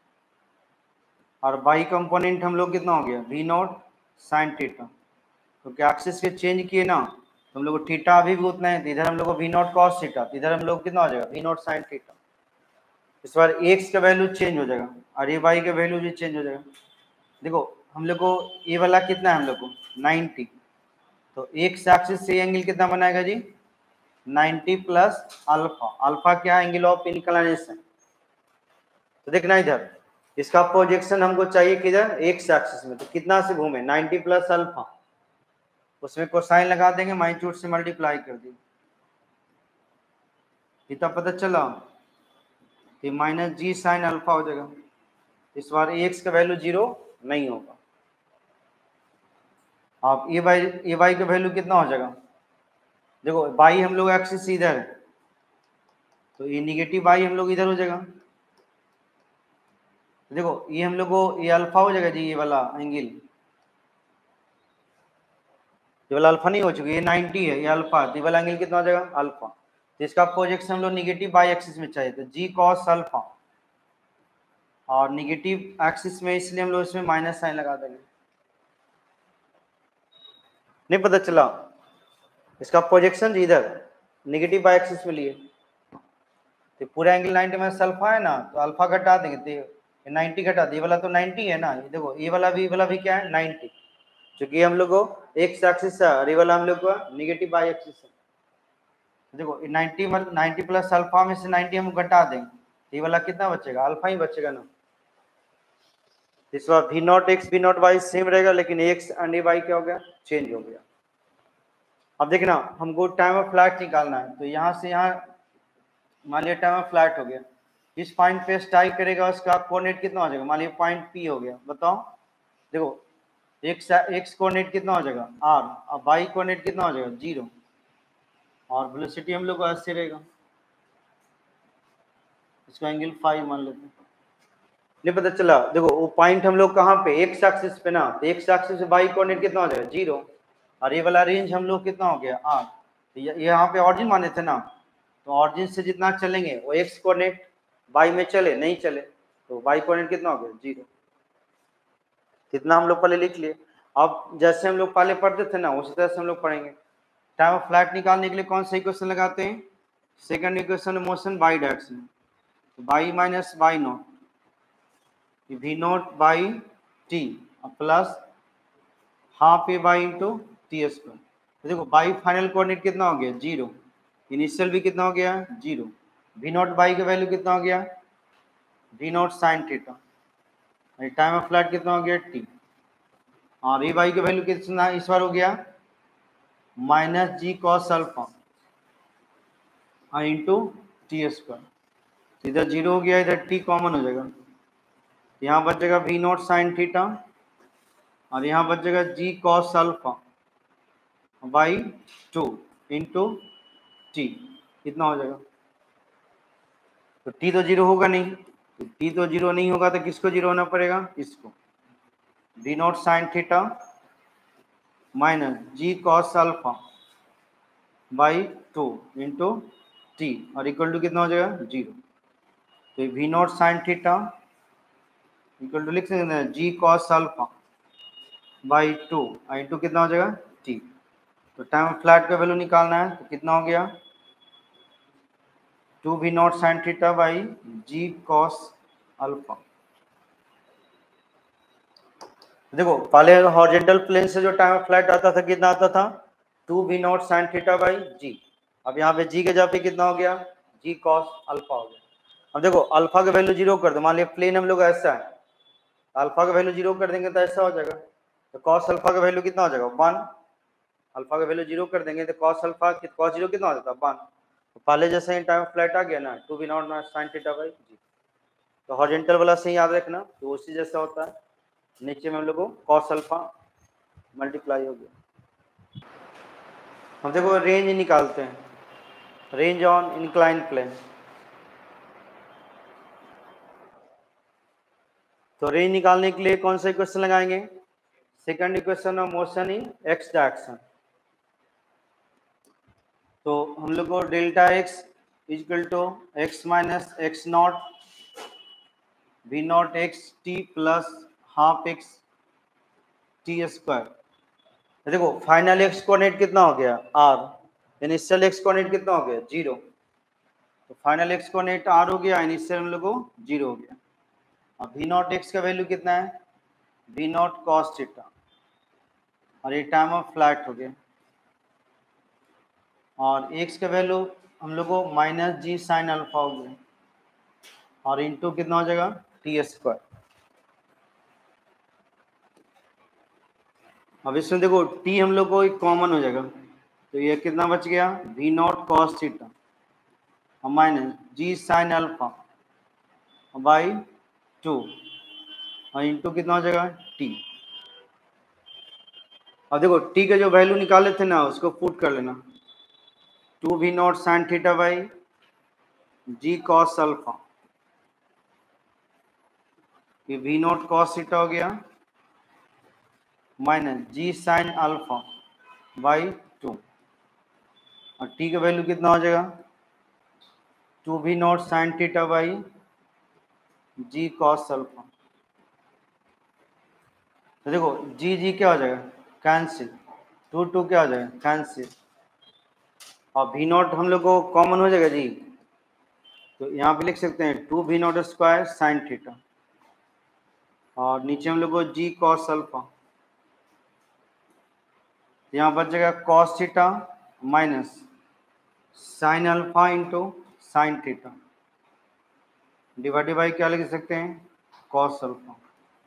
और बाई कंपोनेंट हम लोग कितना हो गया वी नॉट साइन थीटा। तो क्या एक्सिस के चेंज किए ना, तो हम लोग को थीटा अभी भी उतना है, तो इधर हम लोग को वी नॉट कॉस थीटा, तो इधर हम लोग कितना हो जाएगा वी नॉट साइन थीटा। इस बार एक्स का वैल्यू चेंज हो जाएगा और ये वाई का वैल्यू भी चेंज हो जाएगा। देखो हम लोग को ये वाला कितना है हम लोग को नाइन्टी, तो एक्स एक्सिस से एंगल कितना बनाएगा जी, नाइन्टी प्लस अल्फा। अल्फा क्या है, एंगल ऑफ इंक्लिनेशन। तो देखना इधर इसका प्रोजेक्शन हमको चाहिए किधर, एक्स एक्सिस में, तो कितना से घूमे, नाइन्टी प्लस अल्फा, उसमें कोसाइन लगा देंगे, मैग्नीट्यूड से मल्टीप्लाई कर देंगे, इतना पता चला कि माइनस जी साइन अल्फा हो जाएगा। इस बार एक्स का वैल्यू जीरो नहीं होगा। अब ए बाई ए बाई का वैल्यू कितना हो जाएगा, देखो बाई हम लोग एक्सिस इधर है, तो ये निगेटिव बाई हम लोग इधर हो जाएगा। देखो ये हम लोग को ये अल्फा हो जाएगा जी, ये वाला एंगल, ये वाला अल्फा नहीं हो चुकी, ये नाइन्टी है, ये अल्फा, तो ये वाला एंगल कितना हो जाएगा, अल्फा। तो इसका प्रोजेक्शन हम लोग निगेटिव बाई एक्सिस में चाहिए, तो जी कॉस अल्फा, और निगेटिव एक्सिस में इसलिए हम लोग इसमें माइनस साइन लगा देंगे। नहीं पता चला, इसका प्रोजेक्शन इधर निगेटिव बाई एक्सिस में लिए, तो पूरा एंगल नाइन्टी माइनस अल्फा है ना, तो अल्फा घटा देंगे, तो नाइन्टी घटा दे, ये वाला तो नाइन्टी है ना, ये देखो ये वाला भी, ये वाला भी क्या है, नाइन्टी, क्योंकि हम लोग को एक्स एक्सिस है और ये वाला हम लोग को निगेटिव बाई एक्सिस है। देखो नाइन्टी नाइन्टी प्लस अल्फा में से नाइन्टी हम घटा देंगे, ये वाला कितना बचेगा, अल्फा ही बचेगा ना। इस बार v not x we not y same रहेगा, लेकिन एक्स एंड वाई क्या हो गया, चेंज हो गया। अब देखना हमको टाइम ऑफ फ्लाइट निकालना है, तो यहाँ से यहाँ मान लिया टाइम ऑफ फ्लाइट हो गया, इस पॉइंट पे स्ट्राइक करेगा, उसका कोऑर्डिनेट कितना हो जाएगा, मान लिया पॉइंट पी हो गया, बताओ। देखो एक्स एक्स कोऑर्डिनेट कितना हो जाएगा आर, और वाई कोऑर्डिनेट कितना हो जाएगा जीरो, और वेलोसिटी हम लोग को ऐसे रहेगा, इसका एंगल फाइव मान लेते हैं। नहीं पता चला, देखो वो पॉइंट हम लोग कहाँ पे, एक्स एक्सिस पे ना, तो एक्स एक्सिस से वाई कोऑर्डिनेट कितना हो जाएगा जीरो, और ये वाला रेंज हम लोग कितना हो गया आर, तो यहाँ पे ऑरिजिन माने थे ना, तो ऑरिजिन से जितना चलेंगे वो एक्स कोऑर्डिनेट वाई में चले नहीं चले, तो वाई कोऑर्डिनेट कितना हो गया जीरो। कितना हम लोग पहले लिख लिए, अब जैसे हम लोग पहले पढ़ते थे ना उसी तरह से हम लोग पढ़ेंगे। टाइम ऑफ फ्लाइट निकालने के लिए कौन सा इक्वेशन लगाते हैं, second equation motion by direction, तो y minus by naught, we not by T plus half A by into T square. तो देखो बाई फाइनल कोऑर्डिनेट कितना हो गया जीरो, इनिशियल भी कितना हो गया जीरो, वी नॉट बाई का वैल्यू कितना हो गया we not sine theta, time of flight कितना हो गया टी, और ए बाई का वैल्यू कितना इस बार हो गया minus g cos alpha into T square, इधर जीरो हो गया, इधर टी कॉमन हो जाएगा, यहाँ बचेगा वी नॉट साइन थीटा, और यहाँ बचेगा g cos alpha by two into t, कितना हो जाएगा, तो टी तो जीरो होगा नहीं, तो टी तो जीरो नहीं होगा तो किसको जीरो होना पड़ेगा, इसको, v not sine theta minus g cos alpha by two into T, और इक्वल टू कितना हो जाएगा जीरो, तो we not sine theta equal to लिख सकते हैं g cos alpha by two, into कितना हो जाएगा टी। तो टाइम ऑफ फ्लाइट का वैल्यू निकालना है, तो कितना हो गया two we not sine theta by g cos alpha. देखो पहले हॉरिजॉन्टल प्लेन से जो टाइम ऑफ फ्लाइट आता था कितना आता था two we not sine theta by जी, अब यहाँ पे जी के जगह पे कितना हो गया जी कॉस अल्फा हो गया। अब देखो अल्फा का वैल्यू जीरो कर दो, मान लिया प्लेन हम लोग ऐसा है, अल्फा का वैल्यू जीरो कर देंगे तो ऐसा हो जाएगा, तो कॉस अल्फा का वैल्यू कितना हो जाएगा वन, अल्फा का वैल्यू जीरो कर देंगे तो कॉस अल्फा कॉस जीरो कितना हो जाता है वन, तो पहले जैसे ही टाइम ऑफ फ्लाइट आ गया ना two we not sine theta by जी, तो हॉरिजॉन्टल वाला से याद रखना, तो उसी जैसा होता है, नीचे में हम लोग को कॉस अल्फा मल्टीप्लाई हो गया। हम देखो रेंज निकालते हैं, रेंज ऑन इंक्लाइन प्लेन, तो रेंज निकालने के लिए कौन सा इक्वेशन लगाएंगे, second equation of motion in x direction, तो हम लोग को delta x equal to x minus x naught we not x T plus half x t square. देखो फाइनल एक्स कोऑर्डिनेट कितना हो गया आर, इनिशियल एक्स कोऑर्डिनेट कितना हो गया जीरो, तो फाइनल एक्स कोऑर्डिनेट आर हो गया, इनिशियल हम लोग को जीरो हो गया। अब वी नॉट एक्स का वैल्यू कितना है वी नॉट कॉस थीटा, और ये टाइम ऑफ फ्लाइट हो गया, और एक्स का वैल्यू हम लोग को माइनस जी साइन अल्फा हो गया, और इंटू कितना हो जाएगा टी स्क्वायर। अब इसमें देखो टी हम लोग को एक कॉमन हो जाएगा, तो ये कितना बच गया we not cos theta minus g sine alpha by two, और इंटू कितना हो जाएगा टी। अब देखो टी का जो वैल्यू निकाले थे ना उसको पुट कर लेना, two we not sine theta by g cos alpha, ये वी नॉट कॉस थीटा हो गया minus g sine alpha by two, और टी का वैल्यू कितना हो जाएगा two we not sine theta by g cos alpha. तो देखो जी जी क्या हो जाएगा कैंसिल, टू टू क्या हो जाएगा कैंसिल, और वी नॉट हम लोग को कॉमन हो जाएगा जी, तो यहाँ पे लिख सकते हैं two we not square sine theta, और नीचे हम लोग को जी कॉस अल्फा, यहाँ बच जाएगा cos theta minus sine alpha into sine theta, divided by क्या लिख सकते हैं कॉस अल्फा।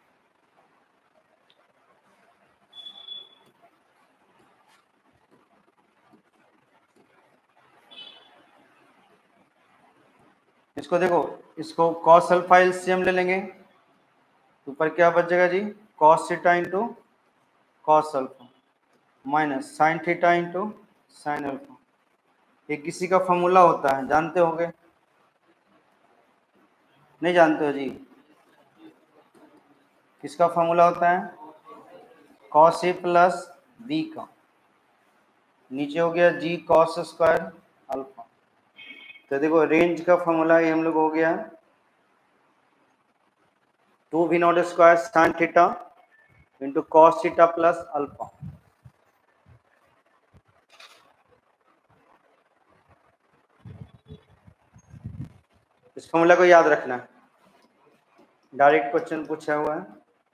इसको देखो, इसको कॉस अल्फा एलसीएम ले लेंगे, ऊपर क्या बच जाएगा जी cos theta into cos alpha minus sine theta into sine alpha. ये किसी का फॉर्मूला होता है, जानते होंगे, नहीं जानते हो जी, किसका फॉर्मूला होता है कॉस ए प्लस बी का, नीचे हो गया जी कॉस स्क्वायर अल्फा। तो देखो रेंज का फॉर्मूला ये हम लोग हो गया two we not square sine theta into cos theta plus alpha. इस फॉर्मूला को याद रखना है, डायरेक्ट क्वेश्चन पूछा हुआ है।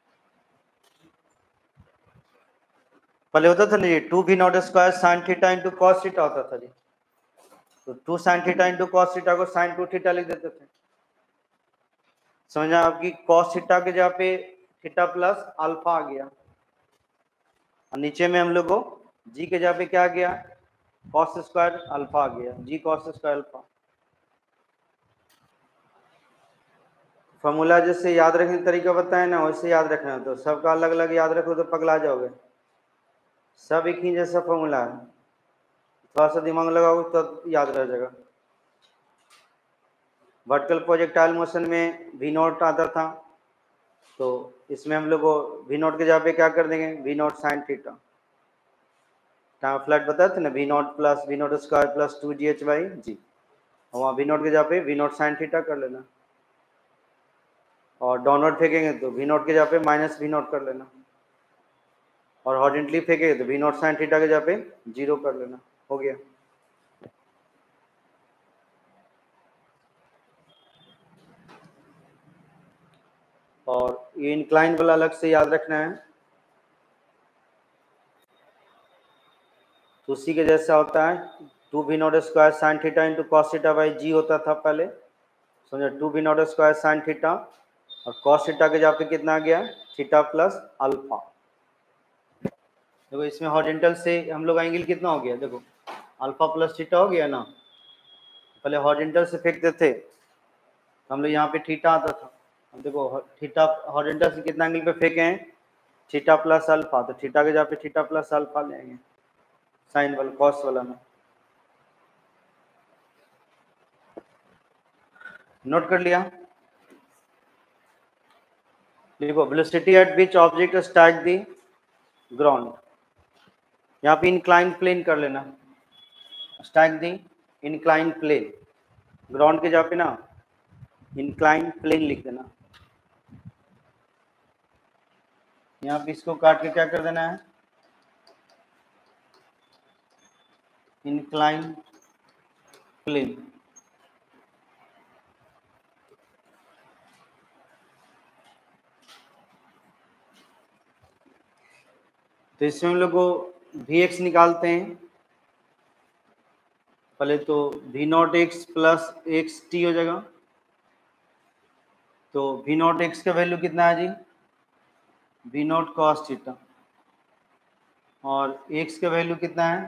पहले होता था ना ये two we not square sine theta into cos theta होता था जी, तो two sine theta into cos theta को साइन टू थीटा लिख देते थे, समझा आपकी कॉस थीटा के जगह पे थीटा प्लस अल्फा आ गया, और नीचे में हम लोग को जी के जगह पे क्या आ गया कॉस स्क्वायर अल्फा आ गया, g cos square alpha. Formula जैसे याद रखने का तरीका बताए ना वैसे याद रखना, तो सबका अलग अलग याद रखो तो पगला जाओगे, सब एक ही जैसा फॉर्मूला है, थोड़ा सा दिमाग लगाओगे तो याद रह जाएगा। वर्टिकल प्रोजेक्टाइल मोशन में वी नॉट आता था, तो इसमें हम लोग को वी नॉट के जगह पे क्या कर देंगे v not sine theta, time flight बताते ना we not plus we not square plus two ji H by जी, और वहाँ वी नॉट के जगह पे वी नॉट साइन थीटा कर लेना, और डाउनवर्ड फेंकेंगे तो वी नॉट के जगह पे माइनस वी नॉट कर लेना, और हॉरिजेंटली फेंकेंगे तो वी नॉट साइन थीटा के जगह पे जीरो कर लेना, हो गया। और ये इंक्लाइन वाला अलग से याद रखना है, तो उसी के जैसा होता है two we not square sine theta into cos theta by g होता था पहले, समझो two we not square sine theta और कॉस थीटा के जगह पे कितना आ गया थीटा प्लस अल्फा। देखो इसमें हॉरिजॉन्टल से हम लोग एंगल कितना हो गया, देखो अल्फा प्लस थीटा हो गया ना, पहले हॉरिजॉन्टल से फेंकते थे तो हम लोग यहाँ पे थीटा आता था, अब देखो थीटा हॉरिजॉन्टल से कितना एंगल पे फेंके हैं थीटा प्लस अल्फा, तो थीटा के जगह पे थीटा प्लस अल्फा लेंगे साइन वाला कॉस वाला में, नोट कर लिया। देखो velocity at which object strike the ground, यहाँ पे इंक्लाइन प्लेन कर लेना, strike the incline plane, ground के जगह पे ना इंक्लाइन प्लेन लिख देना, यहाँ पे इसको काट के क्या कर देना है इंक्लाइन प्लेन। तो इसमें हम लोग को वी एक्स निकालते हैं। पहले तो we not x plus x t हो जाएगा। तो वी नॉट एक्स का वैल्यू कितना है जी? We not cos theta. और एक्स का वैल्यू कितना है?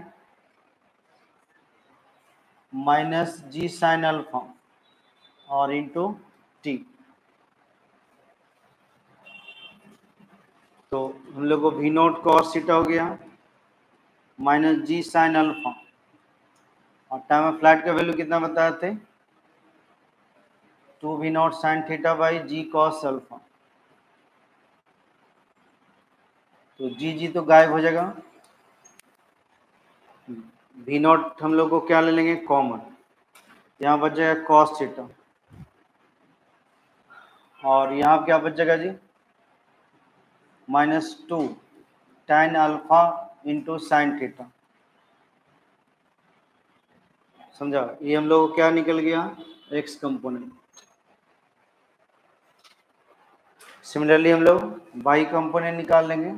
माइनस जी साइन अल्फा और इंटू टी। तो हम लोग को वी नॉट कॉस थीटा हो गया माइनस जी साइन अल्फा, और टाइम ऑफ फ्लाइट का वैल्यू कितना बताए थे? Two we not sine theta by g cos alpha. तो जी जी तो गायब हो जाएगा। वी नॉट हम लोग को क्या ले लेंगे? कॉमन। यहाँ बच जाएगा कॉस थीटा, और यहाँ क्या बच जाएगा जी? Minus two tan alpha into sine theta. समझा? ये हम लोग को क्या निकल गया? X component. सिमिलरली हम लोग वाई कंपोनेंट निकाल लेंगे।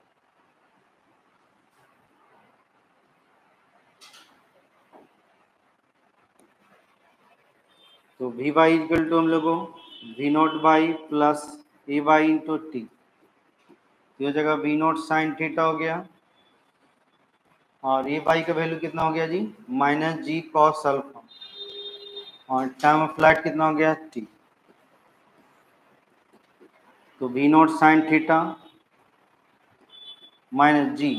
तो वी वाई इक्वल टू हम लोग को we not Y plus A Y into T. ये जगह वी नॉट साइन थीटा हो गया, और ए वाई का वैल्यू कितना हो गया जी? माइनस जी कॉस अल्फा, और टाइम ऑफ फ्लाइट कितना हो गया? टी। तो we not sine theta minus g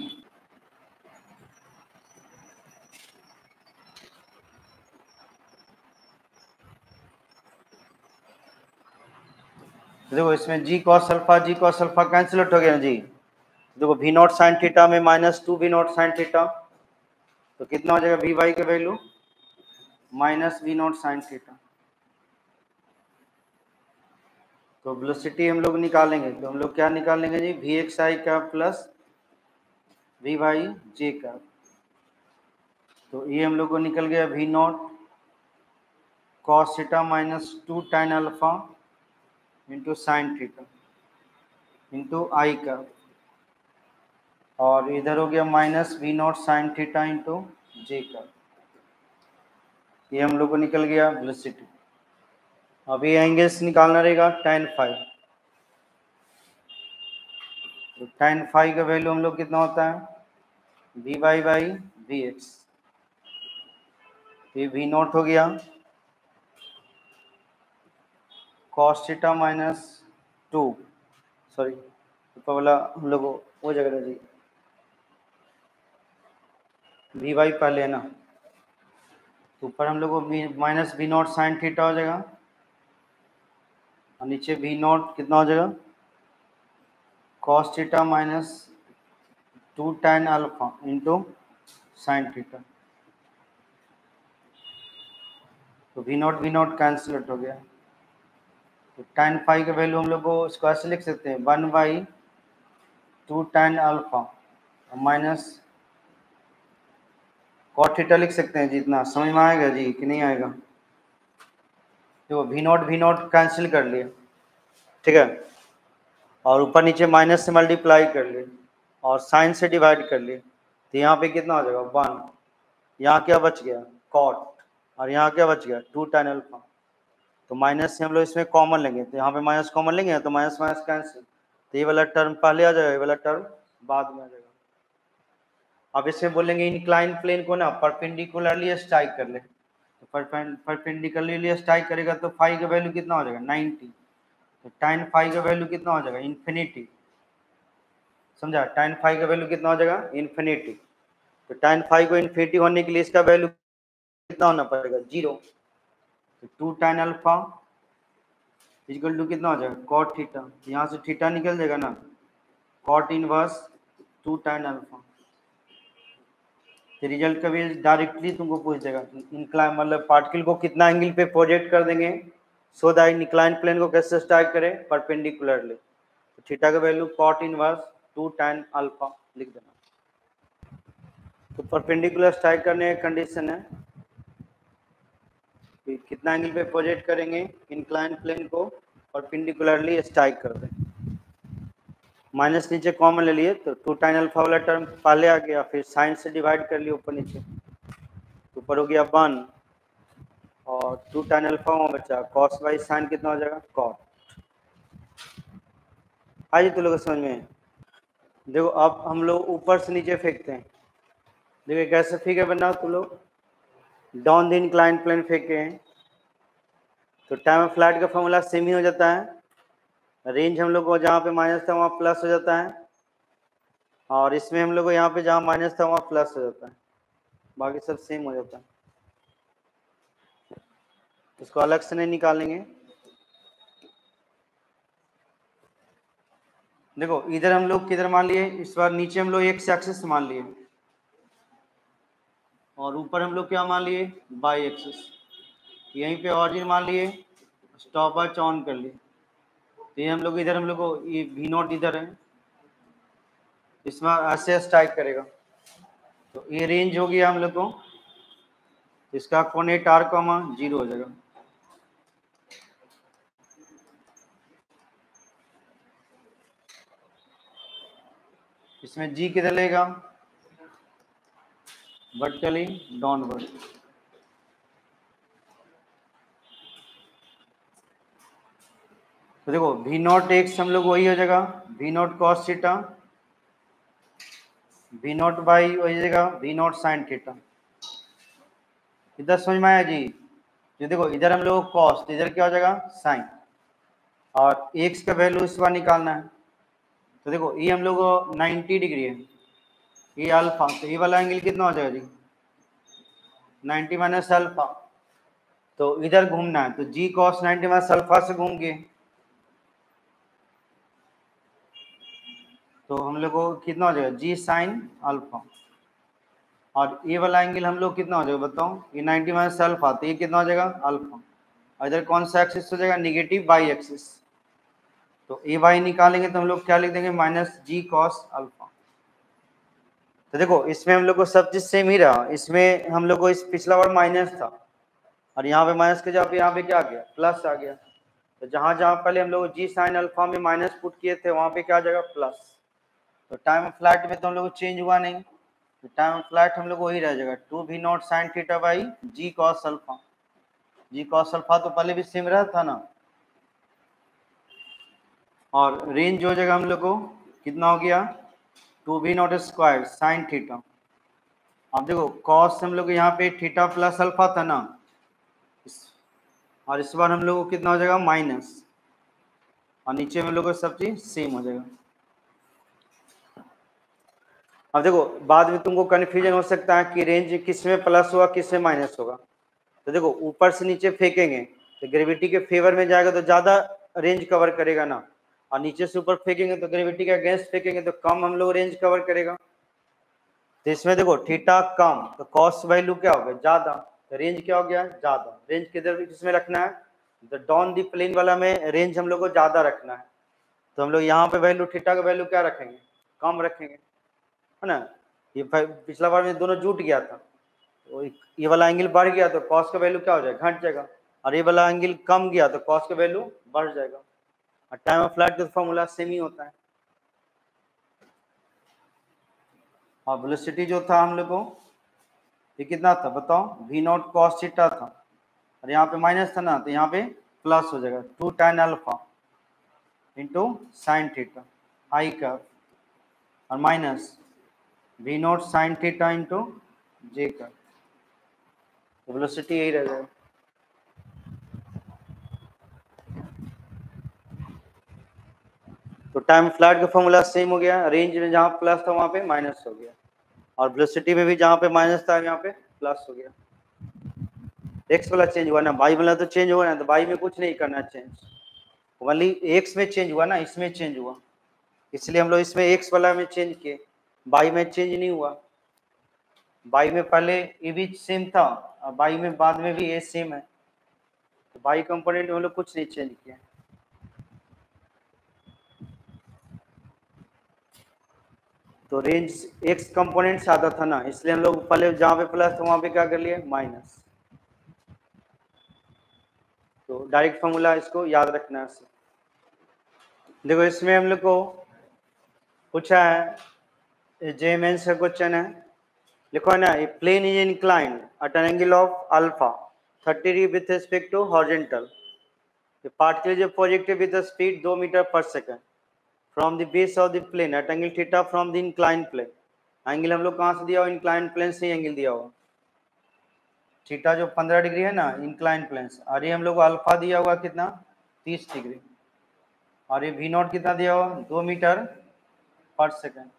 देखो इसमें g cos alpha g cos alpha cancel out हो गया जी। देखो वी नॉट साइन थीटा में minus two we not sine theta, तो कितना हो जाएगा वी वाई का value? Minus we not sine theta. तो वेलोसिटी हम लोग निकालेंगे, तो हम लोग क्या निकालेंगे जी? वी एक्स आई का प्लस वी वाई जे का। तो ये हम लोग को निकल गया we not cos theta minus two tan alpha into sine theta into आई का, और इधर हो गया minus we not sine theta into जे का। ये हम लोग को निकल गया वेलोसिटी। अभी एंगल्स निकालना रहेगा टेन फाइव। तो टेन फाइव का वैल्यू हम लोग कितना होता है? We Y by we x. ये वी नॉट हो गया cos theta minus two, sorry ऊपर वाला हम लोग को वो जगह जी वी वाई पहले है ना, तो ऊपर हम लोग को minus we not sine theta हो जाएगा, और नीचे वी नॉट कितना हो जाएगा? Cos theta minus two tan alpha into sine theta. तो we not we not cancel out हो गया। तो टेन फाइव का वैल्यू हम लोग को इसको ऐसे लिख सकते हैं one by two tan alpha minus cot theta लिख सकते हैं। जितना समझ में आएगा जी कि नहीं आएगा? देखो we not we not cancel कर लिए, ठीक है, और ऊपर नीचे माइनस से मल्टीप्लाई कर लिए और साइन से डिवाइड कर लिए, तो यहाँ पे कितना हो जाएगा? वन। यहाँ क्या बच गया? कॉट। और यहाँ क्या बच गया? Two tan alpha. तो माइनस से हम लोग इसमें कॉमन लेंगे, तो यहाँ पे माइनस कॉमन लेंगे तो माइनस माइनस कैंसिल, तो ये वाला टर्म पहले आ जाएगा, ये वाला टर्म बाद में आ जाएगा। अब इसमें बोलेंगे इंक्लाइन प्लेन को ना परपेंडिकुलरली स्ट्राइक कर ले, तो परपेंडिकुलरली स्ट्राइक करेगा तो फाई का वैल्यू कितना हो जाएगा? नाइन्टी। तो टाइन फाई का वैल्यू कितना हो जाएगा? इन्फिनिटी। समझा? टाइन फाई का वैल्यू कितना हो जाएगा? इन्फिनिटी। तो टाइन फाई को इन्फिनिटी होने के लिए इसका वैल्यू कितना होना पड़ेगा? जीरो। तो to tan alpha equal to कितना हो जाएगा? Cot theta. यहाँ से थीटा निकल जाएगा ना, cot inverse two tan alpha. तो रिजल्ट कभी डायरेक्टली तुमको पूछ देगा इंक्लाइन मतलब पार्टिकल को कितना एंगल पे प्रोजेक्ट कर देंगे सो दैट इंक्लाइन प्लेन को कैसे स्ट्राइक करें? परपेंडिकुलरली। तो थीटा का value cot inverse two tan alpha लिख देना। तो परपेंडिकुलर स्ट्राइक करने का कंडीशन है कि कितना एंगल पे प्रोजेक्ट करेंगे इंक्लाइन प्लेन को, परपेंडिकुलरली स्ट्राइक कर दें। माइनस नीचे कॉमन ले लिए तो टू टाइन अल्फा वाला टर्म पहले आ गया, फिर साइन से डिवाइड कर लिए ऊपर नीचे, ऊपर हो गया वन और टू टाइन अल्फा वहाँ बचा, कॉस बाई साइन कितना हो जाएगा कॉट। आइए तो लोग समझ में। देखो अब हम लोग ऊपर से नीचे फेंकते हैं। देखिए कैसे फिगर बना, तो लोग डाउन द इंक्लाइन प्लेन फेंके हैं तो टाइम ऑफ फ्लाइट का फॉर्मूला सेम ही हो जाता है। रेंज हम लोग को जहाँ पे माइनस था वहाँ प्लस हो जाता है, और इसमें हम लोग को यहाँ पे जहाँ माइनस था वहाँ प्लस हो जाता है, बाकी सब सेम हो जाता है। इसको अलग से नहीं निकालेंगे। देखो इधर हम लोग किधर मान लिए, इस बार नीचे हम लोग एक्स एक्सिस मान लिए और ऊपर हम लोग क्या मान लिए बाई एक्सिस। यहीं पे ऑरिजिन मान लिए, स्टॉप वॉच ऑन कर लिए, तो ये हम लोग इधर हम लोग को ये वी नॉट इधर है, इसमें ऐसे स्ट्राइक करेगा तो ये रेंज हो गया हम लोग को, इसका कोऑर्डिनेट आर कॉमा जीरो हो जाएगा। इसमें जी किधर लेगा वर्टिकली डाउनवर्ड। तो देखो वी नॉट एक्स हम लोग वही हो जाएगा we not cos theta, we not by वही हो जाएगा वी नॉट साइन थीटा। इधर समझ में आया जी। जो देखो इधर हम लोग कॉस, तो इधर क्या हो जाएगा साइन, और एक्स का वैल्यू इस बार निकालना है। तो देखो ये हम लोग को नाइन्टी डिग्री है, ये अल्फा, तो ये वाला एंगल कितना हो जाएगा जी नाइन्टी माइनस अल्फा, तो इधर घूमना है तो g cos ninety minus alpha से घूम के तो हम लोग को कितना हो जाएगा जी साइन अल्फा, और ये वाला एंगल हम लोग कितना हो जाएगा बताओ, ये नाइन्टी माइनस अल्फा, तो ये कितना हो जाएगा अल्फा, और इधर कौन सा एक्सिस हो जाएगा निगेटिव बाई एक्सिस, तो ए वाई निकालेंगे तो हम लोग क्या लिख देंगे माइनस जी कॉस अल्फा। तो देखो इसमें हम लोग को सब चीज सेम ही रहा, इसमें हम लोग को इस पिछला बार माइनस था और यहाँ पे माइनस के जगह पे यहाँ पे क्या आ गया प्लस आ गया, तो जहाँ जहाँ पहले हम लोग जी साइन अल्फा में माइनस पुट किए थे वहाँ पे क्या आ जाएगा प्लस। तो टाइम ऑफ फ्लाइट में तो हम लोग को चेंज हुआ नहीं, तो टाइम ऑफ फ्लाइट हम लोग वही रह जाएगा two we not sine theta by g cos alpha. G cos alpha तो पहले भी सेम रहा था ना, और रेंज हो जाएगा हम लोग को कितना हो गया two we not square sine theta. अब देखो कॉस हम लोग यहाँ पे थीटा प्लस अल्फा था ना, और इस बार हम लोग को कितना हो जाएगा माइनस, और नीचे में हम लोग को सब चीज सेम हो जाएगा। अब देखो बाद में तुमको कन्फ्यूजन हो सकता है कि रेंज किस में प्लस होगा किस में माइनस होगा। तो देखो ऊपर से नीचे फेंकेंगे तो ग्रेविटी के फेवर में जाएगा तो ज्यादा रेंज कवर करेगा ना, और नीचे से ऊपर फेंकेंगे तो ग्रेविटी के अगेंस्ट फेंकेंगे तो कम हम लोग रेंज कवर करेगा। तो इसमें देखो थीटा कम तो कॉस वैल्यू क्या हो गया ज्यादा, तो रेंज क्या हो गया ज्यादा। रेंज किधर किसमें रखना है, तो डाउन दी प्लेन वाला में रेंज हम लोग को ज्यादा रखना है, तो हम लोग यहाँ पे वैल्यू थीटा का वैल्यू क्या रखेंगे कम रखेंगे, है ना। ये पिछला बार में दोनों जुट गया था, तो ये वाला एंगल बढ़ गया तो कॉस का वैल्यू क्या हो जाएगा घट जाएगा, और ये वाला एंगल कम गया तो कॉस का वैल्यू बढ़ जाएगा, और टाइम ऑफ फ्लाइट का फॉर्मूला सेम ही होता है। और वेलोसिटी जो था हम लोग को ये कितना था बताओ वी नॉट कॉस थीटा था, और यहाँ पे माइनस था ना तो यहाँ पे प्लस हो जाएगा two tan alpha into sine theta आई का, और minus we not sine theta into जे का, तो वेलोसिटी यही रह जाएगा। तो टाइम फ्लाइट का फॉर्मूला सेम हो गया, रेंज में जहाँ प्लस था वहाँ पे माइनस हो गया, और वेलोसिटी में भी जहाँ पे माइनस था यहाँ पे प्लस हो गया। एक्स वाला चेंज हुआ ना, वाई वाला तो चेंज हुआ ना, तो वाई में कुछ नहीं करना चेंज, ओनली एक्स में चेंज हुआ ना, इसमें चेंज हुआ, इसलिए हम लोग इसमें एक्स वाला में चेंज किए, वाई में चेंज नहीं हुआ। वाई में पहले ये भी सेम था, वाई में बाद में भी ये सेम है, तो वाई कंपोनेंट में हम लोग कुछ नहीं चेंज किया। तो रेंज एक्स कंपोनेंट से आता था ना, इसलिए हम लोग पहले जहाँ पे प्लस था वहाँ पे क्या कर लिए माइनस, तो डायरेक्ट फॉर्मूला इसको याद रखना है। देखो इसमें हम लोग को पूछा है जे मेंस का क्वेश्चन है, लिखो है ना, a plane is inclined at an angle of alpha thirty degree with respect to horizontal, particle जो प्रोजेक्टेड विद स्पीड दो मीटर पर second from the base of the plane at angle theta from the inclined plane. Angle हम लोग कहाँ से दिया हुआ, inclined plane से एंगल दिया हुआ, थीटा जो पंद्रह डिग्री है ना इंक्लाइंड प्लेन से, और ये हम लोग को अल्फा दिया हुआ कितना तीस डिग्री, और ये वी नॉट कितना दिया हुआ दो मीटर पर second.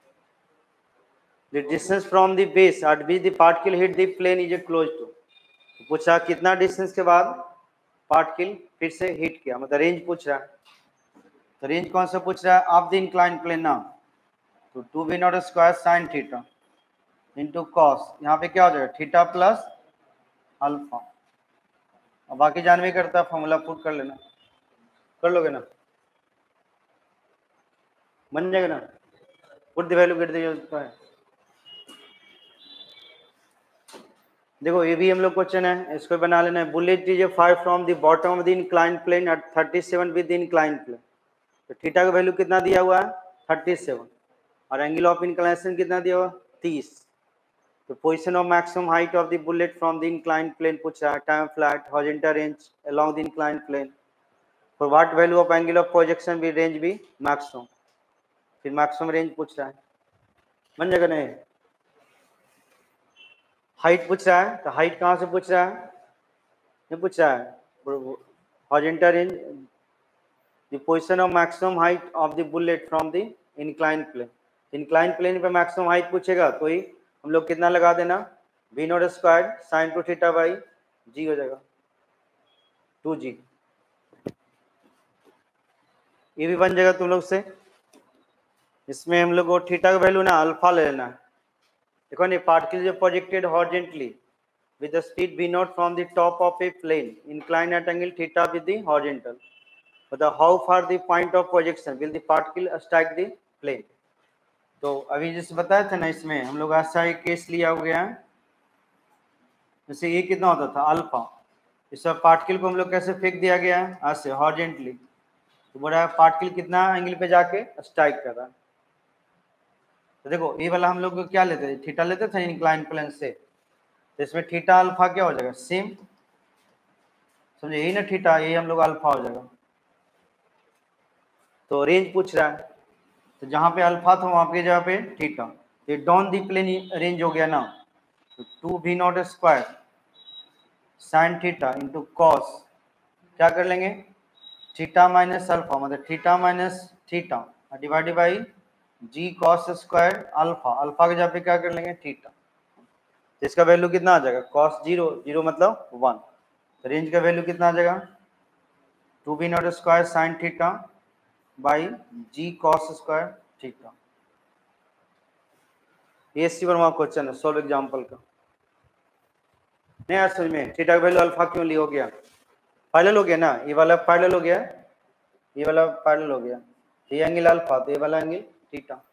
The distance from the base at which the particle hit the plane is close to, पूछा कितना डिस्टेंस के बाद पार्टिकल फिर से हिट किया, मतलब रेंज पूछ रहा है। तो रेंज कौन सा पूछ रहा है, ऑफ द इंक्लाइंड प्लेन ना, तो two we not square sine theta into cos, यहाँ पे क्या हो जाएगा थीटा प्लस अल्फा, और बाकी जानवे करता है फॉर्मूला पुट कर लेना, कर लोगे ना, बन जाएगा ना, put the value get the, देखो ये भी हम लोग क्वेश्चन है, इसको बना लेना है। Bullet is five from the bottom of the inclined plane at thirty seven with the inclined plane, तो थीटा का वैल्यू कितना दिया हुआ है थर्टी सेवन, और एंगल ऑफ इंक्लिनेशन कितना दिया हुआ तीस। तो position of maximum height of the bullet from the inclined plane पूछ रहा है, time flight horizontal range along the inclined plane, for what value of angle of projection भी रेंज भी मैक्सिमम, फिर मैक्सिमम रेंज पूछ रहा है, बन जाएगा नहीं। हाइट पूछ रहा है, तो हाइट कहाँ से पूछ रहा है, नहीं पूछ रहा है horizontal range, the position of maximum height of the bullet from the inclined plane, inclined plane पे मैक्सिमम हाइट पूछेगा तो ही हम लोग कितना लगा देना v not square sine two theta by जी हो जाएगा टू जी, ये भी बन जाएगा तुम लोग से। इसमें हम लोग को थीटा का वैल्यू ना अल्फा ले लेना है, देखो नहीं, पार्टिकल जो projected horizontally with the speed v naught from the top of a plane inclined at angle theta with the horizontal, but the how far the point of projection will the particle strike the plane। तो अभी जैसे बताया था ना, इसमें हम लोग ऐसा एक केस लिया हो गया है, जैसे ये कितना होता था अल्फा, इस पार्टिकल को हम लोग कैसे फेंक दिया गया है ऐसे हॉरिजॉन्टली, तो बोला पार्टिकल कितना एंगल पे जाके स्ट्राइक कर रहा है। तो देखो ये वाला हम लोग क्या लेते थे, थीटा लेते थे इंक्लाइंड प्लेन से, तो इसमें थीटा अल्फा क्या हो जाएगा सेम, समझे यही ना थीटा, यही हम लोग अल्फा हो जाएगा। तो रेंज पूछ रहा है, तो जहां पे अल्फा था वहां पे जगह पे थीटा, तो डाउन दी प्लेन रेंज हो गया ना, तो two we not square sine theta into cos, क्या कर लेंगे थीटा माइनस अल्फा, मतलब theta minus theta divided by g cos square alpha, alpha के जगह पे क्या कर लेंगे थीटा, तो इसका वैल्यू कितना आ जाएगा कॉस जीरो, जीरो मतलब वन, तो रेंज का वैल्यू कितना आ जाएगा two B naught square sine theta by g cos square theta. ये सी वर्मा क्वेश्चन है सोल्व एग्जांपल का, नहीं यार समझ में, थीटा का वैल्यू अल्फा क्यों लिया हो गया, पैरेलल हो गया ना, ये वाला पैरेलल हो गया, ये वाला पैरेलल हो गया, ये एंगल अल्फा तो ये वाला एंगल थीटा,